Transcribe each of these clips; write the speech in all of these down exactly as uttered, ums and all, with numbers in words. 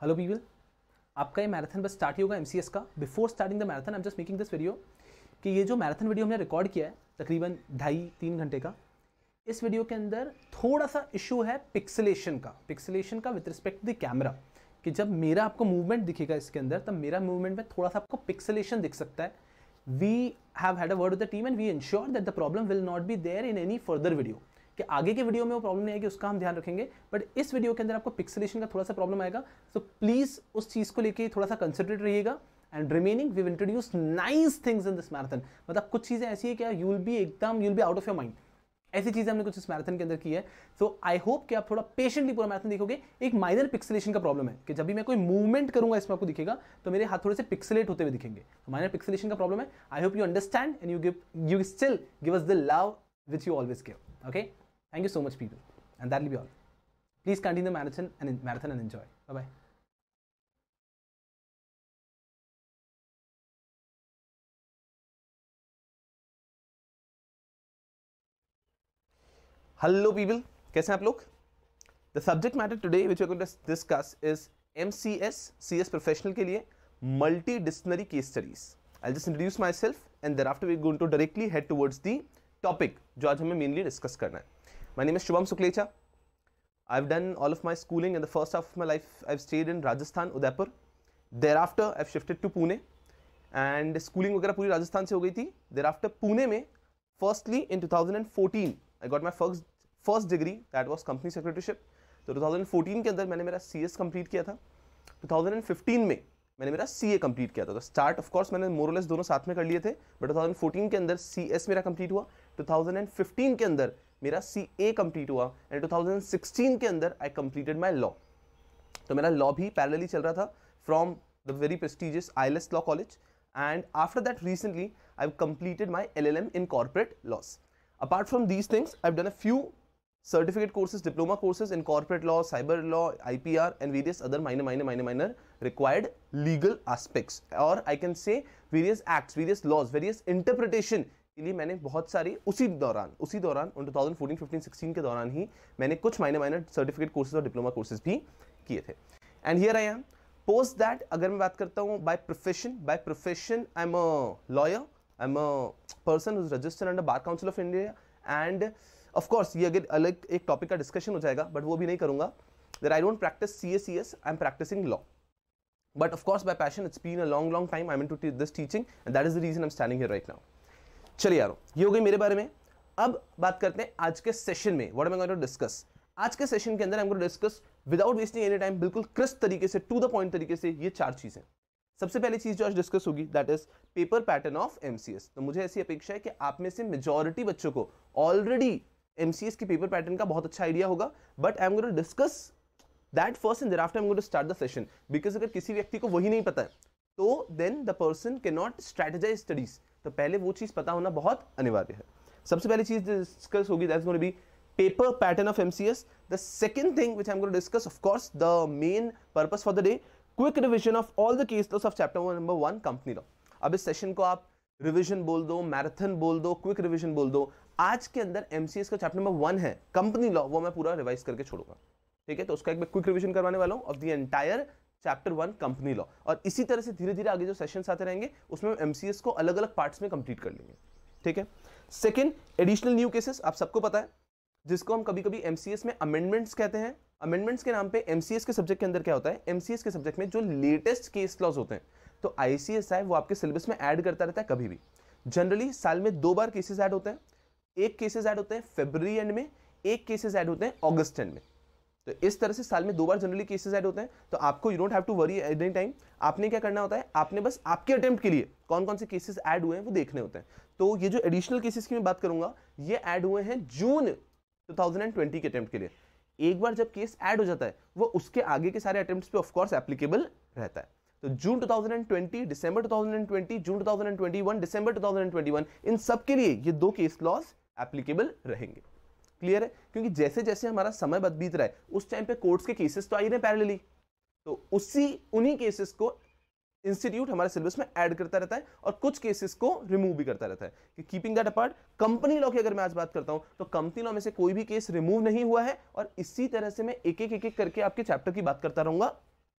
Hello people, आपका ये marathon बस स्टार्ट ही होगा एमसीएस का। Before starting the marathon I am just making this video कि ये जो मैराथन वीडियो हमने रिकॉर्ड किया है तकरीबन ढाई तीन घंटे का, इस वीडियो के अंदर थोड़ा सा इशू है पिक्सेलेशन का पिक्सेलेशन का with respect to the camera, कि जब मेरा आपको मूवमेंट दिखेगा इसके अंदर तब मेरा मूवमेंट में थोड़ा सा आपको पिक्सेलेशन दिख सकता है। We have had a word with the team and we ensure that the problem will not be there in any further video, कि आगे के वीडियो में वो प्रॉब्लम नहीं आएगी, उसका हम ध्यान रखेंगे। बट इस वीडियो के अंदर आपको पिक्सेलेशन का थोड़ा सा प्रॉब्लम आएगा, तो प्लीज उस चीज को लेके थोड़ा सा कंसिडरेट रहिएगा। And remaining we introduce nice things in this marathon. मतलब कुछ चीजें ऐसी है कि यू विल बी एकदम you will be out of your mind, ऐसी चीजें हमने कुछ इस मैराथन के अंदर की है। सो आई होप कि आप थोड़ा पेशेंटली पूरा मैराथन देखोगे। एक माइनर पिक्सेलेशन का प्रॉब्लम है कि जब भी मैं कोई मूवमेंट करूंगा इसमें आपको दिखेगा तो मेरे हाथ थोड़े से पिक्सेलेट होते हुए दिखेंगे, माइनर पिक्सेलेशन का प्रॉब्लम है। I hope you understand and you give you still give us the love which you always give. Okay, thank you so much people, and that will be all. Please continue the marathon and marathon and enjoy. Bye bye. Hello people, कैसे हैं आप लोग? The subject matter today which we are going to discuss is M C S C S professional के लिए multidisciplinary case studies. I'll just introduce myself and thereafter we're going to directly head towards the topic जो आज हमें mainly discuss करना है. My name is Shubham Suklecha. I've done all of my schooling in the first half of my life. I've stayed in Rajasthan, Udaipur. Thereafter, I've shifted to Pune. And schooling वगैरह पूरी राजस्थान से हो गई थी. Thereafter, Pune में, firstly in twenty fourteen, I got my first first degree. That was company secretaryship. तो twenty fourteen के अंदर मैंने मेरा C S complete किया था. twenty fifteen में मैंने मेरा C A कंप्लीट किया था। तो स्टार्ट ऑफ कोर्स मैंने मोर और लेस दोनों साथ में कर लिए थे, बट twenty fourteen के अंदर C S मेरा कंप्लीट हुआ, twenty fifteen के अंदर मेरा C A कंप्लीट हुआ एंड twenty sixteen के अंदर आई कंप्लीटेड माय लॉ। तो मेरा लॉ भी पैरेलली चल रहा था from the very prestigious I L S law college, and after that recently I have completed my L L M in corporate laws. Apart from these things I have done a few certificate courses, diploma courses in corporate law, cyber law, I P R and various other minor minor minor minor required legal aspects, or I can say various acts, various laws, various interpretation के लिए मैंने बहुत सारी उसी दौरान उसी दौरान उन twenty fourteen fifteen sixteen के दौरान ही मैंने कुछ minor minor certificate courses और diploma courses भी किए थे। And here I am. Post that अगर मैं बात करता हूँ by profession, by profession I'm a lawyer, I'm a person who's registered under Bar Council of India, and of course ये अगर अलग एक टॉपिक का डिस्कशन हो जाएगा, बट वो भी नहीं करूंगा। That I don't practice C S C S, I am practicing law, but of course by passion it's been a long long time I am into this teaching and that is the reason I am standing here right now. चलिए यारो, ये हो गई मेरे बारे में। अब बात करते हैं आज के सेशन में, what am I going to discuss. आज के सेशन के अंदर I am going to discuss without wasting any time, बिल्कुल क्रिस्प तरीके से, टू द पॉइंट तरीके से, ये चार चीजें। सबसे पहली चीज जो आज डिस्कस होगी that is paper pattern of MCS. तो मुझे ऐसी अपेक्षा है कि आप में से मेजॉरिटी बच्चों को ऑलरेडी एमसीएस की पेपर पैटर्न का बहुत अच्छा आइडिया होगा, but I am going to discuss that first and thereafter I am going to start the session, because अगर किसी व्यक्ति को वही नहीं पता है तो then the person can not strategise studies. तो पहले वो चीज पता होना बहुत अनिवार्य है। सबसे पहली चीज डिस्कस होगी that is going to be paper pattern of MCS. The second thing which I am going to discuss, of course the main purpose for the day, quick revision of all the case laws of chapter number one company law. अब इस session को आप revision बोल दो, marathon बोल दो, quick revision बोल दो। आज के अंदर एमसीएस का चैप्टर नंबर वन है कंपनी लॉ, वो मैं पूरा रिवाइज करके छोड़ूंगा, ठीक है। तो उसका एक मैं क्विक रिवीजन करवाने वाला हूं of the entire chapter one company law, और इसी तरह से धीरे धीरे आगे जो सेशंस आते रहेंगे उसमें एमसीएस को अलग अलग पार्ट्स में कंप्लीट कर लेंगे, ठीक है। सेकंड, एडिशनल न्यू केसेस, आप सबको पता है, जिसको हम कभी कभी एमसीएस में अमेंडमेंट्स कहते हैं। अमेंडमेंट्स के नाम पे एमसीएस के सब्जेक्ट के अंदर क्या होता है, एमसीएस के सब्जेक्ट में जो लेटेस्ट केस लॉज होते हैं तो आईसीएसआई वो आपके सिलेबस में ऐड करता रहता है। कभी भी जनरली साल में दो बार केसेस ऐड होते हैं, एक केसेस ऐड होते हैं फरवरी एंड में, एक केसेस ऐड होते हैं अगस्त एंड में। तो इस तरह से साल में दो बार जनरली केसेस ऐड होते हैं। तो आपको you don't have to worry any time, आपने क्या करना होता है, आपने बस आपके अटेम्प्ट के लिए कौन कौन से केसेस ऐड हुए हैं वो देखने होते हैं। तो ये जो एडिशनल केसेस की मैं बात करूंगा ये ऐड हुए हैं जून ट्वेंटी ट्वेंटी के अटेम्प्ट के लिए। एक बार जब केस ऐड हो जाता है वो उसके आगे के सारे अटेम्प्ट्स पे ऑफ कोर्स एप्लीकेबल रहता है। तो June twenty twenty, December twenty twenty, June twenty twenty one, December twenty twenty one, इन सब के लिए ये दो केस लॉज एप्लीकेबल रहेंगे। क्लियर है? क्योंकि जैसे जैसे हमारा समय बद बीत रहा है उस टाइम पे कोर्ट्स के केसेस तो आ ही रहे पैरेलली, तो उसी उन्हीं केसेस को इंस्टीट्यूट हमारे सिलेबस में ऐड करता रहता है और कुछ केसेस को रिमूव भी करता रहता है। कि keeping that apart, company law की अगर मैं आज बात करता हूं तो कंपनी लॉ में से कोई भी केस रिमूव नहीं हुआ है, और इसी तरह से मैं एक एक एक एक करके आपके चैप्टर की बात करता रहूंगा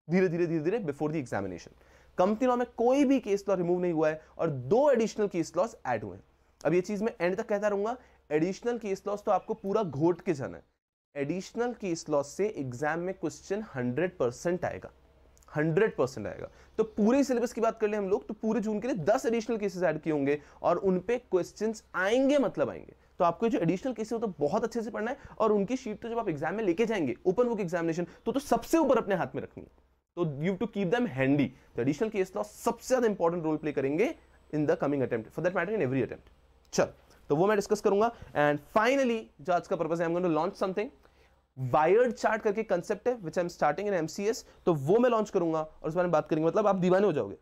धीरे धीरे धीरे धीरे before the examination. Company law में कोई भी केस लॉ रिमूव नहीं हुआ है और दो एडिशनल केस लॉस ऐड हुए हैं। अब ये चीज मैं एंड तक कहता रहूंगा, एडिशनल केस लॉस तो आपको पूरा घोट के जाना है। एडिशनल केस लॉस से एग्जाम में क्वेश्चन हंड्रेड परसेंट आएगा, हंड्रेड परसेंट आएगा। तो पूरे सिलेबस की बात कर ले हम लोग तो पूरे जून के लिए दस एडिशनल केसेस ऐड किए होंगे और उन पे क्वेश्चंस आएंगे, मतलब आएंगे। तो आपको जो एडिशनल केसेस हो तो बहुत अच्छे से पढ़ना है और उनकी शीट तो जब आप एग्जाम में लेके जाएंगे ओपन बुक एग्जामिनेशन तो तो सबसे ऊपर अपने हाथ में रखनी है, तो you to keep them handy. तो एडिशनल केस लॉ सबसे ज्यादा इंपॉर्टेंट रोल प्ले करेंगे in the coming attempt, for that matter in every attempt. चल, तो वो मैं डिस्कस करूंगा। एंड फाइनली जो आज का पर्पस है, I am going to launch something wired chart करके कंसेप्ट है which I am starting in MCS, तो वो मैं लॉन्च करूंगा और उस बारे में बात करेंगे। मतलब आप दीवाने हो जाओगे,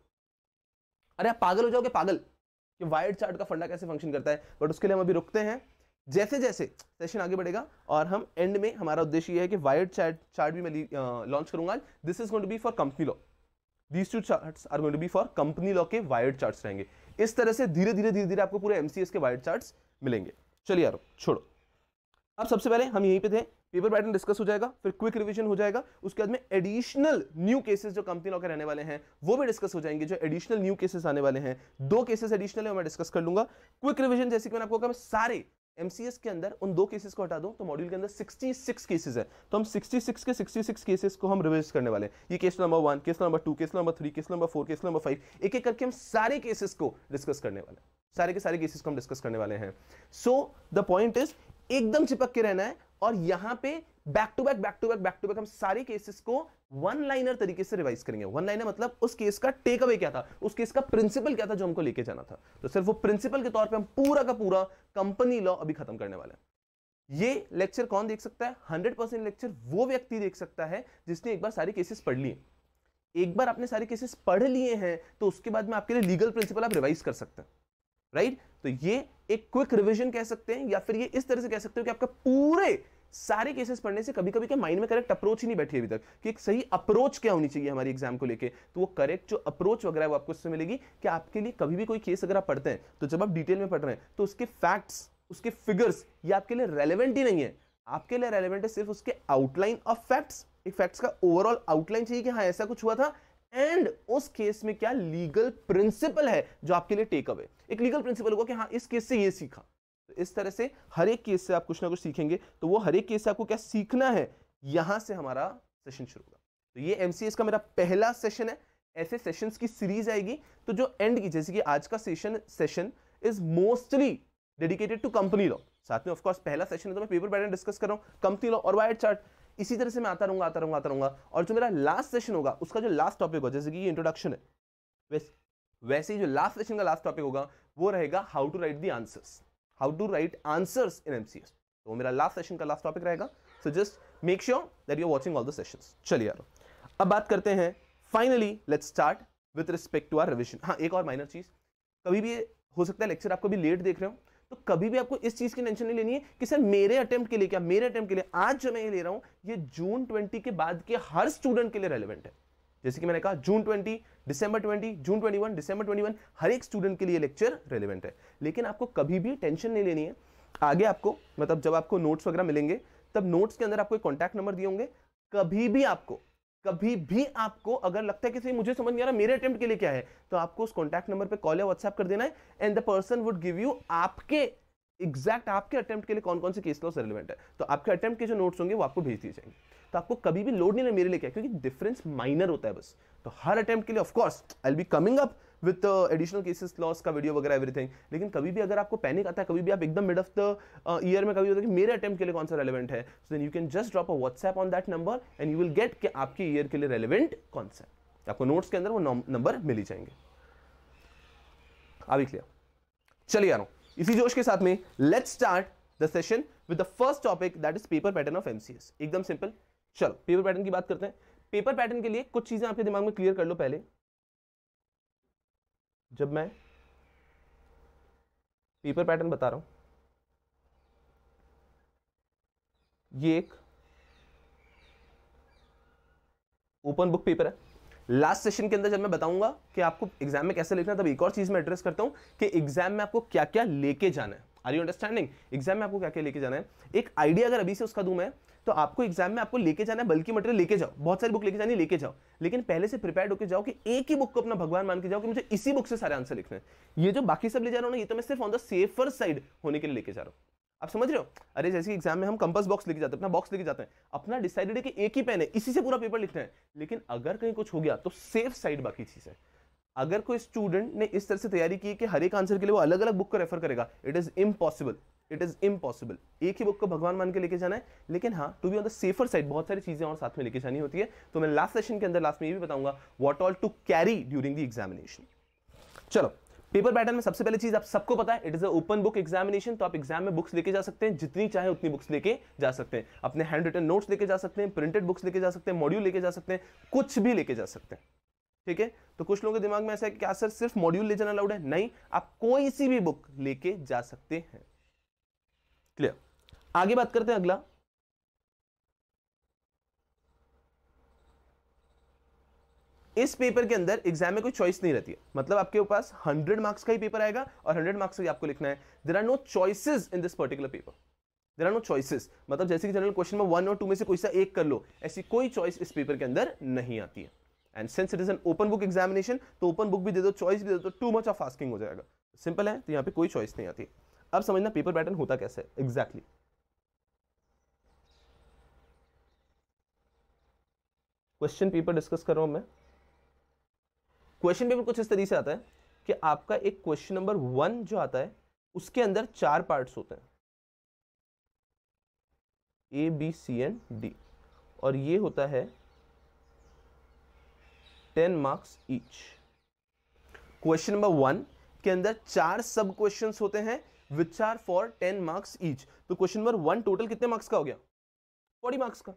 अरे आप पागल हो जाओगे, पागल कि वायर्ड चार्ट का फंडा कैसे फंक्शन करता है। बट उसके लिए हम अभी रुकते हैं, जैसे जैसे सेशन आगे बढ़ेगा और हम एंड में हमारा उद्देश्य ये है कि वायर्ड चार्ट चार्ट भी मैं लॉन्च करूंगा। This is going to be for company law, these two charts are going to be for company law के वायर्ड चार्ट्स रहेंगे। इस तरह से धीरे धीरे धीरे धीरे आपको पूरे एमसीएस के वायर्ड चार्ट्स मिलेंगे। चलिए यार छोड़ो, अब सबसे पहले हम यहीं पे थे, पेपर पैटर्न डिस्कस हो जाएगा, फिर क्विक रिवीजन हो जाएगा, उसके बाद में एडिशनल न्यू केसेस जो कंपनी लॉ के रहने वाले हैं वो भी डिस्कस हो जाएंगे। जो एडिशनल न्यू केसेस आने वाले हैं, दो केसेस एडिशनल है वो मैं डिस्कस कर लूंगा। क्विक रिवीजन जैसे कि मैंने आपको कहा, मैं सारे एमसीएस के अंदर उन दो केसेस को हटा दूं तो मॉड्यूल के अंदर छियासठ केसेस है, तो हम छियासठ के छियासठ केसेस को हम रिवाइज करने वाले हैं। ये case number one, case number two, case number three, case number four, case number five, एक एक करके हम सारे केसेस को डिस्कस करने वाले हैं, सारे के सारे केसेस को हम डिस्कस करने वाले हैं। सो द पॉइंट इज एकदम चिपक के रहना है और यहां पे back to back back to back back to back हम सारे केसेस को वन लाइनर तरीके से रिवाइज करेंगे। वन लाइनर मतलब उस केस का टेक अवे क्या था, उस केस का प्रिंसिपल क्या था जो हमको लेके जाना था। तो सिर्फ वो प्रिंसिपल के तौर पे हम पूरा का पूरा कंपनी लॉ अभी खत्म करने वाले हैं। ये लेक्चर कौन देख सकता है? हंड्रेड परसेंट लेक्चर वो व्यक्ति देख सकता है जिसने एक बार सारे केसेस पढ़ लिए। एक बार आपने सारे केसेस पढ़ लिए हैं तो उसके बाद में आपके लिए लीगल प्रिंसिपल आप रिवाइज कर सकते हैं, राइट? तो ये एक क्विक रिवीजन कह सकते हैं या फिर ये इस तरह से कह सकते हो कि आपका पूरे सारे केसेस पढ़ने से कभी कभी क्या माइंड में करेक्ट अप्रोच ही नहीं बैठी अभी तक कि एक सही अप्रोच क्या होनी चाहिए हमारी एग्जाम को लेके। तो वो करेक्ट जो अप्रोच वगैरह वो आपको इससे मिलेगी कि आपके लिए कभी भी कोई केस अगर आप पढ़ते हैं तो जब आप डिटेल में पढ़ रहे हैं तो उसके फैक्ट्स, उसके फिगर्स ये आपके लिए रेलेवेंट ही नहीं है। आपके लिए रेलेवेंट है सिर्फ उसके आउटलाइन ऑफ फैक्ट्स, एक फैक्ट्स का ओवरऑल आउटलाइन चाहिए कि हाँ ऐसा कुछ हुआ था एंड उस केस में क्या लीगल प्रिंसिपल है जो आपके लिए टेक अवे। एक लीगल प्रिंसिपल होगा कि हाँ इस केस से ये सीखा। तो इस तरह से हर एक केस से आप कुछ ना कुछ सीखेंगे। तो वो हर एक केस से आपको क्या सीखना है, यहां से हमारा सेशन शुरू होगा। तो ये एमसीएस का मेरा पहला सेशन है, ऐसे सेशंस की सीरीज आएगी। तो जो एंड की, जैसे कि आज का session session is mostly dedicated to company law. साथ में ऑफ कोर्स पहला सेशन है तो मैं पेपर पैटर्न डिस्कस कर रहा हूं, कंपनी लॉ और वायर्ड चार्ट। इसी तरह से मैं आता रहूंगा आता रहूंगा आता रहूंगा और जो मेरा लास्ट सेशन होगा उसका जो लास्ट टॉपिक होगा, जैसे कि ये इंट्रोडक्शन है, वैसे वैसे ही जो लास्ट सेशन का लास्ट टॉपिक होगा वो रहेगा how to write the answers, how to write answers in MCS. तो वो मेरा लास्ट सेशन का लास्ट टॉपिक रहेगा। So just make sure that you are watching all the sessions. चलिए यार अब बात करते हैं finally, let's start with respect to our revision. हाँ, एक और माइनर चीज, कभी भी हो सकता है लेक्चर आपको भी लेट देख रहे हो तो कभी भी आपको इस चीज की टेंशन नहीं लेनी है कि सर मेरे अटेम्प्ट के लिए क्या, मेरे अटेम्प्ट के लिए आज जो मैं ये ले रहा हूं ये जून ट्वेंटी के बाद के हर स्टूडेंट के लिए रेलेवेंट है। जैसे कि मैंने कहा June twenty, December twenty, June twenty one, December twenty one, हर एक स्टूडेंट के लिए लेक्चर रेलेवेंट है। लेकिन आपको कभी भी टेंशन नहीं लेनी है। आगे आपको मतलब जब आपको नोट्स वगैरह मिलेंगे तब नोट्स के अंदर आपको एक कॉन्टैक्ट नंबर दिए होंगे। कभी भी आपको कभी भी आपको अगर लगता है कि सही मुझे समझ नहीं आ रहा मेरे अटेम्प्ट के लिए क्या है, तो आपको उस कॉन्टैक्ट नंबर पे कॉल या व्हाट्सएप कर देना है and the person would give you आपके एग्जैक्ट आपके अटेम्प्ट के लिए कौन कौन से केस लॉस रिलेवेंट है। तो आपके अटेम्प्ट के जो नोट्स होंगे वो आपको भेज दिए जाएंगे। तो आपको कभी भी लोड नहीं है मेरे लिए क्या, क्योंकि डिफरेंस माइनर होता है बस। तो हर अटेम्प्ट के लिए of course I will be coming up with additional cases laws का वीडियो वगैरह एवरीथिंग। लेकिन कभी भी अगर आपको पैनिक आता है, कभी भी आप एकदम मिड ऑफ द ईयर में कभी होता है कि मेरे अटेम्प्ट के लिए कौन सा रेलेवेंट है, so then you can just drop a WhatsApp on that number and you will get कि आपके ईयर के लिए रेलेवेंट कौन सा है। आपको नोट्स के अंदर वो नंबर मिल ही जाएंगे। अभी क्लियर? चलिए आ रहा हूं इसी जोश के साथ में, let's start the session with the first topic that is paper pattern of MCS. एकदम सिंपल। चलो पेपर पैटर्न की बात करते हैं। पेपर पैटर्न के लिए कुछ चीजें आपके दिमाग में क्लियर कर लो पहले। जब मैं पेपर पैटर्न बता रहा हूं, ये एक ओपन बुक पेपर है। लास्ट सेशन के अंदर जब मैं बताऊंगा कि आपको एग्जाम में कैसे लिखना है, तब एक और चीज मैं एड्रेस करता हूं कि एग्जाम में आपको क्या क्या लेके जाना है। Are you understanding? एग्जाम में आपको क्या क्या लेके जाना है, एक आइडिया अगर अभी से उसका दूं मैं, तो आपको एग्जाम में आपको लेके जाना है, बल्कि मटेरियल लेके जाओ, बहुत सारी बुक लेके जानी लेके जाओ, लेकिन पहले से प्रिपेयर्ड होकर जाओ कि एक ही बुक को अपना भगवान मान के जाओ कि मुझे इसी बुक से सारे आंसर लिखने हैं। ये जो बाकी सब ले जा रहा हूं ना, ये तो मैं सिर्फ ऑन द सेफर साइड होने के लिए लेके जा रहा हूं। आप समझ रहे हो? अरे जैसे एग्जाम में हम कंपास बॉक्स लेके जाते हैं, अपना बॉक्स लेके जाते हैं, अपना डिसाइडेड है कि एक ही पेन है, इसी से पूरा पेपर लिखना है, लेकिन अगर कहीं कुछ हो गया तो सेफ साइड बाकी चीज है। अगर कोई स्टूडेंट ने इस तरह से तैयारी की कि हर एक आंसर के लिए वो अलग अलग बुक को रेफर करेगा, it is impossible, it is impossible. एक ही बुक को भगवान मान के लेके जाना है, लेकिन हाँ, to be on the safer side बहुत सारी चीजें और साथ में लेके जानी होती है। तो मैं लास्ट सेशन के अंदर लास्ट में ये भी बताऊंगा what all to carry during the examination. चलो, पेपर पैटर्न में सबसे पहले चीज आप सबको पता है, it is a open book examination. तो आप एग्जाम में बुक्स लेके जा सकते हैं, जितनी चाहे उतनी बुक्स लेके जा सकते हैं, अपने हैंड रिटन नोट्स लेके जा सकते हैं, प्रिंटेड बुक्स लेके जा सकते हैं, मॉड्यूल लेके जा सकते हैं, कुछ भी लेके जा सकते हैं। ठीक है? तो कुछ लोगों के दिमाग में ऐसा है कि क्या सर सिर्फ मॉड्यूल ले जाना अलाउड है? नहीं, आप कोई सी भी बुक लेके जा सकते हैं। क्लियर? आगे बात करते हैं अगला। इस पेपर के अंदर एग्जाम में कोई चॉइस नहीं रहती है, मतलब आपके पास हंड्रेड मार्क्स का ही पेपर आएगा और हंड्रेड मार्क्स का ही आपको लिखना है। There are no choices in this particular paper, there are no choices, मतलब जैसे कि जनरल क्वेश्चन में वन और टू में से कोई सा एक कर लो, ऐसी कोई चॉइस इस पेपर के अंदर नहीं आती है। And since it is an open book examination, तो ओपन बुक भी दे दो, चॉइस भी दे दो, टू मच ऑफ आस्किंग हो जाएगा। सिंपल है, तो यहाँ पे कोई चॉइस नहीं आती। अब समझना पेपर पैटर्न होता कैसे है एग्जैक्टली। क्वेश्चन पेपर डिस्कस कर रहा हूं मैं। क्वेश्चन पेपर कुछ इस तरीके से आता है कि आपका एक क्वेश्चन नंबर वन जो आता है, उसके अंदर चार पार्ट्स होते हैं, A B C and D, और ये होता है ten marks each. Question number one के अंदर चार सब क्वेश्चंस होते हैं which are for ten marks each. तो क्वेश्चन नंबर वन टोटल कितने मार्क्स का हो गया? फोर्टी मार्क्स का।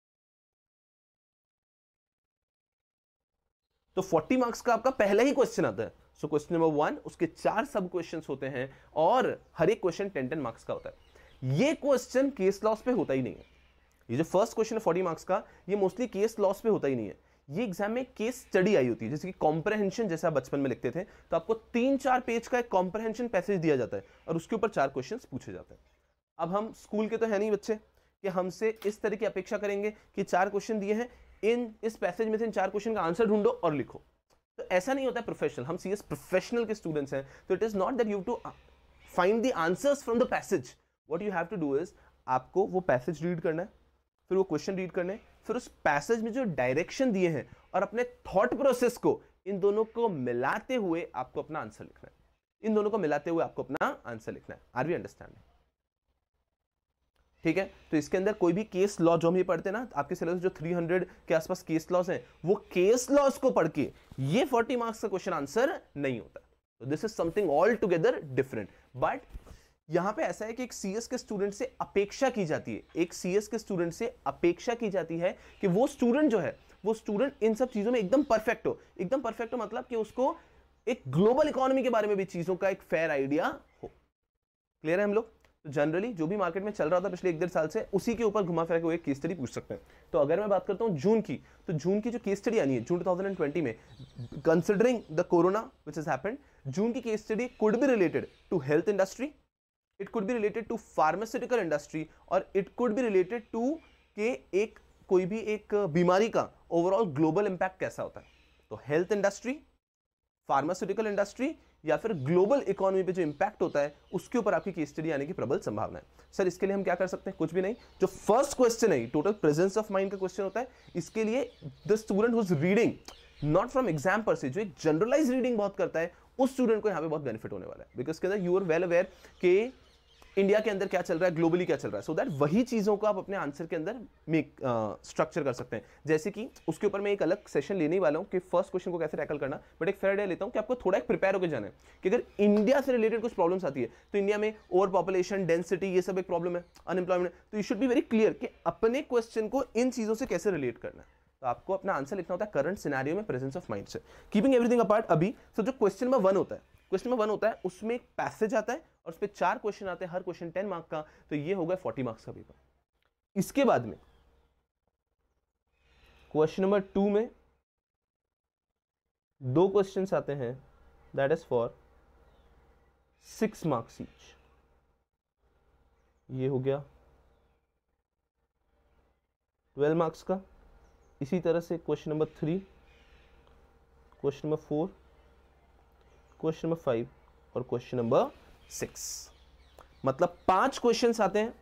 तो फोर्टी मार्क्स का आपका पहला ही क्वेश्चन आता है। सो क्वेश्चन नंबर वन, उसके चार सब क्वेश्चंस होते हैं और हर एक क्वेश्चन टेन टेन मार्क्स का होता है। ये क्वेश्चन केस लॉस पे होता ही नहीं है। ये जो फर्स्ट क्वेश्चन है फोर्टी मार्क्स का, ये मोस्टली केस लॉस पे होता ही नहीं है। ये एग्जाम में केस स्टडी आई होती है, जैसे कि कॉम्प्रहेंशन, जैसे आप बचपन में लिखते थे, तो आपको तीन चार पेज का एक कॉम्प्रहेंशन पैसेज दिया जाता है और उसके ऊपर चार क्वेश्चंस पूछे जाते हैं। अब हम स्कूल के तो है नहीं बच्चे कि हमसे इस तरह की अपेक्षा करेंगे कि चार क्वेश्चन दिए हैं, इन इस पैसेज में से इन चार क्वेश्चन का आंसर ढूंढो और लिखो। तो ऐसा नहीं होता है प्रोफेशनल, हम सीएस प्रोफेशनल के स्टूडेंट्स हैं, तो it is not that you to find the answers from the passage. What you have to do is, आपको वो पैसेज रीड करना है, फिर वो क्वेश्चन रीड करने, फिर उस पैसेज में जो डायरेक्शन दिए हैं और अपने थॉट प्रोसेस को, इन दोनों को मिलाते हुए आपको अपना आंसर लिखना है। इन दोनों को मिलाते हुए आपको अपना आंसर लिखना है। Are we understanding? ठीक है? तो इसके अंदर कोई भी केस लॉ जो हम ये पढ़ते हैं ना, आपके सिलेबस जो तीन सौ के आसपास केस लॉस हैं, वो केस लॉस को पढ़ के ये फोर्टी मार्क्स का क्वेश्चन आंसर नहीं होता। तो this is something all together different. But यहां पे ऐसा है कि एक सीएस के स्टूडेंट से अपेक्षा की जाती है, एक सीएस के स्टूडेंट से अपेक्षा की जाती है कि वो स्टूडेंट जो है, वो स्टूडेंट इन सब चीजों में एकदम परफेक्ट हो। एकदम परफेक्ट हो मतलब कि उसको एक ग्लोबल इकोनॉमी के बारे में भी चीजों का एक फेयर आइडिया हो। क्लियर है हम लोग? तो जनरली जो भी मार्केट में चल रहा था पिछले एक डेढ़ साल से, उसी के ऊपर घुमा फिरा के वो एक केस स्टडी पूछ सकते हैं। तो अगर मैं बात करता हूं जून की, तो जून की जो केस स्टडी आनी है जून टू थाउजेंड ट्वेंटी में, considering the corona which has happened, June की case study could be related to health industry, it could be related to pharmaceutical industry, और it could be related to के एक कोई भी एक बीमारी का ओवरऑल ग्लोबल इंपैक्ट कैसा होता है। तो हेल्थ इंडस्ट्री, फार्मास्यूटिकल इंडस्ट्री या फिर ग्लोबल इकोनॉमी पे जो इंपैक्ट होता है, उसके ऊपर आपकी केस स्टडी आने की प्रबल संभावना है। सर इसके लिए हम क्या कर सकते हैं? कुछ भी नहीं। जो फर्स्ट क्वेश्चन है टोटल प्रेजेंस ऑफ माइंड का क्वेश्चन होता है, इसके लिए the student who is reading not from exam पर से, जो एक जनरलाइज रीडिंग बहुत करता है, उस स्टूडेंट को यहाँ पे बहुत बेनिफिट होने वाला है। बिकॉज इसके अंदर यू आर वेल अवेयर कि इंडिया के अंदर क्या चल रहा है, ग्लोबली क्या चल रहा है, सो दैट वही चीजों को आप अपने आंसर के अंदर मेक स्ट्रक्चर कर सकते हैं। जैसे कि उसके ऊपर मैं एक अलग सेशन लेने वाला हूं कि फर्स्ट क्वेश्चन को कैसे टैकल करना, बट एक फेयर डे लेता हूं कि आपको थोड़ा एक प्रिपेयर होकर जाना है कि अगर इंडिया से रिलेटेड कुछ प्रॉब्लम्स आती है, तो इंडिया में ओवर पॉपुलेशन, डेंसिटी, ये सब एक प्रॉब्लम है, अनएम्प्लॉयमेंट, तो you should be very clear कि अपने क्वेश्चन को इन चीजों से कैसे रिलेट करना है। तो आपको अपना आंसर लिखना होता है करंट सिनेरियो में प्रेजेंस ऑफ माइंड से, कीपिंग एवरीथिंग अपार्ट। अभी तो जो क्वेश्चन नंबर वन होता है, क्वेश्चन नंबर वन होता है, उसमें एक पैसेज आता है और उस पर चार क्वेश्चन आते हैं, हर क्वेश्चन टेन मार्क्स का, तो ये हो गया फोर्टी मार्क्स का पेपर। इसके बाद में क्वेश्चन नंबर टू में दो क्वेश्चंस आते हैं, that is for six marks each. ये हो गया ट्वेल्व मार्क्स का। इसी तरह से question number three, question number four, question number five और क्वेश्चन नंबर सिक्स। मतलब पांच क्वेश्चंस आते हैं।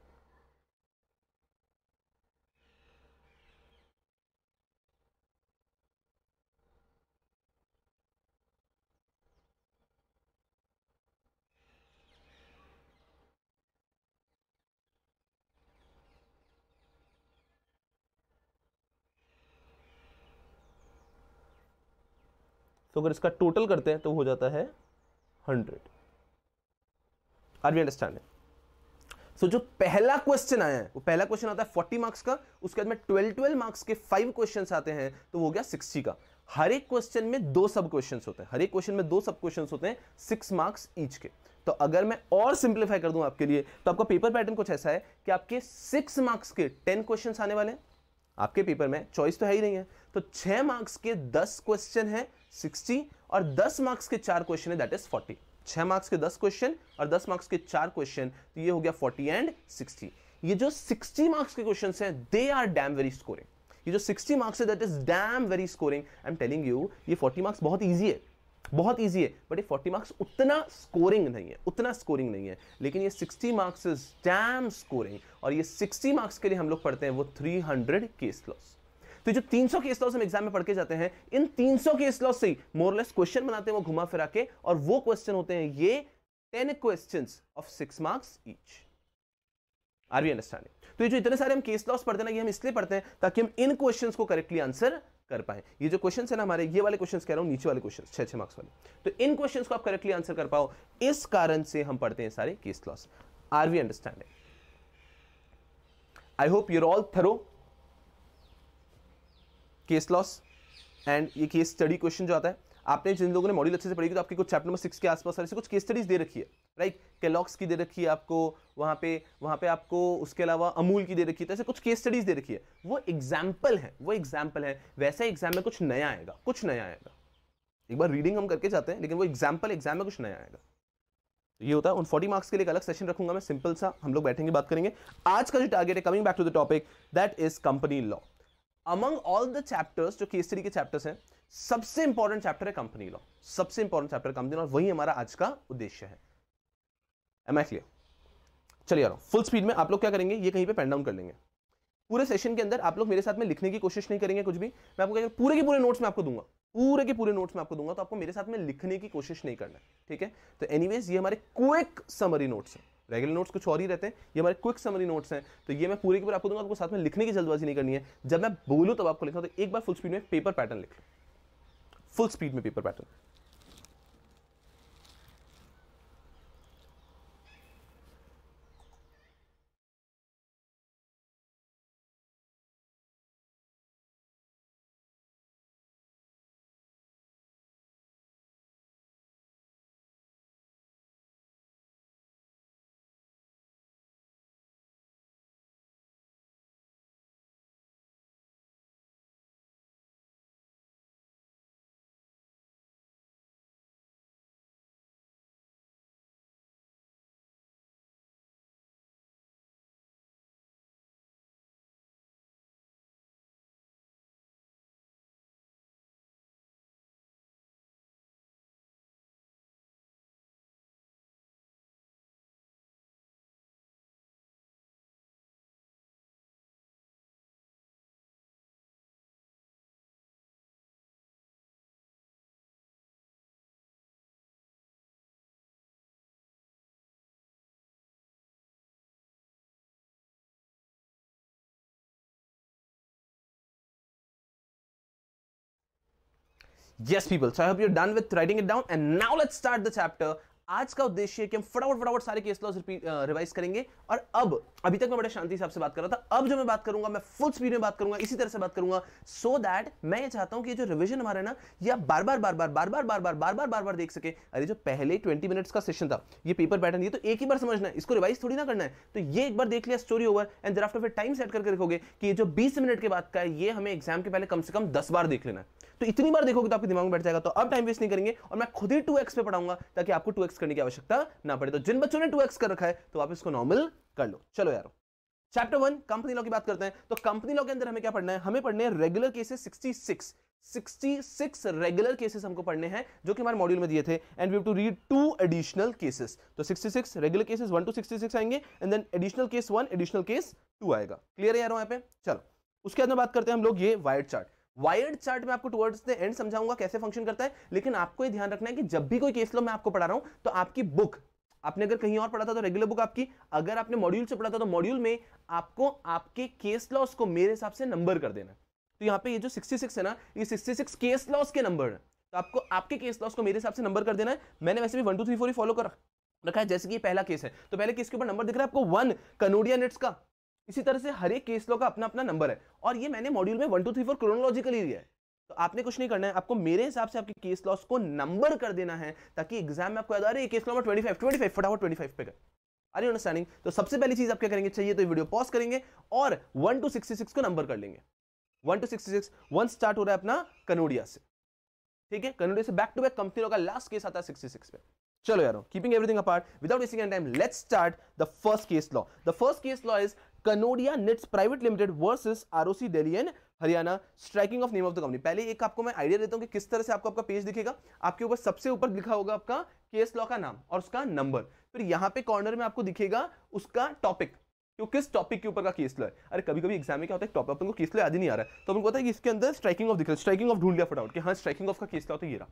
तो अगर इसका टोटल करते हैं तो हो जाता है hundred. Are we understanding? So जो पहला क्वेश्चन आया है वो पहला क्वेश्चन आता है फोर्टी मार्क्स का, उसके बाद में ट्वेल्व ट्वेल्व मार्क्स के फाइव क्वेश्चंस आते हैं, तो वो हो गया सिक्सटी का। हर एक क्वेश्चन में दो सब क्वेश्चंस होते हैं, हर एक क्वेश्चन में दो सब क्वेश्चंस होते हैं, सिक्स मार्क्स ईच के। तो अगर मैं और सिंप्लीफाई कर दूं आपके लिए, तो आपका पेपर पैटर्न कुछ ऐसा है कि आपके सिक्स मार्क्स के टेन क्वेश्चंस आने वाले हैं। आपके पेपर में चॉइस तो है ही नहीं है, तो छह मार्क्स के दस क्वेश्चन है सिक्सटी, और दस मार्क्स के चार क्वेश्चन है दैट इज फोर्टी। छह मार्क्स के दस क्वेश्चन और दस मार्क्स के चार क्वेश्चन, तो ये हो गया फोर्टी एंड सिक्सटी। ये जो सिक्सटी मार्क्स के क्वेश्चंस हैं they are damn very scoring. ये जो सिक्सटी मार्क्स है that is damn very scoring. I am telling you, ये फोर्टी मार्क्स बहुत इजी है, बहुत इजी है, बट ये फोर्टी मार्क्स उतना स्कोरिंग नहीं है, उतना स्कोरिंग नहीं है। लेकिन ये sixty marks is damn scoring, और ये सिक्सटी मार्क्स के लिए हम लोग पढ़ते हैं वो थ्री हंड्रेड केस लॉस। तो जो तीन सौ केस लॉस हम एग्जाम में पढ़ के जाते हैं, इन तीन सौ केस लॉस से ही मोरलेस क्वेश्चन बनाते हैं वो घुमा फिरा के, और वो क्वेश्चन होते हैं ये ten questions of six marks each. Are we understanding? तो ये जो इतने सारे हम केस लॉस पढ़ते हैं ना, ये हम इसलिए पढ़ते हैं ताकि हम इन क्वेश्चंस को करेक्टली आंसर कर पाए। ये जो क्वेश्चंस है ना हमारे, ये वाले क्वेश्चंस कह रहा हूं, नीचे वाले क्वेश्चंस छह छह मार्क्स वाले, तो इन क्वेश्चंस को आप करेक्टली आंसर कर पाओ, इस कारण से हम पढ़ते हैं सारे case laws. Are we understanding? I hope your all thorough case laws and ये केस स्टडी क्वेश्चन जो आता है। आपने जिन लोगों ने मॉड्यूल अच्छे से पढ़ी तो आपकी कुछ चैप्टर नंबर सिक्स के आसपास ऐसे कुछ केस स्टडीज दे रखी है, राइट? केलॉग्स की दे रखी है आपको, वहां पे वहां पे आपको उसके अलावा अमूल की दे रखी है, तो ऐसे कुछ केस स्टडीज दे रखी है। वो एग्जाम्पल है, वो एग्जाम्पल है। वैसे एग्जाम में कुछ नया आएगा, कुछ नया आएगा। एक बार रीडिंग हम करके जाते हैं, लेकिन वो एग्जाम्पल एग्जाम में कुछ नया आएगा। ये होता है। उन फोर्टी मार्क्स के लिए एक अलग सेशन रखूंगा मैं, सिंपल सा हम लोग बैठेंगे बात करेंगे। आज का जो टारगेट है, coming back to the topic, that is company law. Among all the chapters जो केस स्टडी के चैप्टर्स हैं, सबसे इंपॉर्टेंट चैप्टर है कंपनी लॉ। सबसे इंपॉर्टेंट चैप्टर कंपनी लॉ, वही हमारा आज का उद्देश्य है। Am I clear? चलिए आ रहा हूं फुल स्पीड में। आप लोग क्या करेंगे, ये कहीं पे पेन डाउन कर लेंगे। पूरे सेशन के अंदर आप लोग मेरे साथ में लिखने की कोशिश नहीं करेंगे कुछ भी। मैं आपको क्या, पूरे के पूरे नोट्स में आपको दूंगा, पूरे के पूरे नोट्स में आपको दूंगा, तो आपको मेरे साथ में लिखने की कोशिश नहीं करना है, ठीक है? तो एनीवेज ये हमारे क्विक समरी नोट्स हैं। रेगुलर नोट्स कुछ और ही रहते हैं, ये हमारे क्विक समरी नोट्स हैं। तो ये मैं पूरे के पूरे आपको दूंगा, आपको साथ में लिखने की जल्दबाजी नहीं करनी है। जब मैं बोलूं तब आपको लिखना, तो एक बार फुल स्पीड में पेपर पैटर्न लिख लो, फुल स्पीड में paper pattern. Yes people, so I hope you're done with writing it down and now let's start the chapter. आज का उद्देश्य है कि हम फटाफट फटाफट सारे केस लॉज रिवाइज करेंगे। और अब अभी तक मैं बड़े शांति से आपसे बात कर रहा था, अब जो मैं बात करूंगा मैं फुल स्पीड में बात करूंगा, इसी तरह से बात करूंगा, सो दैट मैं ये चाहता हूं कि जो रिवीजन हमारा है ना, ये आप बार बार बार बार बार बार बार बार बार बार बार बार देख सके। अरे जो पहले ट्वेंटी मिनट्स का सेशन था, ये पेपर पैटर्न, ये तो एक ही बार समझना है, इसको रिवाइज थोड़ी ना करना है। तो ये एक बार देख लिया, स्टोरी ओवर, एंड देयरआफ्टर फिर टाइम सेट करके रखोगे कि ये जो बीस मिनट के बाद का है, ये हमें एग्जाम के पहले कम से कम दस बार देख लेना है। तो इतनी बार देखोगे तो आपके दिमाग में बैठ जाएगा। तो अब टाइम वेस्ट नहीं करेंगे और मैं खुद ही टू एक्स पे पढ़ाऊंगा ताकि आपको टू एक्स करने की आवश्यकता ना पड़े। तो जिन बच्चों ने टू एक्स कर रखा है तो आप इसको नॉर्मल कर लो। चलो यारो, चैप्टर वन कंपनी लॉ की बात करते हैं। तो कंपनी लॉ के अंदर हमें क्या पढ़ना है, हमें पढ़ने हैं रेगुलर केसेस छियासठ छियासठ रेगुलर केसेस हमको पढ़ने हैं जो कि हमारे मॉड्यूल में दिए थे, and we have to read two additional cases. तो छियासठ रेगुलर केसेस वन टू छियासठ आएंगे, and then additional case one additional case two आएगा। क्लियर है यार यहाँ पे? चलो उसके बाद में बात करते हैं हम लोग ये वायर्ड चार्ट। वायर्ड चार्ट में आपको टुवर्ड्स द एंड समझाऊंगा कैसे फंक्शन करता है, लेकिन आपको ये ध्यान रखना है कि जब भी कोई केस लॉ मैं आपको पढ़ा रहा हूं तो आपकी बुक, आपने अगर कहीं और पढ़ा था तो रेगुलर बुक आपकी, अगर आपने मॉड्यूल से पढ़ा था तो मॉड्यूल में आपको आपके केस लॉस को मेरे हिसाब से नंबर कर देना है। तो यहाँ पे ये जो छियासठ है ना, ये छियासठ केस लॉस के नंबर है, तो आपको आपके केस लॉस को मेरे हिसाब से नंबर कर देना है। मैंने वैसे भी वन टू थ्री फोर ही फॉलो कर रखा है, जैसे कि पहला केस है तो पहले केस के ऊपर नंबर दिख रहा है आपको वन कनोडिया नेट्स का, इसी तरह से हर एक केस लॉ का अपना अपना नंबर है, और ये मैंने मॉड्यूल में one two three four chronologically लिया है। तो आपने कुछ नहीं करना है, आपको मेरे हिसाब से आपके केस लॉस को नंबर कर देना है ताकि एग्जाम में आपको याद आ रहा है केस लॉ नंबर पच्चीस पच्चीस फटाफट पच्चीस पे कर। Are you understanding? तो सबसे पहली चीज आप क्या करेंगे, चाहिए तो ये वीडियो पॉज करेंगे और वन टू छियासठ को नंबर कर लेंगे। वन टू छियासठ वन स्टार्ट हो रहा है अपना कनोडिया से, ठीक है? कनोडिया से back to back company law का लास्ट केस आता है छियासठ पे। चलो यारो, keeping everything apart without wasting any time, let's start the first case law. The first case law is Kanodia knits private limited versus ROC Delhi and Haryana, striking off name of the company. पहले एक आपको मैं आइडिया देता हूं कि किस तरह से आपको आपका पेज दिखेगा। आपके ऊपर सबसे ऊपर लिखा होगा आपका केस लॉ का नाम और उसका नंबर, फिर यहां पे कॉर्नर में आपको दिखेगा उसका टॉपिक, कि किस टॉपिक के ऊपर का केस लॉ है। अरे कभी कभी एग्जाम में क्या होता है, टॉपिक अपन को केस लॉ याद ही नहीं आ रहा है, तो अपन को पता है कि इसके अंदर स्ट्राइकिंग ऑफ दिख रहा है, स्ट्राइकिंग ऑफ ढूंढ लिया फटाफट कि हाँ स्ट्राइकिंग ऑफ का केस लॉ तो ये रहा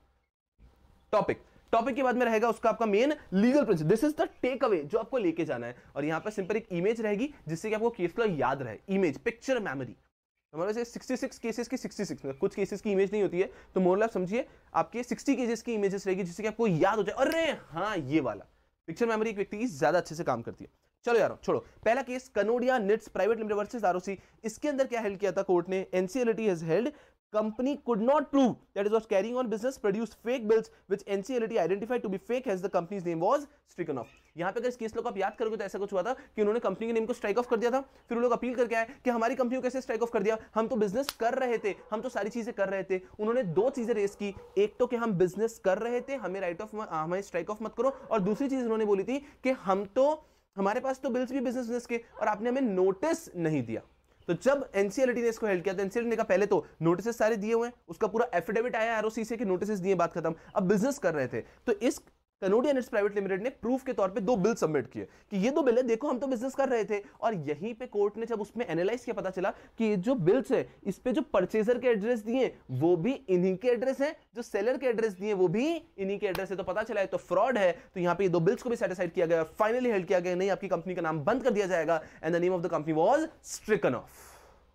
टॉपिक। टॉपिक के बाद में रहेगा उसका आपका main legal principle, this is the take away जो आपको लेके जाना है, और यहां पर सिंपल एक इमेज रहेगी जिससे कि आपको केस लॉ याद रहे, इमेज पिक्चर मेमोरी। हमारे से छियासठ केसेस की छियासठ में कुछ केसेस की इमेज नहीं होती है, तो मोरल आप समझिए आपके साठ केसेस की इमेजेस रहेगी जिससे कि आपको याद हो जाए, अरे हाँ ये वाला। पिक्चर मेमोरी एक व्यक्ति की ज्यादा अच्छे से काम करती है। चलो यारो छोड़ो, पहला case Kanodia knits private limited versus ROC. इसके अंदर क्या हेल्ड किया था कोर्ट ने, NCLT has held company could not prove that it was carrying on business, produced fake bills which N C L T identified to be fake, hence the company's name was stricken off। यहां पे अगर इस case law को आप याद करोगे तो ऐसा कुछ हुआ था कि उन्होंने कंपनी के नेम को स्ट्राइक ऑफ कर दिया था, फिर वो लोग अपील करके आए कि हमारी कंपनी को कैसे स्ट्राइक ऑफ कर दिया, हम तो बिजनेस कर रहे थे, हम तो सारी चीजें कर रहे थे। उन्होंने दो चीजें रेस की, एक तो कि हम बिजनेस कर रहे थे, हमें राइट ऑफ हमें स्ट्राइक ऑफ मत करो, और दूसरी चीज उन्होंने बोली थी कि हम तो हमारे पास तो बिल्स भी बिजनेस बिजनेस के और आपने हमें नोटिस नहीं दिया। तो जब एनसीएलटी ने इसको हेल्ड किया तो एनसीएलटी ने कहा पहले तो नोटिस सारे दिए हुए हैं, उसका पूरा एफिडेविट आया आरओसी से कि नोटिस दिए, बात खत्म, अब बिजनेस कर रहे थे। तो इस कनोडिया निट्स प्राइवेट लिमिटेड ने प्रूफ के तौर पे दो बिल सबमिट किए कि ये दो बिल है, देखो हम तो बिजनेस कर रहे थे। और यहीं पे कोर्ट ने जब उसमें एनालाइज किया पता चला कि ये जो बिल्स है इस पे जो परचेजर के एड्रेस दिए वो भी इन्हीं के एड्रेस हैं, जो सेलर के एड्रेस दिए वो भी इन्हीं के एड्रेस है। तो पता चला है तो फ्रॉड है। तो यहाँ पे ये दो बिल्स को भी सेटिस्फाइड किया गया, फाइनली हेल्ड किया गया नहीं आपकी कंपनी का नाम बंद कर दिया जाएगा, and the name of the company was stricken off.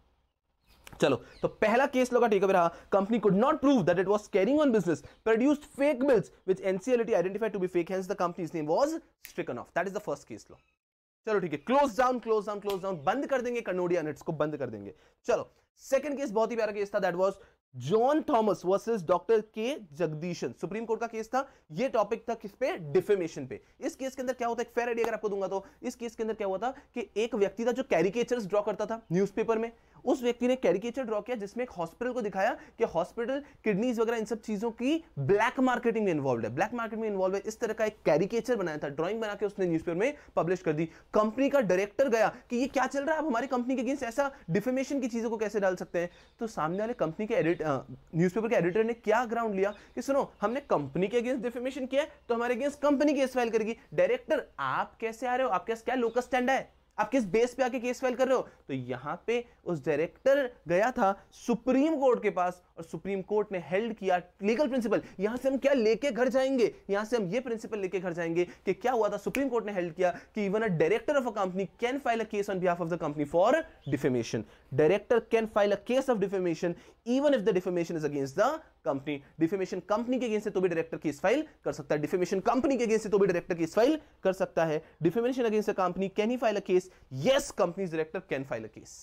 चलो तो पहला केस लॉ का टेक अवे रहा, company could not prove that it was carrying on business, produced fake bills which NCLT identified to be fake, hence the company's name was stricken off. That is the first case law. चलो ठीक है, close down close down close down, बंद कर देंगे Kanodia nits को, बंद कर देंगे। चलो सेकंड केस बहुत ही प्यारा केस था, that was John Thomas versus doctor K Jagadeesan, supreme court का केस था। ये टॉपिक था किस पे, डिफेमेशन पे। इस केस के अंदर क्या होता है, एक फेयर आइडिया अगर आपको दूंगा तो इस केस के अंदर क्या हुआ था कि एक व्यक्ति था जो कैरिकेचर्स ड्रॉ करता था न्यूज़पेपर में। उस व्यक्ति ने कैरिकेचर ड्रॉ किया जिसमें एक हॉस्पिटल को दिखाया कि हॉस्पिटल किडनीज वगैरह इन सब चीजों की ब्लैक मार्केटिंग में इन्वॉल्व है, ब्लैक मार्केट में इन्वॉल्व है। इस तरह का एक कैरिकेचर बनाया था, ड्राइंग बना के उसने न्यूज़पेपर में पब्लिश कर दी। कंपनी का डायरेक्टर गया कि ये क्या चल रहा है, आप हमारी कंपनी के अगेंस्ट ऐसा डिफेमेशन की चीजों को कैसे डाल सकते हैं। तो सामने वाले कंपनी के एडिट न्यूज़पेपर के एडिटर ने क्या ग्राउंड लिया कि सुनो हमने कंपनी के अगेंस्ट डिफेमेशन किया है तो हमारे अगेंस्ट कंपनी केस फाइल करेगी। डायरेक्टर आप कैसे आ रहे हो, आपके पास क्या लोकस स्टैंड है, आप किस बेस पे आके केस फाइल कर रहे हो। तो यहां पे उस डायरेक्टर गया था सुप्रीम कोर्ट के पास और सुप्रीम कोर्ट ने हेल्ड किया लीगल प्रिंसिपल। यहां से हम क्या लेके घर जाएंगे, यहां से हम ये प्रिंसिपल लेके घर जाएंगे कि क्या हुआ था, सुप्रीम कोर्ट ने हेल्ड किया कि even a director of a company can file a case on behalf of the company for defamation. Director can file a case of defamation even if the defamation is against the company. Defamation company के against से तो भी director case file कर सकता है, defamation company के against से तो भी डायरेक्टर केस फाइल कर सकता है। Defamation against the company, can he file a case, yes companies director can file a case.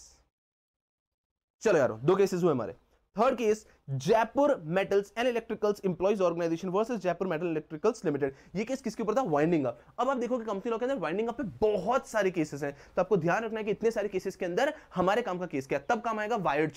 चलो यारो दो केसेस हुए हमारे। Third case Jaipur metals and electricals employees organisation versus Jaipur metal electricals limited. ये case किसके ऊपर था, वाइंडिंग अप। अब आप देखो कि कंपनी लॉ के अंदर वाइंडिंग अप पे बहुत सारे केसेस हैं, तो आपको ध्यान रखना है कि इतने सारे केसेस के अंदर हमारे काम का केस क्या है, तब काम आएगा वायर्ड चार्ट।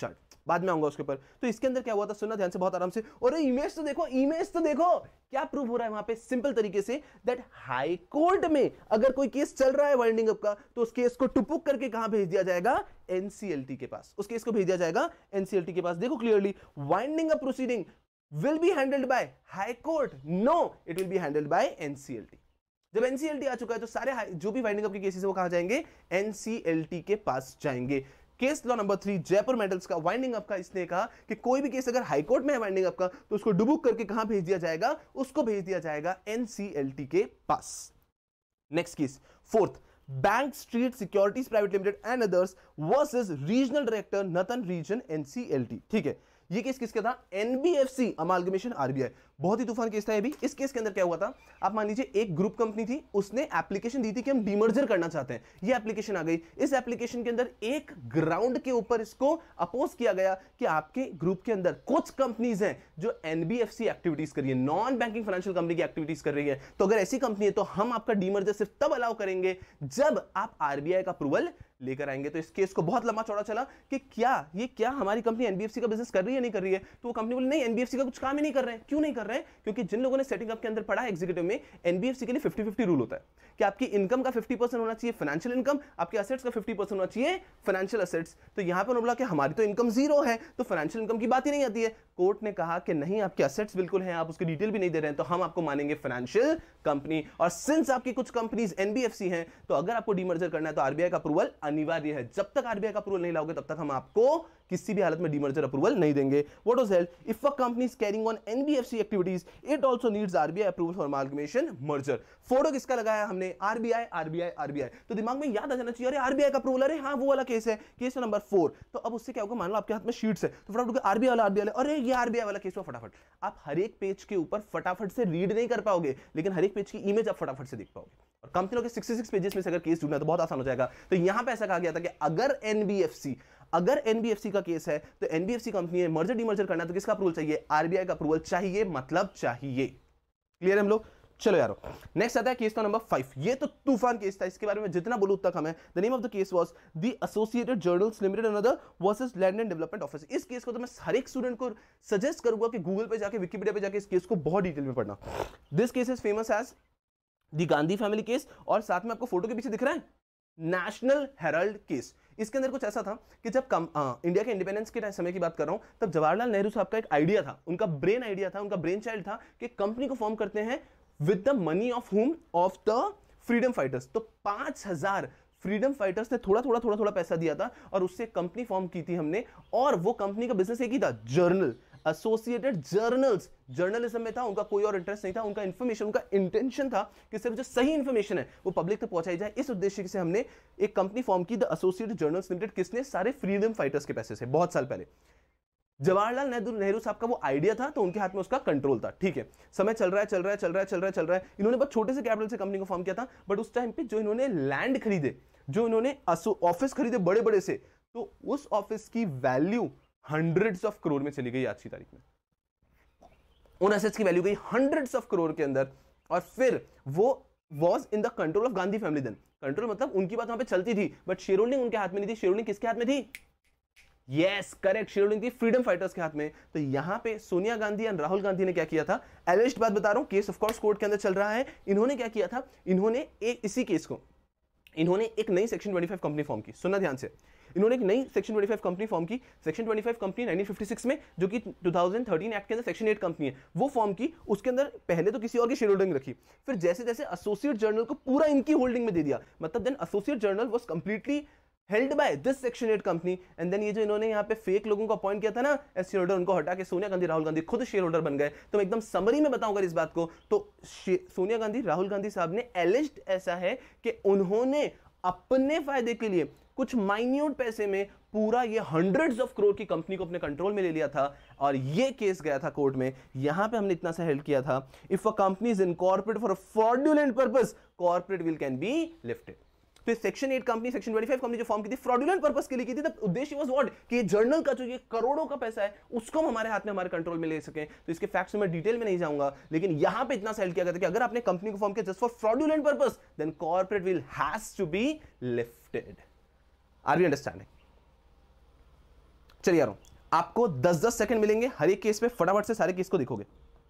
बाद में आऊंगा उसके ऊपर। तो इसके अंदर क्या हुआ था, सुनना ध्यान से बहुत आराम से। और इमेज तो देखो, इमेज तो देखो, क्या प्रूव हो रहा है वहां पे सिंपल तरीके से, दैट हाई कोर्ट में अगर कोई केस चल रहा है वाइंडिंग अप का, तो उस केस को टुपुक करके कहां भेज दिया जाएगा, एनसीएलटी के पास। उस केस को भेज दिया जाएगा एनसीएलटी के पास। देखो clearly, winding up proceeding will be handled by high court, no it will be handled by NCLT. जब एनसीएलटी आ चुका है तो सारे जो भी वाइंडिंग अप के केसेस है वो कहां जाएंगे, एनसीएलटी के पास जाएंगे। Case law number three Jaipur metals का वाइंडिंग अप का, इसने कहा कि कोई भी केस अगर हाईकोर्ट में है वाइंडिंग अप का, तो उसको डुबुक करके कहां भेज दिया जाएगा, उसको भेज दिया जाएगा एनसीएलटी के पास। Next case fourth, bank street securities private limited and others versus regional director northern region NCLT. ठीक है, ये केस किसका था, एनबीएफसी अमालगमेशन आरबीआई। बहुत ही तूफान केस था ये भी। इस केस के अंदर क्या हुआ था, आप मान लीजिए एक ग्रुप कंपनी थी, उसने एप्लीकेशन दी थी कि हम डीमर्जर करना चाहते हैं। ये एप्लीकेशन आ गई, इस एप्लीकेशन के अंदर एक ग्राउंड के ऊपर इसको अपोज किया गया कि आपके ग्रुप के अंदर कुछ कंपनीज हैं जो एनबीएफसी एक्टिविटीज कर रही है, नॉन बैंकिंग फाइनेंशियल कंपनी की एक्टिविटीज कर रही है। तो अगर ऐसी कंपनी है तो हम आपका डीमर्जर सिर्फ तब अलाउ करेंगे जब आप आरबीआई का अप्रूवल लेकर आएंगे। तो इस केस को बहुत लंबा चौड़ा चला कि क्या ये क्या हमारी कंपनी एनबीएफसी का बिजनेस कर रही है, नहीं कर रही है। तो वो कंपनी बोली नहीं, एनबीएफसी का कुछ काम ही नहीं कर रहे हैं। क्यों नहीं कर रहे हैं, क्योंकि जिन लोगों ने सेटिंग अप के अंदर पढ़ा है एग्जीक्यूटिव में, एनबीएफसी के लिए फिफ्टी फिफ्टी रूल होता है कि आपकी इनकम का फिफ्टी परसेंट होना चाहिए फाइनेंशियल इनकम, आपके असेट्स का फिफ्टी परसेंट होना चाहिए फाइनेंशियल असेट्स। तो यहां पर उन्होंने बोला कि हमारी तो इनकम जीरो है, तो फाइनेंशियल इनकम की बात ही नहीं आती है। कोर्ट ने कहा कि नहीं, आपके असेट्स बिल्कुल हैं, आप उसकी डिटेल भी नहीं दे रहे हैं, तो हम आपको मानेंगे फाइनेंशियल कंपनी। और सिंस आपकी कुछ कंपनीज एनबीएफसी हैं, तो अगर आपको डीमर्जर करना है तो आरबीआई का अप्रूवल अनिवार्य है। जब तक आरबीआई का अप्रूवल नहीं लाओगे तब तक हम आपको किसी भी हालत में डीमर्जर अप्रूवल नहीं देंगे। What was held, if a company is carrying on NBFC activities it also needs RBI approval for amalgamation merger. Photo किसका लगाया हमने, आरबीआई आरबीआई आरबीआई। तो दिमाग में याद आ जाना चाहिए, अरे आरबीआई का अप्रूवल, अरे हाँ वो वाला केस है, केस नंबर फोर। तो अब उससे क्या होगा, मान लो आपके हाथ में शीट्स है, तो फटाफट आरबीआई वाला आरबीआई वाला, अरे ये आरबीआई वाला केस हुआ, फटाफट आप हर एक पेज के ऊपर फटाफट से रीड नहीं कर पाओगे, लेकिन हर एक पेज की इमेज आप फटाफट से देख पाओगे। और कंपनियों के सिक्सटी सिक्स पेजेस में से अगर केस ढूंढना है तो बहुत आसान हो जाएगा। तो यहां पे ऐसा कहा गया था कि अगर एनबीएफसी अगर एनबीएफसी का केस है तो एनबीएफसी कंपनी है, मर्जर डीमर्जर करना है तो किसका अप्रूवल चाहिए, आरबीआई का अप्रूवल चाहिए, मतलब चाहिए। क्लियर है हम लोग, चलो यारो। नेक्स्ट आता है केस नंबर फाइव। ये तो तूफान केस था, इसके बारे में जितना बोलूं उतना कम है। The name of the case was the associated journals limited and other versus land and development office. इस केस को तो मैं हर एक स्टूडेंट को सजेस्ट करूंगा कि गूगल पे जाके, विकिपीडिया पे जाके इस केस को बहुत डिटेल में पढ़ना। This case is famous as the Gandhi family case, और साथ में आपको फोटो के पीछे दिख रहा है नेशनल हेराल्ड केस। इसके अंदर कुछ ऐसा था कि जब कम, आ, इंडिया के इंडिपेंडेंस के समय की बात कर रहा हूं, तब जवाहरलाल नेहरू साहब का एक आइडिया था, उनका ब्रेन आइडिया था, उनका ब्रेन चाइल्ड था कि कंपनी को फॉर्म करते हैं with the money of whom, of the freedom fighters. तो पांच हजार फ्रीडम फाइटर्स ने थोड़ा थोड़ा थोड़ा थोड़ा पैसा दिया था और उससे कंपनी फॉर्म की थी हमने। और वो कंपनी का बिजनेस एक ही था, जर्नल, एसोसिएटेड जर्नल्स। जर्नलिज्म में था, उनका कोई और इंटरेस्ट नहीं था, उनका इंफॉर्मेशन, उनका इंटेंशन था कि सिर्फ जो सही इंफॉर्मेशन है वो पब्लिक तक पहुंचाई जाए। इस उद्देश्य से हमने एक कंपनी फॉर्म की, द एसोसिएटेड जर्नल्स लिमिटेड। किसने, सारे फ्रीडम फाइटर्स के पैसे से, बहुत साल पहले। जवाहरलाल नेहरू नेहरू साहब का वो आइडिया था, तो उनके हाथ में उसका कंट्रोल था। ठीक है, समय चल रहा है चल रहा है चल रहा है चल रहा है चल रहा है इन्होंने बहुत छोटे से कैपिटल से कंपनी को फॉर्म किया था, बट उस टाइम पे जो इन्होंने लैंड खरीदे, जो इन्होंने ऑफिस खरीदे बड़े बड़े से, तो उस ऑफिस की वैल्यू हंड्रेड्स ऑफ करोड़ में चली गई आज की तारीख में। उन एसेट्स की वैल्यू गई हंड्रेड्स ऑफ करोड़ के अंदर। और फिर वो was in the control of Gandhi family. Then control मतलब उनकी बात वहां पे चलती थी, बट शेयर होल्डिंग उनके हाथ में नहीं थी। शेयर होल्डिंग किसके हाथ में थी, यस करेक्ट, शेयर होल्डिंग थी फ्रीडम फाइटर्स के हाथ में। तो यहां पे सोनिया गांधी एंड राहुल गांधी ने क्या किया था, एलिस्ट बात बता रहा हूं, केस ऑफ कोर्स कोर्ट के अंदर चल रहा है। इन्होंने क्या किया था, इन्होंने एक इसी केस को इन्होंने एक नई section twenty five company form की। सुनना ध्यान से, इन्होंने एक नई section twenty five company form की। Section twenty five company nineteen fifty six में, जो कि टू थाउजेंड थर्टीन एक्ट के अंदर सेक्शन एट कंपनी है, वो फॉर्म की। उसके अंदर पहले तो किसी और की शेयर होल्डिंग रखी, फिर जैसे जैसे एसोसिएट जर्नल को पूरा इनकी होल्डिंग में दे दिया। मतलब then associate journal was completely held by this section eight company. And then ये जो इन्होंने यहाँ पे फेक लोगों को अपॉइंट किया था ना एज शेयर होल्डर, उनको हटा के सोनिया गांधी राहुल गांधी खुद शेयर होल्डर बन गए। तो मैं एकदम समरी में बताऊंगा इस बात को, तो सोनिया गांधी राहुल गांधी साहब ने एलिज्ड ऐसा है कि उन्होंने अपने फायदे के लिए कुछ माइन्यूट पैसे में पूरा ये हंड्रेड्स ऑफ करोड़ की कंपनी को अपने कंट्रोल में ले लिया था। और ये केस गया था कोर्ट में। यहां पे हमने इतना सा हेल्ड किया था, if a company is incorporated for a fraudulent purpose, corporate will can be lifted. तो section eight company, section twenty five company जो फॉर्म की थी, फ्रॉडुलेंट पर्पस के लिए की थी। तब उद्देश्य वाज व्हाट, कि जर्नल का जो ये करोड़ों का पैसा है उसको हम हमारे हाथ में, हमारे कंट्रोल में ले सकें। तो इसके फैक्ट्स में डिटेल में नहीं जाऊंगा, लेकिन यहां पे इतना सेल किया गया था कि अगर आपने कंपनी को फॉर्म किया just for fraudulent purpose, then corporate will has to be lifted. Are you understanding? चलिए यारों, आपको दस दस सेकंड मिलेंगे हर एक केस में, फटाफट से सारे केस को देखोगे।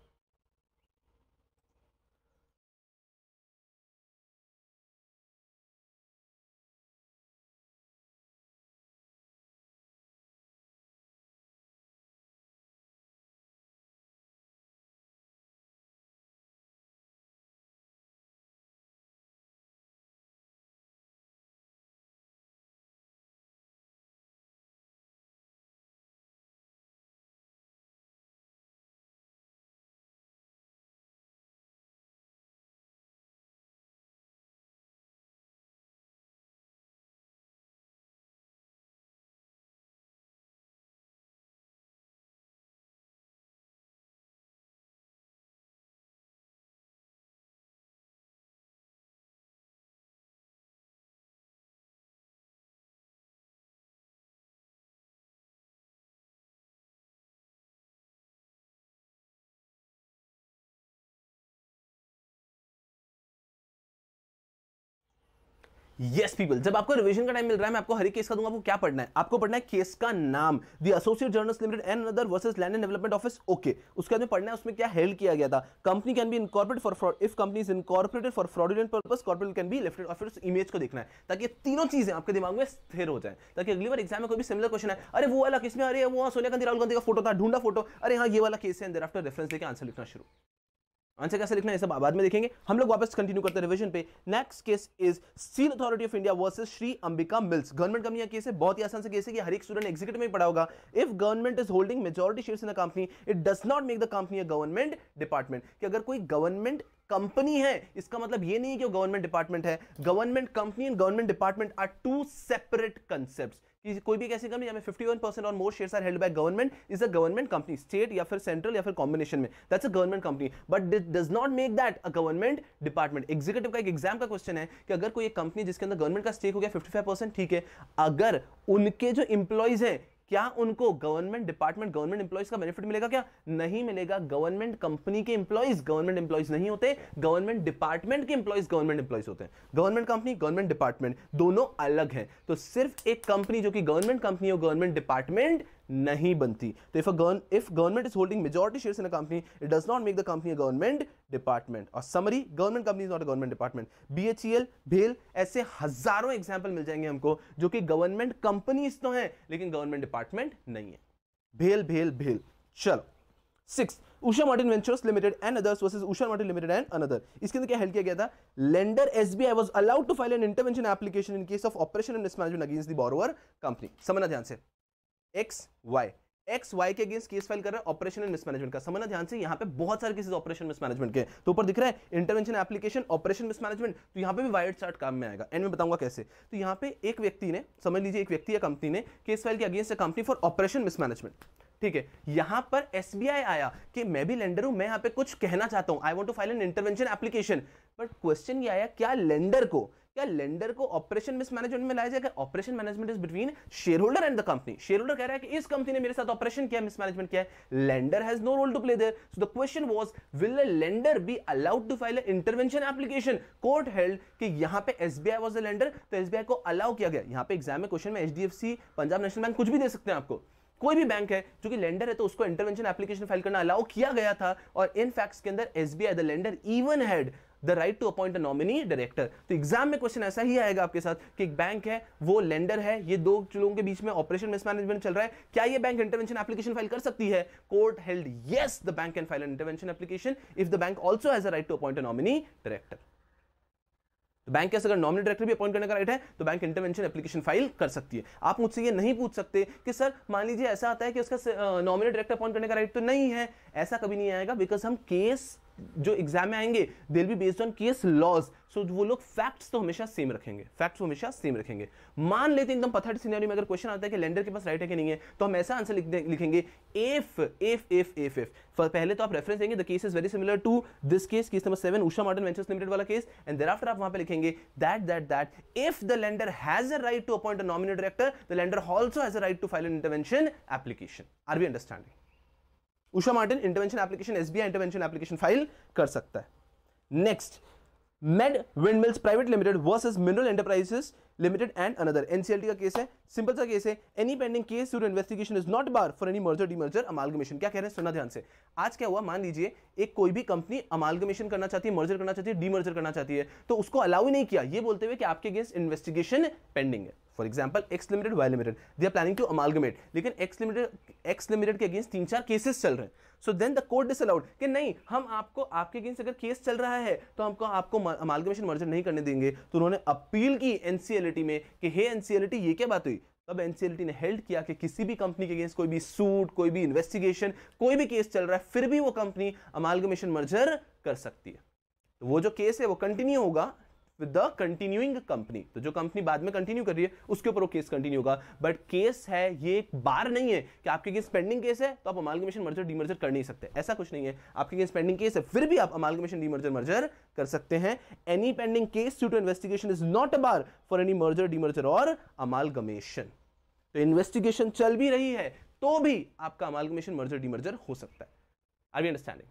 यस पीपल, जब आपको रिवीजन का टाइम मिल रहा है मैं आपको हर एक केस का दूंगा। आपको क्या पढ़ना है? आपको पढ़ना है केस का नाम, the associate journals limited and other versus land and development office. Okay, उसके बाद में पढ़ना है उसमें क्या हेल्ड किया गया था। Company can be incorporated for fraud, if company is incorporated for fraudulent purpose corporate can be lifted. और फिर उस इमेज को देखना है ताकि ये तीनों चीजें आपके दिमाग में स्थिर हो जाए, ताकि अगली बार एग्जाम में कोई भी सिमिलर क्वेश्चन है, अरे वो वाला केस में, अरे वो सोनिया गांधी राहुल गांधी का फोटो था, ढूंढा फोटो, अरे हाँ ये वाला केस है, एंड देयरआफ्टर रेफरेंस देके आंसर लिखना शुरू। आंसर कैसे लिखना है ये सब बाद में देखेंगे। हम लोग वापस कंटिन्यू करते हैं रिवीजन पे। Next case is steel authority of India versus Shri Ambika mills. Government company का केस है, बहुत ही आसान सा केस है कि हर एक स्टूडेंट एग्जीक्यूटिव में पढ़ा होगा। If government is holding majority shares in a company it does not make the company a government department. कि अगर कोई गवर्नमेंट कंपनी है इसका मतलब ये नहीं है कि वो गवर्नमेंट डिपार्टमेंट है। Government company and government department are two separate concepts. कि कोई भी ऐसी कंपनी में इक्यावन परसेंट और more shares are held by government is a government company, state या फिर सेंट्रल या फिर कॉम्बिनेशन में, that's a government company, but it does not make that a government department. Executive का एक एग्जाम का क्वेश्चन है कि अगर कोई एक कंपनी जिसके अंदर गवर्नमेंट का स्टेक हो गया पचपन परसेंट, ठीक है, अगर उनके जो इंप्लॉइज हैं क्या उनको गवर्नमेंट डिपार्टमेंट गवर्नमेंट एम्प्लॉइज का बेनिफिट मिलेगा? क्या नहीं मिलेगा। गवर्नमेंट कंपनी के एम्प्लॉइज गवर्नमेंट एम्प्लॉइज नहीं होते, गवर्नमेंट डिपार्टमेंट के एम्प्लॉइज गवर्नमेंट एम्प्लॉइज होते हैं। गवर्नमेंट कंपनी गवर्नमेंट डिपार्टमेंट दोनों अलग हैं, तो सिर्फ एक कंपनी जो कि गवर्नमेंट कंपनी और गवर्नमेंट डिपार्टमेंट नहीं बनती। तो if if government is holding majority shares in a company it does not make the company a government department. और summary, government company is not a government department. BHEL, भेल, ऐसे हजारों example मिल जाएंगे हमको जो कि गवर्नमेंट कंपनीज तो हैं लेकिन गवर्नमेंट डिपार्टमेंट नहीं है। भेल भेल भेल। चलो six, Usha Martin ventures limited and others versus Usha Martin limited and another. इसके अंदर क्या हेल्प किया गया था? Lender SBI was allowed to file an intervention application in case of operation and mismanagement against the borrower company. समझना ध्यान से, एक्स वाई एक्स वाई के अगेंस्ट केस फाइल कर रहा है ऑपरेशन एंड मिसमैनेजमेंट का। समझना ध्यान से, यहां पे बहुत सारे केसेस ऑपरेशन मिसमैनेजमेंट के, तो ऊपर दिख रहा है इंटरवेंशन एप्लीकेशन ऑपरेशन मिसमैनेजमेंट, तो यहां पे भी वाइड चार्ट काम में आएगा, एंड मैं बताऊंगा कैसे। तो यहां पे एक व्यक्ति ने, समझ लीजिए एक व्यक्ति या कंपनी ने केस फाइल किया against a company for operation mismanagement, ठीक है। यहां पर एसबीआई आया कि मैं भी लेंडर हूं, मैं यहां पे कुछ कहना चाहता हूं, I want to file an intervention application, but question ये आया क्या लेंडर को क्या लेंडर को ऑपरेशन मिसमैनेजमेंट में लाया जाएगा? Oppression management is between share holder and the company. Share holder कह रहा है कि इस कंपनी ने मेरे साथ ऑपरेशन किया, मिसमैनेजमेंट किया है, lender has no role to play there. So the question was will the lender be allowed to file an intervention application? Court held कि यहां पे एसबीआई वाज द लेंडर, तो एसबीआई को अलाउ किया गया। यहां पे एग्जाम में क्वेश्चन में एचडीएफसी, पंजाब नेशनल बैंक, कुछ भी दे सकते हैं आपको, कोई भी बैंक है जो कि लेंडर है तो उसको इंटरवेंशन एप्लीकेशन फाइल करना अलाउ किया गया था। और इन फैक्ट्स के अंदर SBI the lender even had the right to appoint a nominee director. तो एग्जाम में क्वेश्चन ऐसा ही आएगा आपके साथ कि एक बैंक है, वो लेंडर है, ये दो लोगों के बीच में ऑपरेशन मिसमैनेजमेंट चल रहा है, क्या ये बैंक इंटरवेंशन एप्लीकेशन फाइल कर सकती है? Court held yes the bank can file an intervention application if the bank also has a right to appoint a nominee director. Bank के अगर नॉमिनी डायरेक्टर भी अपॉइंट करने का राइट है तो बैंक इंटरवेंशन एप्लीकेशन फाइल कर सकती है। आप मुझसे ये नहीं पूछ सकते कि सर मान लीजिए ऐसा आता है कि उसका नॉमिनी डायरेक्टर अपॉइंट करने का राइट तो नहीं है, ऐसा कभी नहीं आएगा, बिकॉज हम केस जो एग्जाम में आएंगे they will be based on case laws, so वो लोग फैक्ट्स तो हमेशा सेम रखेंगे, फैक्ट्स हमेशा सेम रखेंगे। मान लेते हैं एकदम पथट सिनेरियो में अगर क्वेश्चन आता है कि लेंडर के पास राइट है कि नहीं है, तो हम ऐसा आंसर लिख लिखेंगे if if if if if पहले तो आप रेफरेंस देंगे the case is very similar to this case, case number seven Usha Martin ventures limited वाला केस, एंड देयरआफ्टर आप वहां पे लिखेंगे that that that if the lender has a right to appoint a nominee director the lender also has a right to file an intervention application. Are we understanding? Usha Martin intervention application, SBI intervention application file कर सकता है। Next, med windmills private limited versus mineral enterprises limited and another. NCLT का case है, simple सा case है। Any pending case due to investigation is not bar for any merger demerger amalgamation. क्या कह रहे हैं, सुनना ध्यान से। आज क्या हुआ, मान लीजिए एक कोई भी कंपनी अमालगमेशन करना चाहती है, मर्जर करना चाहती है, डीमर्जर करना चाहती है, तो उसको अलाउ ही नहीं किया, ये बोलते हुए कि आपके अगेंस्ट इन्वेस्टिगेशन पेंडिंग है। For example X limited, Y limited, they are planning to amalgamate, लेकिन एक्स लिमिटेड एक्स लिमिटेड के अगेंस्ट तीन चार केसेस चल रहे हैं। So then the court disallowed कि नहीं, हम आपको आपके अगेंस्ट अगर केस चल रहा है तो हमको आपको अमालगमेशन मर्जर नहीं करने देंगे। तो उन्होंने अपील की एनसीएलटी में कि हे एनसीएलटी, ये क्या बात हुई। तब एनसीएलटी ने हेल्ड किया कि किसी भी कंपनी के अगेंस्ट कोई भी सूट, कोई भी इन्वेस्टिगेशन, कोई भी केस चल रहा है, फिर भी वो कंपनी अमालगमेशन मर्जर कर सकती है। तो वो जो केस है वो कंटिन्यू होगा विद द कंटिन्यूइंग कंपनी। तो जो कंपनी बाद में कंटिन्यू कर रही है उसके ऊपर वो केस कंटिन्यू होगा। बट केस है, ये एक बार नहीं है कि आपके अगेंस्ट पेंडिंग केस है तो आप अमालगमेशन मर्जर डीमर्जर कर नहीं सकते, ऐसा कुछ नहीं है। आपके अगेंस्ट पेंडिंग केस है फिर भी आप अमालगमेशन डीमर्जर मर्जर कर सकते हैं। Any pending case due to investigation is not a bar for any merger demerger और अमालगमेशन। तो इन्वेस्टिगेशन चल भी रही है तो भी आपका अमालगमेशन मर्जर डीमर्जर हो सकता है। Are we understanding?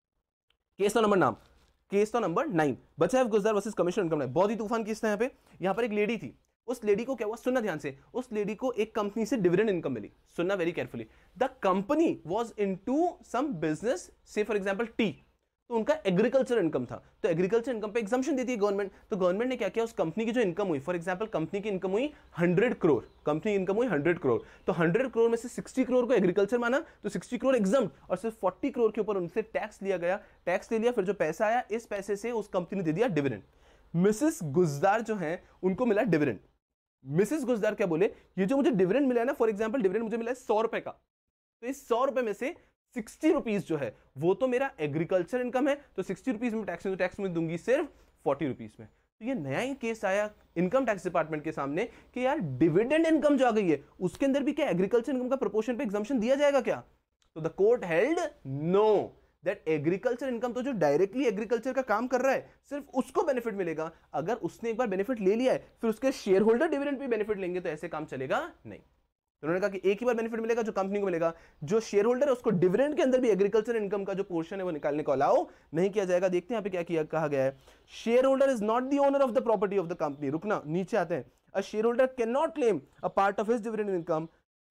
Case number नाम केस तो नंबर नाइन, बचाव Gujarat versus commissioner income tax. बहुत ही तूफान केस था यहाँ पे। यहाँ पर एक लेडी थी, उस लेडी को क्या हुआ, सुनना ध्यान से। उस लेडी को एक कंपनी से डिविडेंड इनकम मिली। सुनना very carefully. The company was into some business, say for example tea, तो उनका एग्रीकल्चर इनकम था। तो एग्रीकल्चर इनकम पे एग्जम्पशन देती है गवर्नमेंट। तो गवर्नमेंट ने क्या किया, उस कंपनी की जो इनकम हुई, फॉर एग्जांपल कंपनी की इनकम हुई हंड्रेड करोड़, कंपनी इनकम हुई हंड्रेड करोड़, तो हंड्रेड करोड़ में से सिक्सटी करोड़ को एग्रीकल्चर माना, तो सिक्सटी करोड़ एग्जम्प्ट, और सिर्फ फोर्टी करोड़ के ऊपर उनसे टैक्स लिया गया। टैक्स ले लिया, फिर जो पैसा आया, इस पैसे से उस कंपनी ने दे दिया डिविडेंड। मिसेस गुजदार जो है उनको मिला डिविडेंड। मिसेस गुजदार क्या बोले, ये जो मुझे डिविडेंड मिला है ना, फॉर एग्जाम्पल डिविडेंड मुझे मिला है सौ रुपए का, तो इस सौ रुपए में से सिक्सटी रुपीज जो है वो तो मेरा एग्रीकल्चर इनकम है, तो सिक्सटी रुपीज में टैक्स में, तो टैक्स में दूंगी सिर्फ फोर्टी रुपीज में। तो ये नया ही केस आया इनकम टैक्स डिपार्टमेंट के सामने कि यार डिविडेंड इनकम जो आ गई है उसके अंदर भी क्या एग्रीकल्चर इनकम का प्रोपोर्शन पे एग्जम्पशन दिया जाएगा क्या? तो the court held no, that agriculture income तो जो डायरेक्टली एग्रीकल्चर का काम कर रहा है सिर्फ उसको बेनिफिट मिलेगा। अगर उसने एक बार बेनिफिट ले लिया है फिर उसके शेयर होल्डर डिविडेंड पे बेनिफिट लेंगे तो ऐसे काम चलेगा नहीं। उन्होंने कहा कि एक ही बार बेनिफिट मिलेगा जो कंपनी को मिलेगा, जो शेयर होल्डर है उसको डिविडेंड के अंदर भी एग्रीकल्चर इनकम का जो पोर्शन है वो निकालने को अलाउ नहीं किया जाएगा। देखते हैं यहाँ पे क्या किया कहा गया है, share holder is not the owner of the property of the company. रुकना, नीचे आते हैं। A share holder can not claim a part of his dividend income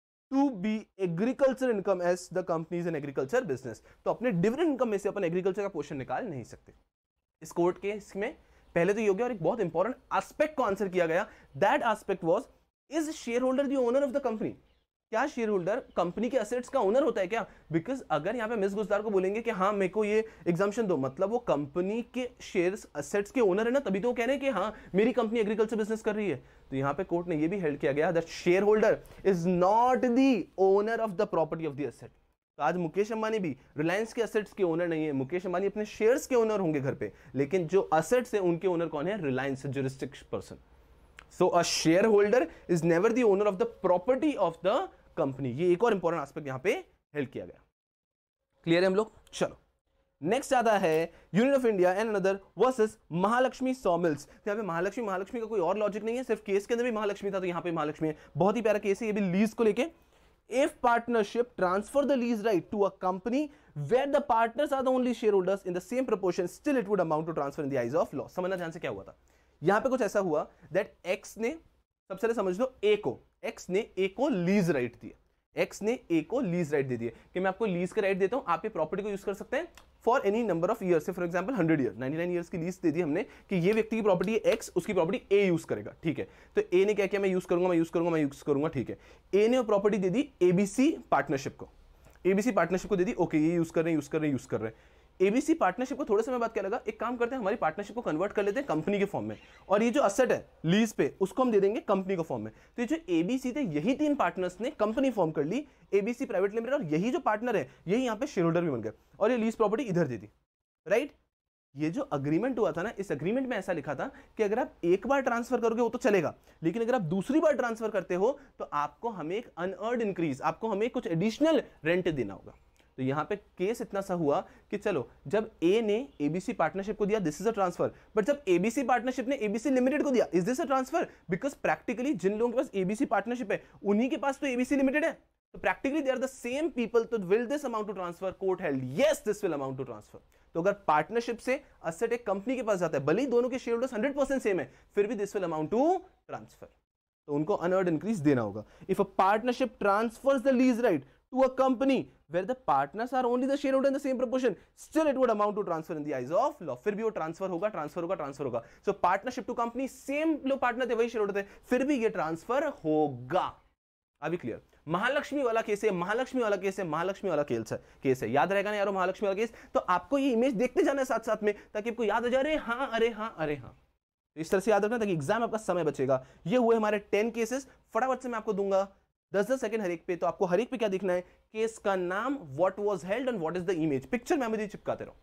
to be agriculture income as the company is an agriculture business. तो अपने dividend income में से अपन agriculture का portion निकाल नहीं सकते। इस कोर्ट के इसमें पहले तो ये हो गया, और एक बहुत इंपॉर्टेंट एस्पेक्ट को आंसर किया गया। That aspect was, is share holder the owner of the company? क्या शेयर होल्डर कंपनी के एसेट्स का ओनर होता है क्या? बिकॉज अगर यहाँ पे मिस गुजदार को बोलेंगे कि हाँ मेरे को ये एग्जाम्पशन दो, मतलब वो कंपनी के शेयर्स एसेट्स के ओनर है ना, तभी तो कह रहे हैं कि हाँ मेरी कंपनी एग्रीकल्चर बिजनेस कर रही है। तो यहाँ पे कोर्ट ने ये भी हेल्ड किया गया that share holder is not the owner of the property of the asset. तो आज मुकेश अंबानी भी रिलायंस के एसेट्स के ओनर नहीं है। मुकेश अंबानी अपने शेयर्स के ओनर होंगे घर पे, लेकिन जो एसेट्स है उनके ओनर कौन है? Reliance jurisdiction person. So a share holder is never the owner of the property of the company. ये एक और इंपॉर्टेंट एस्पेक्ट यहां पे हेल्प किया गया। क्लियर है हम लोग? चलो नेक्स्ट आता है union of India and another versus Mahalakshmi sawmills. यहां पे महालक्ष्मी महालक्ष्मी का कोई और लॉजिक नहीं है, सिर्फ केस के अंदर भी महालक्ष्मी था तो यहां पे महालक्ष्मी है। बहुत ही प्यारा केस है ये भी लीज को लेके। If partnership transfer the lease right to a company where the partners are the only share holders in the same proportion, still it would amount to transfer in the eyes of law. समझना ध्यान से क्या हुआ था यहां पे। कुछ ऐसा हुआ दैट एक्स ने, सबसे पहले समझ लो ए को, एक्स ने ए को लीज राइट दिया। एक्स ने ए को लीज राइट दे दिए कि मैं आपको लीज का राइट देता हूं, आप ये प्रॉपर्टी को यूज कर सकते हैं for any number of years. For example hundred year, ninety nine years की लीज दे दी हमने कि ये व्यक्ति की प्रॉपर्टी है एक्स, उसकी प्रॉपर्टी ए यूज करेगा। ठीक है, तो ए ने क्या किया, मैं यूज करूंगा मैं यूज करूंगा मैं यूज करूंगा। ठीक है, ए ने वो प्रॉपर्टी दे दी एबीसी पार्टनरशिप को, एबीसी पार्टनरशिप को दे दी। ओके ये यूज कर रहे हैं यूज कर रहे हैं यूज कर रहे हैं। एबीसी पार्टनरशिप को थोड़े समय बाद क्या लगा, एक काम करते हैं हमारी पार्टनरशिप को कन्वर्ट कर लेते हैं कंपनी के फॉर्म में, और ये जो असेट है लीज पे उसको हम दे देंगे कंपनी के फॉर्म में। तो ये जो एबीसी थे यही तीन पार्टनर्स ने कंपनी फॉर्म कर ली, एबीसी प्राइवेट लिमिटेड, और यही जो पार्टनर है यही यहाँ पे शेयर होल्डर भी बन गए, और ये लीज प्रॉपर्टी इधर दे दी। राइट, ये जो अग्रीमेंट हुआ था ना, इस अग्रीमेंट में ऐसा लिखा था कि अगर आप एक बार ट्रांसफर करोगे वो तो चलेगा, लेकिन अगर आप दूसरी बार ट्रांसफर करते हो तो आपको हमें एक अनअर्न्ड इंक्रीज, आपको हमें कुछ एडिशनल रेंट देना होगा। तो यहां पे केस इतना सा हुआ कि चलो जब ए ने एबीसी पार्टनरशिप को दिया, this is a transfer, but जब एबीसी पार्टनरशिप ने एबीसी लिमिटेड को दिया, is this a transfer? Because practically जिन लोगों के पास एबीसी पार्टनरशिप है उन्हीं के पास तो एबीसी लिमिटेड है, तो practically they are the same people, तो will this amount to transfer? Court held yes this will amount to transfer. तो अगर पार्टनरशिप से असेट एक कंपनी के पास जाता है, भले ही दोनों के share holders hundred percent same है, फिर भी this will amount to transfer, तो उनको अनअर्न्ड इंक्रीज देना होगा। If a partnership transfers the lease right to a company where the partners are only the shareholder in the same proportion, still it would amount to transfer in the eyes of law। फिर भी वो transfer होगा, transfer होगा, transfer होगा। So partnership to company, same लोग partner थे, वही share holder थे, फिर भी ये ट्रांसफर होगा। अभी क्लियर? महालक्ष्मी वाला केस है, महालक्ष्मी वाला केस है, महालक्ष्मी वाला केस है, केस है, याद रहेगा ना यारो महालक्ष्मी वाला केस? तो आपको ये इमेज देखते जाना है साथ साथ में, ताकि आपको याद हो जाए, अरे हाँ, अरे हाँ, अरे हाँ। इस तरह से याद रखना ताकि एग्जाम आपका समय बचेगा। ये हुए हमारे टेन केसेस, फटाफट से मैं आपको दूंगा दस दस सेकंड हर एक पे। तो आपको हर एक पे क्या दिखना है? केस का नाम, what was held and what is the image, picture memory चिपकाते रहो।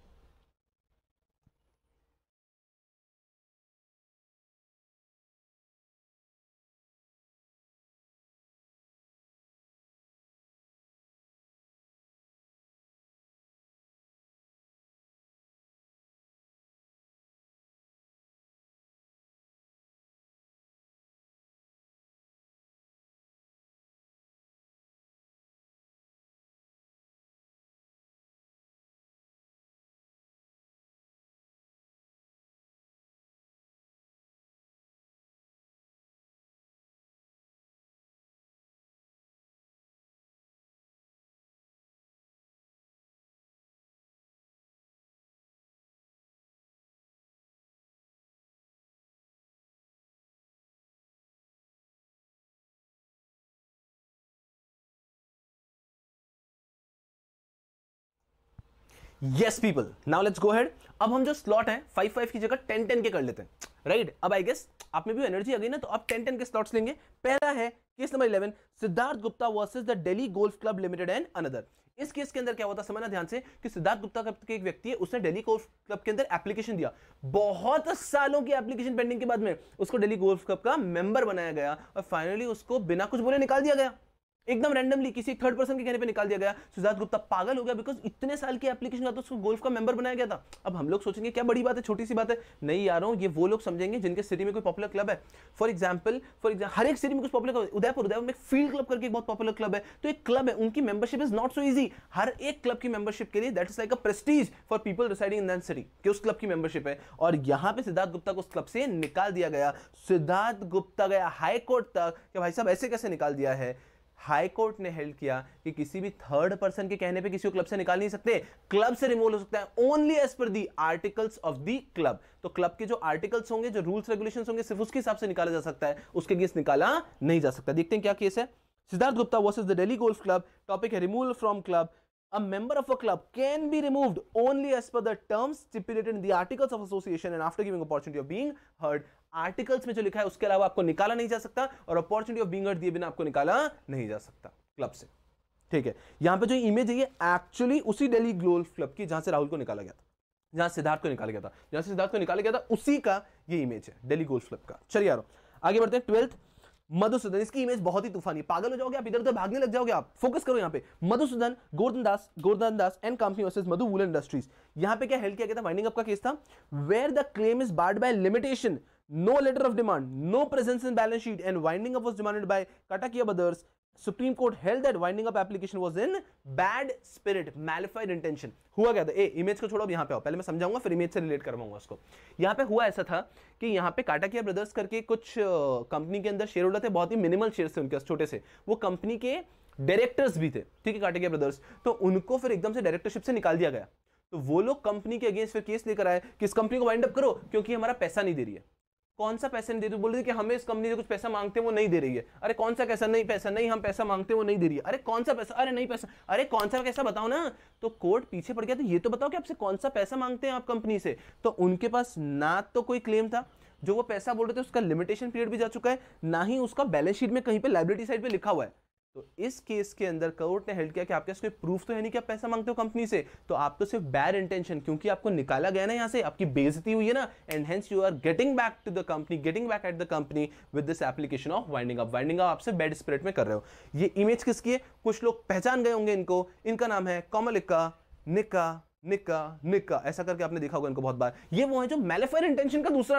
Yes people, now let's go ahead. अब हम जो स्लॉट है फाइव फाइव की जगह टेन टेन के कर लेते हैं, राइट right? अब आई गेस आप में भी एनर्जी आ गई ना, तो आप टेन टेन के स्लॉट्स लेंगे। पहला है case number eleven, Siddharth Gupta versus the Delhi golf club limited and another. इस केस के अंदर क्या होता है समझना ध्यान से, कि सिद्धार्थ गुप्ता के एक व्यक्ति है, उसने दिल्ली गोल्फ क्लब के अंदर एप्लीकेशन दिया, बहुत सालों की एप्लीकेशन पेंडिंग के बाद में उसको दिल्ली गोल्फ क्लब का मेंबर बनाया गया, और फाइनली उसको बिना कुछ बोले निकाल दिया गया, एकदम रैंडमली किसी थर्ड पर्सन के कहने पे निकाल दिया गया। सिद्धार्थ गुप्ता पागल हो गया, बिकॉज इतने साल की एप्लीकेशन का तो उसको गोल्फ का मेंबर बनाया गया था। अब हम लोग सोचेंगे क्या बड़ी बात है, छोटी सी बात है, नहीं यारों, ये वो लोग समझेंगे जिनके सिटी में कोई पॉपुलर क्लब है। फॉर एग्जांपल फॉर एग्जांपल हर एक सिटी में कुछ पॉपुलर क्लब, उदयपुर उदयपुर में फील्ड क्लब करके एक बहुत पॉपुलर क्लब है, तो एक क्लब है, उनकी membership is not so easy. हर एक क्लब की मेंबरशिप के लिए that is like a prestige for people residing in that city, कि उस क्लब की मेंबरशिप है। और यहां पे सिद्धार्थ गुप्ता को उस क्लब से निकाल दिया गया। सिद्धार्थ गुप्ता गया हाई कोर्ट तक कि भाई साहब ऐसे कैसे निकाल दिया है। हाई कोर्ट ने हेल्ड किया कि किसी भी थर्ड पर्सन के कहने पे किसी को क्लब से निकाल नहीं सकते, क्लब से रिमूव हो सकता है only as per the articles of the club. तो क्लब के जो आर्टिकल्स होंगे, जो रूल्स रेगुलेशंस होंगे, सिर्फ उसके हिसाब से निकाला जा सकता है, उसके अगेंस्ट निकाला नहीं जा सकता। देखते हैं क्या केस है। Siddharth Gupta versus the Delhi golf club, topic है removal from club. A member of a club can be removed only as per the terms stipulated in the articles of association and after giving opportunity of being heard। Articles में जो लिखा है उसके अलावा आपको निकाला नहीं जा सकता, और अपॉर्चुनिटी ऑफ बीइंग हर्ड दिए बिना आपको निकाला नहीं जा सकता क्लब से। ठीक है, यहां पे जो इमेज है ये एक्चुअली उसी दिल्ली गोल्फ क्लब की जहां से राहुल को निकाला गया था, जहां सिद्धार्थ को निकाला गया था, जहां से सिद्धार्थ को निकाला गया था उसी का ये इमेज है दिल्ली गोल्फ क्लब का। चलिए यारो आगे बढ़ते हैं। ट्वेल्थ मधुसूदन, इसकी इमेज बहुत ही तूफानी, पागल हो जाओगे आप, इधर उधर भागने लग जाओगे आप। फोकस करो यहाँ पे। Madhusudan Govardhan Das Govardhan Das and company versus Madhu woollen industries. यहाँ पे क्या हेल्ड किया गया था, वाइंडिंग अप का केस था, where the claim is barred by limitation, no letter of demand, no presence in balance sheet and winding up was demanded by Katakia brothers. Supreme court held that winding up application was in bad spirit, malafide intention. हुआ क्या था, ए image को छोड़ो, अब यहाँ पे आओ, पहले मैं समझाऊंगा फिर इमेज से रिलेट करवाऊंगा उसको। यहाँ पे हुआ ऐसा था कि यहाँ पे काटाकिया ब्रदर्स करके कुछ कंपनी के अंदर शेयर होल्डर थे, बहुत ही मिनिमल शेयर थे उनके छोटे से, वो कंपनी के डायरेक्टर्स भी थे, ठीक है, काटाकिया ब्रदर्स। तो उनको फिर एकदम से डायरेक्टरशिप से निकाल दिया गया। तो वो लोग कंपनी के अगेंस्ट फिर केस लेकर आए कि इस कंपनी को वाइंड अप करो क्योंकि हमारा पैसा नहीं दे रही है। कौन सा पैसा नहीं दे रही, बोल रही है कि हमें इस कंपनी से कुछ पैसा मांगते हैं वो नहीं दे रही है। अरे कौन सा कैसा, नहीं पैसा नहीं, हम पैसा मांगते हैं वो नहीं दे रही है। अरे कौन सा पैसा, अरे नहीं पैसा, अरे कौन सा कैसा बताओ ना। तो कोर्ट पीछे पड़ गया, तो ये तो बताओ कि आपसे कौन सा पैसा मांगते हैं आप कंपनी से। तो उनके पास ना तो कोई क्लेम था, जो वो पैसा बोल रहे थे उसका लिमिटेशन पीरियड भी जा चुका है, ना ही उसका बैलेंस शीट में कहीं पे लायबिलिटी साइड पे लिखा हुआ है। तो इस केस के अंदर कोर्ट ने हेल्ड किया कि आपके पास कोई प्रूफ तो है नहीं कि आप पैसा मांगते हो कंपनी से, तो आप तो सिर्फ बैड इंटेंशन, क्योंकि आपको निकाला गया ना यहाँ से, आपकी बेइज्जती हुई है ना, and hence you are getting back to the company, getting back at the company with this application of winding up. Winding up आपसे बैड स्पिरिट में कर रहे हो। ये इमेज किसकी है, कुछ लोग पहचान गए होंगे इनको, इनका नाम है कोमलिका निका निका निका, ऐसा करके आपने देखा होगा इनको बहुत बार। ये वो है जो मैलिफाइड इंटेंशन का दूसरा नाम है।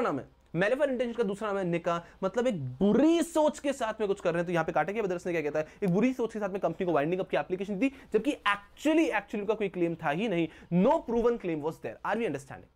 मेलेफर इंटेंशन का दूसरा नाम है निका, मतलब एक बुरी सोच के साथ में कुछ कर रहे हैं। तो यहां पे काटा के ब्रदर्स ने क्या कहता है, एक बुरी सोच के साथ में कंपनी को वाइंडिंग अप की एप्लीकेशन दी, जबकि एक्चुअली एक्चुअली का कोई क्लेम था ही नहीं, no proven claim was there. Are we understanding?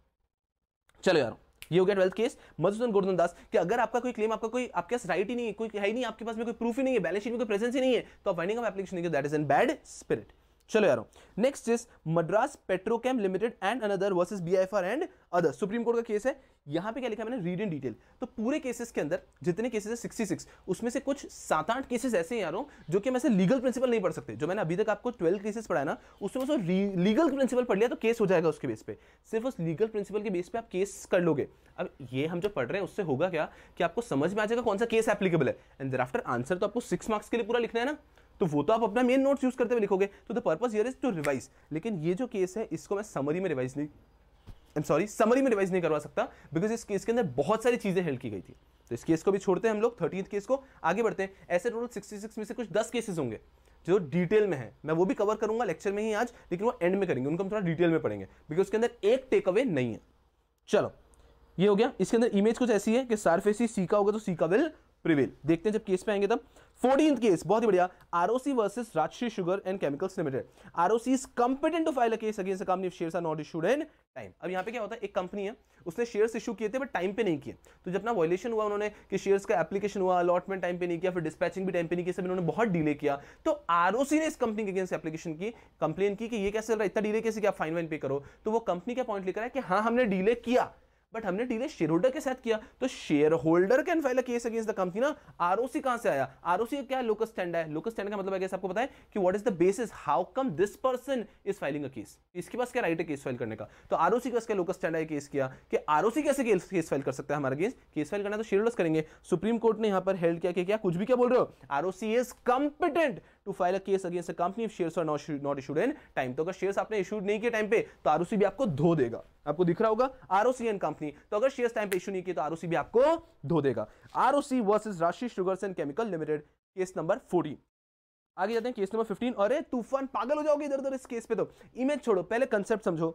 चलो यार, ये हो गया ट्वेल्थ केस मधुसूदन गोवर्धन दास कि अगर आपका कोई क्लेम, आपका कोई आपके पास राइट ही नहीं है, कोई है ही नहीं, आपके पास में कोई प्रूफ ही नहीं है, बैलेंस शीट में कोई प्रेजेंस ही नहीं है, तो आप वाइंडिंग अप एप्लीकेशन नहीं, that is in bad spirit. चलो यारो, next is Madras petrochem limited and another versus BIFR and other, supreme court का केस है। यहां पे क्या लिखा है मैंने, रीड इन डिटेल। तो पूरे केसेस के अंदर जितने केसेस है छियासठ, उसमें से कुछ सात आठ केसेस ऐसे हैं यारों जो कि हम ऐसे लीगल प्रिंसिपल नहीं पढ़ सकते। जो मैंने अभी तक आपको ट्वेल्व केसेस पढ़ाया ना, उसमें उसको लीगल प्रिंसिपल पढ़ लिया तो केस हो जाएगा उसके बेस पे, सिर्फ उस लीगल प्रिंसिपल के बेस पे आप केस कर लोगे। अब ये हम जो पढ़ रहे हैं उससे होगा क्या कि आपको समझ में आ जाएगा कौन सा केस एप्लीकेबल है, एंड देयर आफ्टर आंसर तो आपको सिक्स मार्क्स के लिए पूरा लिखना है ना, तो वो तो आप अपना मेन नोट्स यूज करते हुए लिखोगे। तो the purpose here is to revise. लेकिन ये जो केस है इसको मैं समरी में रिवाइज नहीं, आई एम सॉरी समरी में रिवाइज नहीं करवा सकता, बिकॉज इस केस के अंदर बहुत सारी चीजें हेल्ड की गई थी। तो इस केस को भी छोड़ते हैं हम लोग, थर्टीथ केस को आगे बढ़ते हैं। ऐसे टोटल छियासठ में से कुछ दस केसेस होंगे जो डिटेल में है, मैं वो भी कवर करूंगा लेक्चर में ही आज, लेकिन वो एंड में करेंगे, उनको हम थोड़ा डिटेल में पढ़ेंगे, बिकॉज उसके अंदर एक टेक अवे नहीं है। चलो ये हो गया। इसके अंदर इमेज कुछ ऐसी है कि सारफेसी सीका होगा तो सीका विल प्रिवेल। देखते हैं जब केस पे आएंगे तब। फोर्टीन्थ केस बहुत ही बढ़िया, ROC versus Rajshree sugar and chemicals limited. ROC is competent to file a case against the company if shares are not issued in time. अब यहां पे क्या होता है, एक कंपनी है उसने शेयर्स इशू किए थे बट टाइम पे नहीं किए, तो जब अपना वायलेशन हुआ उन्होंने कि शेयर्स का एप्लीकेशन हुआ, अलॉटमेंट टाइम पे नहीं किया, फिर डिस्पैचिंग भी टाइम पे नहीं किया, सब इन्होंने बहुत डिले किया। तो आरओसी ने इस कंपनी के अगेंस्ट एप्लीकेशन की, कंप्लेन की कि ये कैसे चल रहा है, इतना डिले कैसे किया, फाइन वाइन पे करो। तो वो कंपनी का पॉइंट लेकर है कि हाँ हमने डिले किया, बट हमने डीले शेयर होल्डर के साथ किया, तो share holder can file a case against the company ना। आरओसी कहां से आया, आरओसी क्या लोकस स्टैंड है, लोकस स्टैंड का मतलब है आपको पता है कि what is the basis, how come this person is filing a case, इसके पास क्या राइट है केस फाइल करने का। तो आरओसी के पास क्या लोकस स्टैंड है केस किया कि आरओसी कैसे केस फाइल कर सकता है हमारे अगेंस्ट, केस फाइल करना तो शेयर होल्डर्स करेंगे। सुप्रीम कोर्ट ने यहां पर हेल्ड किया कि क्या कुछ भी क्या बोल रहे हो, ROC is competent to file a case against a company if shares are not issued in time. तो अगर शेयर्स आपने इशूड नहीं किए टाइम पे तो आरओसी भी आपको धो देगा। आपको दिख रहा होगा आरओसी एंड कंपनी, तो अगर शेयर्स टाइम पे इशू नहीं किए तो आरओसी भी आपको धो देगा। ROC versus Rajshree sugars and chemical limited, case number fourteen. आगे जाते हैं केस नंबर फिफ्टीन। अरे तूफान, पागल हो जाओगे इधर उधर इस केस पे। तो इमेज छोड़ो, पहले कंसेप्ट समझो।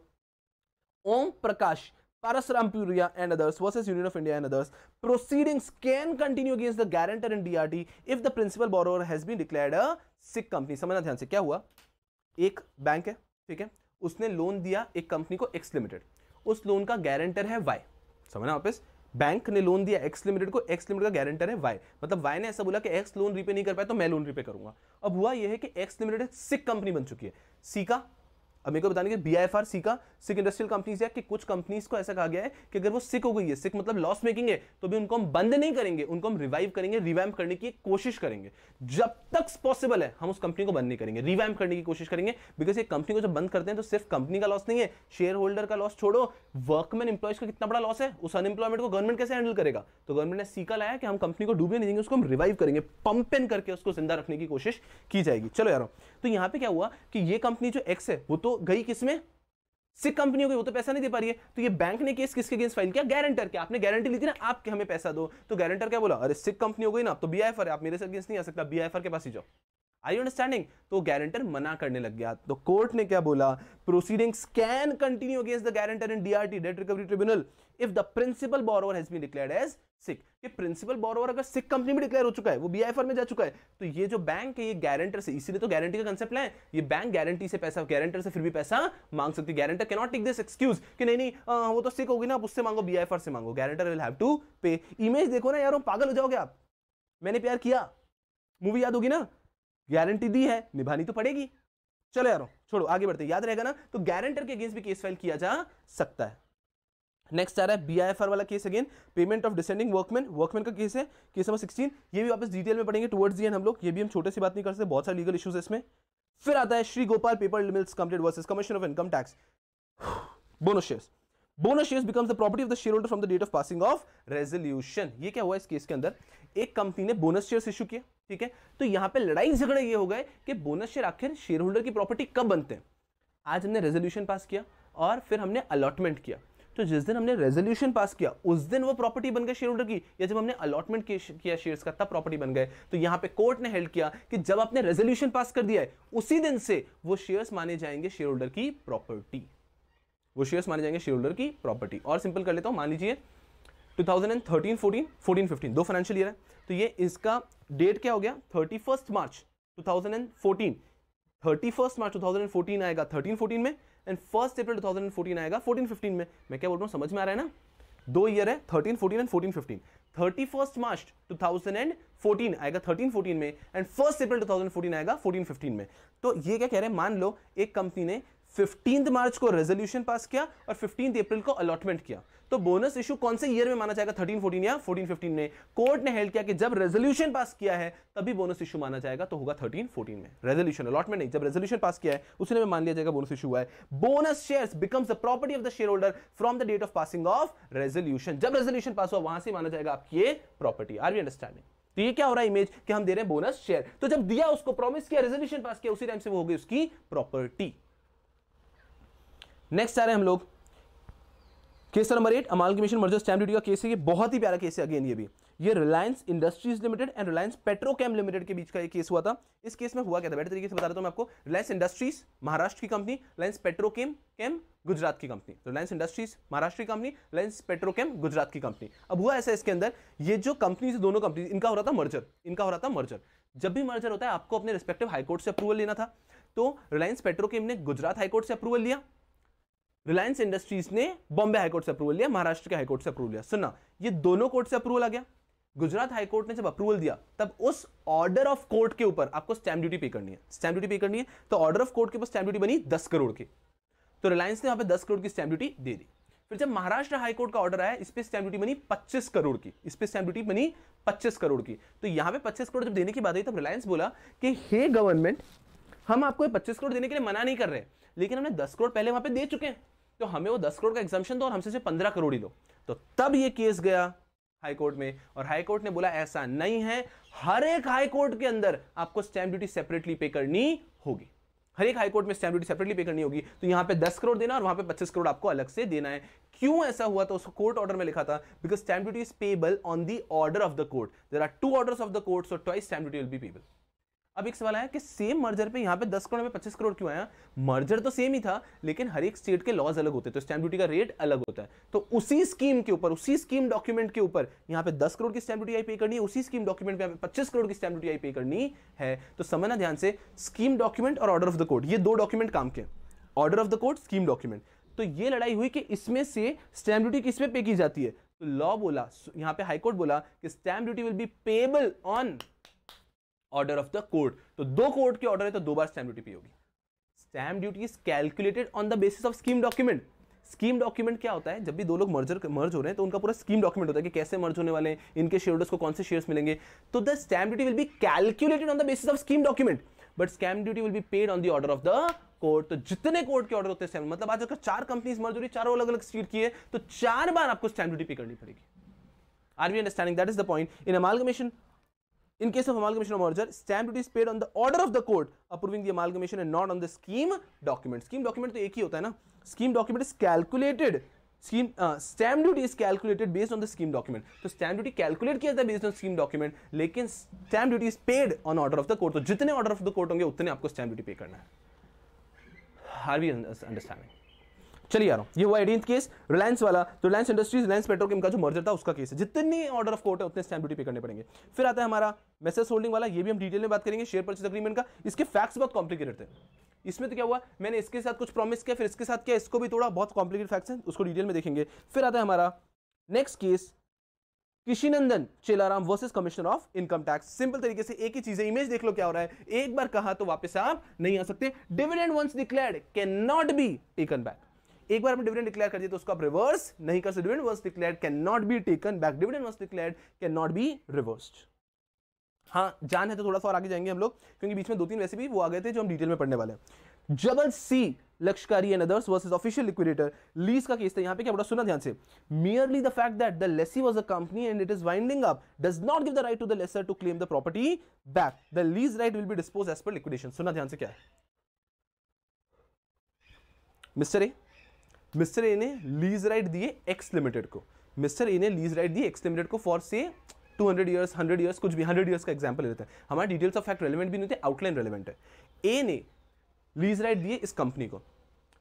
Om Prakash Parasrampuria and others versus Union of India and others. Proceedings can continue against the guarantor in D R T if the principal borrower has been declared a sick company. समझना ध्यान से, क्या हुआ, एक bank है, ठीक है, उसने लोन दिया एक कंपनी को एक्स लिमिटेड, उस लोन का गारंटर है वाई। समझना वापस, बैंक ने लोन दिया एक्स लिमिटेड को, एक्स लिमिटेड का गारंटर है वाई, मतलब वाई ने ऐसा बोला कि एक्स लोन रिपे नहीं कर पाया तो मैं लोन रिपे करूंगा। अब हुआ यह है कि एक्स लिमिटेड एक सिक कंपनी बन चुकी है, सी का। अब मेरे को बताने के बीआईएफआर सी का, सिक इंडस्ट्रियल कंपनीज है कि कुछ कंपनीज को ऐसा कहा गया है कि अगर वो सिक हो गई है, सिक मतलब लॉस मेकिंग है, तो भी उनको हम बंद नहीं करेंगे, उनको हम रिवाइव करेंगे, रिवैम्प करने की कोशिश करेंगे। जब तक पॉसिबल है हम उस कंपनी को बंद नहीं करेंगे, रिवैम्प करने की कोशिश करेंगे। बिकॉज एक कंपनी को जब बंद करते हैं तो सिर्फ कंपनी का लॉस नहीं है, शेयर होल्डर का लॉस छोड़ो, वर्कमैन एम्प्लॉयज का कितना बड़ा लॉस है, उस अनएम्प्लॉयमेंट को गवर्नमेंट कैसे हैंडल करेगा। तो गवर्नमेंट ने सीका लाया कि हम कंपनी को डूबने नहीं देंगे, उसको हम रिवाइव करेंगे, पंप इन करके उसको जिंदा रखने की कोशिश की जाएगी। चलो यारो, तो यहां पे क्या हुआ कि ये कंपनी जो एक्स है वो तो गई किसमें, सिक कंपनी हो गई, वो तो पैसा नहीं दे पा रही है। तो ये बैंक ने केस किसके अगेंस्ट फाइल किया, गारंटर के। आपने गारंटी ली थी ना, आपके हमें पैसा दो, तो गारंटर क्या बोला, अरे सिक कंपनी हो गई ना, तो बीआईएफआर आप मेरे से अगेंस्ट नहीं आ सकता, बीआईएफआर के पास ही जाओ। Are you understanding. तो गारंटर मना करने लग गया, तो कोर्ट ने क्या बोला, proceedings can continue against the guarantor in DRT, debt recovery tribunal, if the principal borrower has been declared as sick. कि प्रिंसिपल बोरोवर अगर सिक कंपनी में डिक्लेयर हो चुका है, वो बीआईएफआर में जा चुका है, तो ये जो बैंक है ये गारंटर से, इसीलिए तो गारंटी का कांसेप्ट लाए, ये बैंक गारंटी से पैसा, गारंटर से फिर भी पैसा मांग सकती है। Guarantor can not take this excuse कि नहीं नहीं आ, वो तो सिक होगी ना, आप उससे मांगो, बीआईएफआर से मांगो, guarantor will have to pay. Image देखो ना यार, पागल हो जाओगे आप। मैंने प्यार किया, मूवी याद होगी ना, गारंटी दी है, निभानी तो पड़ेगी। चलो यारो छोड़ो, आगे बढ़ते, याद रहेगा ना। तो गारंटर के अगेंस्ट भी केस फाइल किया जा सकता है। नेक्स्ट आ रहा है बीआईएफआर वाला case, again payment of descending workman, workman का केस है, केस नंबर सिक्सटीन। ये भी वापस डिटेल में पढ़ेंगे टुवर्ड्स द एंड हम लोग, ये भी हम छोटे सी बात नहीं कर सकते, बहुत सारे लीगल इश्यूज है इसमें। फिर आता है Shri Gopal paper mills complete versus commissioner of income tax, bonus shares. Bonus shares becomes the property of the share holder from the date of passing of resolution. ये क्या हुआ इस केस के अंदर, एक कंपनी ने बोनस शेयर्स इशू किए, ठीक है, तो यहां पे लड़ाई झगड़े ये हो गए कि बोनस शेयर आखिर शेयर होल्डर की प्रॉपर्टी कब बनते हैं। आज हमने रेजोल्यूशन पास किया और फिर हमने अलॉटमेंट किया, तो जिस दिन हमने रेजोल्यूशन पास किया उस दिन वो प्रॉपर्टी बन गए शेयर होल्डर की, या जब हमने अलॉटमेंट किया शेयर्स का तब प्रॉपर्टी बन गए। तो यहां पे कोर्ट ने हेल्ड किया कि जब आपने रेजोल्यूशन पास कर दिया है उसी दिन से वो शेयर्स माने जाएंगे शेयर होल्डर की प्रॉपर्टी, वो शेयर्स माने जाएंगे शेयर होल्डर की प्रॉपर्टी। और सिंपल कर लेता हूं, मान लीजिए two thousand thirteen fourteen, fourteen fifteen दो फाइनेंशियल ईयर है, तो ये इसका डेट क्या हो गया, thirty first March two thousand fourteen, thirty first March two thousand fourteen आएगा थर्टीन फोर्टीन में, and first April two thousand fourteen आएगा फोर्टीन फिफ्टीन में। मैं क्या बोल रहा हूँ, समझ में आ रहा है ना, दो ईयर है, thirteen fourteen and fourteen fifteen. Thirty first March two thousand fourteen आएगा थर्टीन फोर्टीन में, and first April two thousand fourteen आएगा फोर्टीन फिफ्टीन में। तो ये क्या कह रहे हैं, मान लो एक कंपनी ने फिफ्टींथ मार्च को रेजोल्यूशन पास किया और फिफ्टींथ अप्रैल को अलॉटमेंट किया, तो बोनस इशू कौन से ईयर में माना जाएगा, थर्टीन फोर्टीन या फोर्टीन फिफ्टीन में। कोर्ट ने हेल्ड किया कि जब रेजोल्यूशन पास किया है तभी बोनस इशू माना जाएगा, तो होगा थर्टीन फोर्टीन में। रेजोल्यूशन, अलॉटमेंट नहीं, जब रेजोल्यूशन पास किया है उसी में मान लिया जाएगा बोनस इशू हुआ है। Bonus shares becomes the property of the share holder from the date of passing of resolution. जब रेजोल्यूशन पास हुआ वहां से माना जाएगा आपकी ये प्रॉपर्टी। Are we understanding? तो ये क्या हो रहा है इमेज, कि हम दे रहे हैं बोनस शेयर, तो जब दिया उसको, प्रॉमिस किया, रेजोल्यूशन पास किया, उसी टाइम से वो हो गई उसकी प्रॉपर्टी। नेक्स्ट आ रहे हैं हम लोग case number eight, amalgamation merger stamp duty का केस है। ये बहुत ही प्यारा केस है अगेन, ये भी ये Reliance industries limited and Reliance petrochem limited के बीच का एक केस हुआ था। इस केस में हुआ क्या था, बेटर तरीके से बता रहा हूं मैं आपको। रिलायंस इंडस्ट्रीज महाराष्ट्र की company, Reliance petrochem chem Gujarat की कंपनी। तो रिलायंस इंडस्ट्रीज महाराष्ट्र की कंपनी, रिलायंस पेट्रोकेम गुजरात की कंपनी। अब हुआ ऐसा, इसके अंदर ये जो कंपनी से दोनों कंपनी, इनका हो रहा था मर्जर, इनका हो रहा था मर्जर। जब भी मर्जर होता है आपको अपने रिस्पेक्टिव हाईकोर्ट से अप्रूवल लेना था, तो रिलायंस पेट्रोकेम ने गुजरात हाईकोर्ट से अप्रूवल लिया, रिलायंस इंडस्ट्रीज ने बॉम्बे हाईकोर्ट से अप्रूवल लिया, महाराष्ट्र के हाईकोर्ट से अप्रूवल लिया। सुनना, ये दोनों कोर्ट से अप्रूवल आ गया। गुजरात हाईकोर्ट ने जब अप्रूवल दिया तब उस ऑर्डर ऑफ कोर्ट के ऊपर आपको स्टैम्प ड्यूटी पे करनी है, स्टैम्प ड्यूटी पे करनी है। तो ऑर्डर ऑफ कोर्ट के ऊपर स्टैम्प ड्यूटी बनी दस करोड़ की, तो रिलायंस ने वहां पे दस करोड़ की स्टैम्प ड्यूटी दे दी। फिर जब महाराष्ट्र हाईकोर्ट का ऑर्डर आया, इस पे स्टैम्प ड्यूटी बनी पच्चीस करोड़ की, इस पे स्टैम्प ड्यूटी बनी पच्चीस करोड़ की। तो यहां पे पच्चीस करोड़ जब देने की बात आई तब रिलायंस बोला कि हे गवर्नमेंट, हम आपको पच्चीस करोड़ देने के लिए मना नहीं कर रहे, लेकिन हमने दस करोड़ पहले वहां पे दे चुके हैं, तो हमें वो दस करोड़ का एग्जम्पशन दो और हमसे से पंद्रह करोड़ ही लो। तो तब ये केस गया हाई कोर्ट में, और हाई कोर्ट ने बोला ऐसा नहीं है, हर एक हाई कोर्ट के अंदर आपको स्टैम्प ड्यूटी सेपरेटली पे करनी होगी, हर एक हाई कोर्ट में स्टैम्प ड्यूटी सेपरेटली पे करनी होगी। तो यहां पे दस करोड़ देना और वहां पे पच्चीस करोड़ आपको अलग से देना है। क्यों ऐसा हुआ, तो उसको कोर्ट ऑर्डर में लिखा था, because stamp duty is payable on the order of the court, there are two orders of the court, so twice stamp duty will be payable. अब एक सवाल आया कि सेम मर्जर पे यहाँ पे दस करोड़ में पच्चीस करोड़ क्यों आया? मर्जर तो सेम ही था, लेकिन हर एक स्टेट के लॉज अलग होते हैं, तो स्टैम्प ड्यूटी का रेट अलग होता है। तो उसी स्कीम के ऊपर, उसी स्कीम डॉक्यूमेंट के ऊपर यहाँ पे दस करोड़ की स्टैम्प ड्यूटी आई पे करनी है, उसी स्कीम डॉक्यूमेंट पे यहाँ पे पच्चीस करोड़ की स्टैम्प ड्यूटी आई पे करनी है। तो समझना ध्यान से, स्कीम डॉक्यूमेंट और ऑर्डर ऑफ द कोर्ट, ये दो डॉक्यूमेंट काम के, order of the court, scheme document. तो ये लड़ाई हुई कि इसमें से स्टैम्प ड्यूटी किस पे पे की जाती है, तो लॉ बोला, यहाँ पे हाईकोर्ट बोला कि stamp duty will be payable on order of the court. तो दो कोर्ट के ऑर्डर है तो दो बार स्टैम्प ड्यूटी पे होगी। Stamp duty is calculated on the basis of scheme document. Scheme document क्या होता है, जब भी दो लोग मर्जर मर्ज हो रहे हैं तो उनका पूरा स्कीम डॉक्यूमेंट होता है कि कैसे मर्ज होने वाले हैं, इनके शेयर होल्डर्स को कौन से शेयर्स मिलेंगे। तो the stamp duty will be calculated on the basis of scheme document, but stamp duty will be paid on the order of the court. तो जितने कोर्ट के ऑर्डर होते हैं, मतलब आज अगर चार कंपनीज मर्ज हो रही है, चारों अलग अलग स्टेट की है, तो चार बार आपको स्टैम्प ड्यूटी पे करनी पड़ेगी। Are we understanding? That is the point. In amalgamation, in case of amalgamation or merger, stamp duty is paid on the order of the court approving the amalgamation and not on the scheme document. Scheme document तो एक ही होता है ना, scheme document is calculated, scheme uh, stamp duty is calculated based on the scheme document. तो stamp duty calculate किया जाता है based on scheme document, लेकिन stamp duty is paid on order of the court. तो जितने order of the court होंगे उतने आपको stamp duty pay करना है। Are we understanding? चलिए आ रहा हूं, ये हुआ एटीन्थ केस रिलायंस वाला। तो रिलायंस इंडस्ट्रीज रिलायंस पेट्रोकेम का जो मर्जर था उसका केस है, जितने ऑर्डर ऑफ कोर्ट है उतने स्टैम्प ड्यूटी पे करने पड़ेंगे। फिर आता है हमारा मैसेज होल्डिंग वाला, ये भी हम डिटेल में बात करेंगे, शेयर परचेज एग्रीमेंट का। इसके फैक्ट्स बहुत कॉम्प्लिकेटेड थे। इसमें तो क्या हुआ, मैंने इसके साथ कुछ प्रॉमिस किया, फिर इसके साथ किया, इसको भी थोड़ा बहुत कॉम्प्लिकेटेड फैक्ट्स हैं, उसको डिटेल में देखेंगे। फिर आता है हमारा next case, Krishinandan Chelaram versus commissioner of income tax. Simple तरीके से एक ही चीज है, इमेज देख लो क्या हो रहा है, एक बार कहा तो वापस आप नहीं आ सकते। Dividend once declared can not be taken back. एक बार आपने डिविडेंड डिक्लेयर कर दिया तो उसको आप रिवर्स नहीं कर सकते। Dividend was declared can not be taken back, dividend was declared can not be reversed. हाँ, जान है तो थोड़ा सा और आगे जाएंगे हम लोग, क्योंकि बीच में दो तीन वैसे भी वो आ गए थे जो हम डिटेल में पढ़ने वाले हैं। Jabal C Lashkari and others versus official liquidator, lease का केस था। यहां पे क्या बड़ा सुना ध्यान से, merely the fact that the lessee was a company and it is winding up does not give the right to the lessor to claim the property back, the lease right will be dispose as per liquidation. सुना ध्यान से क्या है, mister A mister A ने lease right दिए X limited को, mister A ने lease right दिए एक्स लिमिटेड को फॉर से two hundred years, hundred years, कुछ भी, हंड्रेड इयर्स का एग्जांपल लेते हैं। हमारे डिटेल्स ऑफ फैक्ट रेलेवेंट भी नहीं थे, आउटलाइन रेलेवेंट है। ए ने लीज राइट दिए इस कंपनी को,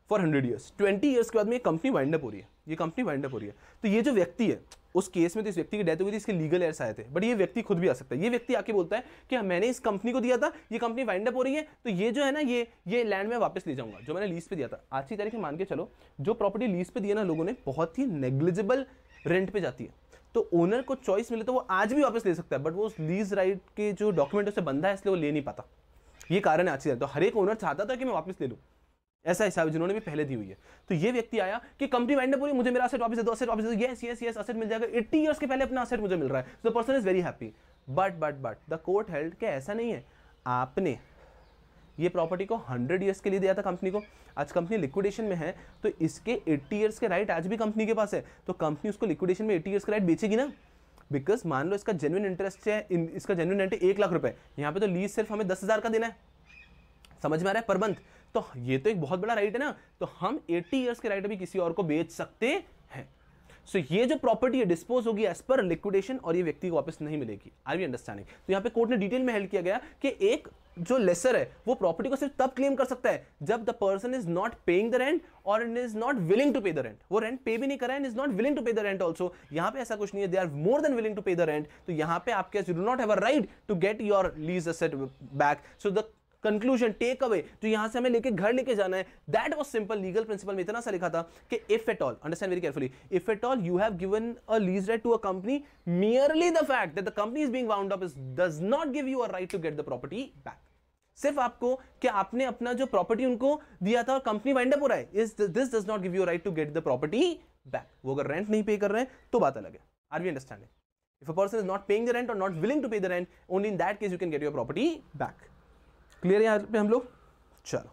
for hundred years, twenty years के बाद में ये कंपनी वाइंड अप हो रही है, ये कंपनी वाइंड अप हो रही है। तो ये जो व्यक्ति है, उस केस में तो इस व्यक्ति की डेथ हुई थी, इसके लीगल एयर्स आए थे, बट ये व्यक्ति खुद भी आ सकता है। ये व्यक्ति आके बोलता है कि मैंने इस कंपनी को दिया था, ये कंपनी वाइंड अप हो रही है, तो ये जो है ना, ये ये लैंड में वापस ले जाऊंगा जो मैंने लीज पे दिया था। आज की तारीख में मान के चलो, जो प्रॉपर्टी लीज पे दिया ना लोगों ने, बहुत ही नेग्लिजिबल रेंट पे जाती है, तो ओनर को चॉइस मिले तो वो आज भी वापस ले सकता है, बट वो लीज राइट के जो डॉक्यूमेंट उससे बंधा है, इसलिए वो ले नहीं पाता। ये कारण है आज की तारीख। तो हर एक ओनर चाहता था कि मैं वापस ले लूं, ऐसा हिसाब जिन्होंने भी पहले दी हुई है। तो ये व्यक्ति आया कि कंपनी वाइंड अप हो रही है, मुझे मेरा असेट वापस दे दो, असेट वापस दे दो, यस यस यस असेट मिल जाएगा, अस्सी इयर्स के पहले अपना असेट मुझे मिल रहा है, the person is very happy. But but but the court held कि ऐसा नहीं है, आपने ये प्रॉपर्टी को हंड्रेड ईयर्स के लिए दिया था कंपनी को, आज कंपनी लिक्विडेशन में है, तो इसके अस्सी ईयर्स के राइट आज भी कंपनी के पास है, तो कंपनी उसको लिक्विडेशन में अस्सी ईयर्स के राइट बेचेगी ना, बिकॉज मान लो इसका जेन्युइन इंटरेस्ट है, इसका जेन्युइन रेंट है एक लाख रुपए, यहाँ पे तो लीज सिर्फ हमें दस हजार का देना है, समझ में आ रहा है, पर मंथ। तो ये तो एक बहुत बड़ा राइट है ना, तो हम अस्सी इयर्स के राइट भी किसी और को बेच सकते हैं। सो so, ये जो प्रॉपर्टी है डिस्पोज होगी एज पर लिक्विडेशन, और ये व्यक्ति को वापस नहीं मिलेगी। Are we understanding? तो यहाँ पे कोर्ट ने डिटेल में हेल्ड किया गया कि एक जो लेसर है वो प्रॉपर्टी को सिर्फ तब क्लेम कर सकता है जब the person is not paying the rent और is not willing to pay the rent. वो रेंट पे भी नहीं कर रहा है, is not willing to pay the rent also. यहाँ पे ऐसा कुछ नहीं है, they are more than willing to pay the rent. तो यहाँ पे आपके you do not have a right to get your lease asset back. So the conclusion, take away जो यहां से हमें लेके घर लेके जाना है, that was simple. Legal principle में इतना सा लिखा था कि if at all, understand very carefully, if at all you have given a lease right to a company, merely the fact that the company is being wound up is does not give you a right to get the property back। सिर्फ आपको कि आपने अपना जो property उनको दिया था और कंपनी वाइंड अप हो रहा है, is this does not give you right to get the property back. वो अगर रेंट नहीं पे कर रहे हैं तो बात अलग है। Are we understanding? If a person is not paying the rent और not willing to pay the rent, only in that case you can get your property back. Clear है यहां पे हम लोग? चलो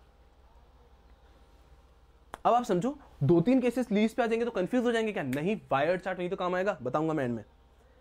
अब आप समझो, दो तीन केसेस लीज पे आ जाएंगे तो कंफ्यूज हो जाएंगे क्या? नहीं, वायर चार्ट नहीं तो काम आएगा, बताऊंगा मैं एंड में।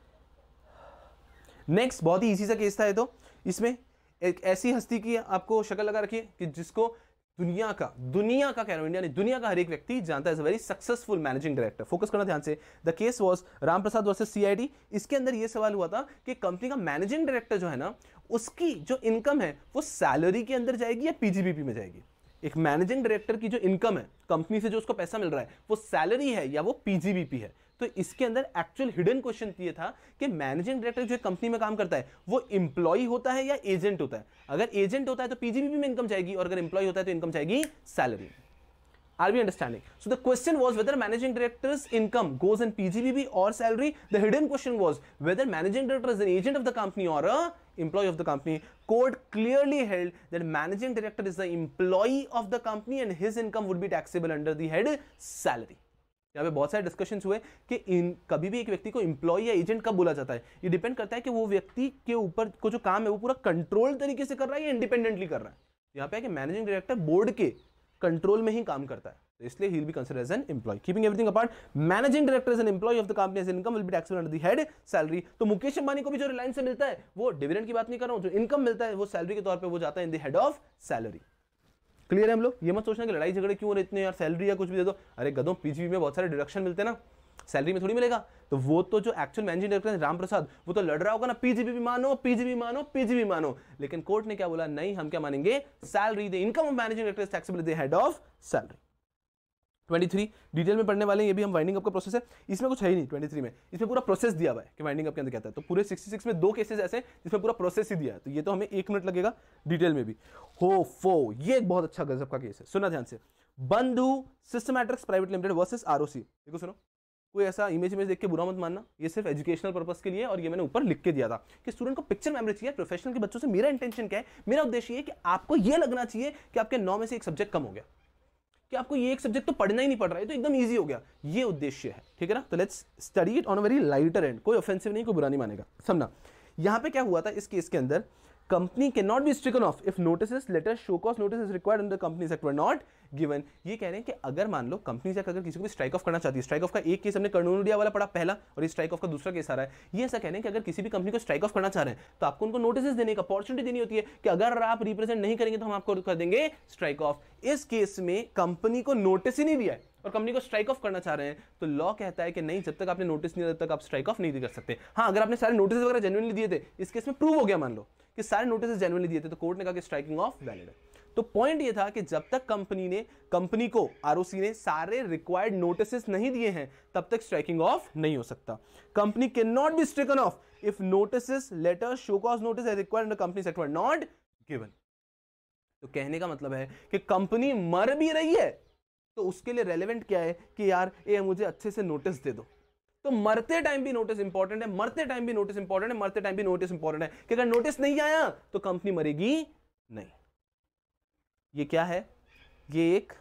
नेक्स्ट बहुत ही इजी सा केस था ये। तो इसमें एक ऐसी हस्ती की आपको शक्ल लगा रखिए कि जिसको दुनिया का दुनिया का कह रहा हूं, इंडिया नहीं, दुनिया का हर एक व्यक्ति जानता है, very successful managing director. Focus करना ध्यान से। The case was Ram Prasad versus CID. इसके अंदर यह सवाल हुआ था कि कंपनी का मैनेजिंग डायरेक्टर जो है ना, उसकी जो इनकम है वो सैलरी के अंदर जाएगी या पीजीबीपी में जाएगी। एक मैनेजिंग डायरेक्टर की जो इनकम है कंपनी से, जो उसको पैसा मिल रहा है, वो सैलरी है या वो पीजीबीपी है। तो इसके अंदर एक्चुअल हिडन क्वेश्चन ये था कि मैनेजिंग डायरेक्टर जो कंपनी में काम करता है वो इंप्लॉय होता है या एजेंट होता है। अगर एजेंट होता है तो पीजीबीपी में इनकम जाएगी, और अगर इंप्लॉय होता है तो इनकम जाएगी salary. Are we understanding? So the question was whether managing director's income goes in P G B B or salary. The hidden question was whether managing director is an agent of the company or a employee of the company. Court clearly held that managing director is the employee of the company and his income would be taxable under the head salary. यहाँ पे बहुत सारे discussions हुए कि इन कभी भी एक व्यक्ति को एम्प्लॉय या एजेंट कब बोला जाता है। ये डिपेंड करता है कि वो व्यक्ति के ऊपर को जो काम है वो पूरा कंट्रोल तरीके से कर रहा है या इंडिपेंडेंटली कर रहा है। यहाँ पे है कि मैनेजिंग डायरेक्टर बोर्ड के कंट्रोल में ही काम करता है, तो इसलिए he will be considered as an employee. Keeping everything apart, managing director is an employee of the company, his income will be taxable under the head salary. तो मुकेश अंबानी को भी जो रिलायंस से मिलता है वो डिविडेंड की बात नहीं कर रहा हूं, जो इनकम मिलता है वो सैलरी के तौर पे वो जाता है in the head of salary. Clear है हम लोग? ये मत सोचना कि लड़ाई झगड़े क्यों हो रहे इतने यार, सैलरी या कुछ भी दे दो। अरे गधों, पीजीबी में बहुत सारे डिडक्शन मिलते हैं ना, सैलरी में थोड़ी मिलेगा। तो वो तो जो एक्चुअल मैनेजिंग डायरेक्टर है राम प्रसाद, वो तो लड़ रहा होगा ना, पीजीबी मानो पीजीबी मानो पीजीबी मानो। लेकिन कोर्ट ने क्या बोला? नहीं, हम क्या मानेंगे? Salary. The income of managing director is taxable in the head of salary. तेईस डिटेल में पढ़ने वाले हैं, ये भी हम वाइंडिंग अप का प्रोसेस है। इसमें कुछ है ही नहीं तेईस में, इसमें पूरा प्रोसेस दिया हुआ है कि वाइंडिंग अप के अंदर क्या था। तो पूरे छियासठ में दो केसेस ऐसे हैं जिसमें पूरा प्रोसेस ही दिया है, तो ये तो हमें एक मिनट लगेगा डिटेल में भी। हो फो, ये एक बहुत अच्छा गजब का केस है, सुना ध्यान से। Bandhu systematics private limited versus ROC. देखो सुनो, कोई ऐसा इमेज इमेज देख के बुरा मत मानना, ये सिर्फ एजुकेशनल पर्पस के लिए, और ये मैंने ऊपर लिख के दिया था कि स्टूडेंट को पिक्चर मेमोरी चाहिए। प्रोफेशनल के बच्चों से मेरा इंटेंशन क्या है? मेरा उद्देश्य ये कि आपको ये लगना चाहिए कि आपके नौ में से एक सब्जेक्ट कम हो गया, कि आपको ये एक सब्जेक्ट तो पढ़ना ही नहीं पड़ रहा है, तो एकदम इजी हो गया। ये उद्देश्य है, ठीक है ना? तो let's study it on a very lighter end. कोई ऑफेंसिव नहीं, कोई बुरा नहीं मानेगा, समझना। यहां पे क्या हुआ था इस केस के अंदर? Company can not be stricken off if notice letter show cause notice is required under companies act were not given. ये कह रहे हैं कि अगर मान लो कंपनी से अगर किसी को भी स्ट्राइक ऑफ करना चाहती है, स्ट्राइक ऑफ का एक केस हमने कर्नूलिया वाला पढ़ा पहला, और ये स्ट्राइक ऑफ का दूसरा केस आ रहा है। ये ऐसा कह रहे हैं कि अगर किसी भी कंपनी को स्ट्राइक ऑफ करना चाह रहे हैं तो आपको उनको नोटिस देने का अपॉर्चुनिटी देनी होती है कि अगर आप रिप्रेजेंट नहीं करेंगे तो हम आपको कर देंगे स्ट्राइक ऑफ। इस केस में कंपनी को नोटिस ही नहीं दिया है और कंपनी को स्ट्राइक ऑफ करना चाह रहे हैं, तो लॉ कहता है कि नहीं, जब तक आपने नोटिस नहीं दिया तब तक आप स्ट्राइक ऑफ नहीं कर सकते। हाँ, अगर आपने सारे नोटिस वगैरह जेन्युइनली दिए थे, इस केस में प्रूव हो गया, मान लो कि सारे नोटिस जेन्युइनली दिए थे, तो कोर्ट ने कहा कि स्ट्राइकिंग ऑफ वैलिड है। तो पॉइंट ये था कि जब तक कंपनी ने कंपनी को आरओसी ने सारे रिक्वायर्ड नोटिसेस नहीं दिए हैं तब तक स्ट्राइकिंग ऑफ नहीं हो सकता. Company can not be stricken off if notices letter show cause notice as required under company act were not given. तो कहने का मतलब है कि कंपनी मर भी रही है तो उसके लिए रेलेवेंट क्या है कि यार ये मुझे अच्छे से नोटिस दे दो. तो मरते टाइम भी नोटिस इंपॉर्टेंट है, मरते टाइम भी नोटिस इंपॉर्टेंट है, मरते टाइम भी नोटिस इंपॉर्टेंट है कि अगर नोटिस नहीं आया तो कंपनी मरेगी नहीं. ये क्या है? ये एक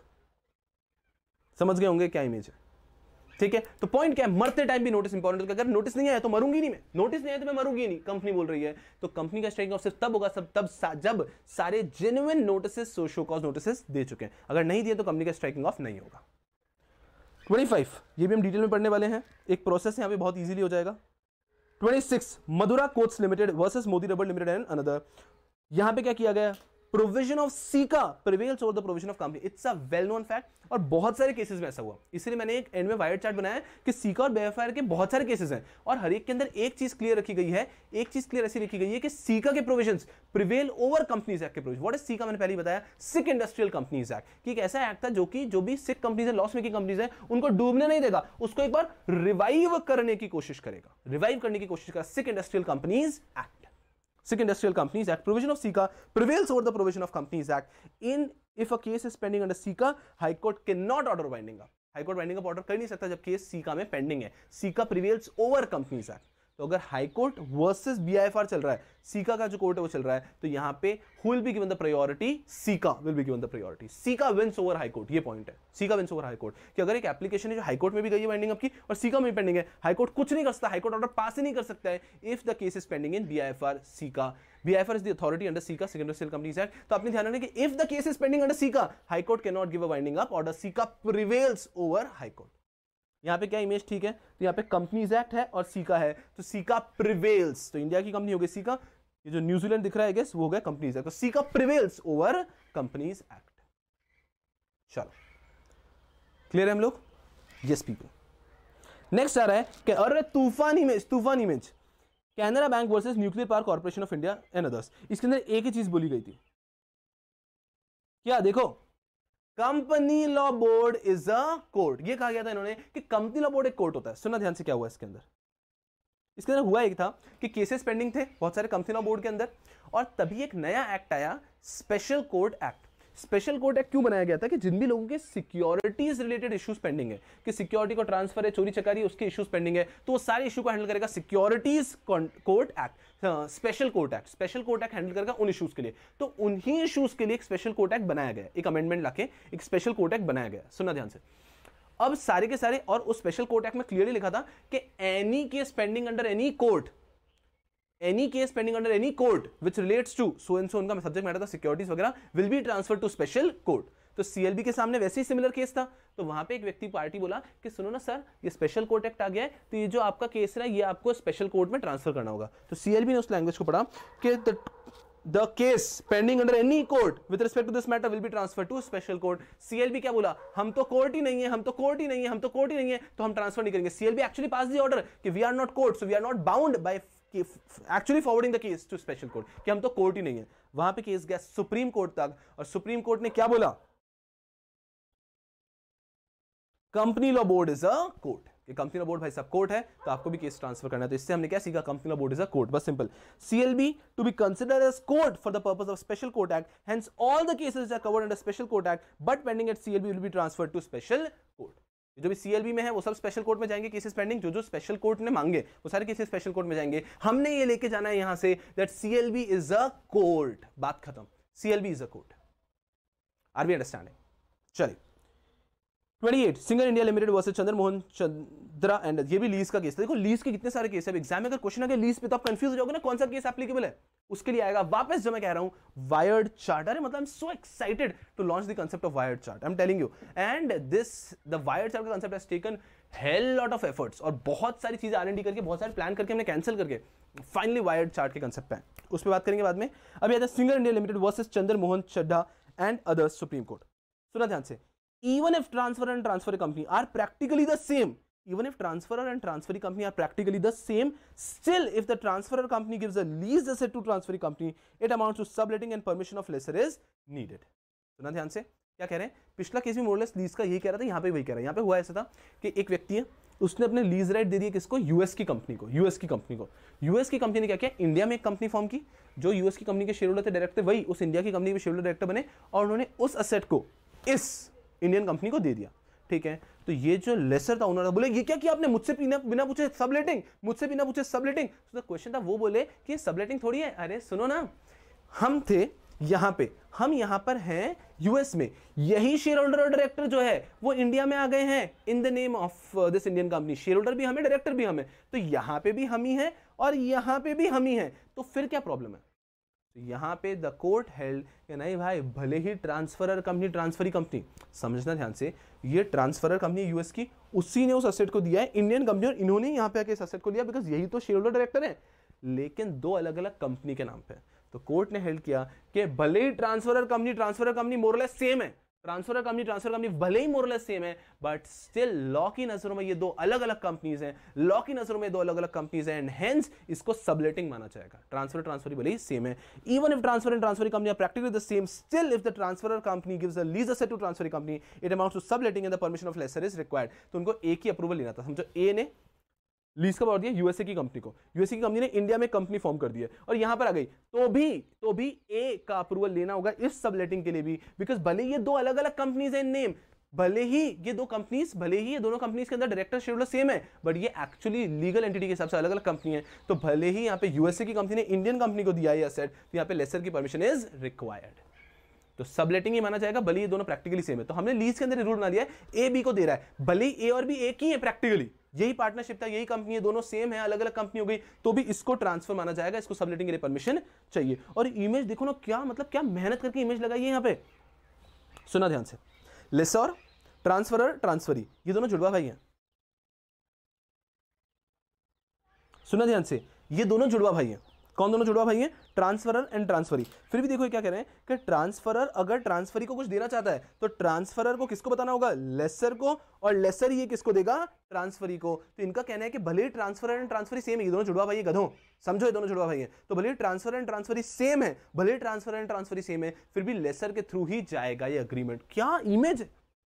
समझ गए होंगे क्या इमेज है. ठीक है, तो पॉइंट क्या है? मरते टाइम भी नोटिस इंपॉर्टेंट है. अगर नोटिस नहीं आया तो मरूंगी नहीं मैं, नोटिस नहीं आया तो मैं मरूंगी नहीं, कंपनी बोल रही है. तो कंपनी का स्ट्राइकिंग ऑफ सिर्फ तब होगा सब तब सा, जब सारे genuine notices show cause notices दे चुके हैं. अगर नहीं दिए तो कंपनी का स्ट्राइकिंग ऑफ नहीं होगा. पच्चीस ये भी हम डिटेल में पढ़ने वाले हैं. एक प्रोसेस यहां पे बहुत इजीली हो जाएगा. छब्बीस Madura coats limited versus Modi rubber limited and another. यहां पे क्या किया गया? Provision of SICA prevails over the provision of company. It's a well known fact और बहुत सारे केसेस में ऐसा हुआ. इसलिए मैंने एक एंड में वायर चार्ट बनाया कि सीका और बेफायर के बहुत सारे केसेस हैं और हर एक के अंदर एक चीज क्लियर रखी गई है. एक चीज क्लियर ऐसी रखी गई है कि सीका के provisions prevail over companies act के प्रोविजन. What is SICA? मैंने पहले ही बताया, सिक इंडस्ट्रियल कंपनीज एक्ट, कि एक ऐसा एक्ट था जो कि जो भी सिक कंपनीज है, लॉस मेकिंग कंपनीज है, उनको डूबने नहीं देगा, उसको एक बार रिवाइव करने की कोशिश करेगा, रिवाइव करने की कोशिश करेगा. Sick industrial companies act, Sick Industrial Companies Act. Provision of SICA prevails over the provision of Companies Act. In if a case is pending under SICA, High Court cannot order winding up. High Court winding up order कर नहीं सकता जब case SICA में pending है. SICA prevails over Companies Act. तो अगर high court versus BIFR चल रहा है, सीका का जो कोर्ट है वो चल रहा है, तो यहां पे who will be given the priority? SICA will be given the priority. SICA wins over high court. ये पॉइंट है, SICA wins over high court. कि अगर एक एप्लीकेशन है जो हाई कोर्ट में भी गई है वाइंडिंग अप की और सीका में भी पेंडिंग है, हाई कोर्ट कुछ नहीं कर सकता, हाई कोर्ट ऑर्डर पास ही नहीं कर सकता है if the case is pending in BIFR SICA. BIFR is the authority under SICA, sick industrial companies act. तो आपने ध्यान रखना कि if the case is pending under SICA, high court can not give a winding up order. SICA prevails over high court. यहां पे क्या image ठीक है? तो यहां पे कंपनीज एक्ट है और सीका है, तो सीका प्रिवेल्स. तो इंडिया की कंपनी हो गई सीका, ये जो न्यूजीलैंड दिख रहा है गेस वो हो गया कंपनीज एक्ट. तो SICA prevails over companies act. चलो क्लियर है हम लोग? Yes people. नेक्स्ट आ रहा है कि अरे तूफान इमेज, तूफान इमेज Canara bank versus nuclear power corporation of India and others. इसके अंदर एक ही चीज बोली गई थी, क्या? देखो, company law board is a court. ये कहा गया था इन्होंने कि कंपनी लॉ बोर्ड एक कोर्ट होता है. सुनना ध्यान से क्या हुआ इसके अंदर. इसके अंदर हुआ एक था कि केसेस पेंडिंग थे बहुत सारे कंपनी लॉ बोर्ड के अंदर, और तभी एक नया एक्ट आया, special court act. Special court act क्यों बनाया गया था? कि जिन भी लोगों के सिक्योरिटीज रिलेटेड इश्यूज पेंडिंग है, कि सिक्योरिटी को ट्रांसफर है, चोरी चकारी, उसके इश्यूज पेंडिंग है, तो वो सारे इश्यू को हैंडल करेगा securities court act, special court act. Special court act handle करेगा उन इश्यूज के लिए. तो उन्हीं इश्यूज के लिए एक स्पेशल कोर्ट एक्ट बनाया गया, एक अमेंडमेंट लाके एक स्पेशल कोर्ट एक्ट बनाया गया. सुनना ध्यान से. अब सारे के सारे, और उस स्पेशल कोर्ट एक्ट में क्लियरली लिखा था कि any case pending under any court, any case pending under any court which relates to so and so, उनका सब्जेक्ट मैटर था सिक्योरिटीज वगैरह, will be transferred to special court. तो CLB के सामने वैसे ही सिमिलर केस था. तो वहां पे एक व्यक्ति पार्टी बोला कि सुनो ना सर, ये स्पेशल कोर्ट एक्ट आ गया है, तो ये जो आपका केस है ये आपको स्पेशल कोर्ट में ट्रांसफर करना होगा. तो सीएलबी ने उस लैंग्वेज को पढ़ा कि the case pending under any court with respect to this matter will be transferred to special court. CLB क्या बोला? हम तो कोर्ट ही नहीं है, हम तो कोर्ट ही नहीं है, हम तो कोर्ट ही नहीं है, तो हम ट्रांसफर नहीं करेंगे. CLB actually pass the order कि we are not court, so we are not bound by actually forwarding the case to special court, कि हम तो कोर्ट ही नहीं है. वहां पे केस गया सुप्रीम कोर्ट तक, और सुप्रीम कोर्ट ने क्या बोला? Company law board is a court. Company law board भाई साहब कोर्ट है, तो आपको भी केस ट्रांसफर करना है. तो इससे हमने क्या सीखा? Company law board is a court. बस simple. CLB to be considered as court for the purpose of special court act, hence all the cases are covered under special court act but pending at CLB will be transferred to special court. जो भी CLB में है वो सब special court में जाएंगे. Cases pending जो जो स्पेशल कोर्ट ने मांगे वो सारे केसेस स्पेशल कोर्ट में जाएंगे. हमने ये लेके जाना है यहां से that CLB is a court. बात खत्म. CLB is a court. Are we understanding? चलिए. अट्ठाईस single India limited versus Chandramohan Chandra and, ये भी लीज का केस था. देखो लीज के कितने सारे केस है. एग्जाम में अगर क्वेश्चन आ गया लीज पे तो आप कंफ्यूज हो जाओगे ना कौन सा केस एप्लीकेबल है. उसके लिए आएगा वापस जो मैं कह रहा हूं वायर्ड चार्ट. अरे मतलब I am so excited to launch the concept of wired chart. I am telling you, and this the wired chart का concept has taken hell lot of efforts, और बहुत सारी चीजें आरएनडी करके, बहुत सारे प्लान करके हमने कैंसिल करके फाइनली वायर्ड चार्ट के कांसेप्ट पे है. उस पर बात करेंगे बाद में. अभी आता है Singer India limited versus Chandramohan Chadha and others supreme court. सुना ध्यान से. Even if transferor and transferee company are practically the same, even if transferor and transferee company are practically the same, still if the transferor company gives a lease asset to transferee company, it amounts to subletting and permission of lessor is needed. सुना ध्यान से, क्या कह रहे हैं, पिछला case भी मोरलेस lease का यही कह रहा था, यहाँ पे वही कह रहा है। यहाँ पे हुआ ऐसा था कि एक व्यक्ति है, उसने अपने लीज राइट दे दिए किसको, यूएस की कंपनी को, यूएस की कंपनी को। यूएस की कंपनी ने क्या किया, इंडिया में एक कंपनी फॉर्म की, जो यूएस की कंपनी के शेयर होल्डर थे डायरेक्टर, वही उस इंडिया की कंपनी के शेयर होल्डर डायरेक्टर बने, और उन्होंने उस एसेट को इस इंडियन कंपनी को दे दिया। ठीक है, तो ये जो लेसर था ओनर बोले ये क्या किया आपने, मुझसे बिना बिना पूछे सबलेटिंग, मुझसे बिना पूछे सबलेटिंग। तो क्वेश्चन था, वो बोले कि सबलेटिंग थोड़ी है, अरे सुनो ना, हम थे यहां पे, हम यहां पर हैं यूएस में, यही शेयर होल्डर और डायरेक्टर जो है वो इंडिया में आ गए हैं in the name of this Indian company, share holder भी हमें, डायरेक्टर भी हमें, तो यहां पे भी हम ही हैं और यहां पे भी हम ही हैं, तो फिर क्या प्रॉब्लम है। तो यहां पे द कोर्ट हेल्ड कि नहीं भाई, भले ही ट्रांसफरर कंपनी, ट्रांसफरी कंपनी, समझना ध्यान से, ये ट्रांसफरर कंपनी यूएस की, उसी ने उस एसेट को दिया है इंडियन कंपनी, और इन्होंने यहां पे आके इस एसेट को लिया बिकॉज यही तो शेयर होल्डर डायरेक्टर है, लेकिन दो अलग अलग कंपनी के नाम पे। तो कोर्ट ने हेल्ड किया कि भले ही transferor company transferor company more or less same है, ट्रांसफर कंपनी ट्रांसफर कंपनी भले ही मोरलेस सेम है, बट स्टिल लॉ की नजरों में ये दो अलग अलग कंपनीज हैं, लॉ की नजरों में दो अलग अलग कंपनीज हैं, एंड हेंस इसको सबलेटिंग माना जाएगा। ट्रांसफर ट्रांसफर भले ही सेम है, even if transfer and transfer company are practically the same, still if the transferor company gives a lease asset to transfer company, it amounts to subletting and the permission of lessor is required. तो उनको एक ही approval लेना था, समझो ए ने lease का power दिया USA की कंपनी को, यूएसए की कंपनी ने इंडिया में कंपनी फॉर्म कर दी है और यहां पर आ गई, तो भी तो भी ए का अप्रूवल लेना होगा इस सबलेटिंग के लिए भी, बिकॉज भले ये दो अलग अलग कंपनीज हैं इन नेम, भले ही ये दो कंपनीज, भले ही ये दोनों कंपनीज के अंदर डायरेक्टर शेयर होल्डर सेम है, बट ये एक्चुअली लीगल एंटिटी के हिसाब से अलग अलग कंपनी है। तो भले ही यहां पे यूएसए की कंपनी ने इंडियन कंपनी को दिया है एसेट, तो यहां पे लेसर की परमिशन इज रिक्वायर्ड, तो सबलेटिंग ही माना जाएगा, भले ये दोनों प्रैक्टिकली सेम है। तो हमने लीज के अंदर रूल बना लिया है, ए बी को दे रहा है, भले ही ए और बी एक ही है प्रैक्टिकली, यही पार्टनरशिप था, यही कंपनी है, दोनों सेम है, अलग अलग कंपनी हो गई, तो भी इसको ट्रांसफर माना जाएगा, इसको सबलेटिंग के लिए परमिशन चाहिए। और इमेज देखो ना, क्या मतलब क्या मेहनत करके इमेज लगाई है यहां पे, सुना ध्यान से, लेसर ट्रांसफरर ट्रांसफरी, ये दोनों जुड़वा भाई हैं, सुना ध्यान से, ये दोनों जुड़वा भाई हैं। कौन दोनों जुड़वा भाई हैं, ट्रांसफरर एंड ट्रांसफरी। फिर भी देखो क्या कह रहे हैं कि ट्रांसफरर अगर ट्रांसफरी को कुछ देना चाहता है तो ट्रांसफरर को किसको बताना होगा, लेसर को, और लेसर ये किसको देगा, ट्रांसफरी को। तो इनका कहना है कि भले ही ट्रांसफरर एंड ट्रांसफरी सेम है, ये दोनों जुड़वा भाई है, गधों समझो, ये दोनों जुड़वा भाई हैं, तो भले ही ट्रांसफर एंड ट्रांसफरी सेम है, भले ही ट्रांसफर एंड ट्रांसफरी सेम है, फिर भी लेसर के थ्रू ही जाएगा ये अग्रीमेंट। क्या इमेज,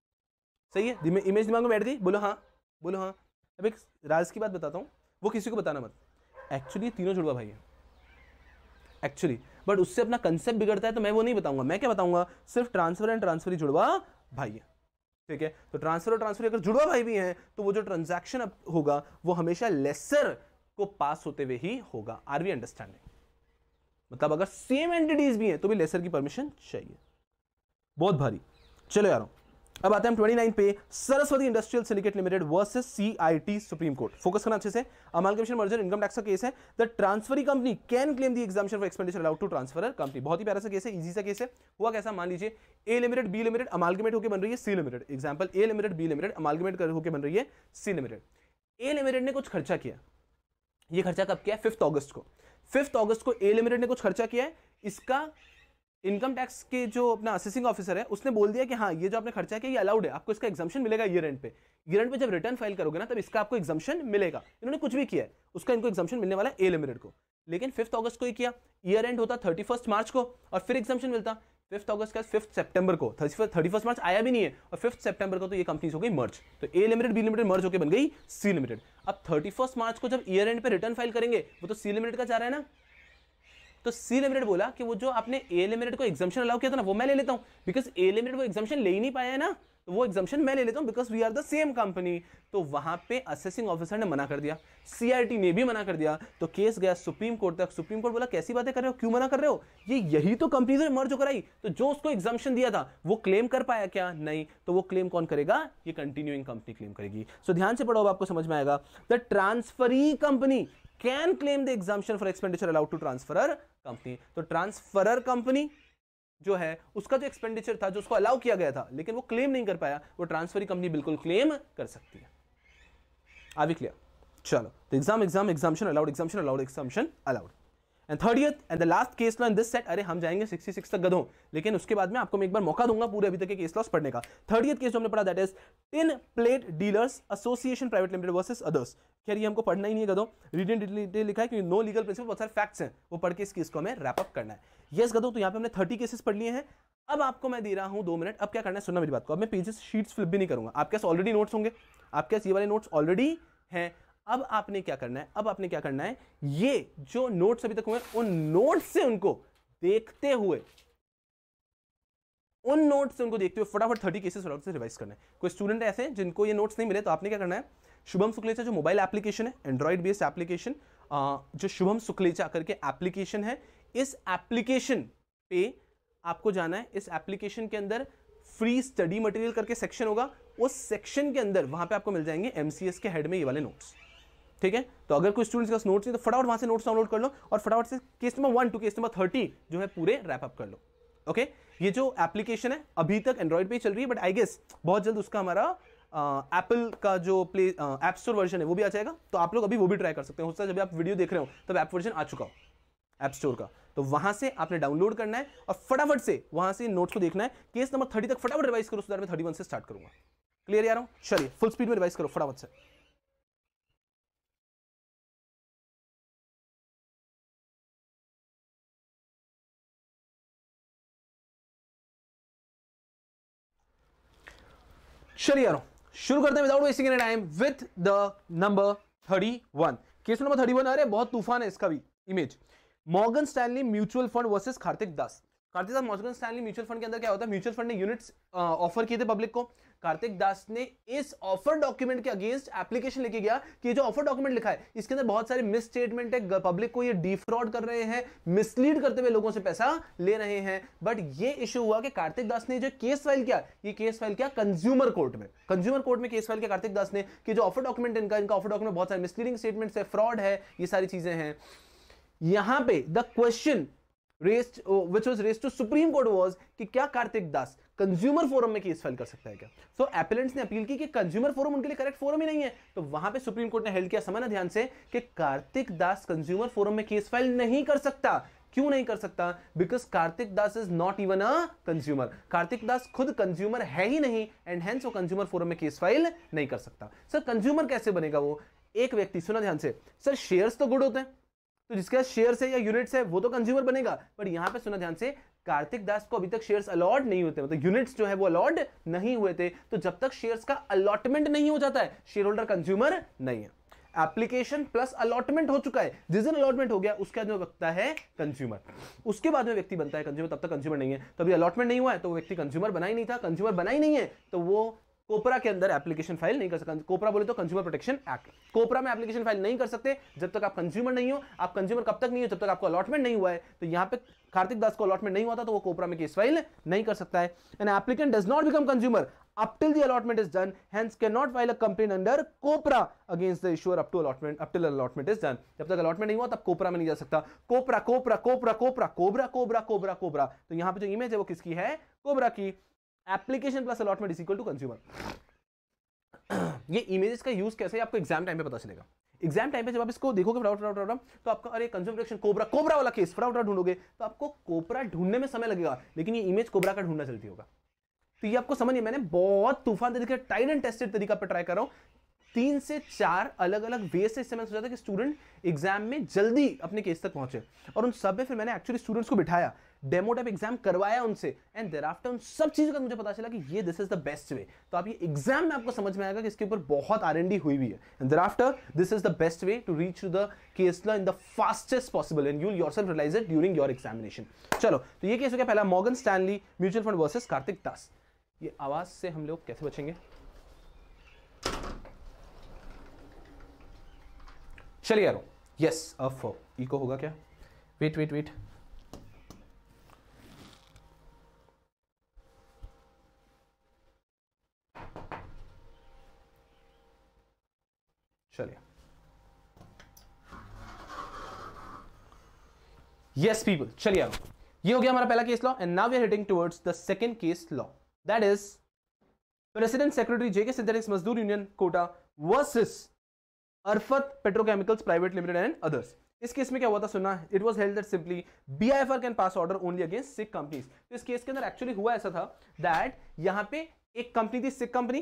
सही है, इमेज दिमाग में बैठ गई, बोलो हाँ, बोलो हाँ। अब एक राज की बात बताता हूं, वो किसी को बताना मत, एक्चुअली तीनों जुड़वा भाई हैं एक्चुअली, बट उससे अपना कंसेप्ट बिगड़ता है, तो मैं वो नहीं बताऊंगा। मैं क्या बताऊंगा, सिर्फ ट्रांसफर एंड ट्रांसफरी जुड़वा भाई है, ठीक है। तो ट्रांसफर और ट्रांसफरी अगर जुड़वा भाई भी हैं तो वो जो ट्रांजैक्शन होगा वो हमेशा लेसर को पास होते हुए ही होगा। आर वी अंडरस्टैंडिंग, मतलब अगर सेम एंटिटीज भी हैं तो भी लेसर की परमिशन चाहिए। बहुत भारी। चलो यार, अब आते हैं हम उनतीस पे, Saraswati industrial syndicate limited versus CIT supreme court. Focus करना अच्छे से, अमालगमेशन मर्जर इनकम टैक्स का केस है। The transferee company can claim the exemption for expenditure allowed to transferor company. बहुत ही प्यारा सा केस है, इजी सा केस है। हुआ कैसा, मान लीजिए A limited B limited amalgamate होकर बन रही है C limited, example A limited B limited amalgamate होकर बन रही है सी लिमिटेड। ए लिमिटेड ने कुछ खर्चा किया, ये खर्चा कब किया, फिफ्थ अगस्त को। फिफ्थ अगस्त को ए लिमिटेड ने कुछ खर्चा किया है, इसका इनकम टैक्स के जो अपना असेसिंग ऑफिसर है उसने बोल दिया कि हाँ ये जो आपने खर्चा किया ये अलाउड है, आपको इसका एग्जाम्पशन मिलेगा ईयर एंड पे। ईयर एंड पे जब रिटर्न फाइल करोगे ना तब इसका आपको एग्जाम्पशन मिलेगा। इन्होंने कुछ भी किया है उसका इनको एग्जाम्पशन मिलने वाला है ए लिमिटेड को। लेकिन फिफ्थ अगस्त को ही किया, ईयर एंड होता थर्टी फर्स्ट मार्च को और फिर एग्जाम्पशन मिलता फिफ्थ अगस्त का फिफ्थ सितंबर को, थर्टी फर्स्ट मार्च आया भी नहीं है और फिफ्थ सितंबर को तो ये कंपनीज हो गई मर्ज। तो A limited B limited merge होकर बन गई सी लिमिटेड। अब थर्टी फर्स्ट मार्च को जब ईयर एंड पे रिटर्न फाइल करेंगे वो तो सी लिमिटेड का चाह रहा है ना, तो सी लिमिटेड बोला कि वो जो आपने ए लिमिटेड को एग्जाम्पशन अलाउ किया था ना वो मैं ले लेता हूं, बिकॉज ए लिमिटेड वो एग्जाम्पशन ले ही नहीं पाया है ना, तो वो एग्जाम्पशन मैं ले लेता हूं because we are the same company. तो वहां पे असेसिंग ऑफिसर ने मना कर दिया, सीआईटी ने भी मना कर दिया, तो केस गया सुप्रीम कोर्ट तक। सुप्रीम कोर्ट बोला कैसी बातें कर रहे हो, क्यों मना कर रहे हो, ये यही तो कंपनी ने मर्ज कराई, तो जो उसको एग्जाम्पशन दिया था वो क्लेम कर पाया क्या, नहीं। तो वो क्लेम कौन करेगा, ये कंटिन्यूइंग कंपनी क्लेम करेगी। सो ध्यान से पढ़ो, आपको समझ में आएगा। The transferee company can claim the exemption for expenditure allowed to transferor company. तो ट्रांसफरर कंपनी जो है उसका जो एक्सपेंडिचर था जो उसको अलाउ किया गया था लेकिन वो क्लेम नहीं कर पाया, वो ट्रांसफरी कंपनी बिल्कुल क्लेम कर सकती है। Are we clear? चलो, तो exam exam exemption allowed exemption allowed exemption allowed. And thirtieth and the last case law in this set, अरे हम जाएंगे सिक्सटी सिक्स तक गधों, लेकिन उसके बाद में आपको मैं एक बार मौका दूंगा पूरे अभी तक के केस लॉस पढ़ने का। थर्टियथ केस जो हमने पढ़ा that is tin plate dealers association private limited versus others. खैर ये हमको पढ़ना ही नहीं है गधों, रीड इन डिटेल लिखा है क्योंकि नो लीगल प्रिंसिपल, बहुत सारे फैक्ट्स हैं वो पढ़ के इस केस को हमें रैप अप करना है। यस गधों, तो यहाँ पे हमने थर्टी केसेस पढ़ लिए हैं। अब आपको मैं दे रहा हूं दो मिनट, अब क्या करना है सुनना मेरी बात को। अब मैं पेजेस शीट्स फ्लिप भी नहीं करूंगा, आपके पास ऑलरेडी नोट्स होंगे, आपके पास ये वाले नोट्स ऑलरेडी हैं। अब आपने क्या करना है, अब आपने क्या करना है, ये जो नोट्स अभी तक हुए उन नोट्स से उनको देखते हुए उन नोट्स से उनको देखते हुए फटाफट थर्टी केसेस फटाफट से रिवाइज करना है। कोई स्टूडेंट ऐसे हैं जिनको ये नोट्स नहीं मिले, तो आपने क्या करना है, शुभम सुखलेचा जो मोबाइल एप्लीकेशन है, एंड्रॉइड बेस्ड एप्लीकेशन, जो शुभम सुखलेचा करके एप्लीकेशन है, इस एप्लीकेशन पे आपको जाना है। इस एप्लीकेशन के अंदर फ्री स्टडी मटेरियल करके सेक्शन होगा, उस सेक्शन के अंदर वहां पे आपको मिल जाएंगे एमसीएस के हेड में ये वाले नोट्स, ठीक है। तो अगर कोई स्टूडेंट्स के पास नोट्स नहीं तो फटाफट वहां से नोट्स डाउनलोड कर लो और फटाफट से case number one two case number thirty जो है पूरे रैप अप कर लो। Okay okay? ये जो एप्लीकेशन है अभी तक एंड्रॉइड पे ही चल रही है, बट आई गेस बहुत जल्द उसका हमारा एप्पल uh, का जो प्ले ऐप स्टोर वर्जन है वो भी आ जाएगा, तो आप लोग अभी वो भी ट्राई कर सकते हैं। हो सकता है जब आप वीडियो देख रहे हो तब ऐप वर्जन आ चुका हो ऐप स्टोर का, तो वहां से आपने डाउनलोड करना है और फटाफट से वहां से नोट्स को देखना है। केस नंबर थर्टी तक फटाफट रिवाइज करो, सुधार में थर्टी वन से स्टार्ट करूंगा। क्लियर यार? चलिए फुल स्पीड में रिवाइज करो फटाफट से। चलिए यार शुरू करते हैं without wasting any time with the number thirty one. Case number thirty one, अरे बहुत तूफान है इसका भी। Image Morgan Stanley mutual fund versus Kartik Das. Kartik Das Morgan Stanley mutual fund के अंदर क्या होता है, म्यूचुअल फंड ने यूनिट्स ऑफर किए थे पब्लिक को। कार्तिक दास ने इस ऑफर डॉक्यूमेंट के अगेंस्ट एप्लीकेशन लेके गया कि जो ऑफर डॉक्यूमेंट लिखा है इसके अंदर बहुत सारे मिस स्टेटमेंट है, पब्लिक को ये डिफ्रॉड कर रहे हैं, मिसलीड करते हुए लोगों से पैसा ले रहे हैं। बट ये इशू हुआ कि कार्तिक दास ने जो केस फाइल किया, ये केस फाइल किया कंज्यूमर कोर्ट में। कंज्यूमर कोर्ट में केस फाइल किया कार्तिक दास ने कि जो ऑफर डॉक्यूमेंट इनका इनका ऑफर डॉक्यूमेंट बहुत सारे मिसलीडिंग स्टेटमेंट्स है, फ्रॉड है, ये सारी चीजें हैं। यहां पे the question raised which was raised to supreme court was कि क्या कार्तिक दास कंज्यूमर फोरम में केस फाइल कर सकता है क्या। सो so, एपेलेंट्स ने अपील की कि कंज्यूमर फोरम उनके लिए करेक्ट फोरम ही नहीं है, तो वहां पे सुप्रीम कोर्ट ने हेल्ड किया, समझना ध्यान से, कि कार्तिक दास कंज्यूमर फोरम में केस फाइल नहीं कर सकता। क्यों नहीं कर सकता? Because Kartik Das is not even a consumer. Kartik Das खुद कंज्यूमर है ही नहीं एंड हेंस वो कंज्यूमर फोरम में केस फाइल नहीं कर सकता। सर कंज्यूमर कैसे बनेगा वो? एक व्यक्ति, सुना ध्यान से, सर शेयर्स तो गुड होते हैं, तो जिसके शेयर्स है या यूनिट्स है वो तो कंज्यूमर बनेगा, पर यहां पे सुना ध्यान से, कार्तिक दास को अभी तक शेयर्स अलॉट नहीं होते, मतलब यूनिट्स जो है वो अलॉट नहीं हुए थे। तो जब तक शेयर्स का अलॉटमेंट नहीं हो जाता है, शेयर होल्डर कंज्यूमर नहीं है। एप्लीकेशन प्लस अलॉटमेंट हो चुका है, जिस दिन अलॉटमेंट हो गया उसके बाद में बनता है कंज्यूमर, उसके बाद में व्यक्ति बनता है कंज्यूमर, तब तक कंज्यूमर नहीं है। तो अभी अलॉटमेंट नहीं हुआ है तो वो व्यक्ति कंज्यूमर बना ही नहीं था, कंज्यूमर बना ही नहीं है तो वो कोपरा के अंदर एप्लीकेशन फाइल नहीं कर सकते। कोपरा बोले तो कंज्यूमर प्रोटेक्शन एक्ट, कोपरा में एप्लीकेशन फाइल नहीं कर सकते जब तक आप कंज्यूमर नहीं हो। आप कंज्यूमर कब तक नहीं हो? जब तक आपको अलॉटमेंट नहीं हुआ है। तो यहां पे कार्तिक दास को अलॉटमेंट नहीं हुआ था तो वो कोपरा में केस फाइल नहीं कर सकता है। An applicant does not become consumer up till the allotment is done, hence cannot file a complaint under COPRA against the issuer up to allotment up till allotment is done। जब तक allotment नहीं हुआ तब कोपरा में नहीं जा सकता। COPRA COPRA COPRA COPRA cobra cobra cobra cobra, तो यहां पे जो इमेज है वो किसकी है? कोबरा की। Application plus allotment is equal to consumer. ये इमेजेस का यूज कैसे है आपको एग्जाम टाइम पे पता चलेगा। एग्जाम टाइम पे जब आप इसको देखोगे फटाफट तो आपका अरे कंज्यूमर प्रोटेक्शन कोबरा कोबरा वाला केस फटाफट ढूंढोगे तो आपको कोबरा ढूंढने में समय लगेगा, लेकिन ये इमेज कोबरा का ढूंढना जल्दी होगा। तो ये आपको समझिए, मैंने बहुत तूफान तरीके टाइड एंड टेस्टेड तरीका पर ट्राई कर रहा हूं। तीन से चार अलग अलग वे से इससे मैंने सोचा था कि स्टूडेंट एग्जाम में जल्दी अपने केस तक पहुंचे, और उन सब में फिर मैंने एक्चुअली स्टूडेंट्स को बिठाया, डेमो टाइप एग्जाम करवाया उनसे, एंड देयर आफ्टर उन सब चीजों का मुझे पता चला कि ये this is the best way. तो आप ये एग्जाम में आपको समझ में आएगा कि इसके ऊपर बहुत आर एंड डी हुई हुई है, and thereafter this is the best way to reach to the case law in the fastest possible, and you will yourself realize it during your examination. चलो, तो ये केस हो गया पहला, Morgan Stanley mutual fund versus Kartik Das. ये आवाज से हम लोग कैसे बचेंगे? चलिए यारो, यस अफ इको होगा क्या? वेट वेट वेट, चलिए। यस पीपल, चलिए यारो, ये हो गया हमारा पहला case law, and now we are heading towards the second case law, that is president secretary JK synthetics Mazdoor union Kota versus Arafat petrochemicals private limited and others. इस केस में क्या हुआ था सुनना, it was held that simply BIFR can pass order only against sick companies. तो इस case के अंदर एक्चुअली हुआ ऐसा था दैट यहां पे एक कंपनी थी सिक कंपनी,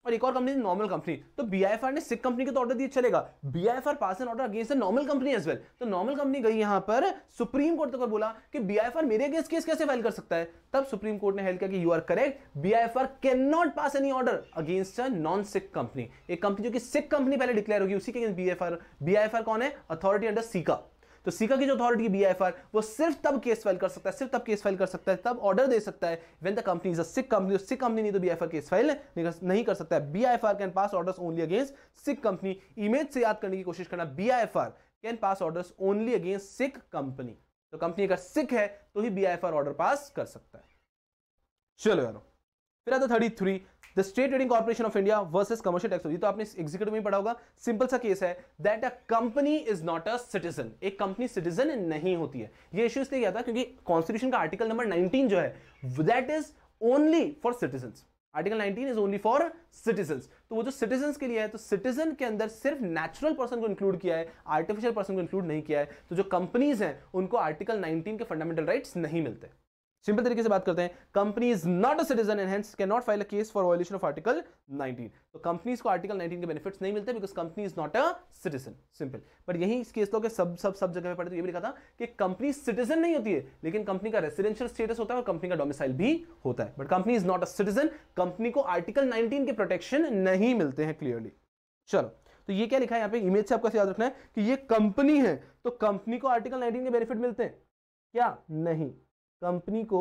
और एक और कंपनी नॉर्मल कंपनी, तो बीआईएफआर ने सिक कंपनी को तो ऑर्डर दिया, चलेगा, BIFR pass an order against the normal company as well, तो नॉर्मल कंपनी गई यहां पर सुप्रीम कोर्ट तक और बोला कि बीआईएफआर मेरे अगेंस्ट केस कैसे फाइल कर सकता है, तब सुप्रीम कोर्ट ने हेल्ड किया कि you are correct, BIFR cannot pass any order against a non sick company, एक कंपनी जो कि सिक कंपनी पहले डिक्लेयर होगी उसी के अगेंस्ट बीआईएफआर, बीआईएफआर कौन है, अथॉरिटी अंडर सीका, तो सीका की जो अथॉरिटी है बीआईएफआर, वो सिर्फ तब केस फाइल कर सकता है, सिर्फ तब केस फाइल कर सकता है, तब ऑर्डर दे सकता है when the company is a sick company, sick company नहीं तो बीआईएफआर केस फाइल नहीं कर सकता है। BIFR can pass orders only against sick company, image से याद करने की कोशिश करना, BIFR can pass orders only against sick company, तो कंपनी अगर सिक है तो ही बीआईएफआर ऑर्डर पास कर सकता है। चलो यारो, फिर आता thirty three, the state trading corporation of India versus commercial tax, ये तो आपने एग्जीक्यूटिव में पढ़ा होगा, सिंपल सा केस है that a company is not a citizen, एक कंपनी सिटीजन नहीं होती है। ये इश्यू इसलिए किया था क्योंकि कॉन्स्टिट्यूशन का आर्टिकल नंबर नाइनटीन जो है that is only for citizens, article nineteen is only for citizens, तो वो जो सिटीजन्स के लिए है, तो सिटीजन के अंदर सिर्फ नेचुरल पर्सन को इंक्लूड किया है, आर्टिफिशियल पर्सन को इंक्लूड नहीं किया है, तो जो कंपनीज हैं उनको आर्टिकल नाइनटीन के फंडामेंटल राइट्स नहीं मिलते। सिंपल तरीके से बात करते हैं, company is not a citizen and hence can not file a case for violation of article nineteen, तो कंपनीज को आर्टिकल नाइनटीन के बेनिफिट्स नहीं मिलते because company is not a citizen, simple. पर यही इस केस लो के सब सब सब जगह पे पढ़े तो ये भी लिखा था कि कंपनी सिटीजन नहीं होती है, लेकिन कंपनी का रेसिडेंशियल स्टेटस होता है और कंपनी का डोमिसाइल भी होता है, but company is not a citizen, company को आर्टिकल नाइनटीन के प्रोटेक्शन नहीं मिलते हैं क्लियरली। चलो, तो ये क्या लिखा है यहाँ पे, इमेज से आपको याद रखना है कि ये कंपनी है, तो कंपनी को आर्टिकल नाइनटीन के बेनिफिट मिलते हैं क्या, नहीं, कंपनी को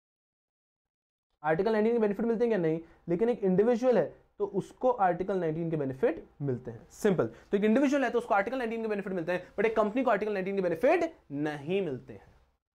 आर्टिकल नाइनटीन के बेनिफिट मिलते हैं क्या, नहीं, लेकिन एक इंडिविजुअल है तो उसको आर्टिकल नाइनटीन के बेनिफिट मिलते हैं, सिंपल। तो एक इंडिविजुअल है तो उसको आर्टिकल नाइनटीन के बेनिफिट मिलते हैं, बट एक कंपनी को आर्टिकल नाइनटीन के बेनिफिट नहीं मिलते हैं।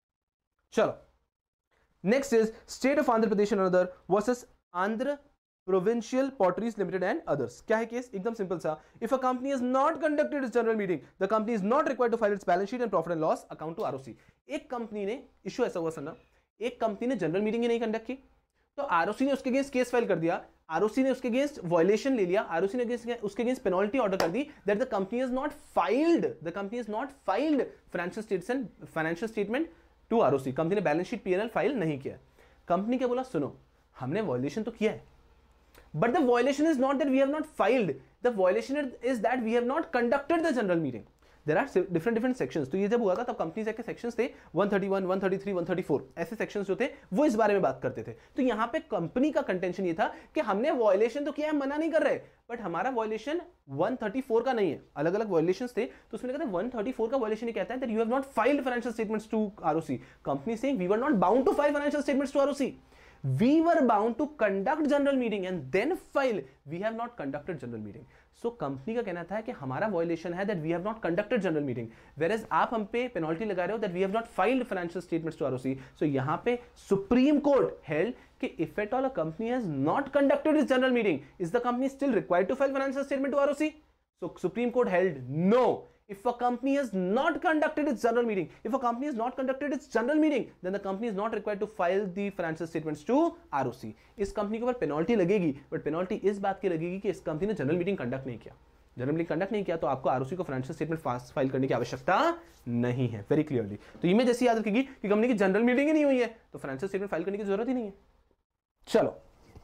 चलो, next is state of Andhra Pradesh and other versus Andhra provincial potteries limited and others. क्या है केस, एकदम सिंपल सा, if a company has not conducted its general meeting the company is not required to file its balance sheet and profit and loss account to ROC. एक company ने, issue ऐसा हुआ sir, एक company ने general meeting ही नहीं conduct की, तो ROC ने उसके अगेंस्ट केस फाइल कर दिया, आरओसी ने उसके अगेंस्ट वायलेशन ले लिया, आरओसी ने उसके अगेंस्ट पेनल्टी ऑर्डर कर दी that the company is not filed the company is not filed financial statement financial statement to ROC, company ने बैलेंस शीट पीएनएल फाइल नहीं किया। कंपनी क्या बोला, सुनो हमने वायलेशन तो किया है, but the violation is not that we have not filed, the violation is that we have not conducted the general meeting. There are different different sections, तो ये जब हुआ था तब कंपनीज एक्ट के सेक्शंस थे one thirty one, one thirty three, one thirty four, ऐसे sections जो थे वो इस बारे में बात करते थे। तो यहाँ पे कंपनी का कंटेंशन ये था कि हमने वायलेशन तो किया है, मना नहीं कर रहे, बट हमारा वायलेशन वन थर्टी फोर का नहीं है, अलग अलग वायलेशंस थे, तो उसमें कहते हैं वन थर्टी फोर का वायलेशन ये कहता है that you have not filed financial statements to ROC. Company saying we were not bound to file financial statements to ROC, we were bound to conduct general meeting and then file, we have not conducted general meeting। so company का कहना था कि हमारा violation है that we have not conducted general meeting, whereas आप हम पे penalty लगा रहे हो that we have not filed financial statements to ROC. so यहाँ पे सुप्रीम कोर्ट held कि if at all a company has not conducted its general meeting, is the company still required to file financial statement to ROC? so Supreme Court held no, if a company has not conducted its general meeting, if a company has not conducted its general meeting, then the company is not required to file the financial statements to ROC. इस company के ऊपर penalty लगेगी, but penalty इस बात की लगेगी कि इस कंपनी ने जनरल मीटिंग कंडक्ट नहीं किया, जनरल मीटिंग कंडक्ट नहीं किया तो आपको आरओसी को फाइनेंशियल स्टेटमेंट फास्ट फाइल करने की आवश्यकता नहीं है, वेरी क्लियरली। तो इमेज ऐसी याद रखेगी कि कंपनी की जनरल मीटिंग ही नहीं हुई है तो फाइनेंशियल स्टेटमेंट फाइल करने की जरूरत ही नहीं है। चलो,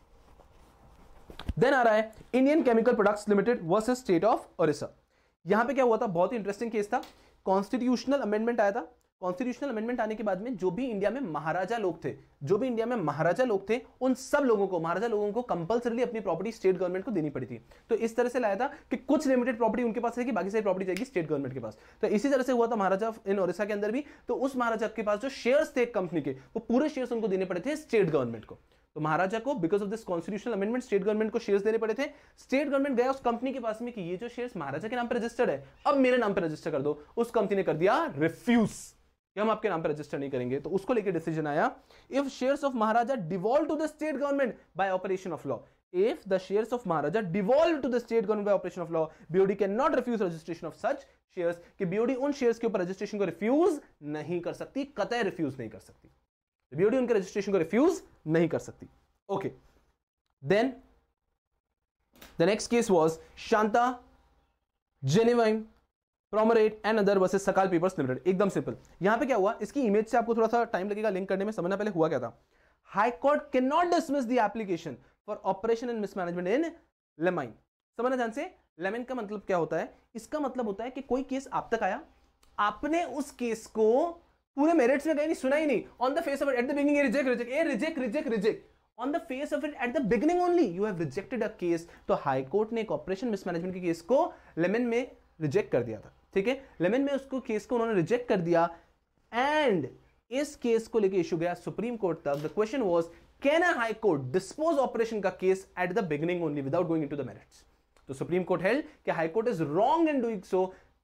देन आ रहा है Indian Chemical Products Limited versus State of Odisha. यहां पे क्या हुआ था, बहुत ही इंटरेस्टिंग केस था, कॉन्स्टिट्यूशनल अमेंडमेंट आया था। कॉन्स्टिट्यूशनल अमेंडमेंट आने के बाद में जो भी इंडिया में महाराजा लोग थे, जो भी इंडिया में महाराजा लोग थे, उन सब लोगों को, महाराजा लोगों को कंपलसरीली अपनी प्रॉपर्टी स्टेट गवर्नमेंट को देनी पड़ी थी। तो इस तरह से लाया था कि कुछ लिमिटेड प्रॉपर्टी उनके पास रहेगी, बाकी सारी प्रॉपर्टी जाएगी स्टेट गवर्नमेंट के पास। तो इसी तरह से हुआ था महाराजा इन ओडिशा के अंदर भी। तो उस महाराजा के पास जो शेयर्स थे कंपनी के, वो पूरे शेयर्स उनको देने पड़े थे स्टेट गवर्नमेंट को। तो महाराजा को because of this constitutional amendment state government को शेयर्स देने पड़े थे। स्टेट गवर्नमेंट गया उस कंपनी के पास में कि ये जो शेयर्स महाराजा के नाम पर रजिस्टर्ड है, अब मेरे नाम पर रजिस्टर कर दो। उस कंपनी ने कर दिया रिफ्यूज कि हम आपके नाम पर रजिस्टर नहीं करेंगे। तो उसको लेकर डिसीजन आया, if shares of maharaja devolve to the state government by operation of law, if the shares of Maharaja devolve to the state government by operation of law, B O D cannot refuse registration of such shares, कि B O D उन shares के ऊपर registration को refuse नहीं कर सकती, कतई refuse नहीं कर सकती। B O D उनके रजिस्ट्रेशन को रिफ्यूज नहीं कर सकती। Okay, then the next case was Shanta Genevieve Pomeroy and other versus Sakal Papers Limited. एकदम सिंपल, यहां पे क्या हुआ, इसकी इमेज से आपको थोड़ा सा टाइम लगेगा लिंक करने में, समझना पहले हुआ क्या था। High court can not dismiss the application for operation and mismanagement in limine. समझना ध्यान से, लेमाइन का मतलब क्या होता है? इसका मतलब होता है कि कोई केस आप तक आया, आपने उस केस को पूरे मेरिट्स में कहीं नहीं सुना ही नहीं, on the face of it at the beginning a reject reject a reject reject reject on the face of it at the beginning only you have rejected a case. तो high court ने एक operation mismanagement के case को limine में reject कर दिया था, ठीक है, लेमन में उसको केस को उन्होंने रिजेक्ट कर दिया एंड इस केस को लेके इशू गया सुप्रीम कोर्ट तक। The question was can a high court dispose operation का case at the beginning only without going into the merits. तो सुप्रीम कोर्ट हेल्ड कि high court is wrong in doing so,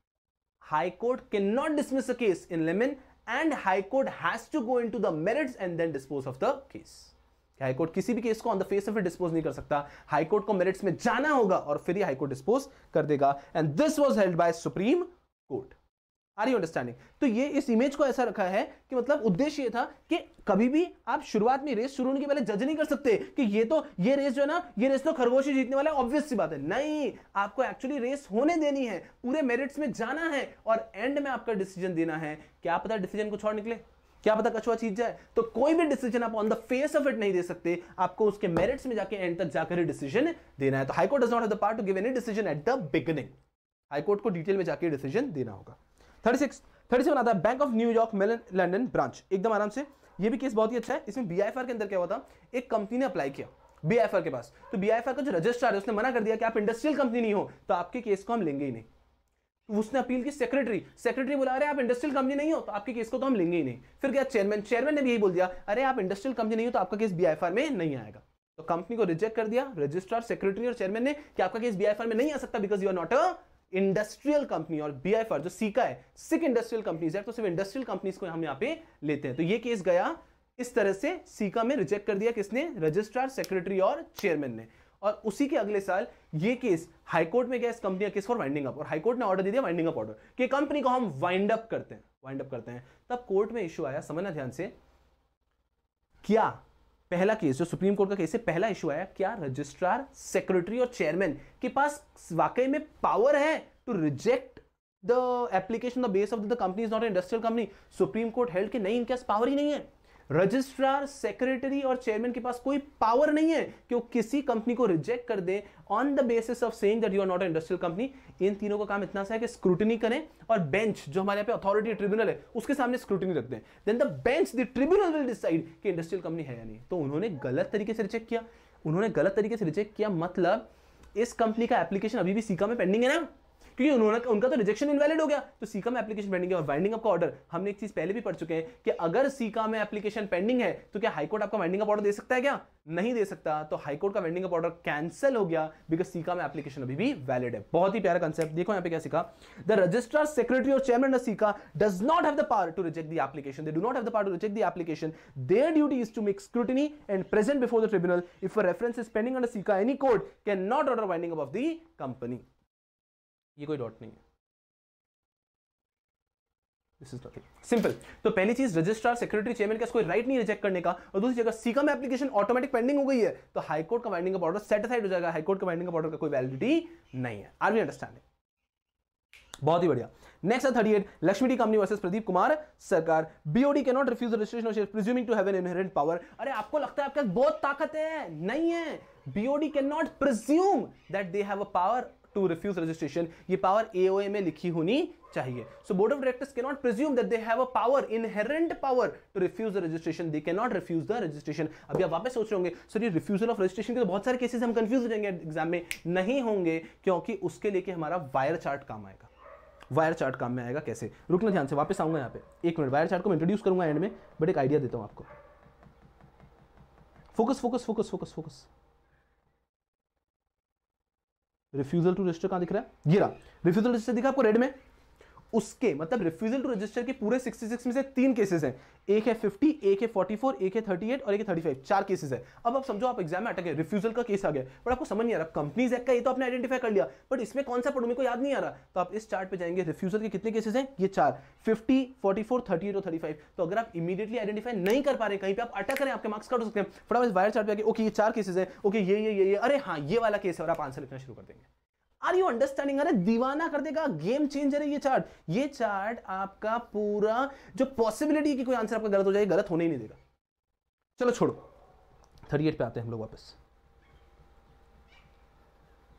high court can not dismiss a case in limine and high court has to go into the merits and then dispose of the case. High court किसी भी case को on the face of it dispose नहीं कर सकता, high court को merits में जाना होगा और फिर ही हाई कोर्ट डिस्पोज कर देगा and this was held by Supreme Court. Are you understanding? तो ये इस इमेज को ऐसा रखा है कि मतलब उद्देश्य ये था कि कभी भी आप शुरुआत में रेस शुरू होने के पहले जज नहीं कर सकते कि ये तो ये रेस जो है ना, ये रेस तो खरगोश ही जीतने वाला है, ऑब्वियस सी बात है। नहीं, आपको एक्चुअली रेस होने देनी है, पूरे मेरिट्स में जाना है और एंड में आपका डिसीजन देना है। क्या पता डिसीजन कुछ और निकले, क्या पता कछुआ जीत जाए। तो कोई भी डिसीजन आप on the face of it नहीं दे सकते, आपको उसके मेरिट्स में जाके एंड तक जाकर ही डिसीजन देना है। तो high court does not have the power to give any decision at the beginning, high court को डिटेल में जाके डिसीजन देना होगा। थर्टी सिक्स थर्टी सेवन आता है bank of New York Mellon London branch. एकदम आराम से, ये भी केस बहुत ही अच्छा है। इसमें बीआईएफआर के अंदर क्या हुआ था, एक कंपनी ने अप्लाई किया बीआईएफआर के पास, तो बीआईएफआर का जो रजिस्ट्रार है उसने मना कर दिया कि आप इंडस्ट्रियल कंपनी नहीं हो तो आपके केस को हम लेंगे ही नहीं। तो उसने अपील की सेक्रेटरी, सेक्रेटरी बोला अरे आप इंडस्ट्रियल कंपनी नहीं हो तो आपके केस को तो हम लेंगे ही नहीं। फिर क्या चेयरमैन, चेयरमैन ने भी यही बोल दिया अरे आप इंडस्ट्रियल कंपनी नहीं हो तो आपका केस बीआईएफआर में नहीं आएगा। तो कंपनी को रिजेक्ट कर दिया रजिस्ट्रार, सेक्रेटरी और चेयरमैन ने कि आपका केस बीआईएफआर में नहीं आ सकता because you are not a industrial company. और बीआईएफआर जो सीका है, सिक इंडस्ट्रियल कंपनीज है, तो सिर्फ इंडस्ट्रियल कंपनीज को हम यहां पे लेते हैं। तो ये केस गया इस तरह से, सीका में रिजेक्ट कर दिया किसने, रजिस्ट्रार, सेक्रेटरी और चेयरमैन ने। और उसी के अगले साल ये केस हाईकोर्ट में गया, इस कंपनी का केस फॉर वाइंडिंग अप, और हाईकोर्ट ने ऑर्डर दे दिया वाइंडिंग अप ऑर्डर कि कंपनी को हम वाइंड अप करते हैं, वाइंड अप करते हैं। तब कोर्ट में इशू आया, समझना ध्यान से, क्या पहला केस जो सुप्रीम कोर्ट का केस है, पहला इशू आया क्या रजिस्ट्रार, सेक्रेटरी और चेयरमैन के पास वाकई में पावर है to reject the application the base of the company is not an industrial company. Supreme court held कि नहीं, इनके पास पावर ही नहीं है, रजिस्ट्रार, सेक्रेटरी और चेयरमैन के पास कोई पावर नहीं है कि वो किसी कंपनी को रिजेक्ट कर दे on the basis of saying that you are not an industrial company. इन तीनों का काम इतना सा है कि स्क्रूटिनी करें और बेंच जो हमारे यहाँ पे अथॉरिटी ट्रिब्यूनल है उसके सामने स्क्रूटिनी रखते हैं, then the bench the tribunal will decide कि इंडस्ट्रियल कंपनी है या नहीं। तो उन्होंने गलत तरीके से रिजेक्ट किया, उन्होंने गलत तरीके से रिजेक्ट किया, मतलब इस कंपनी का एप्लीकेशन अभी भी सीका में पेंडिंग है ना, क्योंकि उन्होंने उनका तो रिजेक्शन इनवैलिड हो गया, तो सीका में एप्लीकेशन पेंडिंग है। और वाइंडिंग अप का ऑर्डर हमने एक चीज पहले भी पढ़ चुके हैं कि अगर सीका में एप्लीकेशन पेंडिंग है तो क्या हाईकोर्ट आपका वाइंडिंग अप ऑर्डर दे सकता है, क्या नहीं दे सकता। तो हाईकोर्ट का वाइंडिंग अप ऑर्डर कैंसिल हो गया बिकॉज सीका में एप्लीकेशन अभी भी वैलिड है। बहुत ही प्यारा कंसेप्ट, देखो यहां पे क्या सीखा, द रजिस्ट्रार, सेक्रेटरी और chairman of SICA does not have the power to reject the application, they do not have the power to reject the application, their duty is to make scrutiny and present before the tribunal, if a reference is pending under SICA any court can not order winding up of the company. ये कोई dot नहीं है, this is nothing, simple. तो पहली चीज registrar, secretary, chairman का कोई right नहीं रिजेक्ट करने का, और दूसरी जगह सीका में एप्लीकेशन ऑटोमेटिक पेंडिंग हो गई है तो हाईकोर्ट का winding up order set aside हो जाएगा, हाईकोर्ट का वाइंडिंग अप ऑर्डर का कोई वैलिडिटी नहीं है। Are we understanding? बहुत ही बढ़िया। नेक्स्ट है thirty eight, Lakshmi tea company versus Pradip Kumar Sarkar. BOD can not refuse the registration of shares presuming to have an inherent power. अरे आपको लगता है आपके पास बहुत ताकत है, नहीं है। BOD can not presume that they have a power to refuse registration, ये पावर एओए में लिखी होनी चाहिए। So board of directors can not presume that they have a power, inherent power to refuse the registration, they can not refuse the registration. अभी आप वापस सोच रहे होंगे सर ये रिफ्यूजल ऑफ रजिस्ट्रेशन के तो बहुत सारे केसेस हम कंफ्यूज हो जाएंगे एग्जाम में, नहीं होंगे, क्योंकि उसके लेके हमारा वायर चार्ट काम आएगा। वायर चार्ट काम में आएगा कैसे, रुकना ध्यान से, वापस आऊंगा यहाँ पे, एक मिनट, वायर चार्ट को मैं इंट्रोड्यूस करूंगा एंड में, बट एक आइडिया देता हूं आपको। Focus focus focus focus focus refusal to register कहां दिख रहा है, ये रहा, रिफ्यूजल रजिस्टर दिखा आपको रेड में, उसके मतलब रिफ्यूजल टू रजिस्टर के पूरे छियासठ में से तीन केसेस हैं, एक है फिफ्टी, एक है चौवालीस, एक है अड़तीस और एक है पैंतीस, चार केसेस है। अब आप समझो आप एग्जाम में अटके, रिफ्यूजल का केस आ गया पर आपको समझ नहीं आ रहा, कंपनीज एक्ट का ये तो आपने आइडेंटिफाई कर लिया बट इसमें कौन सा पढ़ूं मेरे को याद नहीं आ रहा, तो आप इस चार्ट पे जाएंगे, रिफ्यूजल के कितने केसेस हैं, ये चार, पचास, चौवालीस, अड़तीस और पैंतीस। तो अगर आप इमीडिएटली आइडेंटिफाई नहीं कर पा रहे, कहीं पे आप अटक रहे हैं, आपके मार्क्स कट हो सकते हैं, फटाफट वायर चार्ट पे आके ओके ये चार केसेस हैं, ओके ये ये ये अरे हाँ ये वाला केस है, और आप आंसर लिखना शुरू कर देंगे। Are you understanding? अरे दीवाना कर देगा, गेम चेंजर है ये चार्ट। ये चार्ट आपका पूरा जो पॉसिबिलिटी कि कोई आंसर आपका गलत हो जाए, गलत होने ही नहीं देगा। चलो छोड़ो, अड़तीस पे आते हैं हम लोग वापस।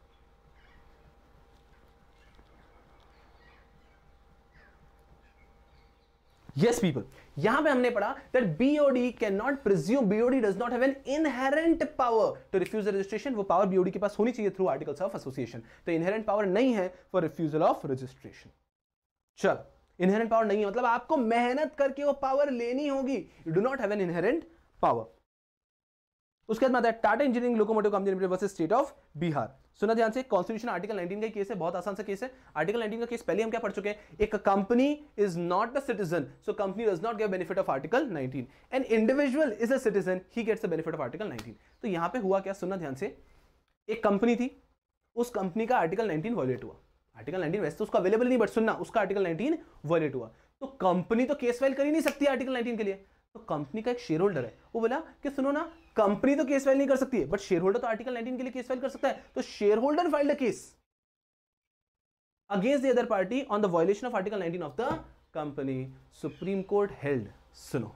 Yes people, यहां पे हमने पढ़ा that B O D cannot presume, B O D does not have an inherent power to refuse the registration. वो power B O D के पास होनी चाहिए through articles of association. तो inherent power नहीं है for refusal of registration. चल, inherent power नहीं है मतलब आपको मेहनत करके वो power लेनी होगी. You do not have an inherent power. उसके बाद आता है Tata Engineering Locomotive Company Limited versus State of Bihar. सुना ध्यान से, कॉन्स्टिट्यूशन आर्टिकल नाइनटीन का केस है, बहुत आसान सा केस है. आर्टिकल नाइनटीन का केस पहले हम क्या पढ़ चुके हैं, एक company is not a citizen so company does not get benefit of article nineteen. An individual is a citizen he gets the benefit of article nineteen. तो यहां पे हुआ क्या, सुनना ध्यान से, एक कंपनी थी, उस कंपनी का आर्टिकल नाइनटीन वायलेट हुआ. आर्टिकल नाइनटीन वैसे तो उसका अवेलेबल नहीं, बट सुनना, उसका आर्टिकल नाइनटीन वायलेट हुआ. तो कंपनी तो केस फाइल कर ही नहीं सकती आर्टिकल नाइनटीन के लिए. तो कंपनी का एक शेयर होल्डर है, वो बोला कि सुनो ना, कंपनी तो केस फाइल नहीं कर सकती है बट शेयर होल्डर तो आर्टिकल नाइनटीन के लिए केस फाइल कर सकता है. तो share holder filed a case against the other party on the violation of article nineteen of the company. Supreme court held, सुनो,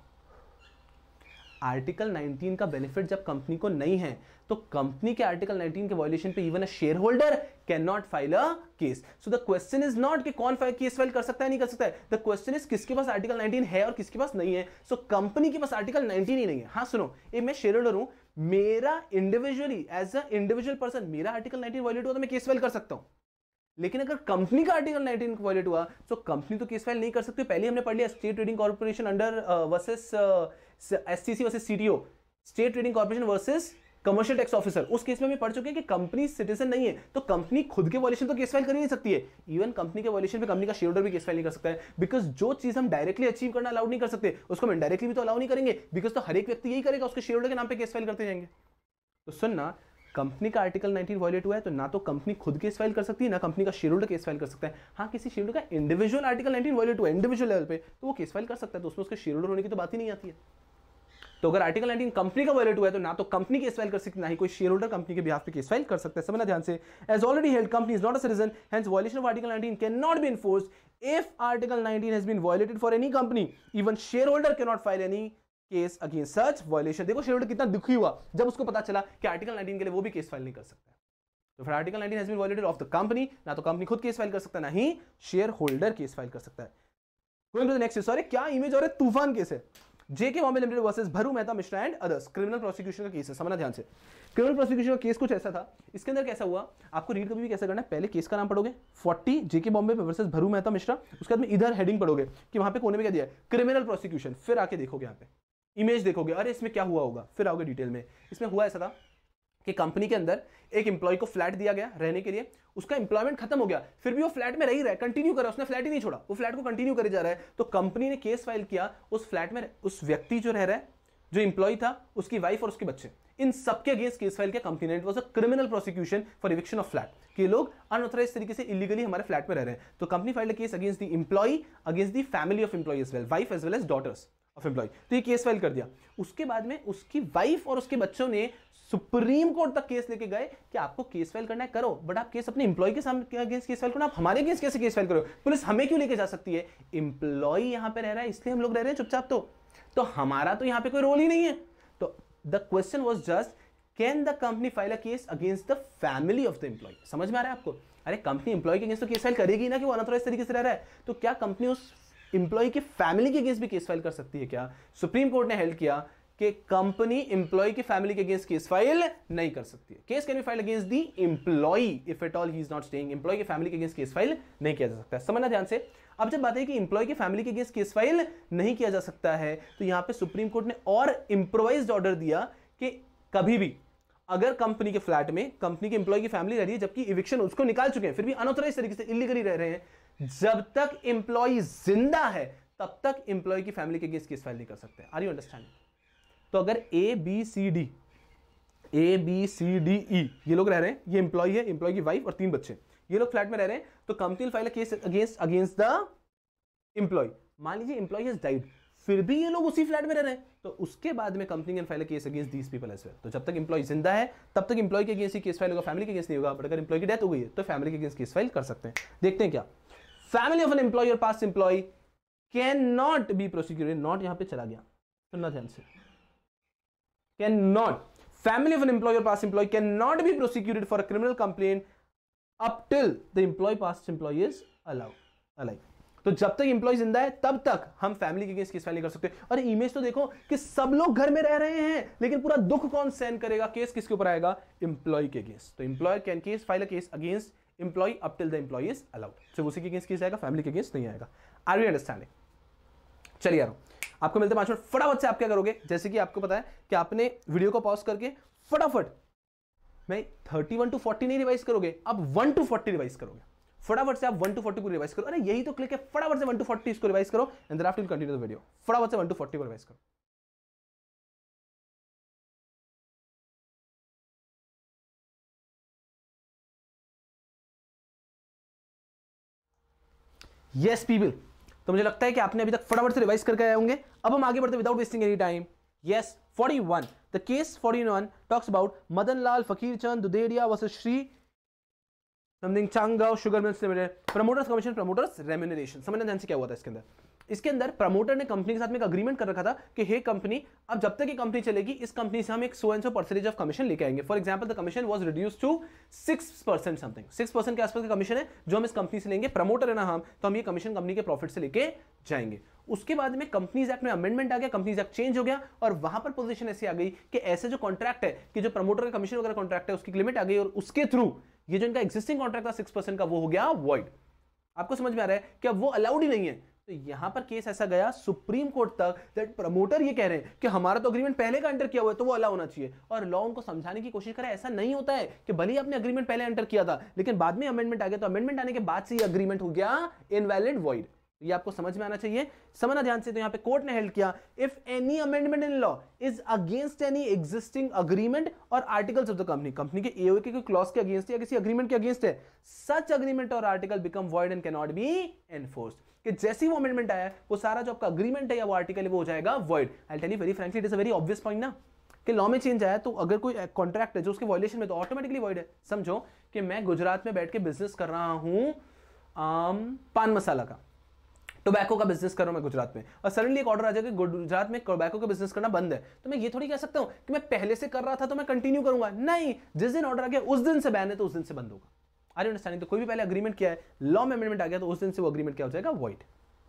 आर्टिकल नाइनटीन का बेनिफिट जब कंपनी को नहीं है तो कंपनी के आर्टिकल नाइनटीन के वायलेशन पे even a share holder can not file a case. So the question is not कि कौन केस फाइल कर सकता है नहीं कर सकता है, द क्वेश्चन इज किसके पास आर्टिकल नाइनटीन है और किसके पास नहीं है. सो so, कंपनी के पास आर्टिकल नाइनटीन ही नहीं है. हाँ सुनो, ये मैं शेयर होल्डर हूं, मेरा individually as a individual person मेरा आर्टिकल नाइनटीन वायलेट हुआ तो मैं केस फाइल कर सकता हूं. लेकिन अगर कंपनी का आर्टिकल नाइनटीन वायलेट हुआ तो कंपनी तो केस फाइल नहीं कर सकती. पहले हमने पढ़ लिया State trading Corporation under versus SCC versus CTO, State trading Corporation versus commercial Tax Officer. उस केस में हम पढ़ चुके हैं कि कंपनी सिटीजन नहीं है तो कंपनी खुद के वायलेशन तो केस फाइल कर ही नहीं सकती है. इवन कंपनी के वायलेशन पे कंपनी का शेयर होल्डर भी केस फाइल नहीं कर सकता है, बिकॉज जो चीज हम डायरेक्टली अचीव करना अलाउड नहीं कर सकते उसको हम इनडायरेक्टली भी तो अलाउ नहीं करेंगे, बिकॉज तो हर एक व्यक्ति यही करेगा, उसके शेयर होल्डर के नाम पे केस फाइल करते जाएंगे. तो सुनना, कंपनी का आर्टिकल नाइनटीन वायलेट हुआ है तो ना तो कंपनी खुद केस फाइल कर सकती है ना कंपनी का शेयर होल्डर केस फाइल कर सकता है. हाँ, किसी शेयर होल्डर का इंडिविजुअल आर्टिकल नाइनटीन वायलेट हुआ है इंडिविजुअल लेवल पे तो वो केस फाइल कर सकता है, तो उसमें उसके शेयर होल्डर होने की तो बात ही नहीं आती है. तो अगर आर्टिकल नाइनटीन कंपनी का वायलेट हुआ है तो ना तो कंपनी केस फाइल कर सकती है ना ही कोई शेयर होल्डर कंपनी के बिहाफ पे केस फाइल कर सकता है. समझना ध्यान से, as already held company is not a citizen hence violation of article nineteen can not be enforced if article nineteen has been violated for any company. Even share holder can not file any case against such violation. देखो share holder कितना दुखी हुआ जब उसको पता चला कि article nineteen के लिए वो भी केस फाइल नहीं कर सकता. तो फिर article nineteen has been violated of the company, ना तो कंपनी खुद केस फाइल कर सकता है ना ही शेयर होल्डर केस फाइल कर सकता है. Going to the next, sorry क्या इमेज और तूफान केस है, JK Bombay Limited versus Bharti Matha Mishra and others. Criminal prosecution का केस है, समझना ध्यान से. क्रिमिनल प्रोसिक्यूशन का केस कुछ ऐसा था, इसके अंदर कैसा हुआ आपको रीड कभी भी कैसे करना है, पहले केस का नाम पढ़ोगे चालीस जेके बॉम्बे वर्सेस भरू मेहता मिश्रा, उसके बाद में इधर हेडिंग पढ़ोगे कि वहां पे कोने में क्या दिया है, क्रिमिनल प्रोसिक्यूशन. फिर आके देखोगे यहाँ पे इमेज देखोगे, अरे इसमें क्या हुआ होगा, फिर आओगे डिटेल में. इसमें हुआ ऐसा था कि कंपनी के अंदर एक एम्प्लॉय को फ्लैट दिया गया रहने के लिए, उसका एम्प्लॉयमेंट खत्म हो गया, फिर भी वो फ्लैट में रह रहा है, कंटिन्यू कर रहा है, उसने फ्लैट ही नहीं छोड़ा, वो फ्लैट को कंटिन्यू करे जा रहा है. तो कंपनी ने केस फाइल किया उस फ्लैट में उस व्यक्ति जो रह रहा है, जो एम्प्लॉय था, उसकी वाइफ और उसके बच्चे, इन सबके अगेंस्ट केस फाइल किया कंपनी ने. It was a criminal prosecution for eviction of flat, कि लोग अनऑथराइज्ड तरीके से इलीगली हमारे फ्लैट में रह रहे हैं. तो company filed a case against the employee, against the family of employee as well, wife as well as daughters of employee. तो ये केस फाइल कर दिया. उसके बाद में उसकी वाइफ और उसके बच्चों ने सुप्रीम कोर्ट तक केस लेके गए कि आपको केस फाइल करना है करो, बट आप केस अपने एम्प्लॉय के सामने अगेंस्ट केस फाइल करो, आप हमारे अगेंस्ट कैसे केस फाइल करो, पुलिस हमें क्यों लेके जा सकती है, एम्प्लॉय यहां पे रह रहा है इसलिए हम लोग रह रहे हैं चुपचाप, तो तो हमारा तो यहां पे कोई रोल ही नहीं है. तो the question was just can the company file a case against the family of the employee. समझ में आ रहा है आपको, अरे कंपनी एम्प्लॉय के अगेंस्ट तो केस फाइल करेगी ना कि वो अनऑथराइज्ड तरीके से रह रहा है, तो क्या कंपनी उस एम्प्लॉय की फैमिली के अगेंस्ट भी केस फाइल कर सकती है क्या. सुप्रीम कोर्ट ने हेल्ड किया कि कंपनी एम्प्लॉय की फैमिली के अगेंस्ट केस फाइल नहीं कर सकती है. Case can be filed against the employee if at all he is not staying. Employee की फैमिली के अगेंस्ट केस फाइल नहीं किया जा सकता है. समझना ध्यान से. अब जब बात है कि एम्प्लॉय की फैमिली के अगेंस्ट केस फाइल नहीं किया जा सकता है तो यहां पे सुप्रीम कोर्ट ने और इंप्रोवाइज्ड ऑर्डर दिया कि कभी भी अगर कंपनी के फ्लैट में कंपनी के एम्प्लॉय की फैमिली रह रही है जबकि इविक्शन उसको निकाल चुके हैं, फिर भी अनऑथराइज्ड तरीके से इलीगली रह रहे हैं, जब तक एम्प्लॉय जिंदा है तब तक एम्प्लॉय की फैमिली के अगेंस्ट केस फाइल नहीं कर सकते. Are you understand. तो अगर A B C D A B C D E ये लोग रह रहे हैं, ये एम्प्लॉय है, एम्प्लॉय की वाइफ और तीन बच्चे, ये लोग फ्लैट में रह रहे हैं, तो company file case against against the employee. मान लीजिए एम्प्लॉय हैज डाइड, फिर भी ये लोग उसी फ्लैट में रह रहे हैं, तो उसके बाद में company can file case against these people as well. तो जब तक एम्प्लॉय जिंदा है तब तक एम्प्लॉय के अगेंस्ट ही केस फाइल होगा, फैमिली के अगेंस्ट नहीं होगा. बट अगर एम्प्लॉय की डेथ हो गई है तो फैमिली के अगेंस्ट केस फाइल कर सकते हैं. देखते हैं क्या. फैमिली ऑफ एन एम्प्लॉय और past employee can not be prosecuted. Not यहां पे चला गया, सुनना ध्यान से. Can not, family of an employee or past employee cannot be prosecuted for a criminal complaint up till the employee past employee is allowed alive. तो जब तक इंप्लॉय जिंदा है तब तक हम फैमिली के अगेंस्ट केस फाइल नहीं कर सकते। और इमेज तो देखो कि सब लोग घर में रह रहे हैं, लेकिन पूरा दुख कौन सहन करेगा? केस किसके ऊपर आएगा? इंप्लॉय के अगेंस्ट। तो employer can case file a case against employee up till the employee is allowed. सिर्फ उसी के अगेंस्ट केस आएगा, फैमिली के अगेंस्ट नहीं आएगा। Are you understanding? चलिए यार, आपको मिलते हैं पांच मिनट। फटाफट से आप क्या करोगे, जैसे कि आपको पता है कि आपने वीडियो को पॉज करके फटाफट मैं थर्टी वन टू फोर्टी नहीं रिवाइज करोगे, अब वन टू फोर्टी रिवाइज करोगे। फटाफट से आप वन टू फोर्टी को रिवाइज करो। अरे यही तो क्लिक है, फटाफट से वन टू फोर्टी इसको रिवाइज करो and then after continue the video. फटाफट से वन टू फोर्टी को रिवाइज करो। यस पीपल, तो मुझे लगता है कि आपने अभी तक फटाफट से रिवाइज करके आए होंगे। अब हम आगे बढ़ते without wasting any time. Yes forty one, the case forty one talks about Madan Lal Fakir Chand Dudhedia versus Shri something Changgaon sugar mills limited, promoters commission, promoters remuneration. समझना ध्यान से क्या हुआ था इसके अंदर। इसके अंदर प्रमोटर ने कंपनी के साथ में एक अग्रीमेंट कर रखा था कि हे कंपनी, अब जब तक ये कंपनी चलेगी इस कंपनी से हम एक so and so percentage of commission लेके आएंगे। For example the commission was reduce to six percent something, six percent के आसपास का कमीशन है जो हम इस कंपनी से लेंगे। प्रमोटर है ना हम, तो हम ये कमीशन कंपनी के प्रॉफिट से लेके जाएंगे। उसके बाद में कंपनीज एक्ट में अमेंडमेंट आ गया, कंपनीज एक्ट चेंज हो गया और वहां पर पोजीशन ऐसी आ गई कि ऐसे जो कॉन्ट्रैक्ट है कि जो प्रमोटर का कमीशन वगैरह कॉन्ट्रैक्ट है उसकी लिमिट आ गई और उसके थ्रू ये जो इनका एक्जिस्टिंग कॉन्ट्रैक्ट था सिक्स परसेंट का वो हो गया वॉइड। आपको समझ में आ रहा है कि अब वो अलाउड ही नहीं है। तो यहां पर केस ऐसा गया सुप्रीम कोर्ट तक दैट प्रमोटर ये कह रहे हैं कि हमारा तो अग्रीमेंट पहले का एंटर किया हुआ है तो वो अलाउ होना चाहिए। और लॉ उनको समझाने की कोशिश करे ऐसा नहीं होता है कि भले ही आपने अग्रीमेंट पहले एंटर किया था लेकिन बाद में अमेंडमेंट आ गया तो अमेंडमेंट आने के बाद से ये अग्रीमेंट हो गया इनवैलिड वॉइड। ये आपको समझ में आना चाहिए। समझना ध्यान से। तो यहां पे कोर्ट ने हेल्ड किया if any amendment in law is against any existing agreement और articles of the company, company के एओए के कोई क्लॉज के अगेंस्ट या किसी अग्रीमेंट के अगेंस्ट है, सच अग्रीमेंट और article become void and can not be enforced. कि जैसे ही वो अमेंडमेंट आया वो सारा जो आपका अग्रीमेंट है या वो आर्टिकल है वो हो जाएगा void. I tell you very frankly it is a very obvious point ना कि लॉ में चेंज आया तो अगर कोई कॉन्ट्रैक्ट है जो उसके वायलेशन में तो ऑटोमेटिकली वॉइड है। समझो कि मैं गुजरात में बैठ के बिजनेस कर रहा हूं पान मसाला का, टोबैको का बिजनेस कर रहा हूं मैं गुजरात में, और सडनली एक ऑर्डर आ जाएगा गुजरात में टोबैको का बिजनेस करना बंद है, तो मैं ये थोड़ी कह सकता हूं कि मैं पहले से कर रहा था तो मैं कंटिन्यू करूंगा। नहीं, जिस दिन ऑर्डर आ गया उस दिन से बैन है तो उस दिन से बंद होगा। Are you understanding? तो कोई भी पहले अग्रीमेंट किया है, लॉ में अमेंडमेंट आ गया तो उस दिन से वो अग्रीमेंट क्या हो जाएगा? Void.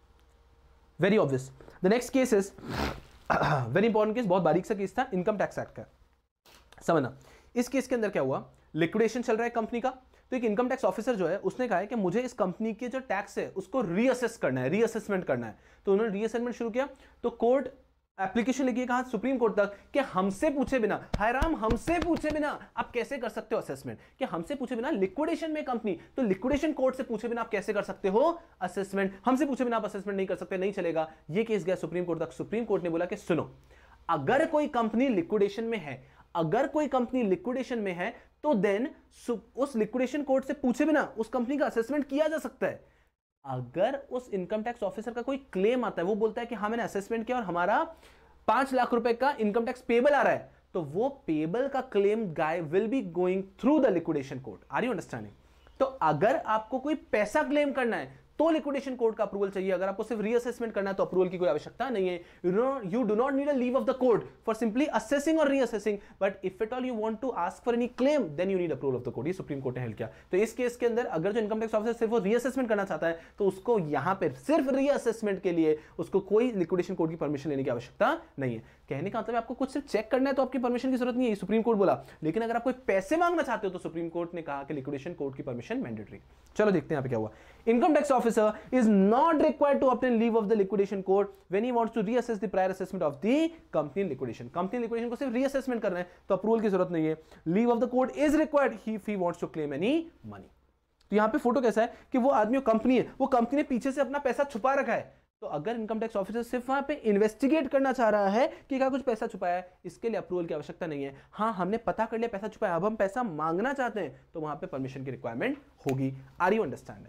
Very obvious. The next case is very important case, बहुत बारीक सा केस था, इनकम टैक्स एक्ट का। समझना, इस केस के अंदर क्या हुआ, लिक्विडेशन चल रहा है कंपनी का, तो एक इनकम टैक्स ऑफिसर जो है उसने कहा है कि मुझे इस कंपनी के जो टैक्स है उसको रीअसेस करना है, रीअसेसमेंट करना है। तो उन्होंने रीअसेसमेंट शुरू किया, तो कोर्ट एप्लीकेशन लिखी कहा सुप्रीम कोर्ट तक कि हमसे पूछे बिना, हाय राम, हमसे पूछे बिना आप कैसे कर सकते हो असेसमेंट? कि हमसे पूछे बिना लिक्विडेशन में कंपनी, तो लिक्विडेशन कोर्ट से पूछे बिना आप कैसे कर सकते हो असेसमेंट? हमसे पूछे बिना आप असेसमेंट नहीं कर सकते, नहीं चलेगा। ये केस गया सुप्रीम कोर्ट तक। सुप्रीम कोर्ट ने बोला कि सुनो, अगर कोई कंपनी लिक्विडेशन में है, अगर कोई कंपनी लिक्विडेशन में है तो देन उस लिक्विडेशन कोर्ट से पूछे बिना उस कंपनी का असेसमेंट किया जा सकता है। अगर उस इनकम टैक्स ऑफिसर का कोई क्लेम आता है, वो बोलता है कि हाँ मैंने असेसमेंट किया और हमारा पांच लाख रुपए का इनकम टैक्स पेबल आ रहा है, तो वो पेबल का claim guy will be going through the liquidation court. Are you understanding? तो अगर आपको कोई पैसा क्लेम करना है तो लिक्विडेशन कोर्ट का अप्रूवल चाहिए, अगर आपको सिर्फ रीअसेसमेंट करना है तो अप्रूवल की कोई आवश्यकता नहीं है। You do not need a leave of the court for simply assessing और reassessing, but if at all you want to ask for any claim then you need approval of the court. ये supreme court ने held किया। तो इस case के अंदर अगर जो इनकम टैक्स ऑफिसर सिर्फ वो रीअसेसमेंट करना चाहता है तो उसको यहां पर सिर्फ रीअसेसमेंट के लिए उसको कोई लिक्विडेशन कोर्ट की परमिशन लेने की आवश्यकता नहीं है। कहने का मतलब आपको कुछ सिर्फ चेक करना है तो आपकी परमिशन की जरूरत नहीं है, सुप्रीम कोर्ट बोला। लेकिन अगर आप कोई पैसे मांगना चाहते हो तो सुप्रीम कोर्ट ने कहा कि लिक्विडेशन कोर्ट की परमिशन मैंडेटरी। चलो देखते हैं यहां पे क्या हुआ। Income tax officer is not required to obtain leave of the liquidation court when he wants to reassess the prior assessment of the company liquidation. Company liquidation को सिर्फ रीअसेसमेंट करना है तो अप्रूवल की जरूरत नहीं है। Leave of the court is required if he wants to claim any money. तो यहां पे फोटो कैसा है कि वो आदमी कंपनी है, वो कंपनी ने पीछे से अपना पैसा छुपा रखा है, तो अगर इनकम टैक्स ऑफिसर सिर्फ वहां पे इन्वेस्टिगेट करना चाह रहा है कि क्या कुछ पैसा छुपाया है, इसके लिए अप्रूवल की आवश्यकता नहीं है। हाँ, हमने पता कर लिया पैसा छुपाया, अब हम पैसा मांगना चाहते हैं तो वहां पे परमिशन की रिक्वायरमेंट होगी। Are you understanding?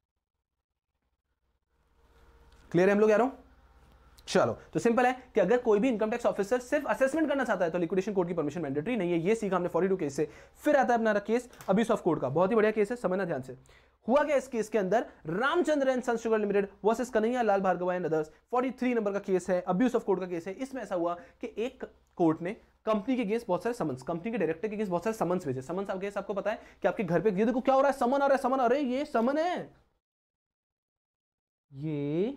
क्लियर है हम लोग यारों? चलो, तो सिंपल है कि अगर कोई भी इनकम टैक्स ऑफिसर सिर्फ असेसमेंट करना चाहता है तो लिक्विडेशन कोर्ट की परमिशन मैंडेटरी नहीं है। ये सीखा हमने फोर्टी टू केस से। फिर आता है अपना केस अब्यूज ऑफ कोर्ट का, बहुत ही बढ़िया केस है, समझना ध्यान से। हुआ क्या इस केस के अंदर, Ramchandra and sons sugar limited versus Kanhaiya Lal Bhargava and others, तैंतालीस नंबर का केस है, अब्यूज ऑफ कोर्ट का केस है। इसमें ऐसा हुआ कि एक कोर्ट ने कंपनी के अगेंस्ट बहुत सारे समन्स, कंपनी के डायरेक्टर के अगेंस्ट बहुत सारे समन्स भेजे। समन्स आपके आपको पता है कि आपके घर पे ये देखो क्या हो रहा है, समन आ रहा है, समन आ रहा है, ये समन है, ये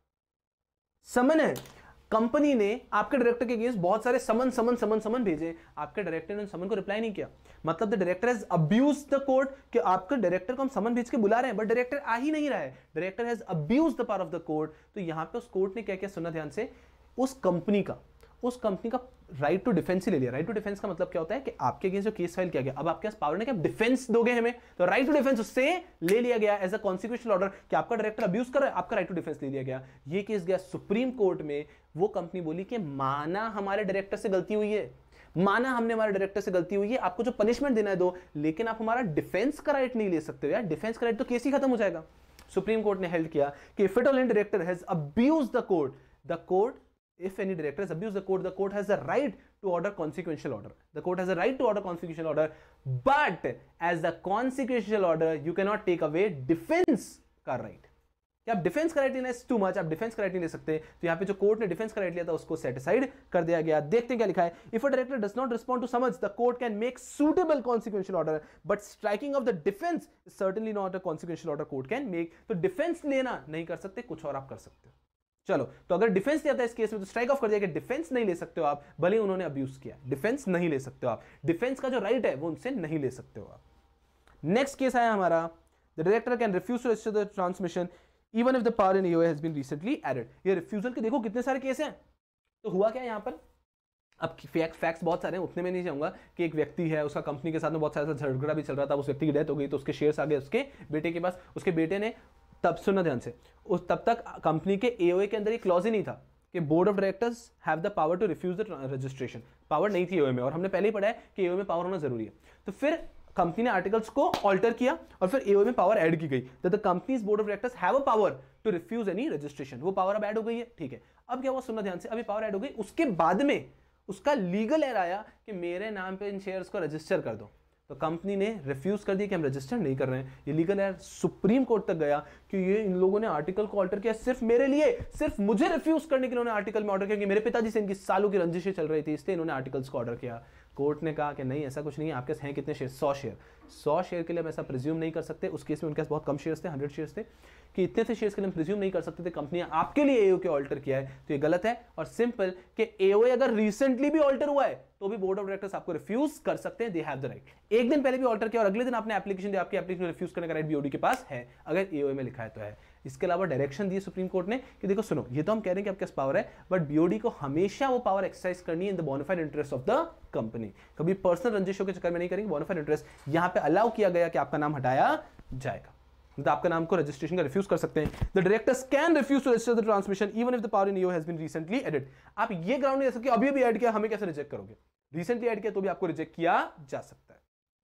समन है। कंपनी ने आपके डायरेक्टर के अगेंस्ट बहुत सारे समन समन समन समन भेजे, आपके डायरेक्टर ने समन को रिप्लाई नहीं किया, मतलब the director has abused the court, कि आपके डायरेक्टर को हम समन भेज के बुला रहे हैं बट डायरेक्टर आ ही नहीं रहा है, director has abused the power of the court. तो यहां पे उस कोर्ट ने क्या किया, सुनना ध्यान से, उस कंपनी का उस कंपनी का राइट टू डिफेंस ही ले लिया। राइट टू डिफेंस का मतलब क्या होता है कि आपके अगेंस्ट जो केस फाइल किया गया, अब आपके पास पावर है कि आप डिफेंस दोगे हमें, तो राइट टू डिफेंस उससे ले लिया गया एज अ कॉन्सिक्वेंशियल ऑर्डर कि आपका डायरेक्टर अब्यूज कर रहा है, आपका राइट टू डिफेंस ले लिया गया। ये केस गया सुप्रीम कोर्ट में। वो कंपनी बोली कि माना हमारे डायरेक्टर से गलती हुई है, माना हमने हमारे डायरेक्टर से गलती हुई है, आपको जो पनिशमेंट देना है दो, लेकिन आप हमारा डिफेंस का राइट नहीं ले सकते हो यार, डिफेंस का राइट तो केस ही खत्म हो जाएगा। सुप्रीम कोर्ट ने हेल्ड किया कि if at all any director has abused the court, the court if any director has abused the court, the court has the right to order consequential order. The court has a right to order consequential order, but as the consequential order, you cannot take away defense का right. कि आप defence का right लेना is too much, आप defence का right नहीं ले सकते। तो यहाँ पे जो कोर्ट ने डिफेंस का राइट लिया था उसको सेट असाइड कर दिया गया। देखते हैं क्या लिखा है। If a director does not respond to summons, the court can make suitable consequential order, but striking of the defense is certainly not a consequential order court can make. तो defence लेना नहीं कर सकते, कुछ और आप कर सकते हो। चलो, तो अगर डिफेंस दिया था इस केस में तो स्ट्राइक ऑफ कर दिया कि डिफेंस नहीं ले सकते हो आप, भले उन्होंने अब्यूज किया, डिफेंस नहीं ले सकते हो आप, डिफेंस का जो राइट है वो उनसे नहीं ले सकते हो आप। नेक्स्ट केस आया हमारा, the director can refuse to register the transmission even if the power in AOA has been recently added. ये रिफ्यूजल के देखो कितने सारे केस हैं। तो हुआ क्या यहां पर, अब फैक्ट फैक्ट्स बहुत सारे हैं, उतने में नहीं चाहूंगा कि एक व्यक्ति है, उसका कंपनी के साथ में बहुत सारा झगड़ा भी चल रहा था, उस व्यक्ति की डेथ हो गई तो उसके शेयर्स आ गए उसके बेटे के पास, उसके बेटे ने, तब सुनना ध्यान से, उस तब तक कंपनी के एओए के अंदर एक क्लॉज ही नहीं था कि board of directors have the power to refuse the registration. Power नहीं थी एओए में, और हमने पहले ही पढ़ा है कि एओए में पावर होना जरूरी है। तो फिर कंपनी ने आर्टिकल्स को ऑल्टर किया और फिर एओए में पावर ऐड की गई, that the companies board of directors have a power to refuse any registration. वो पावर अब ऐड हो गई है, ठीक है। अब क्या हुआ, सुनना ध्यान से, अभी पावर ऐड हो गई, उसके बाद में उसका लीगल एयर आया कि मेरे नाम पे इन शेयर्स को रजिस्टर कर दो। तो कंपनी ने रिफ्यूज कर दिया कि हम रजिस्टर नहीं कर रहे हैं। ये लीगल एयर सुप्रीम कोर्ट तक गया कि ये इन लोगों ने आर्टिकल को ऑल्टर किया सिर्फ मेरे लिए, सिर्फ मुझे रिफ्यूज करने के लिए उन्होंने आर्टिकल में ऑर्डर किया, कि मेरे पिताजी से इनकी सालों की रंजिशें चल रही थी, इसलिए इन्होंने आर्टिकल्स को ऑर्डर किया। कोर्ट ने कहा कि नहीं, ऐसा कुछ नहीं है, आपके हैं कितने शेयर, सौ शेयर, सौ शेयर के लिए हम ऐसा प्रिज्यूम नहीं कर सकते। उस केस में उनके पास बहुत कम शेयर्स थे, हंड्रेड शेयर्स थे, कि इतने से शेयर्स के लिए हम प्रिज्यूम नहीं कर सकते थे, कंपनी आपके लिए एओ के ऑल्टर किया है, तो ये गलत है। और सिंपल कि एओ अगर रिसेंटली भी ऑल्टर हुआ है तो भी बोर्ड ऑफ डायरेक्टर्स आपको रिफ्यूज कर सकते हैं, दे हैव द राइट। एक दिन पहले भी ऑल्टर किया और अगले दिन आपने एप्लीकेशन दिया, आपकी एप्लीकेशन रिफ्यूज करने का राइट बीओडी के पास है, अगर एओए में लिखा है तो है। इसके अलावा डायरेक्शन दी सुप्रीम कोर्ट ने कि देखो सुनो, ये तो हम कह रहे हैं कि आपके पास पावर है, बट बीओडी को हमेशा वो पावर एक्सरसाइज करनी है in the bona fide interest of the company. कभी पर्सनल रंजिशों के चक्कर में नहीं करेंगे, बोनाफाइड इंटरेस्ट यहां पे अलाउ किया गया कि आपका नाम हटाया जाएगा, तो आपका नाम को रजिस्ट्रेशन का रिफ्यूज कर सकते हैं। The directors can refuse to register the transmission even if the power in AOA has been recently added. आप ये ग्राउंड नहीं दे सकते अभी भी ऐड किया, हमें कैसे रिजेक्ट करोगे, रिसेंटली ऐड किया तो भी आपको रिजेक्ट किया जा सकता है।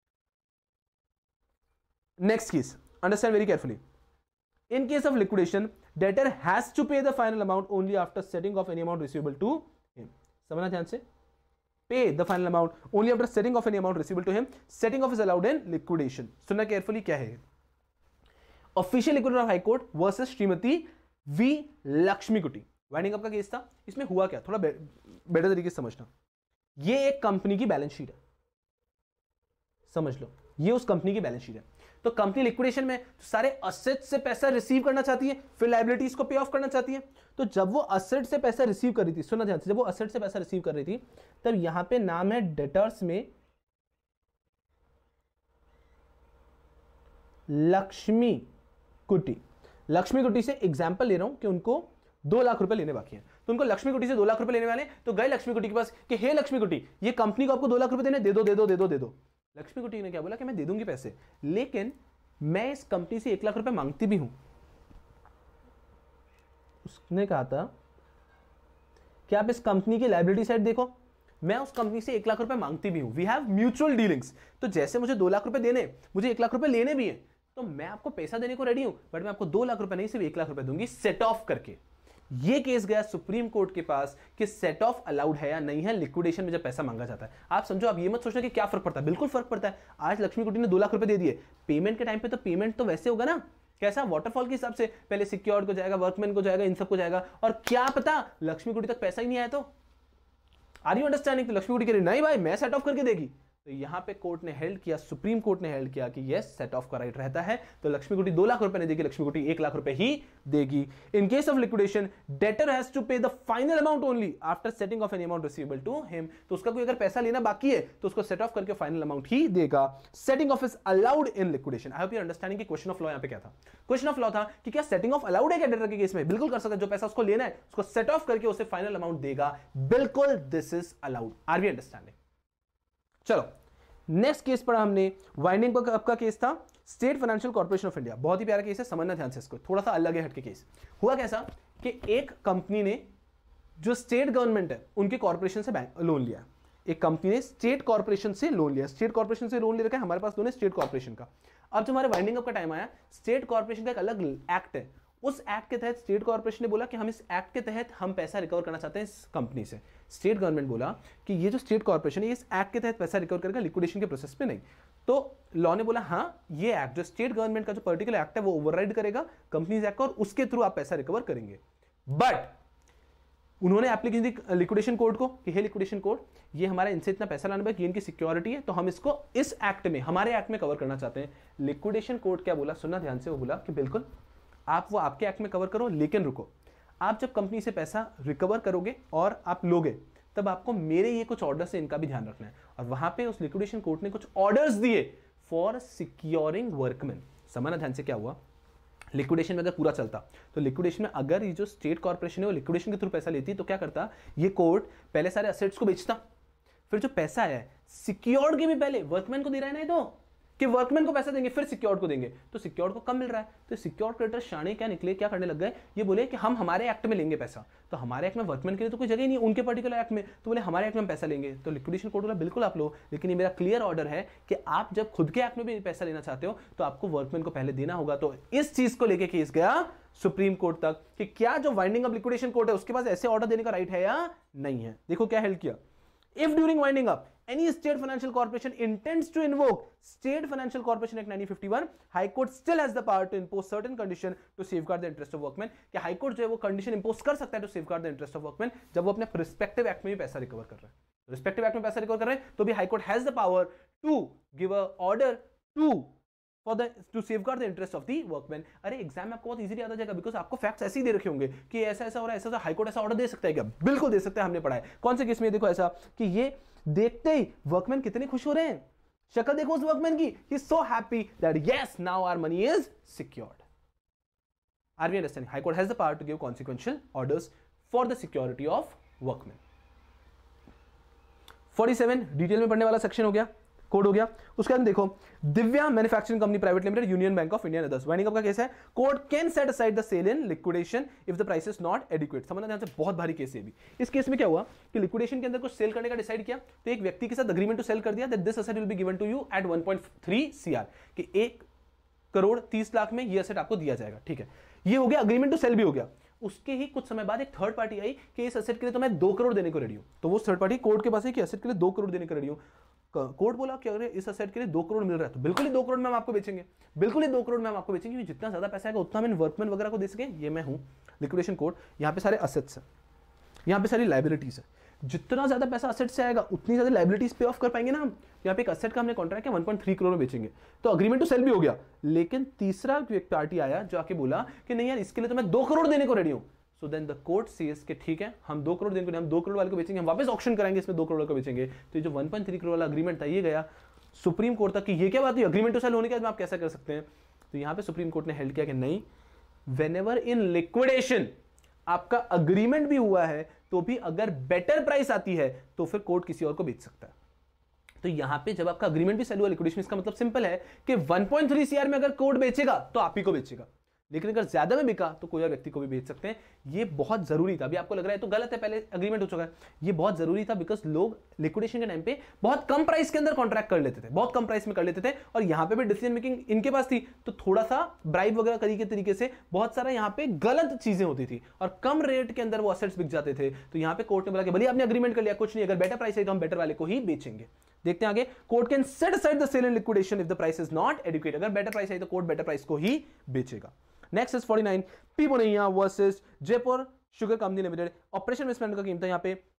Next case, understand very carefully. In case of liquidation, debtor has to pay the final amount only after setting off any amount receivable to him. समझना ध्यान से, pay the final amount only after setting off any amount receivable to him. Setting off is allowed in liquidation. सुनना carefully क्या है। Official liquidator of High Court versus Shrimati V Lakshmi Kutty, winding up का case था। इसमें हुआ क्या, थोड़ा बेटर तरीके से समझना। ये एक कंपनी की बैलेंस शीट है, समझ लो, ये उस कंपनी की बैलेंस शीट है। तो कंपनी लिक्विडेशन में तो सारे असेट से पैसा रिसीव करना चाहती है, फिर लायबिलिटीज को पे ऑफ करना चाहती है। तो जब वो असेट से पैसा रिसीव कर रही थी, सुनना ध्यान से, जब वो असेट से पैसा रिसीव कर रही थी तब यहां पे नाम है डेटर्स में लक्ष्मी कुटी। लक्ष्मी कुटी से एग्जांपल ले रहा हूं कि उनको दो लाख रुपए लेने बाकी हैं, तो उनको लक्ष्मी कुटी से दो लाख रुपए लेने वाले, तो गए लक्ष्मी कुटी के पास कि हे लक्ष्मी कुटी, ये कंपनी को आपको दो लाख रुपए देने, दे दो दे दो दे दो दे दो। लक्ष्मी कुटी ने क्या बोला कि मैं दे दूंगी पैसे, लेकिन मैं इस कंपनी से एक लाख रुपए मांगती भी हूं। उसने कहा था कि आप इस कंपनी की लायबिलिटी साइड देखो, मैं उस कंपनी से एक लाख रुपए मांगती भी हूं, वी हैव म्यूचुअल डीलिंग्स। तो जैसे मुझे दो लाख रुपए देने, मुझे एक लाख रुपए लेने भी हैं, तो मैं आपको पैसा देने को रेडी हूं, बट मैं आपको दो लाख रुपए नहीं, सिर्फ एक लाख रुपए दूंगी सेट ऑफ करके। ये केस गया सुप्रीम कोर्ट के पास कि सेट ऑफ अलाउड है या नहीं है लिक्विडेशन में जब पैसा मांगा जाता है। आप समझो, आप ये मत सोचना कि क्या फर्क पड़ता है, बिल्कुल फर्क पड़ता है। आज लक्ष्मी कुटी ने दो लाख रुपए दे दिए, पेमेंट के टाइम पे तो पेमेंट तो वैसे होगा ना, कैसा, वाटरफॉल के हिसाब से, पहले सिक्योर्ड को जाएगा, वर्कमैन को जाएगा, इन सब को जाएगा, और क्या पता लक्ष्मी कुटी तक पैसा ही नहीं आया तो। Are you understanding? तो लक्ष्मी कुटी कह रही नहीं भाई मैं सेट ऑफ करके देगी, तो यहां पे कोर्ट ने हेल्ड किया, सुप्रीम कोर्ट ने हेल्ड किया कि यस सेट ऑफ का राइट रहता है, तो लक्ष्मी कुटी दो लाख रुपए नहीं देगी, लक्ष्मी कुटी एक लाख रुपए ही देगी। In case of liquidation debtor has to pay the final amount only after setting off any amount receivable to him, तो उसका कोई अगर पैसा लेना बाकी है तो उसको सेट ऑफ करके फाइनल अमाउंट ही देगा। Setting off is allowed in liquidation. I hope you understanding कि क्वेश्चन ऑफ लॉ यहां पे क्या था। क्वेश्चन ऑफ लॉ था कि क्या सेटिंग ऑफ अलाउड है क्या डेटर के केस में? बिल्कुल कर सकता है, जो पैसा उसको लेना है उसको सेट ऑफ करके उसे फाइनल अमाउंट देगा, बिल्कुल this is allowed. Are we understanding? चलो नेक्स्ट केस पढ़ा हमने, वाइंडिंग अप का केस था, state financial corporation of India. बहुत ही प्यारा केस है, समझना ध्यान से इसको, थोड़ा सा अलग है हटके केस। हुआ कैसा कि एक कंपनी ने जो स्टेट गवर्नमेंट है उनके कॉर्पोरेशन से बैंक लोन लिया। एक कंपनी ने स्टेट कॉर्पोरेशन से लोन लिया, स्टेट कॉर्पोरेशन से लोन ले रखा है, हमारे पास लोन है स्टेट कॉर्पोरेशन का। अब जब हमारे वाइंडिंग अप का टाइम आया, स्टेट कॉर्पोरेशन का एक अलग एक्ट है, उस एक्ट के तहत स्टेट कॉर्पोरेशन ने बोला कि हम इस एक्ट के तहत हम पैसा रिकवर करना चाहते हैं इस कंपनी से। स्टेट गवर्नमेंट बोला कि ये जो स्टेट कॉर्पोरेशन है इस एक्ट के तहत पैसा रिकवर करेगा, लिक्विडेशन के प्रोसेस पे नहीं। तो लॉ ने बोला हाँ ये एक्ट जो स्टेट गवर्नमेंट का जो पर्टिकुलर एक्ट है वो ओवरराइड करेगा कंपनीज एक्ट और उसके थ्रू आप पैसा रिकवर करेंगे। बट उन्होंने एप्लीकेशन दी लिक्विडेशन कोर्ट को कि हे लिक्विडेशन कोर्ट, ये हमारा इनसे इतना पैसा लाने पर ये इनकी सिक्योरिटी है, तो हम इसको इस एक्ट में हमारे एक्ट में कवर करना चाहते हैं। लिक्विडेशन कोर्ट क्या बोला, सुनना ध्यान से, वो बोला कि बिल्कुल आप वो आपके एक्ट में कवर करो, लेकिन रुको, आप जब कंपनी से पैसा रिकवर करोगे और आप लोगे तब आपको मेरे ये कुछ ऑर्डर्स है इनका भी ध्यान रखना है। और वहां पे उस लिक्विडेशन कोर्ट ने कुछ ऑर्डर्स दिए फॉर सिक्योरिंग वर्कमैन। समझना ध्यान से क्या हुआ, लिक्विडेशन में अगर पूरा चलता तो लिक्विडेशन में अगर ये जो स्टेट कॉर्पोरेशन है वो लिक्विडेशन के थ्रू पैसा लेती तो क्या करता, ये कोर्ट पहले सारे असेट्स को बेचता, फिर जो पैसा है सिक्योर्ड के भी पहले वर्कमैन को दे रहा है ना, तो कि वर्कमैन को पैसा देंगे फिर सिक्योर्ड को देंगे, तो सिक्योर्ड को कम मिल रहा है। तो सिक्योर्ड क्रेडिटर शाणे क्या निकले, क्या करने लग गए, ये बोले कि हम हमारे एक्ट में लेंगे पैसा, तो हमारे एक्ट में वर्कमैन के लिए तो कोई जगह नहीं है उनके पर्टिकुलर एक्ट में, तो बोले हमारे एक्ट में पैसा लेंगे। तो लिक्विडेशन कोर्ट बोला बिल्कुल आप लो, लेकिन ये मेरा क्लियर ऑर्डर है कि आप जब खुद के एक्ट में भी पैसा लेना चाहते हो तो आपको वर्कमैन को पहले देना होगा। तो इस चीज को लेकर केस गया सुप्रीम कोर्ट तक कि क्या जो वाइंडिंग अप लिक्विडेशन कोर्ट है उसके पास ऐसे ऑर्डर देने का राइट है या नहीं है। देखो क्या हेल्ड किया, if during winding up any state financial corporation intends to invoke State Financial Corporation Act nineteen fifty-one, High Court still has the power to impose certain condition to safeguard the interest of workmen। कि high court जो है वो condition impose कर सकता है to safeguard the interest of workmen जब वो अपने रिस्पेक्टिव एक्ट में भी पैसा रिकवर कर रहा है। रिस्पेक्टिव एक्ट में पैसा रिकवर कर रहे हैं तो भी high court has the power to give a order to for the to safeguard the interest of the workman. अरे एग्जाम में आपको बहुत इजीली याद आ जाएगा, बिकॉज आपको फैक्ट्स ऐसे ही दे रखे होंगे कि ऐसा ऐसा हो रहा है, ऐसा हाई कोर्ट ऐसा ऑर्डर दे सकता है क्या? बिल्कुल दे सकता है, हमने पढ़ा है। कौन से केस में? देखो ऐसा कि ये देखते ही वर्कमैन कितने खुश हो रहे हैं, शक्ल देखो उस वर्कमैन की, he is so happy that yes now our money is secured. Are we understanding? High court has the power to give consequential orders for the security of workman. सैंतालीस डिटेल में पढ़ने वाला सेक्शन हो गया, code हो गया। उसके बाद देखो Divya manufacturing company private limited, union bank of India and others. Winding up का केस है, court can set aside the sale in liquidation if the price is not adequate. समझना ध्यान से, बहुत भारी केस है भी। इस केस में क्या हुआ कि लिक्विडेशन के अंदर कुछ सेल करने का डिसाइड किया, तो एक व्यक्ति के साथ अग्रीमेंट टू सेल कर दिया that this asset will be given to you at one point three CR, कि एक करोड़ तीस लाख में ये असेट आपको दिया जाएगा। ठीक है, ये हो गया, अग्रीमेंट टू सेल भी हो गया। उसके ही कुछ समय बाद एक थर्ड पार्टी आई कि इस असेट के लिए तो मैं दो करोड़ देने को रेडी हूं। तो वो थर्ड पार्टी कोर्ट के पास है कि असेट के लिए दो करोड़ देने को रेडी हूं। कोर्ट बोला कि अगर इस असेट के लिए दो करोड़ मिल रहा है तो बिल्कुल ही दो करोड़ में हम आपको बेचेंगे, बिल्कुल ही दो करोड़ में हम आपको बेचेंगे, जितना ज्यादा पैसा आएगा उतना हम वर्कमैन वगैरह को दे सके। ये मैं हूं लिक्विडेशन कोर्ट, यहाँ पे सारे असेट्स है, यहाँ पे सारी लाइबिलिटीज है, जितना ज्यादा पैसा असेट से आएगा उतनी ज्यादा लाइबिलिटीज पे ऑफ कर पाएंगे ना हम। यहाँ पे एक असेट का हमने कॉन्ट्रैक्ट है वन पॉइंट थ्री करोड़ में बेचेंगे, तो अग्रीमेंट टू सेल भी हो गया। लेकिन तीसरा पार्टी आया जो आके बोला कि नहीं यार इसके लिए तो मैं दो करोड़ देने को रेडी हूं। So then the court says कि ठीक है हम दो करोड़ देने को, हम दो करोड़ वाले को बेचेंगे, हम वापस ऑक्शन कराएंगे, इसमें दो करोड़ को बेचेंगे। तो ये जो वन पॉइंट थ्री करोड़ वाला अग्रीमेंट था ये गया सुप्रीम कोर्ट तक कि ये क्या बात है, अग्रीमेंट टू सेल होने के बाद आप कैसा कर सकते हैं। तो यहां पे सुप्रीम कोर्ट ने हेल्ड किया कि नहीं, व्हेनेवर इन लिक्विडेशन आपका अग्रीमेंट भी हुआ है तो भी अगर बेटर प्राइस आती है तो फिर कोर्ट किसी और को बेच सकता है। तो यहां पे जब आपका अग्रीमेंट भी सेल हुआ लिक्विडेशन, इसका मतलब सिंपल है कि वन पॉइंट थ्री सीआर में अगर कोर्ट बेचेगा तो आप ही को बेचेगा, लेकिन अगर ज्यादा में बिका तो कोई और व्यक्ति को भी बेच सकते हैं। ये बहुत जरूरी था। अभी आपको लग रहा है तो गलत है, पहले एग्रीमेंट हो चुका है, ये बहुत जरूरी था बिकॉज लोग लिक्विडेशन के टाइम पे बहुत कम प्राइस के अंदर कॉन्ट्रैक्ट कर लेते थे, बहुत कम प्राइस में कर लेते थे, और यहाँ पे भी डिसीजन मेकिंग इनके पास थी, तो थोड़ा सा ब्राइब वगैरह तरीके तरीके से बहुत सारा यहाँ पे गलत चीजें होती थी और कम रेट के अंदर वो असेट्स बिक जाते थे। तो यहाँ पे कोर्ट ने बोला कि भले आपने अग्रीमेंट कर लिया, कुछ नहीं, अगर बेटर प्राइस है तो हम बेटर वाले को ही बेचेंगे। देखते हैं आगे, court can set aside the sale in liquidation if the price is not adequate. अगर बेटर प्राइस है तो कोर्ट बेटर प्राइस को ही बेचेगा। Next is forty nine, P Bonaiah versus Jaipur sugar company limited. Operation mismanagement का कीमत है यहाँ पे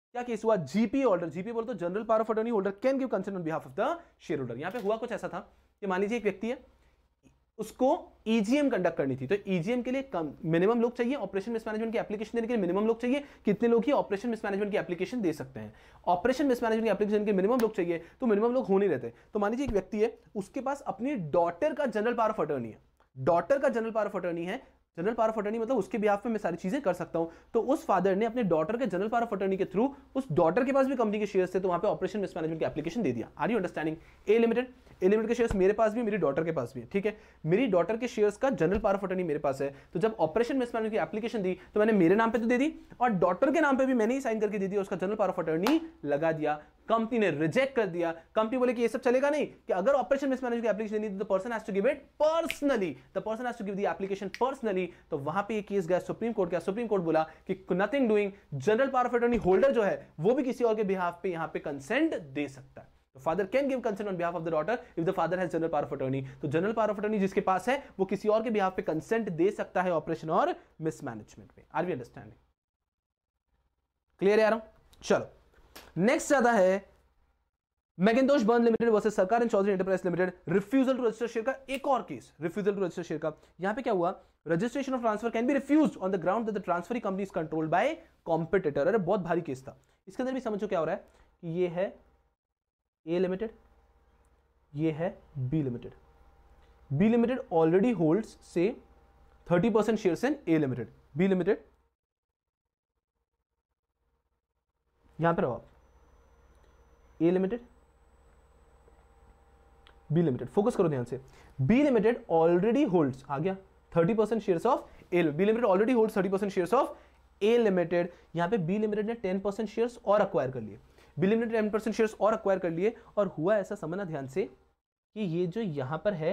क्या केस हुआ, जीपी ऑर्डर, जीपी बोलते general power of attorney holder can give consent on behalf of the share holder. यहां पे हुआ कुछ ऐसा था कि मान लीजिए एक व्यक्ति है, उसको ईजीएम कंडक्ट करनी थी, तो ईजीएम के लिए कम मिनिमम लोग चाहिए, ऑपरेशन मिसमैनेजमेंट की एप्लीकेशन देने के लिए मिनिमम लोग चाहिए, कितने लोग ही ऑपरेशन मिसमैनेजमेंट की एप्लीकेशन दे सकते हैं, ऑपरेशन मिसमैनेजमेंट की एप्लीकेशन के मिनिमम लोग चाहिए, तो मिनिमम लोग हो नहीं रहते। तो मान लीजिए एक व्यक्ति है, उसके पास अपनी डॉटर का जनरल पावर ऑफ अटॉर्नी है, डॉटर का जनरल पावर ऑफ अटॉर्नी है, जनरल पावर ऑफ अटॉर्नी मतलब उसके बिहाफ में मैं सारी चीजें कर सकता हूं। तो उस फादर ने अपने डॉटर के जनरल पावर ऑफ अटॉर्नी के थ्रू, उस डॉटर के पास भी कंपनी के शेयर्स थे, तो वहां पे ऑपरेशन मिसमैनेजमेंट की एप्लीकेशन दे दिया। Are you understanding? A limited, A limited के शेयर्स मेरे पास भी, मेरी डॉटर के पास भी है, ठीक है, मेरी डॉटर के शेयर्स का जनरल पावर ऑफ अटॉर्नी मेरे पास है, तो जब ऑपरेशन मिसमैनेजमेंट की एप्लीकेशन दी तो मैंने मेरे नाम पे तो दे दी और डॉटर के नाम पे भी मैंने ही साइन करके दे दिया, उसका जनरल पावर ऑफ अटॉर्नी लगा दिया। कंपनी ने रिजेक्ट कर दिया, कंपनी बोले कि ये सब चलेगा नहीं, कि अगर ऑपरेशन मिसमैनेजमेंट की एप्लीकेशन देनी, तो the person has to give it personally, the person has to give the application personally. तो वहां पे ये केस गया सुप्रीम कोर्ट का, सुप्रीम कोर्ट बोला कि nothing doing, general power of attorney holder जो है वो भी किसी और के बिहाफ पे यहां पे कंसेंट दे सकता है। तो father can give consent on behalf of the daughter if the father has general power of attorney. तो जनरल पावर ऑफ अटॉर्नी जिसके पास है वो किसी और के बिहाफ पे कंसेंट दे सकता है ऑपरेशन और मिसमैनेजमेंट में। Are we understanding? क्लियर है यार? चलो नेक्स्ट आता है Mackintosh Burn limited versus Sarkar and Chowdhury enterprise limited, refusal to register share का एक और केस, रिफ्यूजल टू रजिस्टर शेयर का। यहां पे क्या हुआ, registration of transfer can be refused on the ground that the transferring company is controlled by competitor. अरे बहुत भारी केस था, इसके अंदर भी समझो क्या हो रहा है कि ये है ए लिमिटेड, ये है B limited, B limited already holds से thirty percent shares in A limited, B limited यहां पर रहो आप, A limited B limited, focus करो ध्यान से, बी लिमिटेड ऑलरेडी होल्ड्स, आ गया thirty percent shares of A, B limited already holds thirty percent shares of A limited. यहां पे बी लिमिटेड ने टेन परसेंट शेयर्स और अक्वायर कर लिए, B limited ten percent shares और अक्वायर कर लिए, और हुआ ऐसा, समझना ध्यान से कि ये जो यहां पर है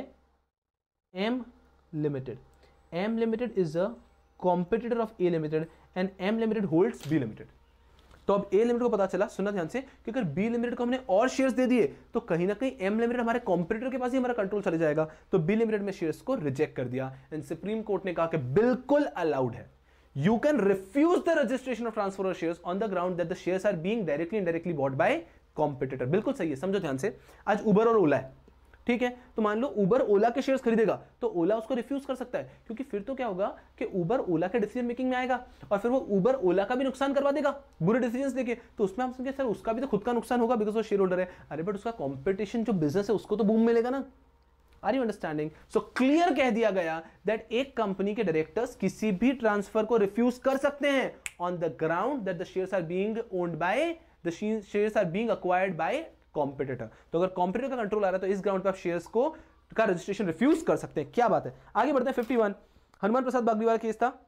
M limited, M limited is a competitor of A limited and M limited holds B limited. तो अब ए लिमिटेड को पता चला, सुनना ध्यान से, कि अगर बी लिमिटेड को हमने और शेयर्स दे दिए तो कहीं ना कहीं एम लिमिटेड हमारे कॉम्पिटिटर के पास ही हमारा कंट्रोल चले जाएगा, तो बी लिमिटेड में शेयर्स को रिजेक्ट कर दिया एंड सुप्रीम कोर्ट ने कहा कि बिल्कुल अलाउड है, you can refuse the registration of transfer of shares on the ground that the shares are being directly indirectly bought by competitor. बिल्कुल सही है, समझो ध्यान से, आज उबर और ओला है, ठीक है, तो मान लो उबर ओला के शेयर्स खरीदेगा तो ओला उसको रिफ्यूज कर सकता है, क्योंकि फिर तो क्या होगा कि उबर ओला के डिसीजन मेकिंग में आएगा और फिर वो उबर ओला का भी नुकसान करवा देगा बुरे डिसीजंस देके, तो उसमें हम समझे सर उसका भी तो खुद का नुकसान होगा बिकॉज वो शेयर होल्डर है। अरे बट उसका कॉम्पिटिशन जो बिजनेस है उसको तो बूम मिलेगा ना। Are you understanding? So clear कह दिया गया दैट एक कंपनी के डायरेक्टर्स किसी भी ट्रांसफर को रिफ्यूज कर सकते हैं on the ground that the shares are being owned by, the shares are being acquired by competitor. तो अगर कॉम्पिटिटर का कंट्रोल आ रहा है तो इस ग्राउंड पर आप शेयर्स को का रजिस्ट्रेशन रिफ्यूज कर सकते हैं। क्या बात है, आगे बढ़ते हैं। Fifty one Hanuman Prasad Bagdiwala case था,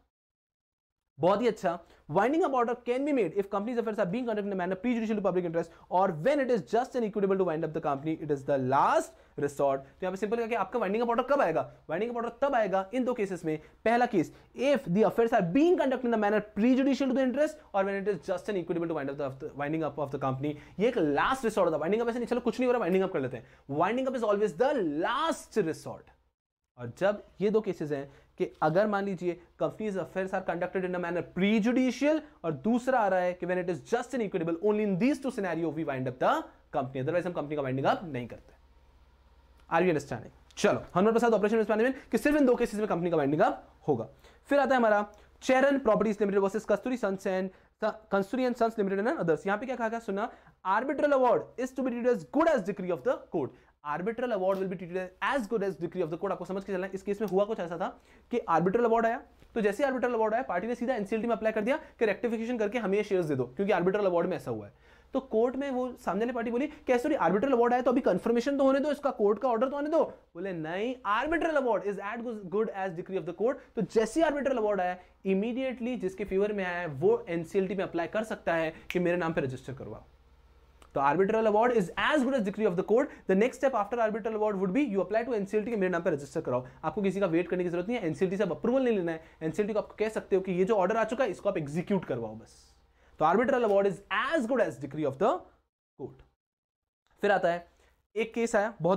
बहुत ही अच्छा। Winding up order can be made if companies affairs are being conducted in a manner prejudicial to public interest or when it is just and equitable to wind up the company, it is the last resort. तो यहां पे simple है कि आपका winding up order कब आएगा, winding up order तब आएगा इन दो केसेस में। पहला case, if the affairs are being conducted in a manner prejudicial to the interest or when it is just and equitable to wind up the winding up of the company. ये एक last resort था। Winding up ऐसे नहीं, चलो कुछ नहीं हो रहा वाइंडिंग अप कर लेते हैं, winding up is always the last resort. और जब ये दो केसेस हैं कि अगर मान लीजिए companies affairs are conducted in a manner prejudicial और दूसरा आ रहा है कि when it is just and equitable, only in these two scenario we wind up the company, otherwise हम कंपनी का वाइंडिंग अप नहीं करते। Are you understanding? चलो, हनुमान प्रसाद ऑपरेशन मैनेजमेंट कि सिर्फ इन दो केसेस में कंपनी का वाइंडिंग अप होगा। फिर आता है हमारा Cheran properties limited versus Kasturi sons and Kasturi and sons limited and others. यहां पे क्या कहा गया, सुना, arbitral award is to be treated as good as decree of the court. Arbitral award will be treated as good as decree of the court. आपको समझ के चलना है, इस केस में हुआ कुछ ऐसा था कि आर्बिट्रल अवार्ड आया, तो जैसे आर्बिट्रल अवार्ड आया पार्टी ने सीधा एनसीएलटी में अप्लाई कर दिया कि रेक्टिफिकेशन करके हमें शेयर्स दे दो, क्योंकि आर्बिट्रल अवार्ड में ऐसा हुआ है। तो कोर्ट में वो सामने वाली पार्टी बोली कैसे आर्बिट्रल अवार्ड आया तो अभी कंफर्मेशन तो होने दो, इसका कोर्ट का ऑर्डर तो आने दो। बोले नहीं, arbitral award is at good as decree of the court. तो जैसे आर्बिट्रल अवार्ड आया इमीडिएटली जिसके फेवर में आया है वो एनसीएलटी में अप्लाई कर सकता है कि मेरे नाम पे रजिस्टर करवाओ। तो arbitral award is as good as decree of the court. The next step after arbitral award would be you apply to NCLT के मेरे नाम पे रजिस्टर कराओ। आपको किसी का वेट करने की जरूरत नहीं है, एनसीएलटी से अप्रूवल नहीं लेना है, एनसीएलटी को आप कह सकते हो कि ये जो ऑर्डर आ चुका है इसको आप एग्जीक्यूट करवाओ बस। तो arbitral award is as good as decree of the court. फिर आता है एक केस आया बहुत ही भारी,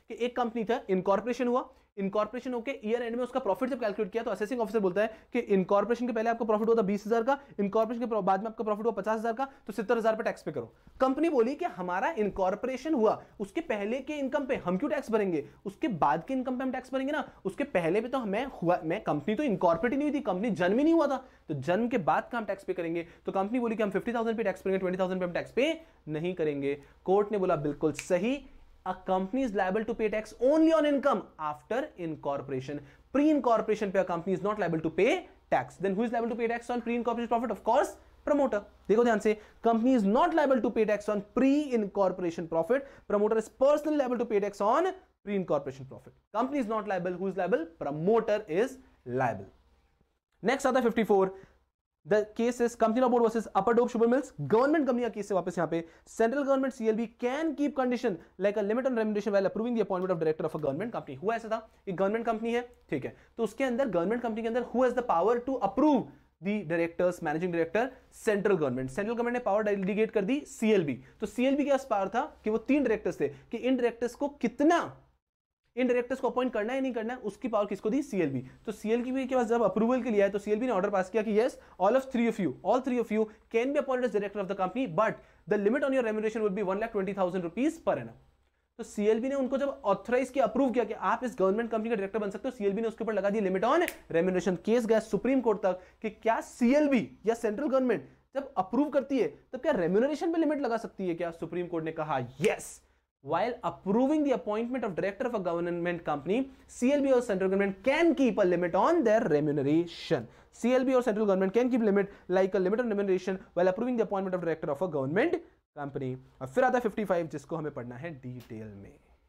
कि एक कंपनी था, इनकॉर्पोरेशन हुआ, इनकॉर्पोरेशन होकर ईयर एंड में उसका प्रॉफिट जब कैलकुलेट किया तो असेसिंग ऑफिसर बोलता है कि इनकॉर्पोरेशन के पहले आपका प्रॉफिट हुआ था बीस हजार का, इनकॉर्पोरेशन के बाद में आपका प्रॉफिट हुआ पचास हजार का, तो सत्तर हजार पे टैक्स पे करो। कंपनी बोली कि हमारा इनकॉर्पोरेशन हुआ, उसके पहले के इनकम पे हम क्यों टैक्स भरेंगे, उसके बाद के इनकम पे हम टैक्स भरेंगे ना, उसके पहले पे तो हमें हुआ, मैं कंपनी तो इनकॉर्पोरेट नहीं हुई थी, कंपनी जन्म ही नहीं हुआ था, तो जन्म के बाद का हम टैक्स पे करेंगे। तो कंपनी बोली कि हम फिफ्टी थाउजेंड पे टैक्स करेंगे, ट्वेंटी थाउजेंड पे हम टैक्स पे नहीं करेंगे। कोर्ट ने बोला बिल्कुल सही, a company is liable to pay tax only on income after incorporation. Pre-incorporation पे a company is not liable to pay tax. Then who is liable to pay tax on pre-incorporation profit? Of course, promoter. देखो ध्यान से, company is not liable to pay tax on pre-incorporation profit. Promoter is personally liable to pay tax on pre-incorporation profit. Company is not liable. Who is liable? Promoter is liable. Next आता है fifty-four. The case is Company Law Board versus Upper Dope Sugar Mills. Government company का case है वापस यहाँ पे. Central government C L B can keep condition like a limit on remuneration while approving the appointment of director of a government company. हुआ ऐसा था, एक government company है, ठीक है, तो उसके अंदर government company के अंदर who has the power to approve the directors, managing director? Central government. Central government ने power delegate कर दी C L B. तो C L B के पास पावर था कि वो तीन directors थे कि इन directors को कितना इन डायरेक्टर्स को अपॉइंट करना है नहीं करना है, उसकी पावर किसको दी? सीएलबी। तो सीएलबी के पास जब अप्रूवल के लिए आया तो सीएलबी ने ऑर्डर पास किया कि yes, all of three of you all three of you can be appointed as director of the company, but the limit on your remuneration would be one lakh twenty thousand rupees per annum. तो CLB ने उनको जब authorise किया, approve किया कि आप इस government company का डायरेक्टर बन सकते हो, सीएलबी ने उसके ऊपर लगा दी लिमिट ऑन रेम्यूनरेशन। केस गया सुप्रीम कोर्ट तक कि क्या सीएलबी या सेंट्रल गवर्नमेंट जब अप्रूव करती है तब क्या रेम्यूनरेशन पे लिमिट लगा सकती है क्या? सुप्रीम कोर्ट ने कहा yes, while approving the appointment of director of a government company, C L B or central government can keep a limit on their remuneration. C L B or central government can keep limit like a limit on remuneration while approving the appointment of director of a government company. अब फिर आता है fifty-five जिसको हमें पढ़ना है detail में।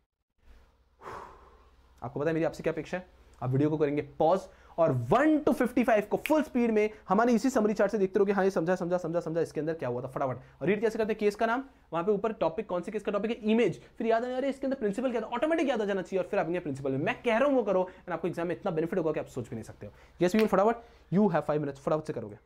आपको पता है मेरी आपसे क्या अपेक्षा है? आप वीडियो को करेंगे पॉज और वन टू फिफ्टी फाइव को फुल स्पीड में हमारे इसी समरी चार्ट से देखते रहोगे, हाँ ये समझा समझा समझा समझा इसके अंदर क्या हुआ था फटाफट। और रीड कैसे करते हैं? केस का नाम, वहां पे ऊपर टॉपिक, कौन से केस का टॉपिक है, इमेज, फिर याद आने, अरे इसके अंदर प्रिंसिपल क्या था, ऑटोमेटिक याद आ जाना चाहिए, और फिर आपने प्रिंसिपल में मैं कह रहा हूं वो करो, एंड आपको एग्जाम में इतना बेनिफिट होगा कि आप सोच भी नहीं सकते हो। यस वी विल, फटाफट, यू हैव फाइव मिनट्स, फटाफट से करोगे।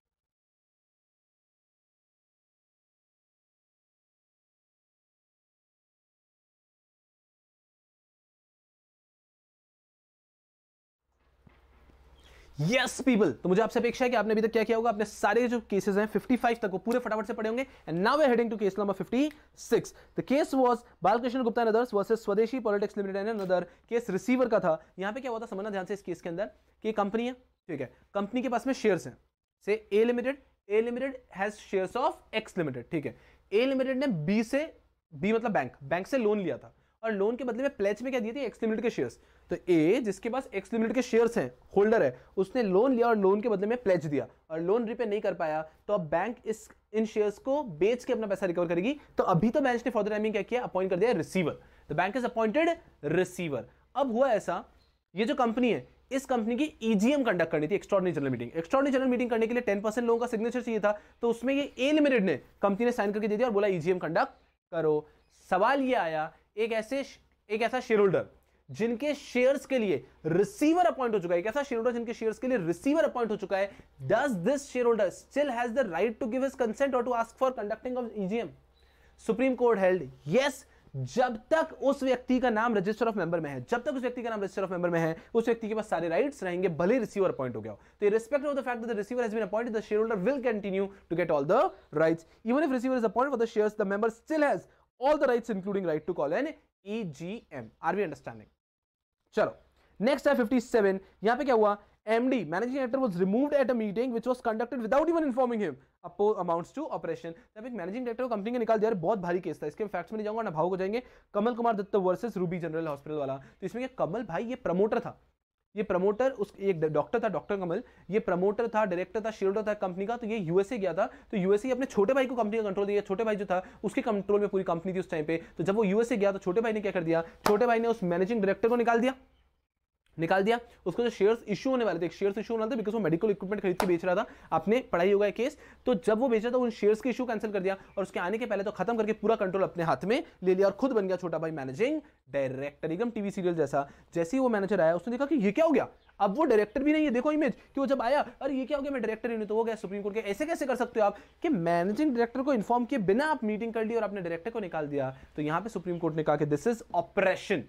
यस पीपल, तो मुझे आपसे अपेक्षा है कि आपने अभी तक क्या किया होगा, आपने सारे जो केसेस हैं पचपन तक वो पूरे फटाफट से पढ़े होंगे। And now we are heading to case number छप्पन। The case was Balkrishna Gupta and others versus Swadeshi politics limited and other. Case receiver का था। यहां पे क्या हुआ था समझना ध्यान से इस केस के अंदर कि कंपनी है, ठीक है, कंपनी के पास में शेयर्स हैं, से A limited, A limited has shares of X limited, ठीक है। ए लिमिटेड ने बी से, बी मतलब बैंक, बैंक से लोन लिया था और लोन के बदले में प्लेज में क्या दिए थे? एक्स लिमिटेड के शेयर्स। तो ए जिसके पास एक्स लिमिटेड के शेयर्स हैं, होल्डर है, उसने लोन लिया और लोन के बदले में प्लेज दिया और लोन रिपे नहीं कर पाया, तो अब बैंक इस इन शेयर्स को बेच के अपना पैसा रिकवर करेगी। तो अभी तो बैंक ने फॉर द टाइमिंग क्या किया? अपॉइंट कर दिया receiver. The bank is appointed receiver. अब हुआ ऐसा, ये जो कंपनी है, इस कंपनी की ईजीएम कंडक्ट करनी थी, extraordinary general meeting. Extraordinary general meeting करने के लिए टेन परसेंट लोगों का सिग्नेचर चाहिए था, तो उसमें ये ए लिमिटेड ने, कंपनी ने साइन करके दे दिया और बोला ईजीएम कंडक्ट करो। सवाल ये आया, एक ऐसे एक ऐसा शेयर होल्डर जिनके शेयर्स के लिए रिसीवर अपॉइंट हो चुका है, एक ऐसा शेयर होल्डर जिनके शेयर्स के लिए रिसीवर अपॉइंट हो चुका है, does this share holder still has the right to give his consent or to ask for conducting of EGM? Supreme court held yes, जब तक उस व्यक्ति का नाम रजिस्टर ऑफ मेंबर में है, जब तक उस व्यक्ति का नाम रजिस्टर ऑफ मेंबर में है, उस व्यक्ति के पास सारे राइट्स रहेंगे, भले रिसीवर अपॉइंट हो गया हो। तो irrespective of the fact that the receiver has been appointed, the shareholder will continue to get all the rights. Even if receiver is appointed for the shares, the member still has all the rights including right to call an E G M. Are we understanding? चलो next है fifty-seven। यहां पे क्या हुआ? M D managing director was removed at a meeting which was conducted without even informing him amounts to oppression. जब एक managing director को company का निकाल दिया, बहुत भारी केस था, इसके फैक्ट्स में नहीं जाऊंगा ना भाव को जाएंगे। Kamal Kumar Dutt versus Ruby general hospital वाला। तो इसमें क्या, कमल भाई ये प्रमोटर था, ये प्रमोटर उस एक डॉक्टर था, डॉक्टर कमल, ये प्रमोटर था, डायरेक्टर था, शेयर होल्डर था कंपनी का। तो ये यूएसए गया था, तो यूएसए अपने छोटे भाई को कंपनी का कंट्रोल दिया। छोटे भाई जो था उसके कंट्रोल में पूरी कंपनी थी उस टाइम पे। तो जब वो यूएसए गया तो छोटे भाई ने क्या कर दिया? छोटे भाई ने उस मैनेजिंग डायरेक्टर को निकाल दिया, निकाल दिया उसको जो शेयर्स इशू होने वाले थे, शेयर्स इशू होने वाले थे बिकॉज वो मेडिकल इक्विपमेंट खरीद के बेच रहा था। आपने पढ़ाई होगा केस, तो जब वो बेच रहा था उन शेयर्स के इशू कैंसिल कर दिया और उसके आने के पहले तो खत्म करके पूरा कंट्रोल अपने हाथ में ले लिया और खुद बन गया छोटा भाई मैनेजिंग डायरेक्टर, एकदम टीवी सीरियल जैसा। जैसे ही वो मैनेजर आया उसने देखा कि ये क्या हो गया, अब वो डायरेक्टर भी नहीं है। देखो इमेज कि वो जब आया, अरे ये क्या हो गया, मैं डायरेक्टर ही नहीं, तो हो गया सुप्रीम कोर्ट के। ऐसे कैसे कर सकते हो आप कि मैनेजिंग डायरेक्टर को इन्फॉर्म किए बिना आप मीटिंग कर ली और आपने डायरेक्टर को निकाल दिया? तो यहां पे सुप्रीम कोर्ट ने कहा कि this is oppression,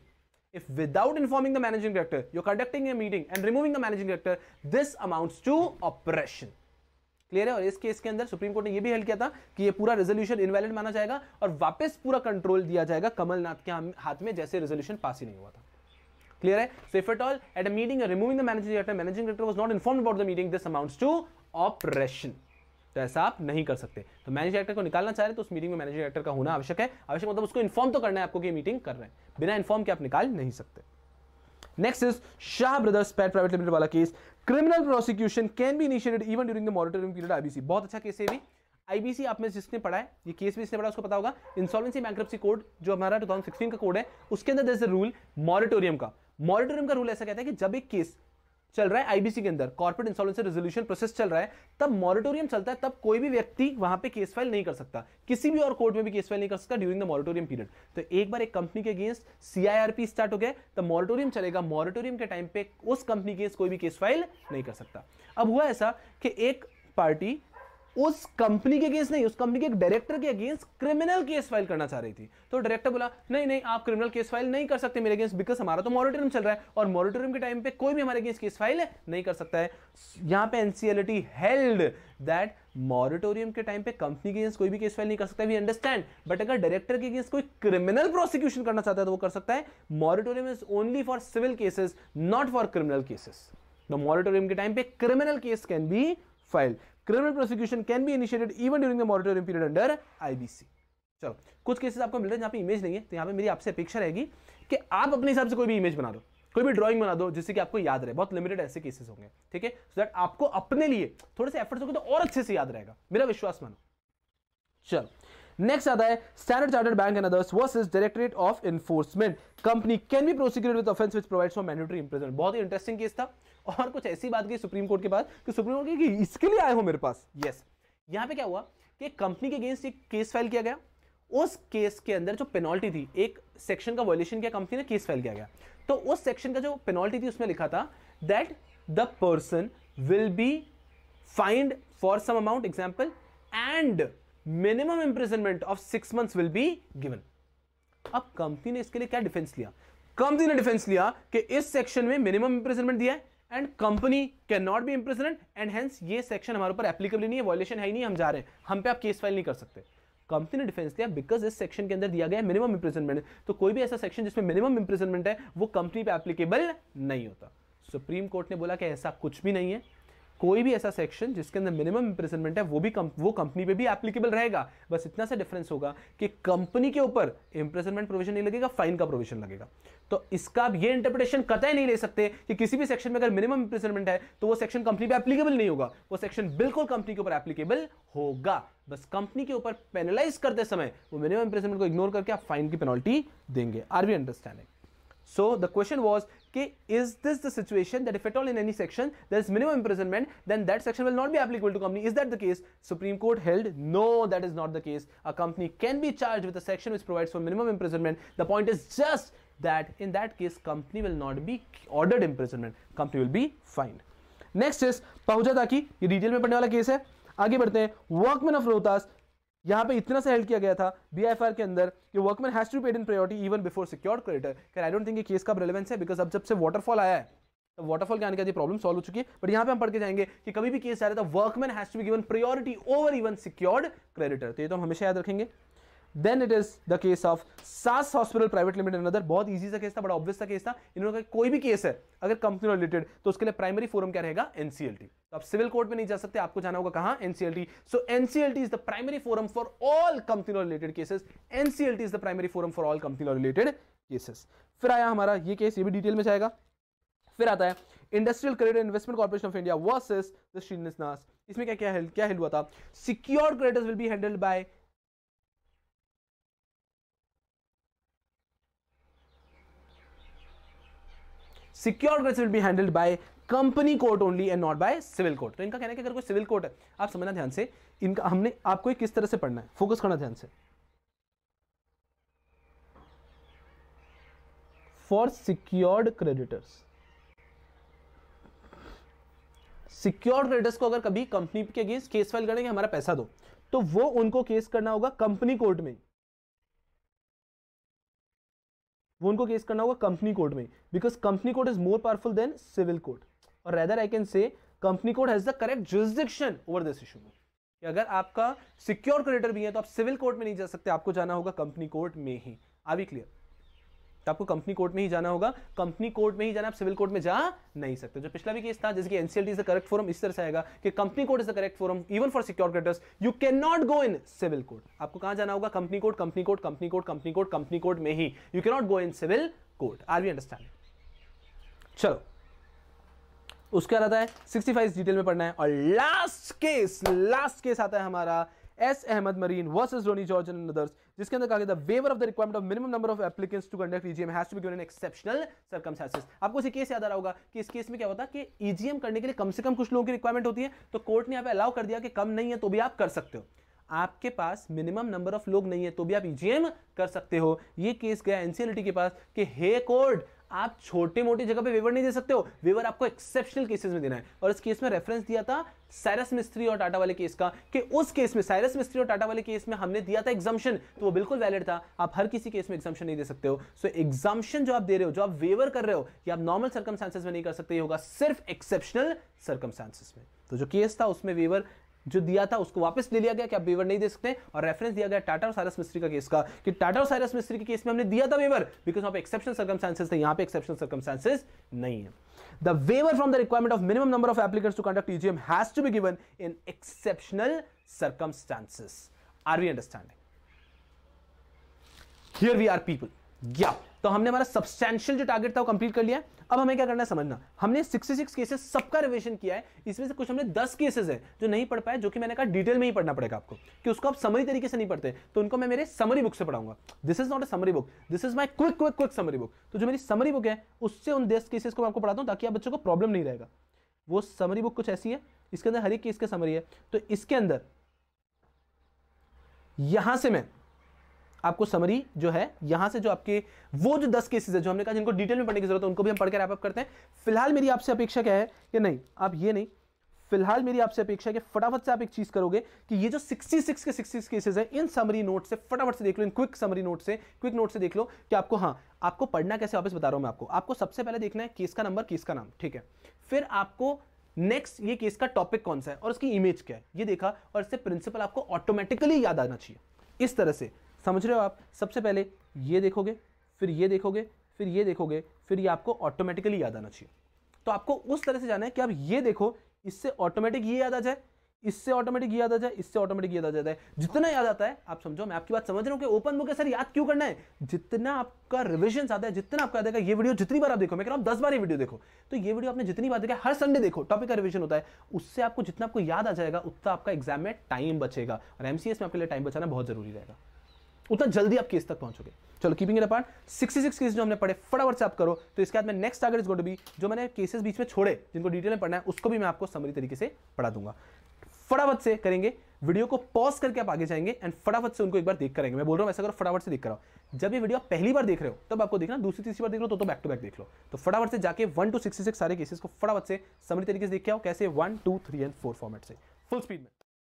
if without informing the managing director you're conducting a meeting and removing the managing director, this amounts to oppression. Clear है? और इस केस के अंदर सुप्रीम कोर्ट ने यह भी हेल्ड किया था कि ये पूरा रेजोल्यूशन इनवैलिड माना जाएगा और वापस पूरा कंट्रोल दिया जाएगा कमलनाथ के हाथ में, जैसे रेजोल्यूशन पास ही नहीं हुआ था. क्लियर है? So if at all at a meeting removing the managing director, managing director was not informed about the meeting, this amounts to oppression. तो ऐसा आप नहीं कर सकते. तो मैनेजिंग डायरेक्टर को निकालना चाह रहे तो उस मीटिंग में मैनेजिंग डायरेक्टर का होना आवश्यक है. आवश्यक मतलब उसको इन्फॉर्म तो करना है आपको कि मीटिंग कर रहे हैं. बिना इन्फॉर्म के आप निकाल नहीं सकते. नेक्स्ट इज शाह ब्रदर्स पैट प्राइवेट लिमिटेड वाला केस. Criminal prosecution can be initiated even during the monitoring period. IBC बहुत अच्छा केस है भी. आईबीसी आप में जिसने पढ़ा है, ये केस भी इसने पढ़ा, उसको पता होगा. इंसॉल्वेंसी बैंक्रप्सी कोड जो हमारा टू थाउजेंड सिक्सटीन का कोड है, उसके अंदर there is a rule moratorium का. मॉनिटोरियम का रूल ऐसा कहता है कि जब एक केस चल रहा है आईबीसी के अंदर, कॉर्पोरेट इंसॉल्वेंसी रेजोल्यूशन प्रोसेस चल रहा है, तब मॉनिटोरियम चलता है, तब कोई भी व्यक्ति वहां पे केस फाइल नहीं कर सकता, किसी भी और कोर्ट में भी केस फाइल नहीं कर सकता ड्यूरिंग द मॉनिटोरियम पीरियड. तो एक बार एक कंपनी के अगेंस्ट सीआईआरपी स्टार्ट हो गया तो मॉनिटोरियम चलेगा. मॉनिटोरियम के टाइम पे उस कंपनी के कोई भी केस फाइल नहीं कर सकता. अब हुआ ऐसा कि एक पार्टी उस कंपनी के अगेंस्ट नहीं, उस कंपनी के एक डायरेक्टर के अगेंस्ट क्रिमिनल केस फाइल करना चाह रही थी. तो डायरेक्टर बोला नहीं नहीं आप क्रिमिनल केस फाइल नहीं कर सकते मेरे अगेंस्ट, बिकॉज हमारा तो मॉनिटोरियम चल रहा है और मॉनिटोरियम के टाइम पे कोई भी हमारे अगेंस्ट केस फाइल नहीं कर सकता है. यहां पे एनसीएलटी हेल्ड दैट मॉनिटोरियम के टाइम पे कंपनी के अगेंस्ट कोई भी केस फाइल नहीं कर सकता. वी अंडरस्टैंड, बट अगर डायरेक्टर के अगेंस्ट कोई क्रिमिनल प्रोसिक्यूशन करना चाहता है तो वो कर सकता है. Moratorium is only for civil cases, not for criminal cases. The moratorium के टाइम पे criminal case can be filed. Criminal prosecution can be initiated even during the moratorium period under I B C. चलो कुछ cases आपको मिल रहे हैं जहां पे image नहीं है, तो यहां पे मेरी आपसे अपेक्षा रहेगी कि आप अपने हिसाब से कोई भी इमेज बना दो, कोई भी ड्राइंग बना दो जिससे कि आपको याद रहे. बहुत लिमिटेड ऐसे केसेस होंगे, ठीक है, सो दैट आपको अपने लिए थोड़े से एफर्ट्स होंगे तो और अच्छे से याद रहेगा, मेरा विश्वास मानो. चलो नेक्स्ट आता है Standard Chartered bank and others versus directorate of enforcement. Company can be prosecuted with offence which provides for mandatory imprisonment. बहुत ही इंटरेस्टिंग केस था और कुछ ऐसी बात की सुप्रीम कोर्ट के पास कि सुप्रीम कोर्ट की इसके लिए आए हो मेरे पास. यस, यहां पे क्या हुआ कि कंपनी के अगेंस्ट एक केस फाइल किया गया. उस केस के अंदर जो पेनल्टी थी, एक सेक्शन का वायलेशन किया कंपनी ने, केस फाइल किया गया. तो उस सेक्शन का जो पेनल्टी थी उसमें लिखा था that the person will be fined for some amount example and minimum imprisonment of six months will be given. अब कंपनी ने इसके लिए क्या डिफेंस लिया? कंपनी ने डिफेंस लिया कि इस सेक्शन में मिनिमम इंप्रिजनमेंट दिया है and company can not be imprisoned and hence ये सेक्शन हमारे ऊपर एप्लीकेबल नहीं है, वायलेशन है ही नहीं, हम जा रहे हैं, हम पे आप केस फाइल नहीं कर सकते. कंपनी ने डिफेंस दिया बिकॉज इस सेक्शन के अंदर दिया गया मिनिमम इंप्रिजनमेंट, तो कोई भी ऐसा सेक्शन जिसमें मिनिमम इंप्रिजनमेंट है वो कंपनी पे एप्लीकेबल नहीं होता. सुप्रीम कोर्ट ने बोला कि ऐसा कुछ भी नहीं है. कोई भी ऐसा सेक्शन जिसके अंदर मिनिमम इंप्रिजनमेंट है वो भी कम, वो कंपनी पे भी एप्लीकेबल रहेगा. बस इतना सा डिफरेंस होगा कि कंपनी के ऊपर इंप्रिजनमेंट प्रोविजन नहीं लगेगा, फाइन का प्रोविजन लगेगा. तो इसका आप ये इंटरप्रिटेशन कतई नहीं ले सकते कि किसी भी सेक्शन में अगर मिनिमम इंप्रिजनमेंट है तो वो सेक्शन कंपनी पे एप्लीकेबल नहीं होगा. वो सेक्शन बिल्कुल कंपनी के ऊपर एप्लीकेबल होगा. बस कंपनी के ऊपर पेनलाइज करते समय वो मिनिमम इंप्रिजनमेंट को इग्नोर करके आप फाइन की पेनल्टी देंगे. Are we understanding? So the question was, is this the situation that if at all in any section there is minimum imprisonment, then that section will not be applicable to company? Is that the case? Supreme Court held no, that is not the case. A company can be charged with a section which provides for minimum imprisonment. The point is just that in that case company will not be ordered imprisonment. Company will be fined. Next is पहुंचा था कि ये detail में पढ़ने वाला case है. आगे बढ़ते हैं. वर्कमैन ऑफ रोहतास, यहां पे इतना सा हेल्ड किया गया था बीआईएफआर के अंदर कि workman has to paid in priority even before secured creditor. Can I don't think ये केस का रेलेवेंस है बिकॉज अब जब से वाटरफॉल आया है तो वाटरफॉल के आने के बाद ये प्रॉब्लम सॉल्व हो चुकी है. बट यहां पे हम पढ़ के जाएंगे कि कभी भी केस आ रहा था workman has to be given priority over even secured creditor. तो ये तो हम हमेशा याद रखेंगे. Then it is the case of S A S Hospital Private Limited and another. बहुत इजी सा केस था, बड़ा ऑब्वियस सा केस था. इन्होंने कहा कोई भी केस है अगर कंपनी रिलेटेड तो उसके लिए प्राइमरी फोरम क्या रहेगा? एनसीएलटी. तो आप सिविल कोर्ट में नहीं जा सकते, आपको जाना होगा कहां? NCLT. So NCLT is the primary forum for all company related cases. NCLT is the primary forum for all company related cases. फिर आया हमारा ये केस, ये भी डिटेल में जाएगा. फिर आता है industrial credit investment corporation of India versus the Srinivas. इसमें क्या क्या क्या हेल्ड हुआ था? Secured creditors will be handled by Secured credits will be handled by company court only and not by civil court. तो इनका कहना है कि अगर कोई सिविल कोर्ट है, आप समझना ध्यान से, इनका हमने आपको किस तरह से पढ़ना है, फोकस करना ध्यान से. For secured creditors, secured creditors को अगर कभी कंपनी के अगेंस्ट केस फाइल करेंगे हमारा पैसा दो, तो वो उनको केस करना होगा कंपनी कोर्ट में. वो उनको केस करना होगा कंपनी कोड में, because company code is more powerful than civil code, और rather I can say company code has the correct jurisdiction over this issue. कि अगर आपका सिक्योर क्रेडिटर भी है तो आप सिविल कोर्ट में नहीं जा सकते, आपको जाना होगा कंपनी कोर्ट में ही। Are we clear? तो आपको कंपनी कोर्ट में ही जाना होगा, कंपनी कोर्ट में ही जाना, आप सिविल कोर्ट में जा नहीं सकते। जो पिछला भी केस था जैसे कि NCLT is the correct forum, इस तरह से आएगा कि company court is the correct forum even for secure creditors, you can not go in civil court. आपको कहां जाना होगा? Company court, company court, company court, company court, company court में ही, you can not go in civil court. Are we understand? चलो उसके बाद आता है सिक्सटी फाइव डिटेल में पढ़ना है, और लास्ट केस लास्ट केस आता है हमारा S Ahmed marine versus Roney George and others, जिसके अंदर कहा गया था waiver of the requirement of minimum number of applicants to conduct EGM has to be given in exceptional circumstances. आपको ये केस याद आ रहा होगा कि इस केस में क्या होता है कि ईजीएम करने के लिए कम से कम कुछ लोगों की रिक्वायरमेंट होती है, तो कोर्ट ने यहाँ पे अलाउ कर दिया कि कम नहीं है तो भी आप कर सकते हो। आपके पास मिनिमम नंबर ऑफ लोग नहीं है तो भी आप ईजीएम कर सकते हो। ये केस गया एनसीएलटी के पास कि हे कोर्ट, आप छोटे मोटी जगह पे वेवर नहीं दे सकते हो, वेवर आपको एक्सेप्शनल केसेस में देना है। और इस केस में रेफरेंस दिया था साइरस मिस्त्री और टाटा वाले केस का, कि उस केस में साइरस मिस्त्री और टाटा वाले केस में हमने दिया था एग्जाम्पशन, तो वो बिल्कुल वैलिड था। आप हर किसी केस में एग्जाम्पशन नहीं दे सकते हो। सो एग्जाम्पशन जो आप दे रहे हो, जो आप वेवर कर रहे हो, ये आप नॉर्मल सर्कमस्टेंसेस में नहीं कर सकते, ये होगा सिर्फ एक्सेप्शनल सर्कमस्टेंसेस में। तो जो केस था उसमें वेवर जो दिया था उसको वापस ले लिया गया कि आप वेवर नहीं दे सकते, और रेफरेंस दिया गया टाटा और साइरस मिस्त्री का केस का कि टाटा और साइरस मिस्त्री के केस में हमने दिया था waiver because of exceptional circumstances थे, यहां पे एक्सेप्शनल सर्कमस्टेंसेस नहीं है। The waiver from the requirement of minimum number of applicants to conduct EGM has to be given in exceptional circumstances. Are we understanding? Here we are people. या तो हमने हमारा substantial जो टारगेट था वो complete कर लिया। अब हमें क्या करना है समझना, हमने छियासठ केसेस सबका रिवीजन किया है, इसमें से कुछ हमने दस केसेस है जो नहीं पढ़ पाए, जो कि मैंने कहा डिटेल में ही पढ़ना पड़ेगा आपको, कि उसको आप समरी तरीके से नहीं पढ़ते, तो उनको मैं मेरे समरी बुक से पढ़ाऊंगा। This is not a summary book, this is my quick quick quick summary book. तो जो मेरी समरी बुक है उससे उन दस केसेस को मैं आपको पढ़ाता हूं ताकि आप बच्चों को प्रॉब्लम नहीं रहेगा। वो समरी बुक कुछ ऐसी है, इसके अंदर हर एक केस का समरी है, तो इसके अंदर यहां से मैं आपको समरी जो है यहां से जो आपके वो जो दस केसेस है जो हमने कहा जिनको डिटेल में पढ़ने की जरूरत है उनको भी हम पढ़ के रैप अप करते हैं। फिलहाल मेरी आपसे अपेक्षा क्या है कि नहीं, आप ये नहीं, फिलहाल मेरी आपसे अपेक्षा है कि फटाफट से आप एक चीज करोगे कि ये जो छियासठ के छियासठ केसेस है इन समरी नोट से फटाफट से देख लो, इन क्विक समरी नोट से क्विक नोट से देख लो कि आपको, हाँ आपको पढ़ना कैसे, वापस बता रहा हूं मैं आपको। आपको सबसे पहले देखना है केस का नंबर, केस का नाम, ठीक है। फिर आपको नेक्स्ट ये केस का टॉपिक कौन सा है और उसकी इमेज क्या है ये देखा, और इससे प्रिंसिपल आपको ऑटोमेटिकली याद आना चाहिए। इस तरह से समझ रहे हो आप? सबसे पहले ये देखोगे, फिर ये देखोगे, फिर ये देखोगे, फिर ये आपको ऑटोमेटिकली याद आना चाहिए। तो आपको उस तरह से जाना है कि आप ये देखो, इससे ऑटोमेटिक ये याद आ जाए, इससे ऑटोमेटिक याद आ जाए, इससे ऑटोमेटिक याद आ जाता है। जितना याद आता है, आप समझो, मैं आपकी बात समझ रहा हूं कि ओपन बुक है सर, याद क्यों करना है? जितना आपका रिविजन आता है, जितना आपका याद आएगा, ये वीडियो जितनी बार आप देखो, मैं कह रहा हूं दस बार ये वीडियो देखो, तो ये वीडियो आपने जितनी बार देखा, हर संडे देखो, टॉपिक का रिविजन होता है, उससे आपको जितना आपको याद आ जाएगा उतना आपका एग्जाम में टाइम बचेगा, और एमसीएस में आपके लिए टाइम बचाना बहुत जरूरी रहेगा, उतना जल्दी आप केस तक पहुंचोगे। चलो कीपिंग इट अपार्ट, छियासठ केस जो हमने पढ़े फटाफट से आप करो। तो इसके बाद में next target is going to be, जो मैंने केसेस बीच में छोड़े जिनको डिटेल में पढ़ना है उसको भी मैं आपको समरी तरीके से पढ़ा दूंगा। फटाफट से करेंगे, वीडियो को पॉज करके आप आगे जाएंगे एंड फटाफट से उनको एक बार देख करेंगे। मैं बोल रहा हूं ऐसा करो, फटाफट से देख कर आओ। जब ये वीडियो आप पहली बार देख रहे हो तब आपको देखना, दूसरी तीसरी बार देख लो तो तो बैक टू बैक देख लो। तो फटाफट से जाके वन टू सिक्सटी सिक्स सारे केसेस को फटाफट से समरी तरीके से देख के आओ, कैसे one two three and four format से फुल स्पीड में।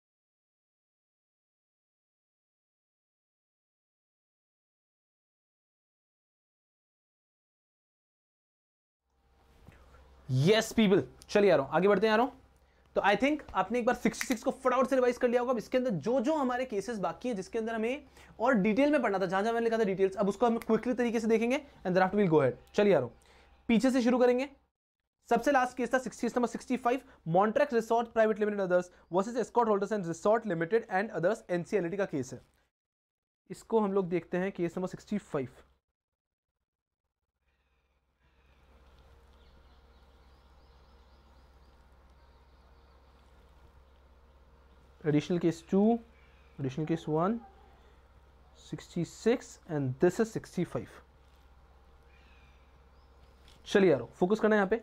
यस पीपल, चलिए आ रहा हूं, आगे बढ़ते हैं आ रहा हूं। तो आई थिंक आपने एक बार छियासठ को फटाफट से रिवाइज कर लिया होगा। इसके अंदर जो जो हमारे केसेस बाकी हैं जिसके अंदर हमें और डिटेल में पढ़ना था, जहां जहां मैंने लिखा था डिटेल्स, अब उसको हम क्विकली तरीके से देखेंगे and then after we will go ahead. चलिए आ रहा हूं, पीछे से शुरू करेंगे। सबसे लास्ट केस था case number sixty five, Montreux resort private limited others versus escort holders and resort limited and others, NCLT का केस है। इसको हम लोग देखते हैं, case number sixty five. additional case two, additional case one, sixty-six and this is sixty-five। चलिए यारो, focus करना है यहां पे।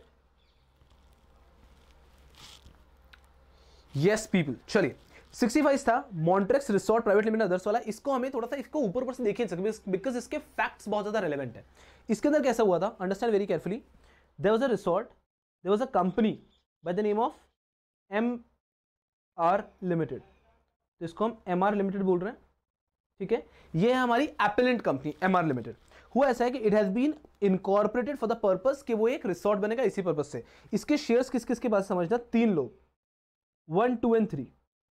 यस पीपल, चलिए पैंसठ था Montreux resort private limited others वाला। इसको हमें थोड़ा सा इसको ऊपर ऊपर से देख नहीं सकते बिकॉज इसके फैक्ट्स बहुत ज्यादा रेलेवेंट है। इसके अंदर कैसा हुआ था, understand very carefully. There was a resort, there was a company by the name of M R limited, तो इसको हम एम आर लिमिटेड बोल रहे हैं, ठीक है। ये है हमारी appellant company M R limited. हुआ ऐसा है कि it has been incorporated for the purpose कि वो एक रिसोर्ट बनेगा इसी पर्पस से। इसके शेयर्स किस किस के पास समझना, तीन लोग, one two and three,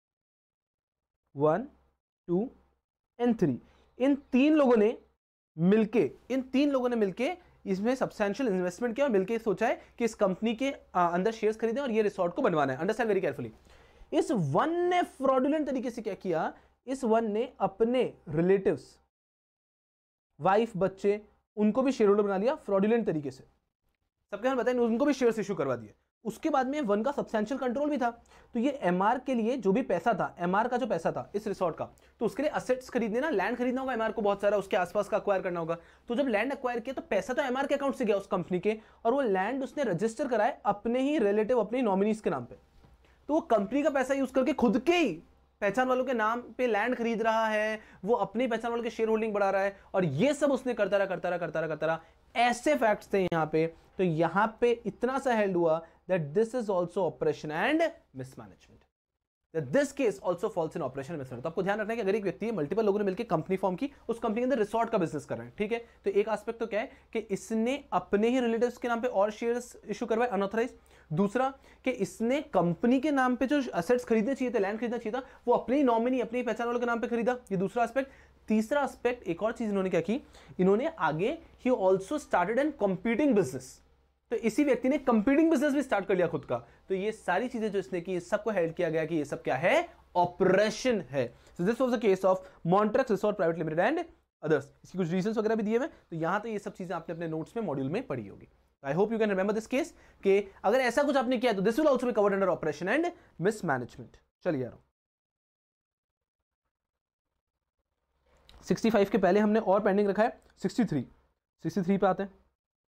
one two and three, इन तीन लोगों ने मिलके इन तीन लोगों ने मिलके इसमें सब्सटेंशियल इन्वेस्टमेंट किया और मिलके सोचा है कि इस कंपनी के आ, अंदर शेयर्स खरीदें और ये रिसोर्ट को बनवाना है। Understand very carefully. इस वन ने फ्रॉडुलेंट तरीके से क्या किया, इस वन ने अपने रिलेटिव्स, वाइफ, बच्चे, उनको भी शेयर होल्डर बना लिया फ्रॉडुलेंट तरीके से। सबके साथ बताएं, उनको भी शेयर्स इशू करवा दिए। उसके बाद में वन का सब्सटेंशियल कंट्रोल भी था। तो ये एमआर के लिए जो भी पैसा था, एमआर का जो पैसा था इस रिसोर्ट का, तो उसके लिए असेट्स खरीदने ना, लैंड खरीदना होगा एमआर को बहुत सारा, उसके आसपास का अक्वायर करना होगा। तो जब लैंड अक्वायर किया तो पैसा तो एमआर के अकाउंट से गया उस कंपनी के, और वो लैंड उसने रजिस्टर कराए अपने ही रिलेटिव, अपने नॉमिनीज के नाम पे। तो वो कंपनी का पैसा यूज करके खुद के ही पहचान वालों के नाम पे लैंड खरीद रहा है, वो अपनी पहचान वालों के शेयर होल्डिंग बढ़ा रहा है, और ये सब उसने करता रहा करता रहा करता रहा करता रहा ऐसे फैक्ट्स थे यहां पे। तो यहां पे इतना सा हेल्ड हुआ that this is also operation and mismanagement, that this case also falls in operation and mismanagement. तो आपको ध्यान रखना है कि अगर एक व्यक्ति, मल्टीपल लोगों ने मिलकर कंपनी फॉर्म की, उस कंपनी के अंदर रिसोर्ट का बिजनेस कर रहे हैं, ठीक है, तो एक एस्पेक्ट तो क्या है कि इसने अपने ही रिलेटिव्स के नाम पे और शेयर्स इशू करवाए अनऑथराइज। दूसरा कि इसने कंपनी के नाम पे जो एसेट्स खरीदने चाहिए थे, लैंड खरीदना चाहिए था, वो अपनी नॉमिनी, अपनी पहचान वालों के नाम पे खरीदा। ये दूसरा एस्पेक्ट। तीसरा एस्पेक्ट, एक और चीज इन्होंने क्या की, इन्होंने आगे ही also started an competing business. तो इसी व्यक्ति ने कंपीटिंग बिजनेस भी स्टार्ट कर लिया खुद का। तो ये सारी चीजें जो इसने की, सबको हेल्ड किया गया कि ये सब क्या है, ऑपरेशन है। So this was the case of Montreux resort private limited and others. इसकी कुछ रीजंस वगैरह भी दिए हुए, तो यहां तो ये सब चीजें आपने अपने नोट्स में, मॉड्यूल में पढ़ी होगी। I hope you can remember this case कि अगर ऐसा कुछ आपने किया तो this will also be covered under operation and mismanagement. चलिए यार, सिक्सटी फाइव के पहले हमने और पेंडिंग रखा है सिक्सटी थ्री। सिक्सटी थ्री पे आते हैं।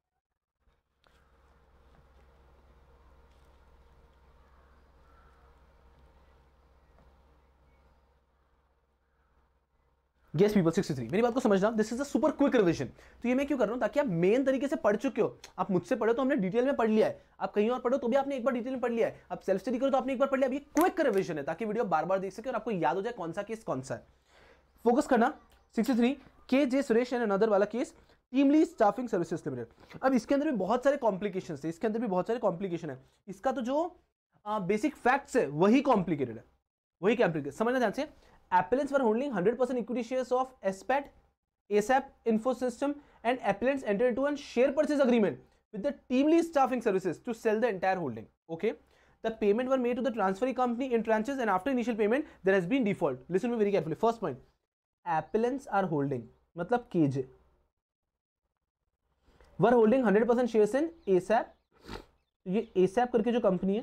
Yes people, sixty three. मेरी बात को समझना, this is a super quick revision. तो ये मैं क्यों कर रहा हूं, ताकि आप मेन तरीके से पढ़ चुके हो। आप मुझसे पढ़ो तो हमने डिटेल में पढ़ लिया है, आप कहीं और पढ़ो तो भी आपने एक बार डिटेल में पढ़ लिया है, आप सेल्फ स्टडी करो तो आपने एक बार पढ़ लिया। ये क्विक रिवीजन है ताकि वीडियो बार बार देख सके और आपको याद हो जाए कौन सा केस कौन सा है। फोकस करना, sixty three K J Suresh and another वाला case, team lead staffing services limited. अब इसके अंदर भी बहुत सारे कॉम्प्लिकेशन है, इसके अंदर भी बहुत सारे कॉम्प्लिकेशन है। इसका तो जो बेसिक फैक्ट्स है वही कॉम्प्लिकेटेड है, वही कॉम्प्लिकेटेड। समझना ध्यान से। Appellants were holding one hundred percent equity shares of S P A T, ASAP Infosystem, and appellants entered into a share purchase agreement with the Teamly Staffing Services to sell the entire holding. Okay, the payment were made to the transferee company in tranches, and after initial payment, there has been default. Listen to me very carefully. First point: appellants are holding, मतलब K J, were holding one hundred percent shares in ASAP. ये ASAP करके जो company है,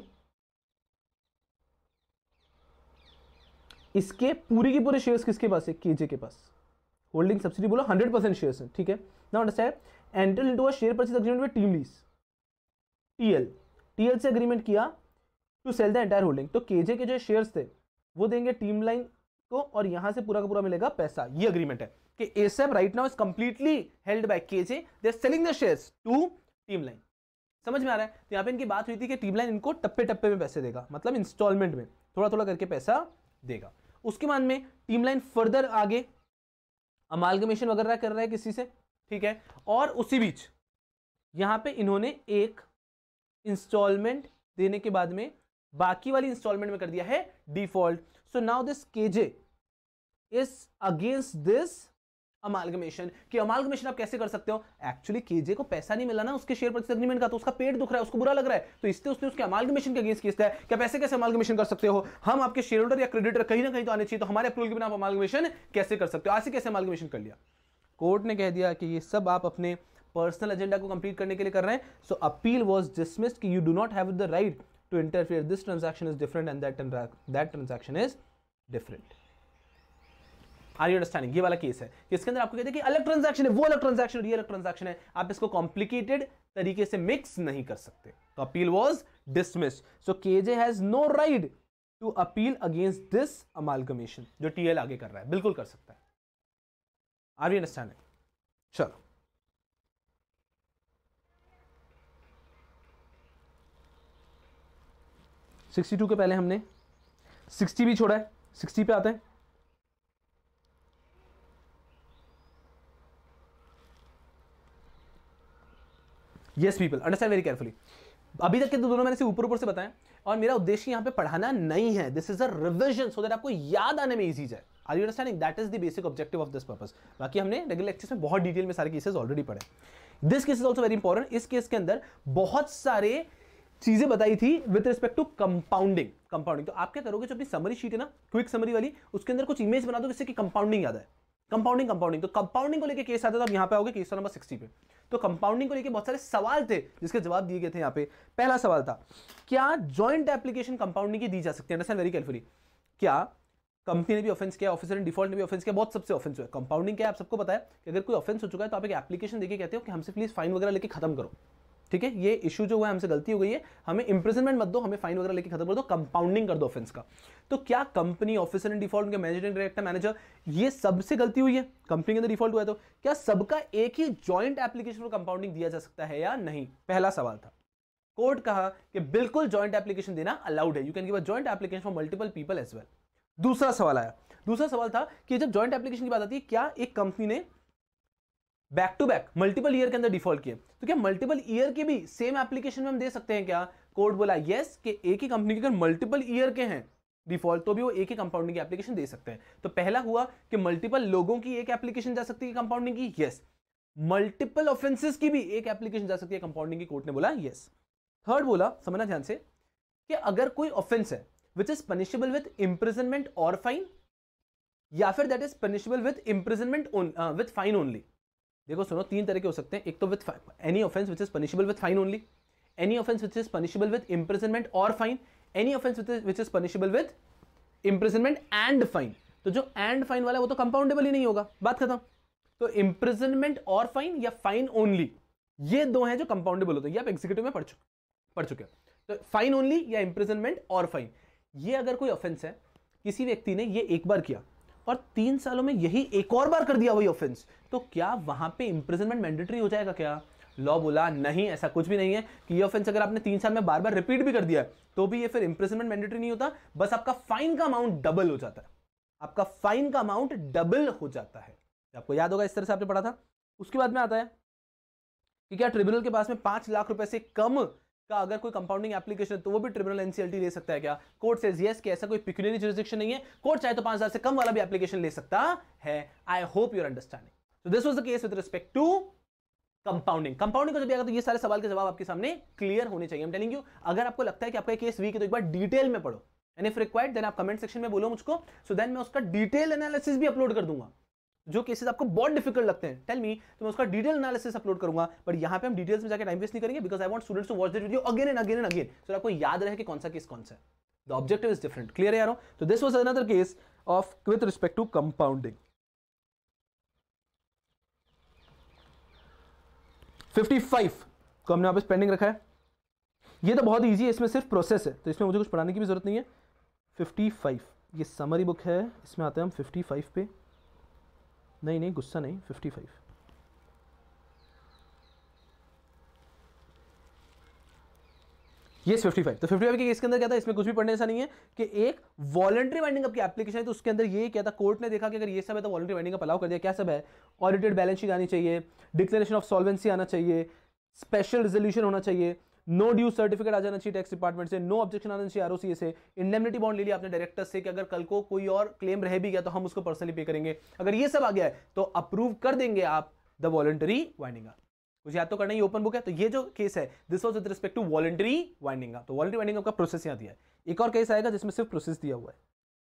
इसके पूरी की पूरे shares किसके पास है, केजे के पास। होल्डिंग सब्सिडी बोला हंड्रेड परसेंट शेयर्स है, ठीक है। Now understand, enter into a share purchase agreement with team lease, TL. TL से एग्रीमेंट किया to sell the entire holding. तो केजे के जो शेयर्स थे वो देंगे टीम लाइन को, और यहां से पूरा का पूरा मिलेगा पैसा। ये एग्रीमेंट है कि as of right now is completely held by KJ, they are selling the shares to team line. समझ में आ रहा है। तो यहां पे इनकी बात हुई थी कि टीम लाइन इनको टप्पे टप्पे में पैसे देगा, मतलब इंस्टॉलमेंट में थोड़ा थोड़ा करके पैसा देगा। उसके बाद में टीम लाइन फर्दर आगे अमालगमेशन वगैरह कर रहा है किसी से, ठीक है। और उसी बीच यहां पे इन्होंने एक इंस्टॉलमेंट देने के बाद में बाकी वाली इंस्टॉलमेंट में कर दिया है default. So now this KJ is against this amalgamation. कि अमालगमेशन आप कैसे कर सकते हो, एक्चुअली केजे को पैसा नहीं मिला ना उसके शेयर परचेज एग्रीमेंट का, तो उसका पेट दुख रहा है, उसको बुरा लग रहा है, तो इसलिए उसने उसके अमालगमेशन के अगेंस्ट केस किया है। क्या पैसे कैसे अमालगमेशन कर सकते हो, हम आपके शेयर होल्डर या क्रेडिटर कहीं ना कहीं तो आने चाहिए, तो हमारे अप्रूवल के बिना आप अमालगमेशन कैसे कर सकते हो, ऐसे कैसे अमालगमेशन कर लिया। कोर्ट ने कह दिया कि ये सब आप अपने पर्सनल एजेंडा को कंप्लीट करने के लिए कर रहे हैं। सो अपील वाज डिसमिस्ड कि you do not have the right to interfere, this transaction is different and that that transaction is different. Are you understanding. ये वाला केस है कि इसके अंदर आपको कहते हैं कि अलग ट्रांजैक्शन है, वो अलग ट्रांजैक्शन और ये अलग ट्रांजैक्शन है, आप इसको कॉम्प्लिकेटेड तरीके से मिक्स नहीं कर सकते। तो appeal was dismissed. So KJ has no right to appeal against this amalgamation, जो टीएल आगे कर रहा है, बिल्कुल कर सकता है। Are you understanding. चलो सिक्सटी टू के पहले हमने सिक्सटी भी छोड़ा है, सिक्सटी पे आते हैं। Yes people, understand very carefully. अभी तक के तो दोनों मैंने से ऊपर ऊपर से बताया, और मेरा उद्देश्य यहाँ पे पढ़ाना नहीं है, this is a revision so that आपको याद आने में इजी जाए। Are you understanding? That is the basic objective of this purpose. बाकी हमने रेगुलर लेक्चर्स में बहुत डिटेल में सारे केसेस ऑलरेडी पढ़े। This case is also very important. इस केस के अंदर बहुत सारे चीजें बताई थी with respect to compounding. Compounding तो आप क्या करोगे, जो अपनी समरी शीट है ना, क्विक समरी वाली, उसके अंदर कुछ इमेज बना दो जिससे कि कंपाउंडिंग याद है। कंपाउंडिंग कंपाउंडिंग तो कंपाउंडिंग को लेके केस आता था, अब यहां पे आओगे केस नंबर सिक्सटी पे। तो कंपाउंडिंग को लेके बहुत सारे सवाल थे जिसके जवाब दिए गए थे। यहाँ पे पहला सवाल था, क्या जॉइंट एप्लीकेशन कंपाउंडिंग की दी जा सकती है? Understand very carefully. क्या कंपनी ने भी ऑफेंस किया, ऑफिसर इन डिफॉल्ट ने भी ऑफेंस किया, बहुत सबसे ऑफेंस हुआ। कंपाउंडिंग क्या है आप सबको पता है कि अगर कोई ऑफेंस हो चुका है तो आप एक एप्लीकेशन देके कहते हो कि हमसे प्लीज फाइन वगैरह लेके खत्म करो, ठीक है, ये इशू जो हुआ है हमसे गलती हो गई है, हमें इंप्रिजनमेंट मत दो, हमें फाइन वगैरह लेके खत्म कर दो, कंपाउंडिंग कर दो ऑफेंस का। तो क्या कंपनी, ऑफिसर इन डिफॉल्ट, उनके मैनेजिंग डायरेक्टर, मैनेजर, ये सबसे गलती हुई है, कंपनी के अंदर डिफॉल्ट हुआ है, तो क्या सबका एक ही जॉइंट एप्लीकेशन को कंपाउंडिंग दिया जा सकता है या नहीं? पहला सवाल था। कोर्ट कहा कि बिल्कुल जॉइंट एप्लीकेशन देना अलाउड है, you can give a joint application for multiple people as well. दूसरा सवाल आया, दूसरा सवाल था कि जब जॉइंट एप्लीकेशन की बात आती है, क्या एक कंपनी ने back to back multiple year के अंदर डिफॉल्ट किए, तो क्या मल्टीपल ईयर के भी सेम एप्लीकेशन में हम दे सकते हैं क्या? कोर्ट बोला यस, कि एक ही कंपनी के अगर मल्टीपल ईयर के हैं डिफॉल्ट तो भी वो एक ही कंपाउंडिंग की एप्लीकेशन दे सकते हैं। तो पहला हुआ कि मल्टीपल लोगों की एक एप्लीकेशन जा सकती है कंपाउंडिंग की, यस। मल्टीपल ऑफेंसेस की भी एक एप्लीकेशन जा सकती है कंपाउंडिंग की, कोर्ट ने बोला यस। थर्ड बोला, समझना ध्यान से, कि अगर कोई ऑफेंस है which is punishable with imprisonment और फाइन, या फिर that is punishable with imprisonment with fine only. देखो सुनो, तीन तरह के हो सकते हैं। एक तो with any offence which is punishable with fine only, any offence which is punishable with imprisonment और fine, any offence which is punishable with imprisonment and fine. तो जो एंड फाइन वाला है वो तो कंपाउंडेबल ही नहीं होगा, बात खत्म। तो इंप्रिजनमेंट और फाइन या फाइन ओनली, ये दो हैं जो कंपाउंडेबल होते हैं। ये आप एग्जीक्यूटिव में पढ़ चुके पढ़ चुके हो। तो फाइन ओनली या इंप्रिजनमेंट और फाइन, ये अगर कोई ऑफेंस है, किसी व्यक्ति ने ये एक बार किया और तीन सालों में यही एक और बार कर दिया वही ऑफेंस, तो क्या वहां पे इंप्रिजनमेंट मैंडेटरी हो जाएगा क्या? लॉ बोला नहीं, ऐसा कुछ भी नहीं है कि ये ऑफेंस अगर आपने तीन साल में बार बार रिपीट भी कर दिया तो भी ये फिर इंप्रिजनमेंट मैंडेटरी नहीं होता, बस आपका फाइन का अमाउंट डबल हो जाता है। आपका फाइन का अमाउंट डबल हो जाता है, आपको याद होगा, इस तरह से आपने पढ़ा था। उसके बाद में आता है कि क्या ट्रिब्यूनल के पास में पांच लाख रुपए से कम का अगर कोई कंपाउंडिंग एप्लीकेशन तो वो भी ट्रिब्यूनल एनसीएलटी ले सकता है क्या? कोर्ट सेज यस, कि ऐसा कोई पिक्यूलियरी जुरिसडिक्शन नहीं है, कोर्ट चाहे तो पांच हजार से कम वाला भी एप्लीकेशन ले सकता है। I hope you are understanding. So this was the case with respect to compounding. Compounding को जब आएगा तो ये सारे सवाल के जवाब आपके सामने क्लियर होने चाहिए। आई एम टेलिंग यू, अगर आपको लगता है कि आपका केस वीक है तो एक बार डिटेल में पढ़ो, एंड इफ रिक्वायर्ड देन आप कमेंट सेक्शन में बोलो मुझको, सो देन मैं उसका डिटेल एनालिसिस भी अपलोड कर दूंगा। जो केसेस आपको बहुत डिफिकल्ट लगते हैं, टेल मी, तो मैं उसका डिटेल एनालिसिस अपलोड करूंगा। बट यहां पे हम डिटेल्स में जाकर टाइम वेस्ट नहीं करेंगे, because I want students to watch this video again and again and again, so आपको याद रहे कि कौन सा केस कौन सा है। The objective is different. Clear है यारो? तो this was another case of with respect to compounding. Fifty five को हमने वापस पेंडिंग रखा है। ये तो बहुत ईजी है, इसमें सिर्फ प्रोसेस है, तो इसमें मुझे कुछ पढ़ाने की भी जरूरत नहीं है। फिफ्टी फाइव ये समरी बुक है, इसमें आते हैं हम फिफ्टी फाइव पे। नहीं नहीं गुस्सा नहीं, फिफ्टी फाइव। ये फिफ्टी फाइव। तो फिफ्टी फाइव के केस के अंदर क्या था, इसमें कुछ भी पढ़ने ऐसा नहीं है कि एक वॉलंटरी वाइंडिंग अप की एप्लीकेशन है, तो उसके अंदर ये क्या था, कोर्ट ने देखा कि अगर ये सब है तो वॉलंटरी वाइंडिंग अप अलाउ कर दिया। क्या सब है? ऑडिटेड बैलेंस शीट आनी चाहिए, डिक्लेरेशन ऑफ सॉल्वेंसी आना चाहिए, स्पेशल रिजोल्यूशन होना चाहिए, नो ड्यू सर्टिफिकेट आ जाना चाहिए टैक्स डिपार्टमेंट से, नो ऑब्जेक्शन आना चाहिए आरओसी से, इंडेमनिटी बॉन्ड ले लिया आपने डायरेक्टर से कि अगर कल को कोई और क्लेम रह भी गया तो हम उसको पर्सनली पे करेंगे। अगर ये सब आ गया है तो अप्रूव कर देंगे आप द वॉलंटरी वाइंडिंग अप। कुछ याद तो करना ही, ओपन बुक है। तो ये जो केस है this was with respect to voluntary winding up. तो वॉलंटरी वाइंडिंग अप का प्रोसेस यहां दिया है। एक और केस आएगा जिसमें सिर्फ प्रोसेस दिया हुआ है।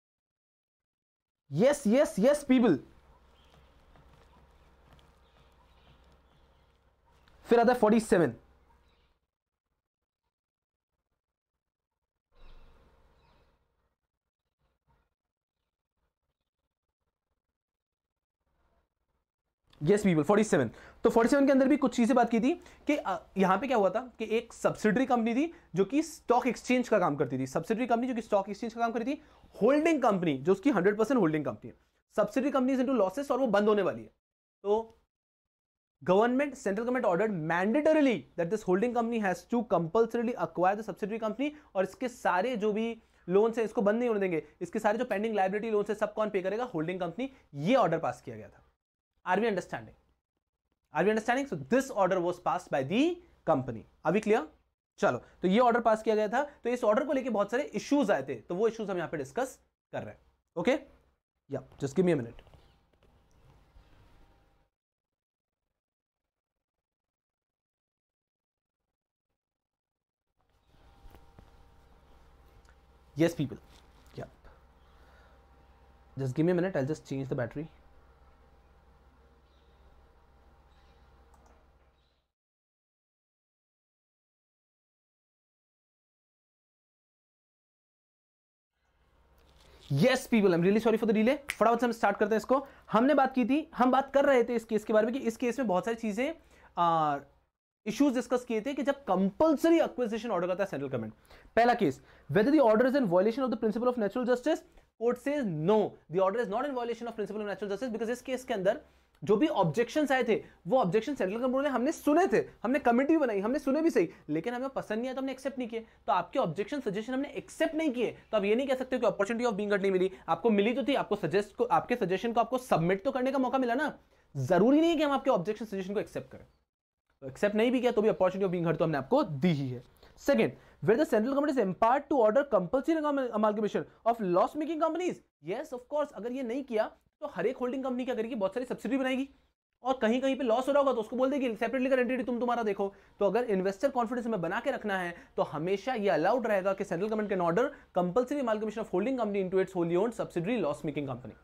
Yes yes yes people. फिर आता है forty seven. Yes people, forty seven. तो फोर्टी सेवन के अंदर भी कुछ चीजें बात की थी कि यहां पे क्या हुआ था कि एक सब्सिडरी कंपनी थी जो कि स्टॉक एक्सचेंज का काम करती थी। सब्सिडरी कंपनी जो कि स्टॉक एक्सचेंज का काम करती थी, होल्डिंग कंपनी जो उसकी हंड्रेड परसेंट होल्डिंग कंपनी है। सब्सिडरी कंपनी इनटू लॉसेस और वो बंद होने वाली है। तो government, central government ordered mandatorily that this holding company has to compulsorily acquire the subsidiary company, और इसके सारे जो भी लोन्स है इसको बंद नहीं होने देंगे। इसके सारे जो पेंडिंग लायबिलिटी लोन्स है सब कौन पे करेगा? Holding company. ये ऑर्डर पास किया गया था। Are we understanding? Are we understanding? So this order was passed by the company. अभी क्लियर? चलो, तो ये ऑर्डर पास किया गया था, तो इस ऑर्डर को लेके बहुत सारे इश्यूज आए थे, तो वो इश्यूज हम यहां पे डिस्कस कर रहे हैं। Okay, yeah just give me a minute. Yes, people. Yeah. Just give me a minute. I'll just change the battery. Yes, people. I'm really sorry for the delay. फटाफट से हम स्टार्ट करते हैं इसको। हमने बात की थी, हम बात कर रहे थे इस केस के बारे में कि इस केस में बहुत सारी चीजें इश्यूज डिस्कस किए थे कि जब कंपल्सरी एक्विजिशन ऑर्डर करता है सेंट्रल गवर्नमेंट। पहला case, whether the order is in violation of the principle of natural justice, court says no, the order is not in violation of principle of natural justice, because इस case के अंदर जो भी objections आए थे वो objection central government ने हमने सुने थे, हमने कमेटी बनाई, हमने सुने भी सही, लेकिन हमें पसंद नहीं आया तो हमने एक्सेप्ट नहीं किए। तो आपके ऑब्जेक्शन सजेशन हमने एक्सेप्ट नहीं किए, तो आप ये नहीं कह सकते कि अपॉर्चुनिटी ऑफ बीइंग हर्ड नहीं मिली। आपको मिली तो थी, आपको सजेस्ट को, आपके सजेशन को आपको सबमिट तो करने का मौका मिला ना। जरूरी नहीं है कि हम आपके ऑब्जेक्शन सजेशन को एक्सेप्ट करें, तो एक्सेप्ट नहीं भी किया तो भी अपॉर्चुनिटी ऑफ बीइंग हर्ड तो हमने आपको दी ही है। Second, where the central government is empowered to order compulsory amalgamation of loss making companies, yes of course, अगर ये नहीं किया तो हर एक होल्डिंग कंपनी क्या करेगी, बहुत सारी सब्सिडी बनाएगी और कहीं कहीं पे लॉस हो रहा होगा तो उसको बोल देगी सेपरेट लीगल एंटिटी तुम तुम्हारा देखो। तो अगर इन्वेस्टर कॉन्फिडेंस में बना के रखना है तो हमेशा ये अलाउड रहेगा कि central government can order compulsory amalgamation of holding company into its wholly owned subsidiary loss making company.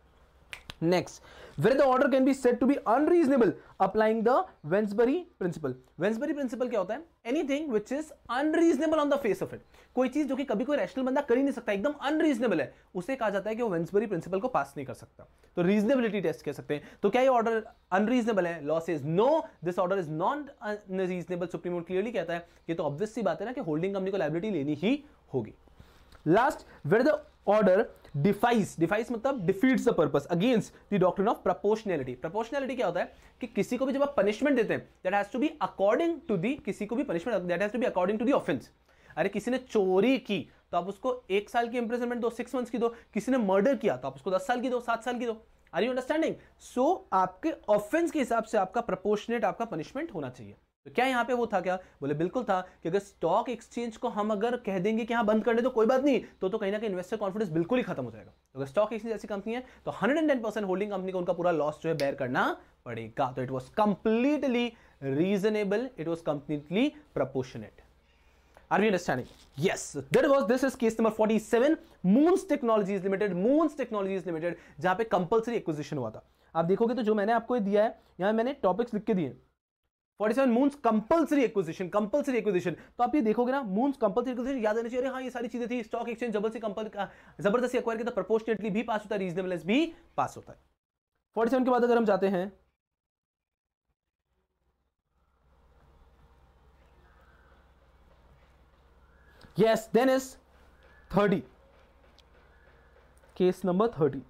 Next, where the order can be said to be unreasonable, applying the Wensbury principle. Wensbury principle क्या होता है? Anything which is unreasonable on the face of it. कोई चीज जो कि कभी कोई rational बंदा कर ही नहीं सकता, एकदम अनरीजनेबल है, उसे कहा जाता है कि वो वेंसबरी प्रिंसिपल को पास नहीं कर सकता। तो रीजनेबिलिटी टेस्ट कह सकते हैं। तो क्या ये ऑर्डर अनरीजनेबल है? Law says no, this order is not unreasonable. Supreme court clearly कहता है कि तो ऑब्वियस सी बात है ना कि होल्डिंग कंपनी को लायबिलिटी लेनी ही होगी। Last, where the order defies, defies मतलब defeats the purpose against the doctrine of proportionality. Proportionality क्या होता है कि किसी को भी जब आप पनिशमेंट देते हैं, that has to be according to the, किसी को भी punishment that has to be according to the offence. अरे किसी ने चोरी की तो आप उसको एक साल की इंप्रिजनमेंट दो, सिक्स मंथ्स की दो। किसी ने मर्डर किया तो आप उसको दस साल की दो, सात साल की दो। Are you understanding? सो आपके ऑफेंस के हिसाब से आपका प्रोपोर्शनेट आपका पनिशमेंट होना चाहिए। तो क्या यहां पे वो था? क्या बोले? बिल्कुल था कि अगर स्टॉक एक्सचेंज को हम अगर कह देंगे कि हाँ बंद कर दे तो कोई बात नहीं, तो तो कहीं ना कहीं इन्वेस्टर कॉन्फिडेंस बिल्कुल ही खत्म हो जाएगा। तो अगर स्टॉक एक्सचेंज ऐसी कंपनी है तो one hundred ten percent holding company को उनका पूरा लॉस जो है बेयर करना पड़ेगा। तो it was completely reasonable, it was completely proportionate. Are we understanding? Yes, that was, this is case number forty-seven, Moons Technologies Limited, Moons Technologies Limited, जहां पे कंपल्सरी एक्विजिशन हुआ था। आप देखोगे तो जो मैंने आपको ये दिया है, यहां मैंने टॉपिक्स लिख के दिए। forty-seven means compulsory acquisition, compulsory acquisition. तो आप ये देखोगे ना, मून्स कंपल्सरी एक्विजिशन याद आनी चाहिए। हाँ ये सारी चीजें थी, स्टॉक एक्सचेंज जबरदस्ती कंपल जबरदस्ती एक्वायर किया, प्रोपोर्शनेटली भी पास होता है, रीजनेबलनेस भी पास होता है। forty-seven के बाद अगर हम जाते हैं, yes, then is thirty, case number thirty.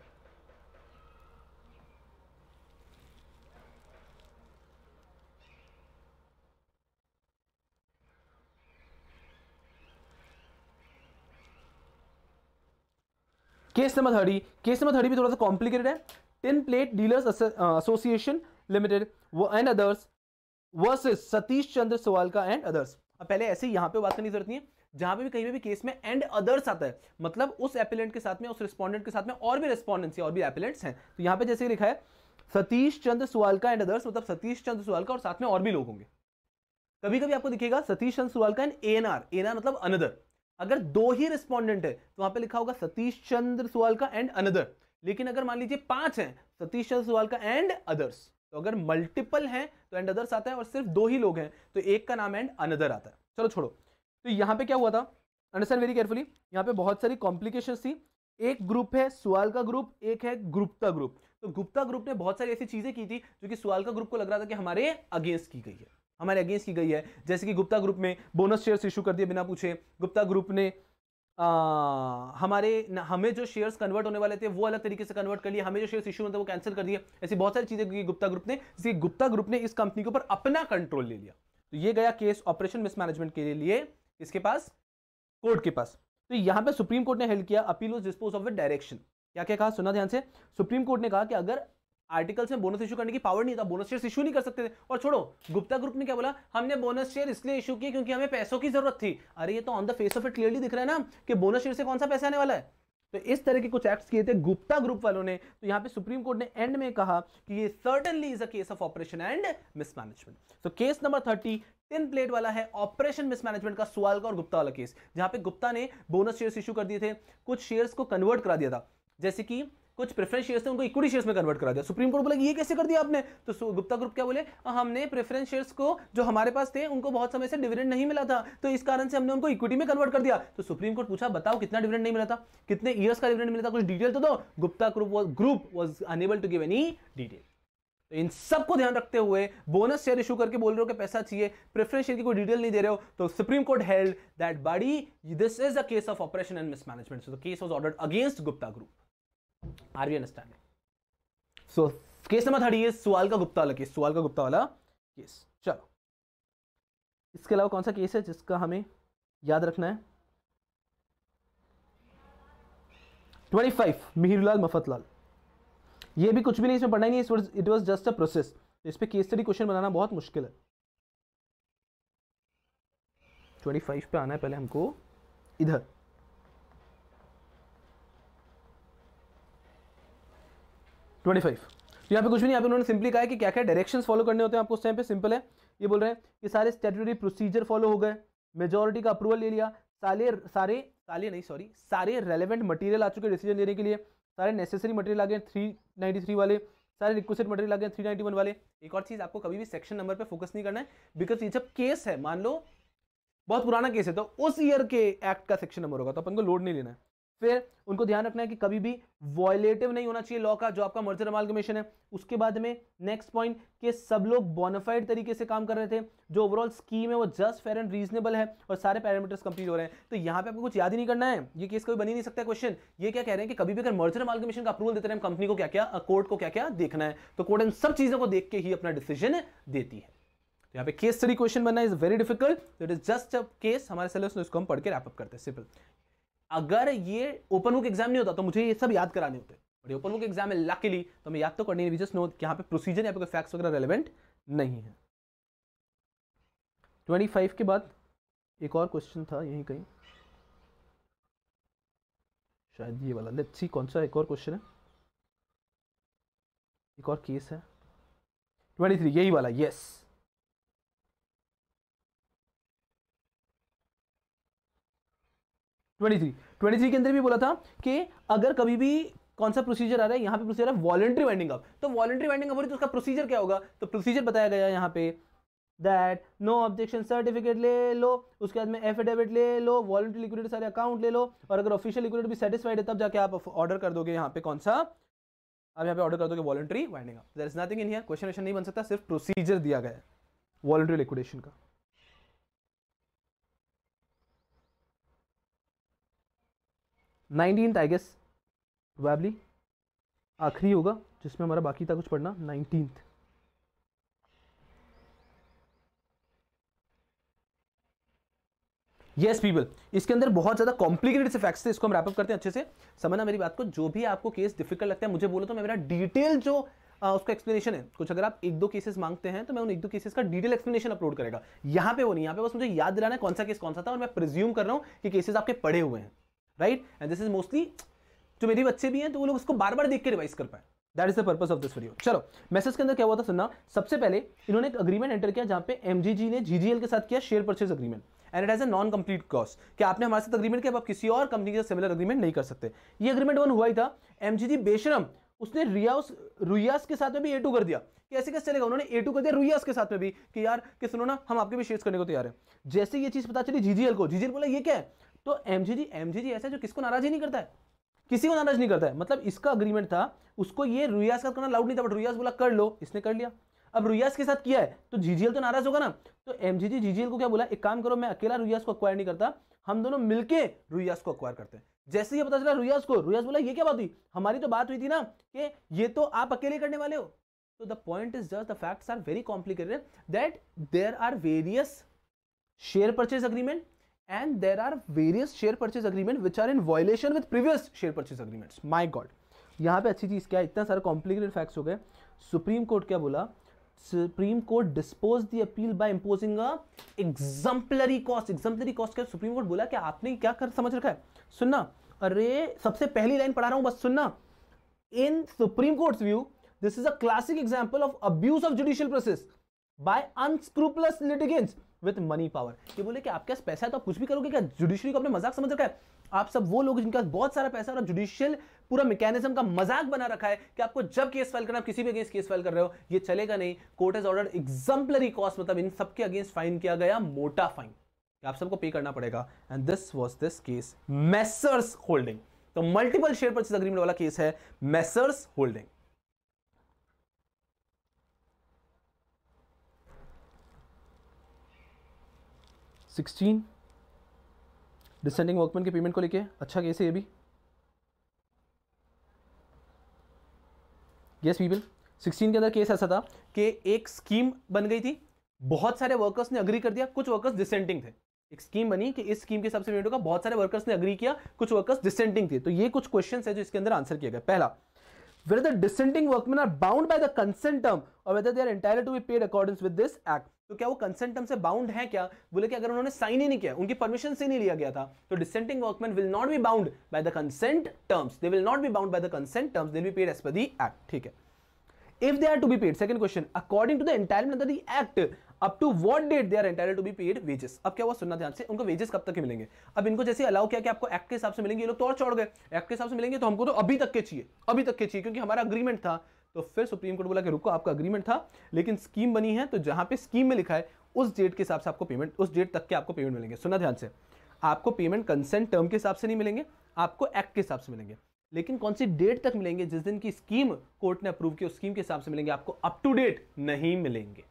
Case number thirty, case number thirty भी थोड़ा सा कॉम्प्लिकेटेड है। Tin plate dealers association limited and others versus Satish Chandra Suwalka and others. अब पहले ऐसे ही यहां पे बात करने की जरूरत नहीं है, जहां पे भी कहीं पे भी केस में एंड अदर्स आता है मतलब उस एपिलेंट के साथ में, उस रिस्पोंडेंट के साथ में और भी रिस्पोंडेंट्स और भी एपिलेंट्स हैं। तो यहां पे जैसे लिखा है सतीश चंद्र सुवालका एंड अदर्स, मतलब सतीश चंद्र सुवालका और साथ में और भी लोग होंगे। कभी कभी आपको दिखेगा Satish Chandra Suwalka and ANR, ANR मतलब अनदर। अगर दो ही रिस्पोंडेंट है तो वहां पे लिखा होगा सतीश चंद्र सुवालका एंड अनदर। लेकिन अगर मान लीजिए पांच हैं, सतीश चंद्र सुवालका एंड अदर्स, तो अगर मल्टीपल हैं तो एंड अदर्स आता है, और सिर्फ दो ही लोग हैं तो एक का नाम एंड अनदर आता है। चलो छोड़ो। तो यहां पे क्या हुआ था, अंडरस्टैंड वेरी केयरफुली। यहां पे बहुत सारी कॉम्प्लिकेशंस थी। एक ग्रुप है सुवालका ग्रुप, एक है गुप्ता ग्रुप। तो गुप्ता ग्रुप ने बहुत सारी ऐसी चीजें की थी जो कि सुवालका ग्रुप को लग रहा था कि हमारे अगेंस्ट की गई है, हमारे अगेंस्ट की गई है। जैसे कि गुप्ता ग्रुप में बोनस शेयर्स इशू कर दिए बिना पूछे। गुप्ता ग्रुप ने आ, हमारे न, हमें जो शेयर्स कन्वर्ट होने वाले थे वो अलग तरीके से कन्वर्ट कर लिए, हमें जो शेयर्स इशू होते वो कैंसिल कर दिए। ऐसी बहुत सारी चीजें की गुप्ता ग्रुप ने, जिसकी गुप्ता ग्रुप ने इस कंपनी के ऊपर अपना कंट्रोल ले लिया। तो ये गया केस ऑपरेशन मिसमैनेजमेंट के लिए इसके पास, कोर्ट के पास। तो यहां पे सुप्रीम कोर्ट ने हेल्ड किया appeal was disposed of with direction. क्या क्या कहा, सुना ध्यान से। सुप्रीम कोर्ट ने कहा कि अगर आर्टिकल्स में बोनस इशू करने की पावर नहीं था, बोनस शेयर इशू नहीं कर सकते थे। और छोड़ो, गुप्ता ग्रुप ने क्या बोला, हमने बोनस शेयर इसलिए इशू किए क्योंकि हमें पैसों की जरूरत थी। अरे ये तो on the face of it clearly दिख रहा है ना कि बोनस शेयर से कौन सा पैसा आने वाला है। तो इस तरह के कुछ एक्ट्स किए थे गुप्ता ग्रुप वालों ने। तो यहां पे सुप्रीम कोर्ट ने एंड में कहा कि ये certainly is a case of operation and mismanagement. तो case number thirty tin plate वाला है ऑपरेशन मिसमैनेजमेंट का, सुवाल का और गुप्ता वाला केस, जहां पे गुप्ता ने बोनस शेयर्स इशू कर दिए थे, कुछ शेयर्स को कन्वर्ट करा दिया था, जैसे कि कुछ प्रेफरेंस शेयर्स थे उनको इक्विटी शेयर्स में कन्वर्ट करा दिया। सुप्रीम कोर्ट बोला ये कैसे कर दिया आपने? तो गुप्ता ग्रुप क्या बोले, हमने प्रेफरेंस शेयर्स को जो हमारे पास थे उनको बहुत समय से डिविडेंड नहीं मिला था, तो इस कारण से हमने उनको इक्विटी में कन्वर्ट कर दिया। तो सुप्रीम कोर्ट पूछा बताओ कितना डिविडेंड नहीं मिला था, कितने ईयर्स का डिविडेंड मिला था, कुछ डिटेल तो दो। Gupta group was group was unable to give any detail. तो इन सबको ध्यान रखते हुए बोनस शेयर इशू करके बोल रहे हो कि पैसा चाहिए, प्रेफरेंस शेयर की कोई डिटेल नहीं दे रहे हो, तो supreme court held that body this is a case of operation and mismanagement, so the case was ordered against Gupta group. Are we understanding? So case number thirty is Suwalka Gupta वाला case, सुवाल का गुप्ता वाला case. चलो, इसके अलावा कौन सा case है जिसका हमें याद रखना है? पच्चीस मिहिरलाल मफतलाल, ये भी कुछ भी नहीं, इसमें पढ़ना ही नहीं, it was just a process. इस पे केस स्टडी क्वेश्चन बनाना बहुत मुश्किल है। पच्चीस पे आना है पहले हमको, इधर पच्चीस। तो यहाँ पे कुछ भी नहीं, यहाँ पे उन्होंने सिंपली कहा है कि क्या क्या डायरेक्शंस फॉलो करने होते हैं आपको उस टाइम पे। सिंपल है, ये बोल रहे हैं कि सारे स्टैट्यूटरी प्रोसीजर फॉलो हो गए, मेजॉरिटी का अप्रूवल ले लिया, सारे सारे सारे नहीं सॉरी सारे रेलेवेंट मटेरियल आ चुके डिसीजन लेने के लिए, सारे नेसेसरी मटेरियल आ गए तीन सौ तिरानवे वाले, सारे रिक्वेस्टेड मटेरियल आ गए तीन सौ इक्यानवे वाले। एक और चीज, आपको कभी भी सेक्शन नंबर पे फोकस नहीं करना है, बिकॉज ये जब केस है, मान लो बहुत पुराना केस है तो उस ईयर के एक्ट का सेक्शन नंबर होगा, तो अपन को लोड नहीं लेना है। फिर उनको ध्यान रखना है कि कभी भी वॉयलेटिव नहीं होना चाहिए लॉ का, जो आपका मर्जर अमालगमेशन है। उसके बाद में नेक्स्ट पॉइंट कि सब लोग बोनाफाइड तरीके से काम कर रहे थे, जो ओवरऑल स्कीम है वो जस्ट फेयर एंड रीजनेबल है, और सारे पैरामीटर्स कंप्लीट हो रहे हैं। तो यहाँ पे आपको कुछ याद ही नहीं करना है, ये केस कभी बन ही नहीं सकता क्वेश्चन। ये क्या कह रहे हैं कि कभी भी अगर मर्जर अमालगमेशन का अप्रूवल देते रहे कंपनी को क्या क्या कोर्ट को क्या क्या देखना है, तो कोर्ट इन सब चीजों को देख के ही अपना डिसीजन देती है। तो यहाँ पे केस स्टडी क्वेश्चन बनना is very difficult, it is just a case, हमारे सिलेबस में इसको हम पढ़ के रैप अप करते हैं, सिंपल। अगर ये ओपन बुक एग्जाम नहीं होता तो मुझे ये सब याद कराने होते, और ओपन बुक एग्जाम है लकीली, तो मैं याद तो करनी है, जस्ट नो कि यहाँ पे प्रोसीजर यहाँ पे कोई फैक्ट्स वगैरह रेलेवेंट नहीं है। पच्चीस के बाद एक और क्वेश्चन था यहीं कहीं, शायद ये वाला, लेट्स सी कौन सा एक और क्वेश्चन है, एक और केस है तेईस, यही वाला, यस। तेईस तेईस के अंदर भी बोला था कि अगर कभी भी कौन सा प्रोसीजर आ रहा है, यहाँ पे प्रोसीजर है वॉलंटरी वाइंडिंग अप, तो वॉलंटरी वाइंडिंग अप हो रही है तो उसका प्रोसीजर क्या होगा? तो प्रोसीजर बताया गया यहाँ पे दैट नो ऑब्जेक्शन सर्टिफिकेट ले लो, उसके बाद में एफिडेविट ले लो, वॉलंटरी लिक्विडिटी सारे अकाउंट ले लो, और अगर ऑफिशियल लिक्विडिटी भी सेटिस्फाइड है तब जाके आप ऑर्डर कर दोगे यहाँ पे कौन सा, आप यहाँ पे ऑर्डर कर दोगे voluntary winding up. There is nothing in here, question question नहीं बन सकता, सिर्फ प्रोसीजर दिया गया है वॉलंटरी लिक्विडेशन का। नाइनटीन्थ आई गेस प्रोबेबली आखिरी होगा जिसमें हमारा बाकी था कुछ पढ़ना, नाइनटीन्थ। यस पीपल, इसके अंदर बहुत ज्यादा कॉम्प्लिकेटेड से फैक्ट्स थे, इसको हम रैप अप करते हैं अच्छे से। समझना मेरी बात को, जो भी आपको केस डिफिकल्ट लगता है मुझे बोलो तो मैं मेरा डिटेल जो आ, उसका एक्सप्लेनेशन है, कुछ अगर आप एक दो केसेस मांगते हैं तो मैं उन एक दो केसेस का डिटेल एक्सप्लेनेशन अपलोड करेगा। यहाँ पे वो नहीं, यहाँ पे बस मुझे याद दिलाना है कौन सा केस कौन सा था, और मैं प्रिज्यूम कर रहा हूँ कि केसेस आपके पढ़े हुए हैं, right. And this is mostly जो मेरे बच्चे भी हैं तो वो लोग उसको बार बार देख के रिवाइज कर पाए, that is the purpose of this video. चलो, मैसेज के अंदर क्या हुआ था सुनना। सबसे पहले इन्होंने एक अग्रीमेंट एंटर किया जहां पे एमजीजी ने जीजीएल के साथ किया share purchase agreement, and it has a non complete clause कि आपने हमारे साथ अग्रीमेंट किया, आप किसी और कंपनी के साथ सिमिलर अग्रीमेंट नहीं कर सकते। ये अग्रीमेंट वन हुआ ही था, एमजीजी बेशरम उसने रियास रुयास के साथ में भी ए टू कर दिया कि ऐसे कैसे चलेगा, उन्होंने ए टू कर दिया रुयास के साथ में भी कि यार कि सुनो ना हम आपके भी शेयर्स करने को तैयार है। जैसे ये चीज पता चली जीजीएल को, जीजीएल बोला ये क्या है, तो एमजीजी एमजीजी ऐसा जो किसको नाराज ही नहीं करता है, किसी को नाराज नहीं करता है, मतलब इसका अग्रीमेंट था, उसको ये रुयास का करना लाउड नहीं था, बट रुयास बोला कर लो, इसने कर लिया। अब रुयास के साथ किया है तो जीजीएल तो नाराज होगा ना, तो एमजीजी जीजीएल को क्या बोला, एक काम करो मैं अकेला रुयास को अक्वायर नहीं करता, हम दोनों मिलके रुयास को अक्वायर करते हैं। जैसे ये पता चला रुयास को, रुयास बोला ये क्या बात हुई, हमारी तो बात हुई थी ना कि ये तो आप अकेले करने वाले हो। तो the point is just the facts are very complicated that there are various share purchase agreement and there are various share purchase agreement which are in violation with previous share purchase agreements. My God, यहाँ पे अच्छी चीज क्या है, इतना सारे complicated facts हो गए, सुप्रीम कोर्ट क्या बोला, supreme court dispose the appeal by imposing a exemplary cost. Exemplary cost क्या सुप्रीम कोर्ट बोला कि आपने क्या कर समझ रखा है, सुनना, अरे सबसे पहली लाइन पढ़ा रहा हूं बस सुनना। In supreme court's view this is a classic example of abuse of judicial process by unscrupulous litigants with money power. ये बोले कि आपके पास पैसा है तो आप कुछ भी करोगे क्या, जुडिशरी को अपने मजाक समझ रखा है। आप सब वो लोग जिनके पास बहुत सारा पैसा और जुडिशियल पूरा मैकेनिज्म का मजाक बना रखा है कि आपको जब केस फाइल करना, आप किसी भी अगेंस्ट केस फाइल कर रहे हो, ये चलेगा नहीं। Court has ordered exemplary cost, मतलब इन सबके अगेंस्ट फाइन किया गया मोटा फाइन, आप सबको पे करना पड़ेगा। And this was this case messrs holding. तो मल्टीपल शेयर परचेज एग्रीमेंट वाला केस है messrs holding. Sixteen dissenting workman के पेमेंट को लेके अच्छा केस है ये भी। यस पीपल, सिक्सटीन के अंदर केस ऐसा था कि एक स्कीम बन गई थी, बहुत सारे वर्कर्स ने अग्री कर दिया, कुछ वर्कर्स डिसेंटिंग थे। एक स्कीम बनी कि इस स्कीम के हिसाब से पेमेंट होगा, बहुत सारे वर्कर्स ने अग्री किया, कुछ वर्कर्स डिसेंटिंग थे। तो ये कुछ क्वेश्चंस है जो इसके अंदर आंसर किया गया। पहला, whether the dissenting workmen are bound by the consent term or whether they are entitled to be paid accordance with this act। तो क्या वो कंसेंट टर्म से बाउंड है क्या, बोले कि अगर उन्होंने साइन ही नहीं किया, उनकी परमिशन से नहीं लिया गया था, तो dissenting workman will not be bound by the consent terms, they will not be bound by the consent terms, they will be paid as per the act. ठीक है, if they are to be paid, second question, according to the entitlement under the act, up to what date they are entitled to be paid wages। अब क्या हुआ, सुनना ध्यान से, उनको wages कब तक के मिलेंगे। अब इनको जैसे अलाउ किया कि आपको एक्ट के हिसाब से मिलेंगे, ये लोग तो और चढ़ गए, एक्ट के हिसाब से मिलेंगे तो हमको तो अभी तक के चाहिए, अभी तक के चाहिए क्योंकि हमारा अग्रीमेंट था। तो फिर सुप्रीम कोर्ट बोला कि रुको, आपका अग्रीमेंट था लेकिन स्कीम बनी है, तो जहां पे स्कीम में लिखा है उस डेट के हिसाब से आपको पेमेंट, उस डेट तक के आपको पेमेंट मिलेंगे। सुनना ध्यान से, आपको पेमेंट कंसेंट टर्म के हिसाब से नहीं मिलेंगे, आपको एक्ट के हिसाब से मिलेंगे, लेकिन कौन सी डेट तक मिलेंगे, जिस दिन की स्कीम कोर्ट ने अप्रूव की उस स्कीम के हिसाब से मिलेंगे, आपको अप टू डेट नहीं मिलेंगे।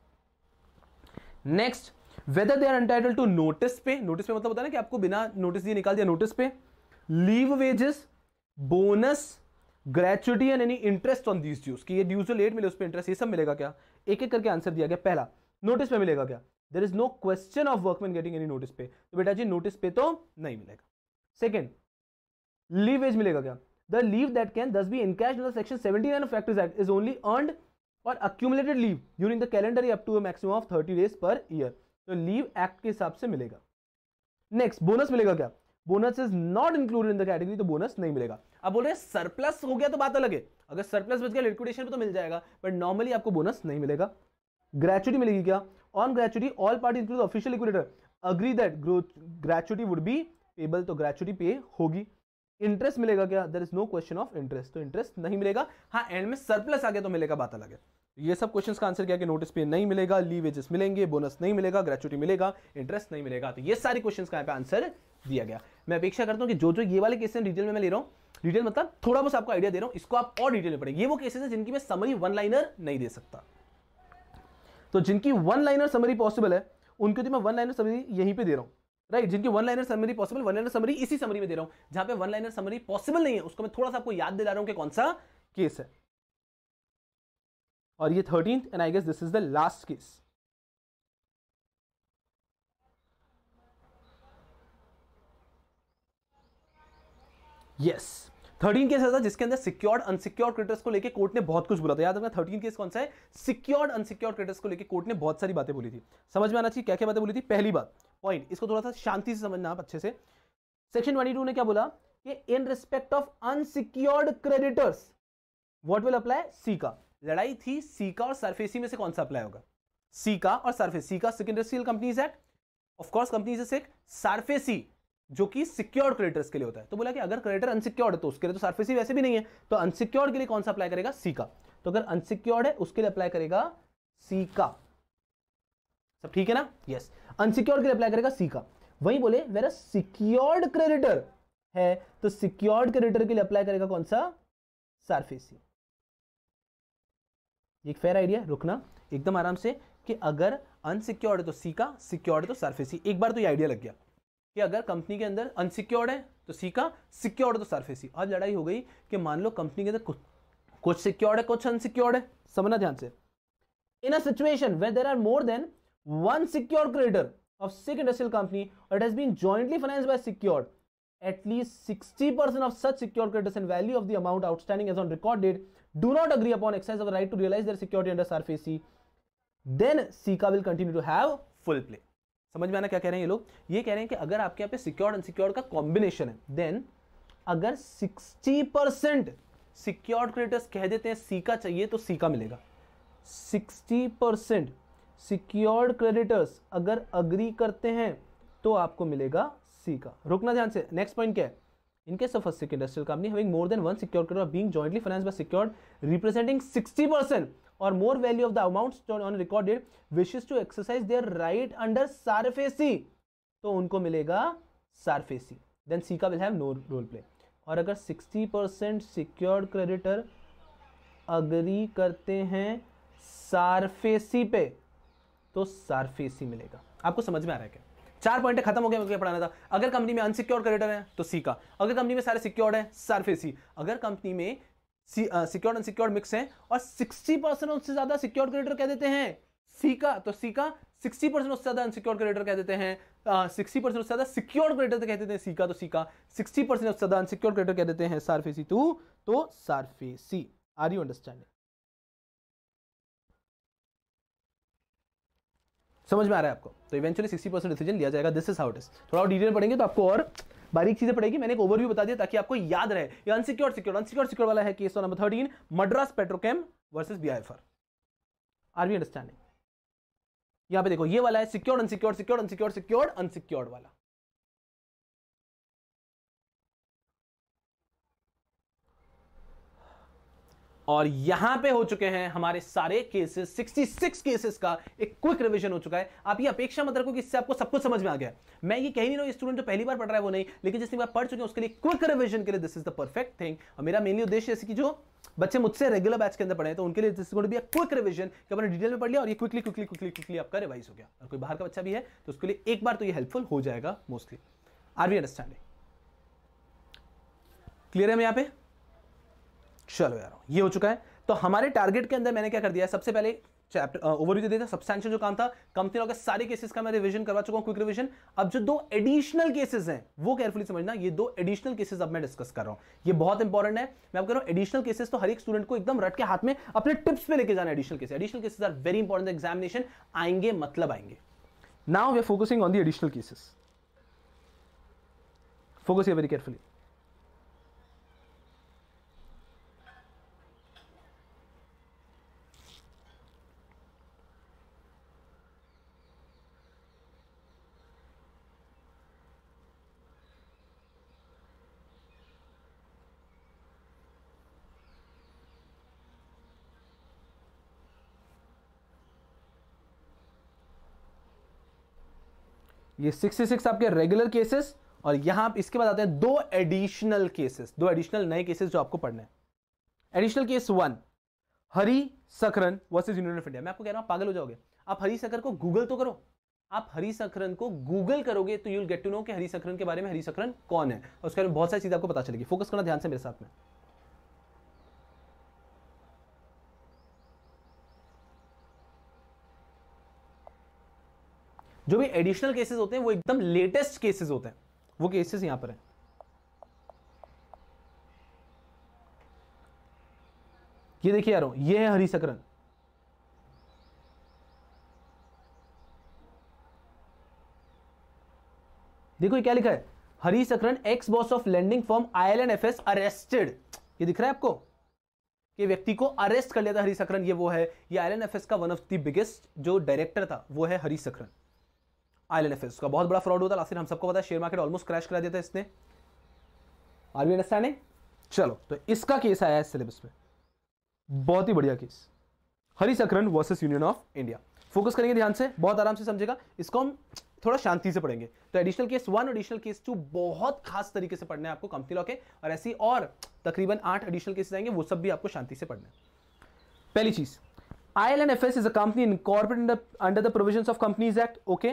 Next, whether they are entitled to notice pay, notice pay मतलब होता है ना कि आपको बिना नोटिस दिए निकाल दिया notice pay, leave wages, bonus, gratuity and any interest on these dues, कि ये ड्यूज जो लेट मिले उस पे इंटरेस्ट, ये सब मिलेगा क्या। एक एक करके आंसर दिया गया। पहला, नोटिस पे मिलेगा क्या, there is no question of workman getting any notice pay, तो बेटा जी नोटिस पे तो नहीं मिलेगा। सेकेंड, लीव वेज मिलेगा क्या, the leave that can thus be encashed under section seventy-nine of Factories Act is only earned or accumulated leave during the calendar year up to a maximum of thirty days per year। तो leave act के हिसाब से मिलेगा। Next, bonus मिलेगा क्या, bonus is not included in the category, तो bonus नहीं मिलेगा। अब बोल रहे हैं सरप्लस हो गया तो बात अलग है, अगर सरप्लस बच गया लिक्विडेशन पे तो मिल जाएगा, बट नॉर्मली आपको बोनस नहीं मिलेगा। ग्रेचुटी मिलेगी क्या, on gratuity all party include official liquidator agree that gratuity would be payable, तो ग्रेचुटी पे होगी। इंटरेस्ट मिलेगा क्या, there is no question of interest, तो इंटरेस्ट नहीं मिलेगा। हाँ, एंड में सरप्लस आ गया तो मिलेगा, बात अलग है। ये सब क्वेश्चंस का आंसर किया कि नोटिस पे नहीं मिलेगा, लीव वेजेस मिलेंगे, बोनस नहीं मिलेगा, ग्रेचुटी मिलेगा, इंटरेस्ट नहीं मिलेगा। तो ये सारी क्वेश्चंस का यहाँ पे आंसर दिया गया। मैं अपेक्षा करता हूँ कि जो जो ये वाले केसेस डिटेल में मैं ले रहा हूँ, डिटेल मतलब थोड़ा बहुत आपको आइडिया दे रहा हूँ, इसको आप और डिटेल में पढ़ेंगे। ये वो केसेस है जिनकी मैं समरी वन लाइनर नहीं दे सकता, तो जिनकी वन लाइनर समरी पॉसिबल है उनके तो मैं वन लाइनर समरी यहीं पे दे रहा हूँ, राइट right, जिनकी one liner summary possible, one liner summary इसी समरी में दे रहा हूं। जहां पे वन लाइनर समरी पॉसिबल नहीं है उसको मैं थोड़ा सा आपको याद दिला रहा हूं कि कौन सा केस है। और ये thirteenth and I guess this is the last case. Yes, thirteen case ऐसा जिसके अंदर सिक्योर्ड अनसिक्योर्ड क्रेडिटर्स को लेके कोर्ट ने बहुत कुछ बोला था। याद रखना, थर्टीन केस कौन सा है, सिक्योर्ड अनसिक्योर्ड क्रेडिटर्स को लेके कोर्ट ने बहुत सारी बातें बोली थी। समझ में आना चाहिए क्या क्या बातें बोली थी। पहली बात, पॉइंट इसको थोड़ा सा शांति से समझना आप अच्छे से। सेक्शन बाईस ने क्या बोला कि in respect of unsecured creditors what will apply, SICA. लड़ाई थी सी का और सरफेसी में से कौन सा अप्लाई होगा, सी का और SARFAESI. SICA sick industrial companies act, of course companies sick, SARFAESI जो कि सिक्योर्ड क्रेडिटर्स के लिए होता है। तो बोला कि अगर क्रेडिटर अनसिक्योर्ड है तो उसके लिए तो सरफेसी वैसे भी नहीं है, तो अनसिक्योर्ड के लिए कौन सा अप्लाई करेगा, सी का। तो अगर अनसिक्योर्ड है उसके लिए अप्लाई करेगा सी का। सब ठीक है ना, यस। अनसिक्योर्ड के लिए अप्लाई करेगा सी का। वही बोले वेरा सिक्योर्ड क्रेडिटर है तो सिक्योर्ड क्रेडिटर के लिए अप्लाई करेगा कौन सा, सरफेसी। एक फेयर आइडिया, रुकना एकदम आराम से, कि अगर अनसिक्योर्ड है तो सी का, सिक्योर्ड है तो सरफेसी। एक बार तो ये आइडिया लग गया कि अगर कंपनी के अंदर अनसिक्योर्ड है तो सी का, सिक्योर्ड है तो सरफेसी। अब लड़ाई हो गई कि मान लो कंपनी के अंदर कुछ कुछ सिक्योर्ड है कुछ अनसिक्योर्ड है। समझना ध्यान से, in a situation where there are more than one secured creditor of sick industrial company or it has been jointly financed by secured, at least sixty percent of such secured creditors and value of the amount outstanding as on record date do not agree upon exercise of the right to realize their security under SARFAESI, then SICA will continue to have full play. समझ में आना क्या कह रहे हैं ये लोग? ये कह रहे हैं कि अगर आपके यहाँ पे सिक्योर्ड अनसिक्योर्ड का कॉम्बिनेशन है, देन अगर सिक्सटी परसेंट सिक्योर्ड क्रेडिटर्स कह देते हैं सीका चाहिए तो सीका मिलेगा. सिक्सटी परसेंट सिक्योर्ड क्रेडिटर्स अगर अग्री करते हैं तो आपको मिलेगा सीका. रुकना ध्यान से. नेक्स्ट पॉइंट क्या है? In case of a sick industrial company having more than one secured creditor being jointly financed by secured representing sixty percent or more value of the amounts on record date wishes to exercise their right under SARFAESI, तो उनको मिलेगा SARFAESI. Then SICA will have no role play. और अगर sixty percent secured creditor agree करते हैं SARFAESI पे तो SARFAESI मिलेगा. आपको समझ में आ रहा है क्या? चार पॉइंट खत्म हो गया. मुझे पढ़ाना था. अगर कंपनी में अनसिक्योर्ड क्रेडिटर है तो सीका, अगर कंपनी में सारे सिक्योर्ड है SARFAESI, अगर कंपनी में सिक्योर्ड अनसिक्योर्ड मिक्स है और सिक्सटी परसेंट उससे ज्यादा सिक्योर्ड क्रेडिटर कह देते हैं सीका तो सीका, सिक्सटी परसेंट उससे ज्यादा अनसिक्योर्ड क्रेडिटर कह देते हैं, सिक्सटी परसेंट उससे ज्यादा सिक्योर्ड क्रेडिटर कह देते हैं सीका तो सीका, सिक्सटी परसेंट उससे ज्यादा अनसिक्योर्ड क्रेडिटर कह देते हैं SARFAESI टू तो SARFAESI. Are you understanding? समझ में आ रहा है आपको? तो इवेंचुअली सिक्सटी परसेंट डिसीजन लिया जाएगा. This is how it is. थोड़ा और डिटेल पढ़ेंगे तो आपको और बारीक चीजें पड़ेगी. मैंने एक ओवरव्यू बता दिया ताकि आपको याद रहे. ये अनसिक्योर्ड सिक्योर्ड अनसिक्योर्ड सिक्योर्ड वाला है case number thirteen, Madras petrochem versus BIFR. Are we understanding? यहां पे देखो ये वाला है secured unsecured secured unsecured secured unsecured वाला. और यहां पे हो चुके हैं हमारे सारे केसेस. छियासठ केसेस का एक क्विक रिवीजन हो चुका है. आप ये अपेक्षा मत रखो कि इससे आपको सब कुछ समझ में आ गया. मैं ये कह नहीं रहा हूं स्टूडेंट जो पहली बार पढ़ रहा है वो नहीं, लेकिन जिसने बार पढ़ चुके हैं उसके लिए क्विक रिवीजन के लिए this is the perfect thing. और मेरा मेनली उद्देश्य है कि जो बच्चे मुझसे रेगुलर बैच के अंदर पढ़े तो उनके लिए this is going to be a quick revision कि अपने डिटेल में पढ़ लिया और ये क्विकली क्विकली क्विकली क्विकली आपका रिवाइज हो गया. और कोई बाहर का बच्चा भी है तो उसके लिए एक बार तो ये हेल्पफुल हो जाएगा mostly. Are we understanding? Clear है मैं यहां पे? चलो यार ये हो चुका है. तो हमारे टारगेट के अंदर मैंने क्या कर दिया है, सबसे पहले चैप्टर ओवरव्यू दे दिया था. सब्सटैंशियल जो काम था कंपनी के सारे केसेस का मैं रिवीजन करवा चुका हूं, क्विक रिवीजन. अब जो दो एडिशनल केसेस हैं वो केयरफुली समझना. ये दो एडिशनल केसेस अब मैं डिस्कस कर रहा हूं. ये बहुत इंपॉर्टेंट है. मैं आपको कह रहा हूं एडिशनल केसेस तो हर एक स्टूडेंट को एकदम रट के हाथ में अपने टिप्स पे लेके जाना. Additional cases additional cases are very important. Examination आएंगे मतलब आएंगे. Now we are focusing on the additional cases. Focus here very carefully. ये छियासठ आपके रेगुलर केसेस और यहां इसके बाद आते हैं दो एडिशनल केसेस. दो एडिशनल नए केसेस जो आपको पढ़ने हैं. Additional case one, Hari Sankaran versus Union of India. मैं आपको कह रहा हूं पागल हो जाओगे. आप हरी सकरन को गूगल तो करो. आप हरी सकरन को गूगल करोगे तो you will get to know कि हरी सकरन के बारे में हरी सकरन कौन है और उसके बारे में बहुत सारी चीजें आपको पता चलेगी. फोकस करना ध्यान से मेरे साथ में. जो भी एडिशनल केसेस होते हैं वो एकदम लेटेस्ट केसेस होते हैं. वो केसेस यहां पर हैं. ये देखिए यारों, ये है हरी सकरन. देखो ये क्या लिखा है, Hari Sankaran ex boss of lending firm I L N F S arrested. ये दिख रहा है आपको कि व्यक्ति को अरेस्ट कर लिया था हरी सकरन. ये वो है. ये I L N F S का वन ऑफ द बिगेस्ट जो डायरेक्टर था वो है Hari Sankaran. I L N F S का बहुत बड़ा फ्रॉड होता है. लास्ट ईयर हम सबको पता है शेयर मार्केट ऑलमोस्ट क्रैश करा दिया था इसने. Are we understanding? चलो तो इसका केस आया है सिलेबस में. बहुत ही बढ़िया case, Hari Sankaran versus Union of India. Focus करेंगे ध्यान से, बहुत आराम से समझेगा. इसको हम थोड़ा शांति से पढ़ेंगे. तो additional case one, additional case two बहुत खास तरीके से पढ़ना है आपको कंपनी लॉ के. और ऐसी और तकरीबन आठ एडिशनल केसेस आएंगे, वो सब भी आपको शांति से पढ़ना है. पहली चीज, I L N F S is a company incorporated under the provisions of companies act. Okay,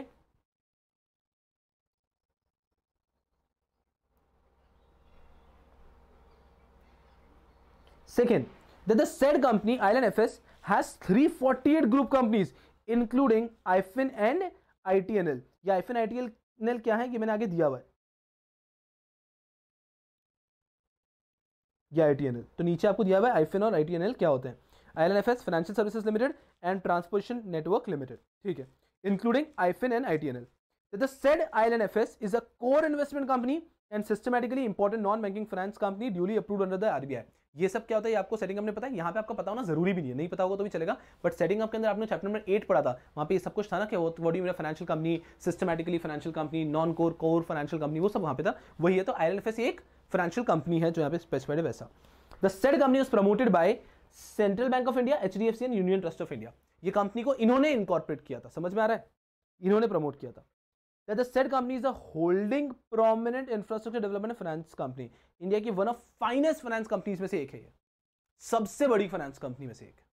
second, that the said company I L N F S has three hundred forty-eight group companies including I F I N and I T N L. ये I F I N I T N L क्या है, ये मैंने आगे दिया हुआ है. या आई टी एन एल। तो नीचे आपको दिया हुआ है आईफिन और आई टी एन एल क्या होते हैं। I L N F S financial services limited and transportation network limited, ठीक है, including IFIN and I T N L. The said I L N F S is a core investment company and systematically important non-banking finance company duly approved under the R B I। ये सब क्या होता है ये आपको setting up में पता है, यहाँ पे आपका पता होना जरूरी भी नहीं है, नहीं पता होगा तो भी चलेगा, बट सेटिंग अप के अंदर आपने चैप्टर नंबर एट पढ़ा था, वहाँ पे ये सब कुछ था ना कि what do you mean financial company, systematically financial company, non core core financial company, वो सब वहाँ पे था, वही है। तो I L N F S एक फाइनेंशियल कंपनी है जो यहाँ पे स्पेसिफाइड है वैसा। The said company was promoted by Central Bank of India, H D F C and Union Trust of India. ये कंपनी को इन्होंने इनकॉर्पोरेट किया था, समझ में आ रहा है, इन्होंने प्रमोट किया था। That the said company is a holding prominent infrastructure development finance company, India की one of finest finance companies में से एक है, ये सबसे बड़ी फाइनेंस कंपनी में से एक।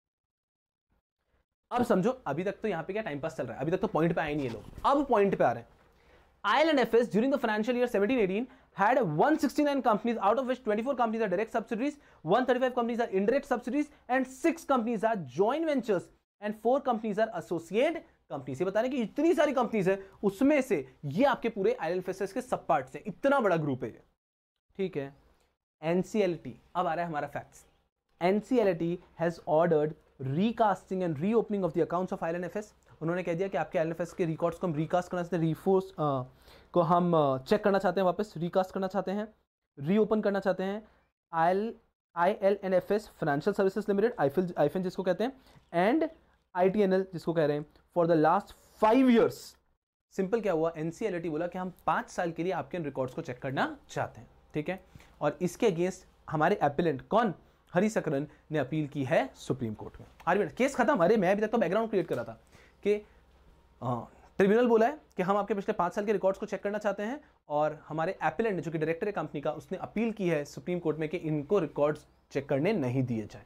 अब समझो, अभी तक तो यहाँ पे क्या टाइम पास चल रहा है, अभी तक तो पॉइंट पे आए नहीं ये लोग, अब पॉइंट पे आ रहे हैं। I L N F S during the financial year seventeen eighteen had one hundred sixty-nine companies, out of which twenty-four companies are direct subsidiaries, one hundred thirty-five companies are indirect subsidiaries, and six companies are joint ventures, and four companies are associate company. से बताने कि इतनी सारी companies है, उसमें से ये आपके पूरे I L N F S के सब पार्ट्स हैं, इतना बड़ा ग्रुप है ये, ठीक है। एन सी एल टी, अब आ रहा है हमारा facts. N C L T has ordered recasting and reopening of the accounts of I L N F S. उन्होंने कह दिया कि आपके I L N F S के रिकॉर्ड्स को हम रिकास्ट करना चाहते हैं, रिफोर्स को हम चेक करना चाहते हैं, वापस रिकास्ट करना चाहते हैं, रीओपन करना चाहते हैं। I I L N F S financial services limited, IFIN IFIN जिसको कहते हैं, and I T N L जिसको कह रहे हैं, for the last five years. Simple क्या हुआ, एन सी एल टी बोला कि हम पांच साल के लिए आपके रिकॉर्ड्स को चेक करना चाहते हैं, ठीक है। और इसके अगेंस्ट हमारे एपिलेंट कौन, हरिशकरन ने अपील की है सुप्रीम कोर्ट में। आर केस खत्म। अरे मैं अभी तक तो बैकग्राउंड क्रिएट कर रहा था कि ट्रिब्यूनल बोला है कि हम आपके पिछले पांच साल के रिकॉर्ड्स को चेक करना चाहते हैं, और हमारे एपिलेंट जो कि डायरेक्टर है कंपनी का, उसने अपील की है सुप्रीम कोर्ट में कि इनको रिकॉर्ड्स चेक करने नहीं दिए जाए।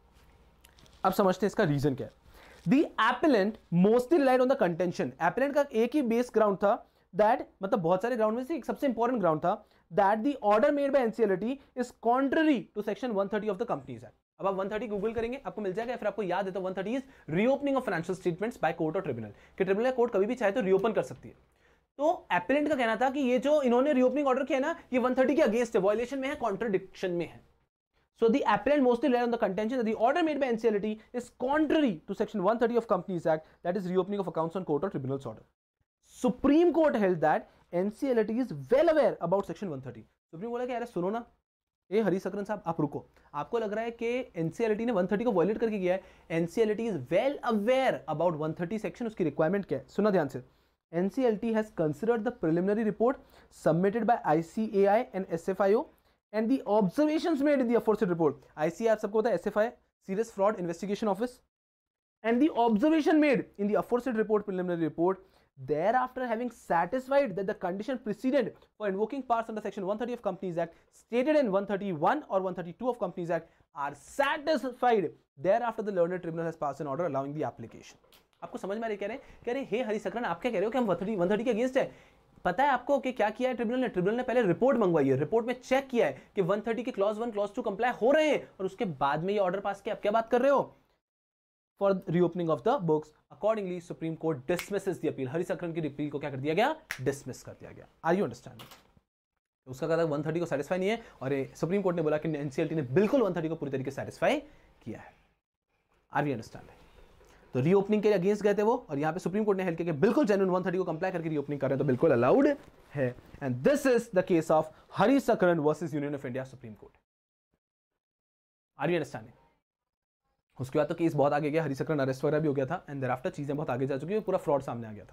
अब समझते हैं इसका रीजन क्या है। The appellant mostly relied on the contention. Appellant का एक ही बेस ग्राउंड था, that मतलब बहुत सारे ग्राउंड में से एक सबसे इंपॉर्टेंट ग्राउंड था, that the order made by N C L T is contrary to section one thirty of the Companies Act. अब आप one thirty गूगल करेंगे आपको मिल जाएगा, फिर आपको याद है तो one thirty is reopening of financial statements by court or tribunal, कि ट्रिब्यूनल कोर्ट कभी भी चाहे तो रीओपन कर सकती है। तो एपिलेंट का कहना था कि ये जो इन्होंने रीओपनिंग ऑर्डर किया ना, ये one thirty के अगेंस्ट है, वायलेशन में है, कॉन्ट्रडिक्शन में है। So the appellant mostly relied on the contention that the order made by N C L T is contrary to section one thirty of Companies Act, that is reopening of accounts on court or tribunal's order. Supreme Court held that N C L T is well aware about section one thirty. Supreme बोला कि यार सुनो ना, ए हरिशकरन साहब आप रुको, आपको लग रहा है कि N C L T ने one thirty को वायलेट करके किया है। N C L T is well aware about one thirty section, उसकी रिक्वायरमेंट क्या है, सुना ध्यान से। N C L T has considered the preliminary report submitted by I C A I and S F I O and the observations made in the aforesaid report. I C A I आप सबको होता है S F I, Serious Fraud Investigation Office, and the observation made in the aforesaid report, preliminary report, thereafter having satisfied that the condition precedent for invoking powers under section one thirty of Companies Act stated in one thirty-one or one thirty-two of Companies Act are satisfied, thereafter the learned tribunal has passed an order allowing the application. आपको समझ में आ रही, कह रहे हैं कह रहे हे हरिशकरन आप क्या कह रहे हो कि हम one thirty के अगेंस्ट है। पता है आपको कि क्या किया है ट्रिब्यूनल ने? ट्रिब्यूनल ने पहले रिपोर्ट मंगवाई है, रिपोर्ट में चेक किया है कि one thirty के clause one clause two comply हो रहे हैं, और उसके बाद में ये ऑर्डर पास किया। आप क्या बात कर रहे हो? For reopening of the books accordingly Supreme Court dismisses the appeal. Harisankaran की अपील को क्या कर दिया गया? डिसमिस कर दिया गया। Are you understanding? उसका कहा one thirty को सेटिस्फाई नहीं है, और सुप्रीम कोर्ट ने बोला कि एनसीएलटी ने बिल्कुल one thirty को पूरी तरीके से सेटिस्फाई किया है। Are you understanding? तो रीओपनिंग के अगेंस्ट गए थे वो, और यहाँ पे सुप्रीम कोर्ट ने हेल्ड किया कि बिल्कुल जेन्युइन one thirty को कंप्लाई करके रीओपनिंग कर रहे हैं तो बिल्कुल अलाउड है। And this is the case of Harisankaran versus Union of India Supreme Court. Are you understanding? उसके बाद तो केस बहुत आगे गया, हरिशकरन अरेस्ट वगैरह भी हो गया था, एंड देयरआफ्टर चीजें बहुत आगे जा चुकी है, पूरा फ्रॉड सामने आ गया था।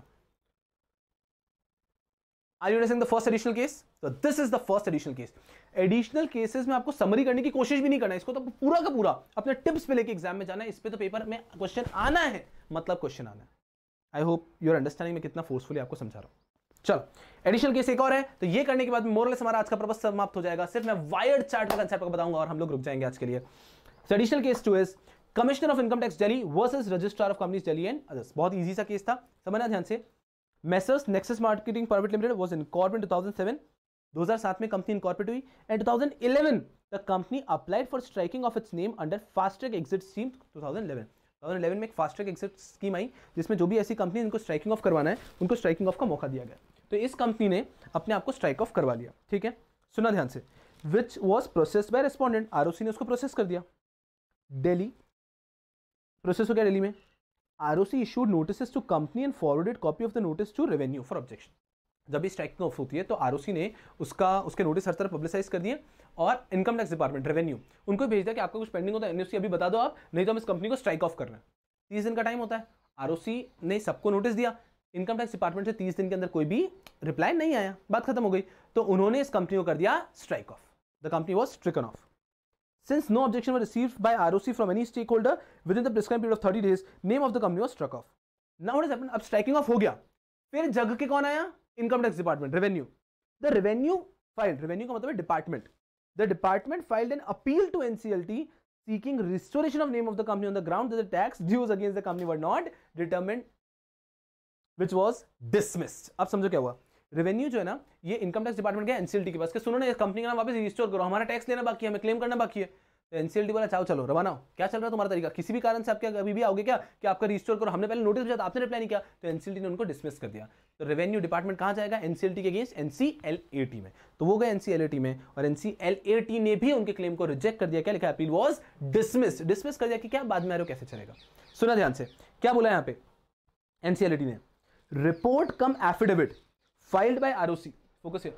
Are you understanding the first additional case? So this is the first additional case. Additional cases में आपको समरी करने की कोशिश भी नहीं करना है, इसको तो पूरा का पूरा अपने टिप्स पे लेके एग्जाम में जाना है। इस पे तो पेपर में क्वेश्चन आना है, मतलब क्वेश्चन आना है। I hope you are understanding में कितना फोर्सफुली आपको समझा रहा हूं। चलो एडिशनल केस एक और है, तो ये करने के बाद मोरलेस हमारा आज का पर्पस समाप्त हो जाएगा। सिर्फ मैं वायर्ड चार्ट का कंसेप्ट बताऊंगा और हम लोग रुक जाएंगे आज के लिए। So additional case two is commissioner of income tax Delhi versus registrar of companies Delhi and others. बहुत इजी सा केस था, समझना ध्यान से। Messrs Nexus Marketing Private Limited was incorporated in two thousand seven. दो हज़ार सात में कंपनी इनकॉर्पोरेट हुई, and two thousand eleven the company applied for striking of its name under fast track exit scheme two thousand eleven. twenty eleven में एक fast track exit scheme आई जिसमें जो भी ऐसी कंपनी इनको स्ट्राइकिंग ऑफ करवाना है उनको स्ट्राइकिंग ऑफ का मौका दिया गया। तो इस कंपनी ने अपने आप को स्ट्राइक ऑफ करवा लिया। ठीक है, सुना ध्यान से। Which was processed by respondent, ROC ने उसको प्रोसेस कर दिया। दिल्ली प्रोसेस हो गया दिल्ली में। ROC issued notice to company and forwarded copy of the notice to revenue for objection. जब भी स्ट्राइकिंग ऑफ होती है तो आरओसी ने उसका उसके नोटिस हर तरफ पब्लिसाइज कर दिए और इनकम टैक्स डिपार्टमेंट रेवेन्यू उनको भेज दिया कि आपका कुछ पेंडिंग होता है एनओसी अभी बता दो आप, नहीं तो हम इस कंपनी को स्ट्राइक ऑफ करना है। तीस दिन का टाइम होता है। आरओसी ने सबको नोटिस दिया, इनकम टैक्स डिपार्टमेंट से तीस दिन के अंदर कोई भी रिप्लाई नहीं आया, बात खत्म हो गई। तो उन्होंने इस कंपनी को कर दिया strike off. The company was stricken off. Since no objection was received by R O C from any stakeholder within the prescribed period of thirty days, name of the company was struck off. Now what has happened? अब striking off हो गया, फिर जग के कौन आया? Income tax department, revenue. The revenue filed, revenue का मतलब है department. The department filed an appeal to NCLT seeking restoration of name of the company on the ground that the tax dues against the company were not determined, which was dismissed. अब समझो क्या हुआ? Revenue जो है ना, ये income tax department गया NCLT के पास कि सुनो ना, इस कंपनी का नाम वापस रजिस्टर करो, हमारा टैक्स लेना बाकी है, हमें क्लेम करना बाकी है। तो एनसीएलटी बोला चाहो चलो रवाना हो, क्या चल रहा है तुम्हारा तरीका, किसी भी कारण से आप क्या अभी भी आओगे क्या कि आपका रजिस्टर करो, हमने पहले नोटिस भेजा था आपने रिप्लाई नहीं किया, तो एनसीएलटी ने उनको डिसमिस कर दिया। तो रेवेन्यू डिपार्टमेंट कहां जाएगा? एनसीएलटी के अगेंस्ट एनसीएलएटी में। तो वो गए एनसीएलएटी में और एनसीएलएटी ने भी उनके क्लेम को रिजेक्ट कर दिया। क्या लिखा? Appeal was dismissed. डिसमिस कर दिया कि क्या बाद में आ रहे हो, कैसे चलेगा? सुना ध्यान से, क्या बोला यहां पे एनसीएलएटी ने? Report cum affidavit filed by ROC, focus here,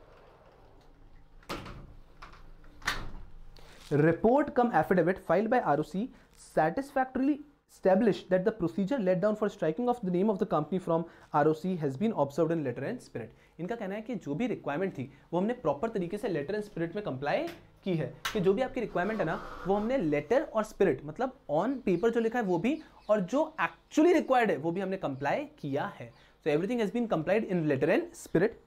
report cum affidavit filed by R O C satisfactorily established that the procedure laid down for striking off the name of the company from R O C has been observed in letter and spirit. इनका कहना है कि जो भी requirement थी वो हमने proper तरीके से लेटर एंड स्पिरिट में कंप्लाई की है, कि जो भी आपकी रिक्वायरमेंट है ना वो हमने लेटर और स्पिरिट मतलब ऑन पेपर जो लिखा है वो भी और जो एक्चुअली रिक्वायर्ड है वो भी हमने कंप्लाई किया है। So everything has been complied in letter and spirit.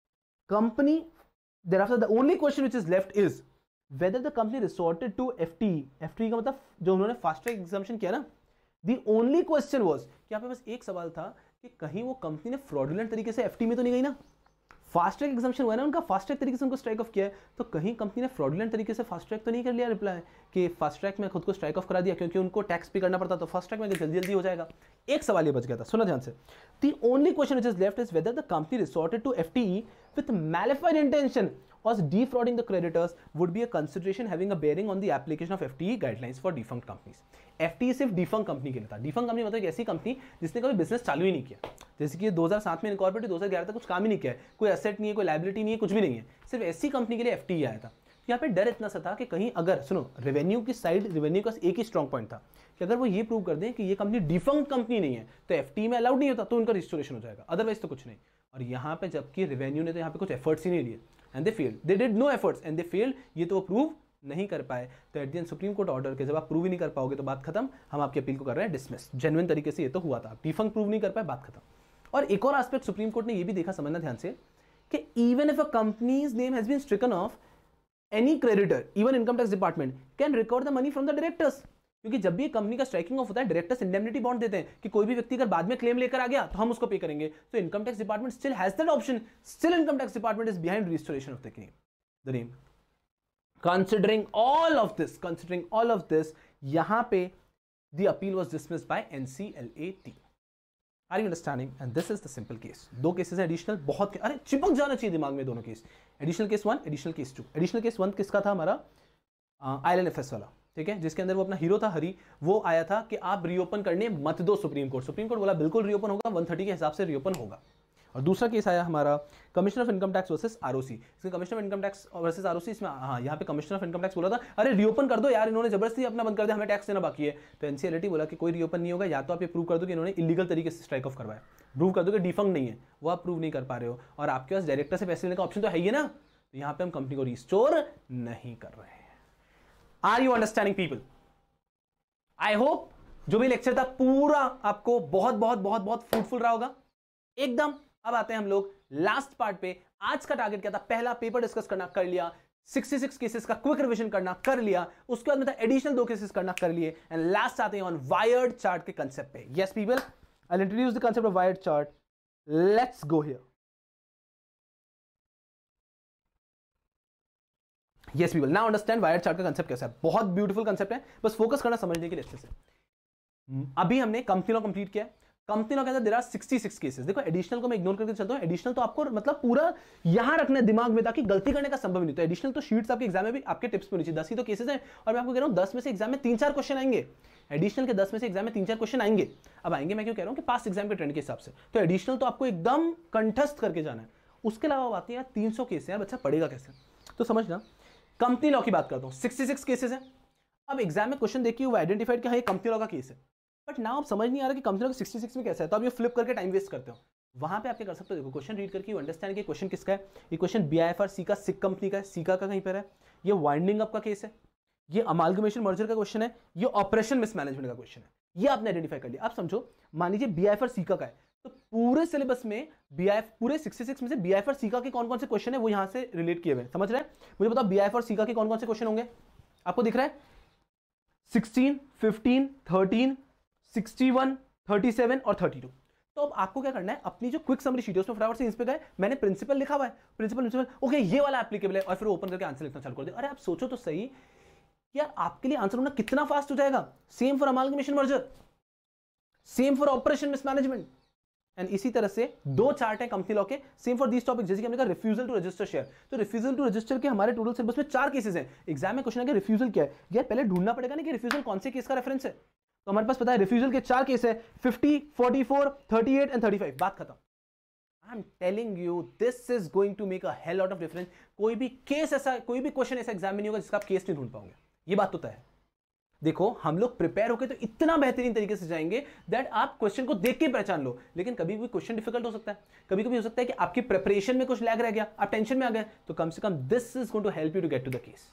Company thereafter the only question which is left is whether the company resorted to F T E, F T E का मतलब जो उन्होंने फास्ट ट्रैक एग्जामिनेशन किया ना, the only question was कि यहाँ पे बस एक सवाल था कि कहीं वो कंपनी ने फ्रॉडुलेंट तरीके से एफ टी में तो नहीं गई ना। फास्ट ट्रैक एग्जामिनेशन हुआ है ना उनका, फास्ट ट्रैक तरीके से उनको स्ट्राइक ऑफ किया है, तो कहीं कंपनी ने फ्रॉडुलेंट तरीके से फास्ट ट्रैक तो नहीं कर लिया रिप्लाई कि फास्ट ट्रैक में खुद को स्ट्राइक ऑफ करा दिया क्योंकि उनको टैक्स पे करना पड़ता, तो फास्ट ट्रैक में जल्दी जल्दी हो जाएगा। एक सवाल ये बच गया था, सुना ध्यान से। The only question which is left is whether the company resorted to F T E with malified intention or defrauding the creditors would be a consideration having a bearing on the application of F T E guidelines for defunct companies. F T E सिर्फ defunct company के लिए था। Defunct company मतलब एक ऐसी company जिसने कभी business चालू ही नहीं किया, जैसे कि दो हज़ार सात में इनकॉर्पोरेटेड, दो हज़ार ग्यारह तक कुछ काम ही नहीं किया है, कोई एसेट नहीं है, कोई लायबिलिटी नहीं है, कुछ भी नहीं है, सिर्फ ऐसी कंपनी के लिए F T E आया था। यहाँ पे डर इतना सा था कि कहीं अगर सुनो रेवेन्यू की साइड, रेवेन्यू का एक ही स्ट्रॉन्ग पॉइंट था कि अगर वो ये प्रूव कर दें कि ये कंपनी डिफंक्ट कंपनी नहीं है तो F T E में अलाउड नहीं होता, तो उनका रिस्टोरेशन हो जाएगा, अदरवाइज तो कुछ नहीं। और यहाँ पे जबकि रेवेन्यू ने तो यहाँ पे कुछ एफर्ट्स ही नहीं लिए and they failed, they did no efforts and they failed, ये तो वो प्रूव नहीं कर पाए। तो at the end Supreme Court order के जब आप प्रूव ही नहीं कर पाओगे तो बात खत्म, हम आपकी अपील को कर रहे हैं डिसमिस। जेन्युइन तरीके से ये तो हुआ था, डिफंक्ट प्रूव नहीं कर पाए, बात खत्म। और एक और एस्पेक्ट सुप्रीम कोर्ट ने ये भी देखा, समझना ध्यान से, कि even if a company's name has been stricken off, any creditor even income tax department can recover the money from the directors, क्योंकि जब भी कंपनी का स्ट्राइकिंग ऑफ होता है डायरेक्टर्स इंडेमनिटी बॉन्ड देते हैं कि कोई भी व्यक्ति अगर बाद में क्लेम लेकर आ गया तो हम उसको पे करेंगे। तो income tax department still has that option, still income tax department is behind restoration of the name the name. Considering all of this considering all of this यहां पे the appeal was dismissed by NCLAT. Are you understanding? And this is the simple case. दो cases हैं additional, बहुत के, अरे चिपक जाना चाहिए दिमाग में दोनों case. Additional case one, additional case two. Additional case one किसका था? हमारा आईएलएनएफएस वाला, ठीक है, जिसके अंदर वो अपना हीरो था हरी, वो आया था कि आप रीओपन करने मत दो सुप्रीम कोर्ट। सुप्रीम कोर्ट बोला बिल्कुल रीओपन होगा, एक सौ तीस के हिसाब से रीओपन होगा। और दूसरा केस आया हमारा commissioner of income tax versus ROC. इसमें commissioner of income tax versus ROC, इसमें हाँ यहाँ पे कमिश्नर ऑफ इनकम टैक्स बोला था अरे रीओपन कर दो यार, इन्होंने जबरदस्ती अपना बंद कर दिया, हमें टैक्स देना बाकी है। तो एनसीएलएटी बोला कि कोई रीओपन नहीं होगा, या तो आप ये प्रूव कर दो कि इन्होंने इलीगल तरीके से स्ट्राइक ऑफ करवाया, प्रूव कर दो कि डिफंक्ट नहीं है, वो आप प्रूव नहीं कर पा रहे हो, और आपके पास डायरेक्टर से पैसे लेने का ऑप्शन तो है ही ना, तो यहाँ पे हम कंपनी को रिस्टोर नहीं कर रहे हैं। Are you understanding people? I hope जो भी लेक्चर था पूरा आपको बहुत बहुत बहुत बहुत फ्रूटफुल रहा होगा एकदम। अब आते हैं हम लोग लास्ट पार्ट पे। आज का टारगेट क्या था? पहला पेपर डिस्कस करना, कर लिया। छियासठ केसेस का क्विक रिवीजन करना, कर लिया। उसके बाद में था एडिशनल दो केसेस करना, कर लिए। एंड लास्ट आते हैं ऑन वायर्ड चार्ट के कंसेप्ट पे। Yes people, I will introduce the concept of wired chart. Let's go here. Yes people, now understand wired chart का कंसेप्ट कैसा है। बहुत ब्यूटीफुल कंसेप्ट है, बस फोकस करना समझने के लिए अच्छे से। अभी हमने कंपनी लॉ कंप्लीट किया, कंपनी लॉ के अंदर there are sixty six cases. देखो एडिशनल को मैं इग्नोर करके चलता हूं, एडिशनल तो आपको मतलब पूरा यहां रखना है दिमाग में ताकि गलती करने का संभव नहीं। तो एडिशनल तो शीट्स आपके एग्जाम में भी आपके टिप्स में नीचे दस ही तो केसेस हैं, और मैं आपको कह रहा हूं दस में से एग्जाम में तीन चार क्वेश्चन आएंगे। एडिशनल के दस में से एग्जाम में तीन चार क्वेश्चन आएंगे। अब आएंगे मैं क्यों कह रहा हूं कि पास्ट एग्जाम के ट्रेंड के हिसाब से, तो एडिशनल तो आपको एकदम कंठस्थ करके जाना है। उसके अलावा बात है तीन सौ केस यार बच्चा पढ़ेगा कैसे, तो समझना। कंपनी लॉ की बात करता हूं, सिक्सटी सिक्स केसेस है। अब एग्जाम में क्वेश्चन देखिए वो आइडेंटिफाइड कि हाँ ये कंपनी लॉ का केस है, बट नाउ आप समझ नहीं आ रहा कि कंपनी लॉ का सिक्सटी सिक्स में कैसा है, तो आप ये फ्लिप करके टाइम वेस्ट करते हो। वहां पे आप क्या कर सकते हो, देखो क्वेश्चन रीड करके यू अंडरस्टैंड कि क्वेश्चन किसका है। ये क्वेश्चन बीआईएफआर सी का सिक कंपनी का है, सीका का कहीं पर है। ये वाइंडिंग अप का केस है, ये अमालगमेशन मर्जर का क्वेश्चन है, ये ऑपरेशन मिसमैनेजमेंट का क्वेश्चन है। ये आपने आइडेंटिफाई कर लिया। आप समझो मान लीजिए बीआईएफआर सीका का है, तो पूरे सिलेबस में बीआईएफ पूरे सिक्सटी सिक्स में से बीआईएफआर सीका के कौन कौन से क्वेश्चन है वो यहां से रिलेट किए हुए हैं, समझ रहे हैं। मुझे बताओ बीआईएफआर सीका के कौन कौन से क्वेश्चन होंगे, आपको दिख रहा है sixteen, fifteen, thirteen, sixty one, thirty seven और थर्टी टू। तो अब आपको क्या करना है, अपनी जो क्विक समरी शीट है उसमें फटाफट से इस पे गए, मैंने प्रिंसिपल लिखा हुआ है, प्रिंसिपल प्रिंसिपल ओके ये वाला एप्लीकेबल है, और फिर ओपन करके आंसर लिखना चालू कर दे। अरे आप सोचो तो सही यार, आपके लिए आंसर होना कितना फास्ट हो जाएगा। Same for amalgamation merger, same for operation mismanagement. And इसी तरह से दो चार्ट है कंपनी लॉ के, सेम फॉर दिस टॉपिक। जैसे कि हमने कहा रिफ्यूजल टू रजिस्टर शेयर, तो रिफ्यूजल टू रजिस्टर के हमारे टोटल सिलेबस में चार केसेस हैं। एग्जाम में क्वेश्चन है कि रिफ्यूजल क्या है, यार पहले ढूंढना पड़ेगा ना कि रिफ्यूजल कौन से केस का रेफरेंस है। तो हमारे पास पता है रिफ्यूजल के चार केस है, fifty, forty four, thirty eight and thirty five. बात खत्म। I am telling you this is going to make a hell lot of difference. कोई भी केस ऐसा, कोई भी क्वेश्चन ऐसा एग्जाम में नहीं होगा जिसका आप केस नहीं ढूंढ पाओगे, ये बात तो तय है। देखो हम लोग प्रिपेयर होकर तो इतना बेहतरीन तरीके से जाएंगे दैट आप क्वेश्चन को देख के पहचान लो। लेकिन कभी भी क्वेश्चन डिफिकल्ट हो सकता है, कभी कभी हो सकता है कि आपकी प्रिपरेशन में कुछ लैग रह गया, आप टेंशन में आ गए, तो कम से कम this is going to help you to get to the case.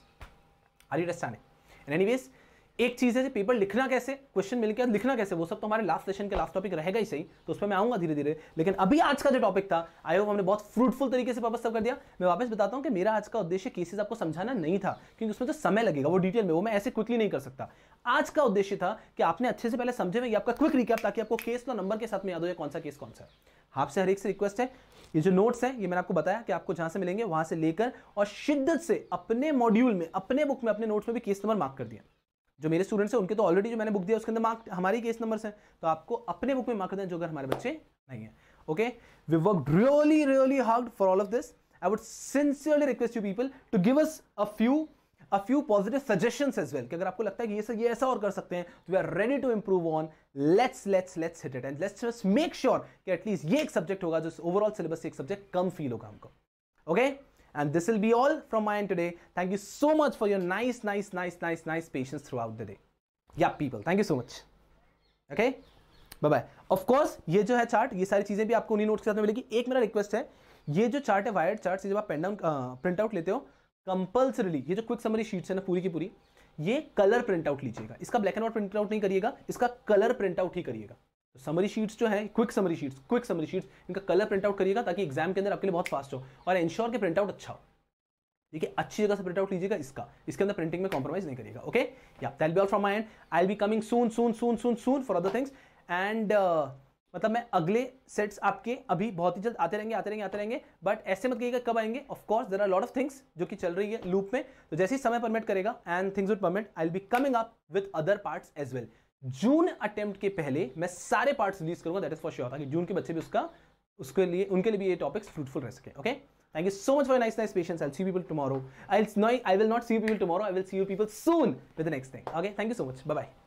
Are you understanding? And anyways एक चीज है पेपर लिखना कैसे, क्वेश्चन मिल के लिखना कैसे, वो सब तो हमारे लास्ट सेशन के लास्ट टॉपिक रहेगा ही सही, तो उस पर मैं आऊंगा धीरे धीरे। लेकिन अभी आज का जो टॉपिक था, आई होप हमने बहुत फ्रूटफुल तरीके से वापस सब कर दिया। मैं वापस बताता हूं कि मेरा आज का उद्देश्य केसेस आपको समझाना नहीं था, क्योंकि उसमें तो समय लगेगा, वो डिटेल में, वो मैं ऐसे क्विकली नहीं कर सकता। आज का उद्देश्य था कि आपने अच्छे से पहले समझे में आपका क्विक रिकैप, ताकि आपको केस का नंबर के साथ में याद हो जाए कौन सा केस कौन सा है। आपसे हर एक से रिक्वेस्ट है, ये जो नोट्स हैं ये मैंने आपको बताया कि आपको जहां से मिलेंगे वहां से लेकर और शिद्दत से अपने मॉड्यूल में, अपने बुक में, अपने नोट्स में भी केस नंबर मार्क कर दिया। जो मेरे स्टूडेंट्स हैं उनके तो ऑलरेडी जो मैंने बुक दिया उसके अंदर मार्क हमारी केस नंबर्स हैं, तो आपको अपने बुक में मार्क दें जो अगर हमारे बच्चे नहीं है। Okay, we worked really really hard for all of this. I would sincerely request you people to give us a few a few positive suggestions as well, कि अगर आपको लगता है कि ये सब ये ऐसा और कर सकते हैं, तो we are ready to improve on. Let's let's let's hit it and let's just make sure कि एटलीस्ट ये एक सब्जेक्ट होगा जो ओवरऑल सिलेबस से एक सब्जेक्ट कम फील होगा हमको। Okay, and this will be all from my end today. Thank you so much for your nice nice nice nice nice patience throughout the day. Yeah people, thank you so much. Okay, bye bye. Of course ये जो है chart, ये सारी चीजें भी आपको उन्हीं notes के साथ में मिलेगी। एक मेरा रिक्वेस्ट है, ये जो चार्ट है वायर्ड चार्ट से जब आप पेन डाउन प्रिंट आउट लेते हो, कंपल्सरीली ये जो क्विक समरी शीट्स है ना पूरी की पूरी, ये कलर प्रिंट आउट लीजिएगा। इसका black and white print out नहीं करिएगा, इसका कलर प्रिंट आउट ही करिएगा। तो समरी शीट्स जो है, quick summary sheets, quick summary sheets, इनका कलर प्रिंट आउट करिएगा ताकि एग्जाम के अंदर आपके लिए बहुत फास्ट हो, और इंश्योर के प्रिंट आउट अच्छा हो। ठीक है, अच्छी जगह से प्रिंट आउट लीजिएगा इसका, इसके अंदर प्रिंटिंग में कॉम्प्रोमाइज नहीं करिएगा। Okay, yeah that will be all from my end. I will be coming soon soon soon soon soon for other things and मतलब मैं अगले सेट्स आपके अभी बहुत ही जल्द आते रहेंगे आते रहेंगे आते रहेंगे बट ऐसे मत कहिएगा कब आएंगे। Of course there are lot of things जो कि चल रही है लूप में, तो जैसे ही समय परमिट करेगा and things would permit, I will be coming up with other parts as well. June attempt के पहले मैं सारे पार्ट्स रिलीज करूंगा, दैट इज फॉर श्योर, ताकि जून के बच्चे भी उसका उसके लिए उनके लिए भी ये टॉपिक्स फ्रूटफुल रह सके। Okay, thank you so much for your nice nice patience. I'll see you people tomorrow. I'll no, I will not see you people tomorrow. I will see you people soon with the next thing. Okay, thank you so much. Bye bye.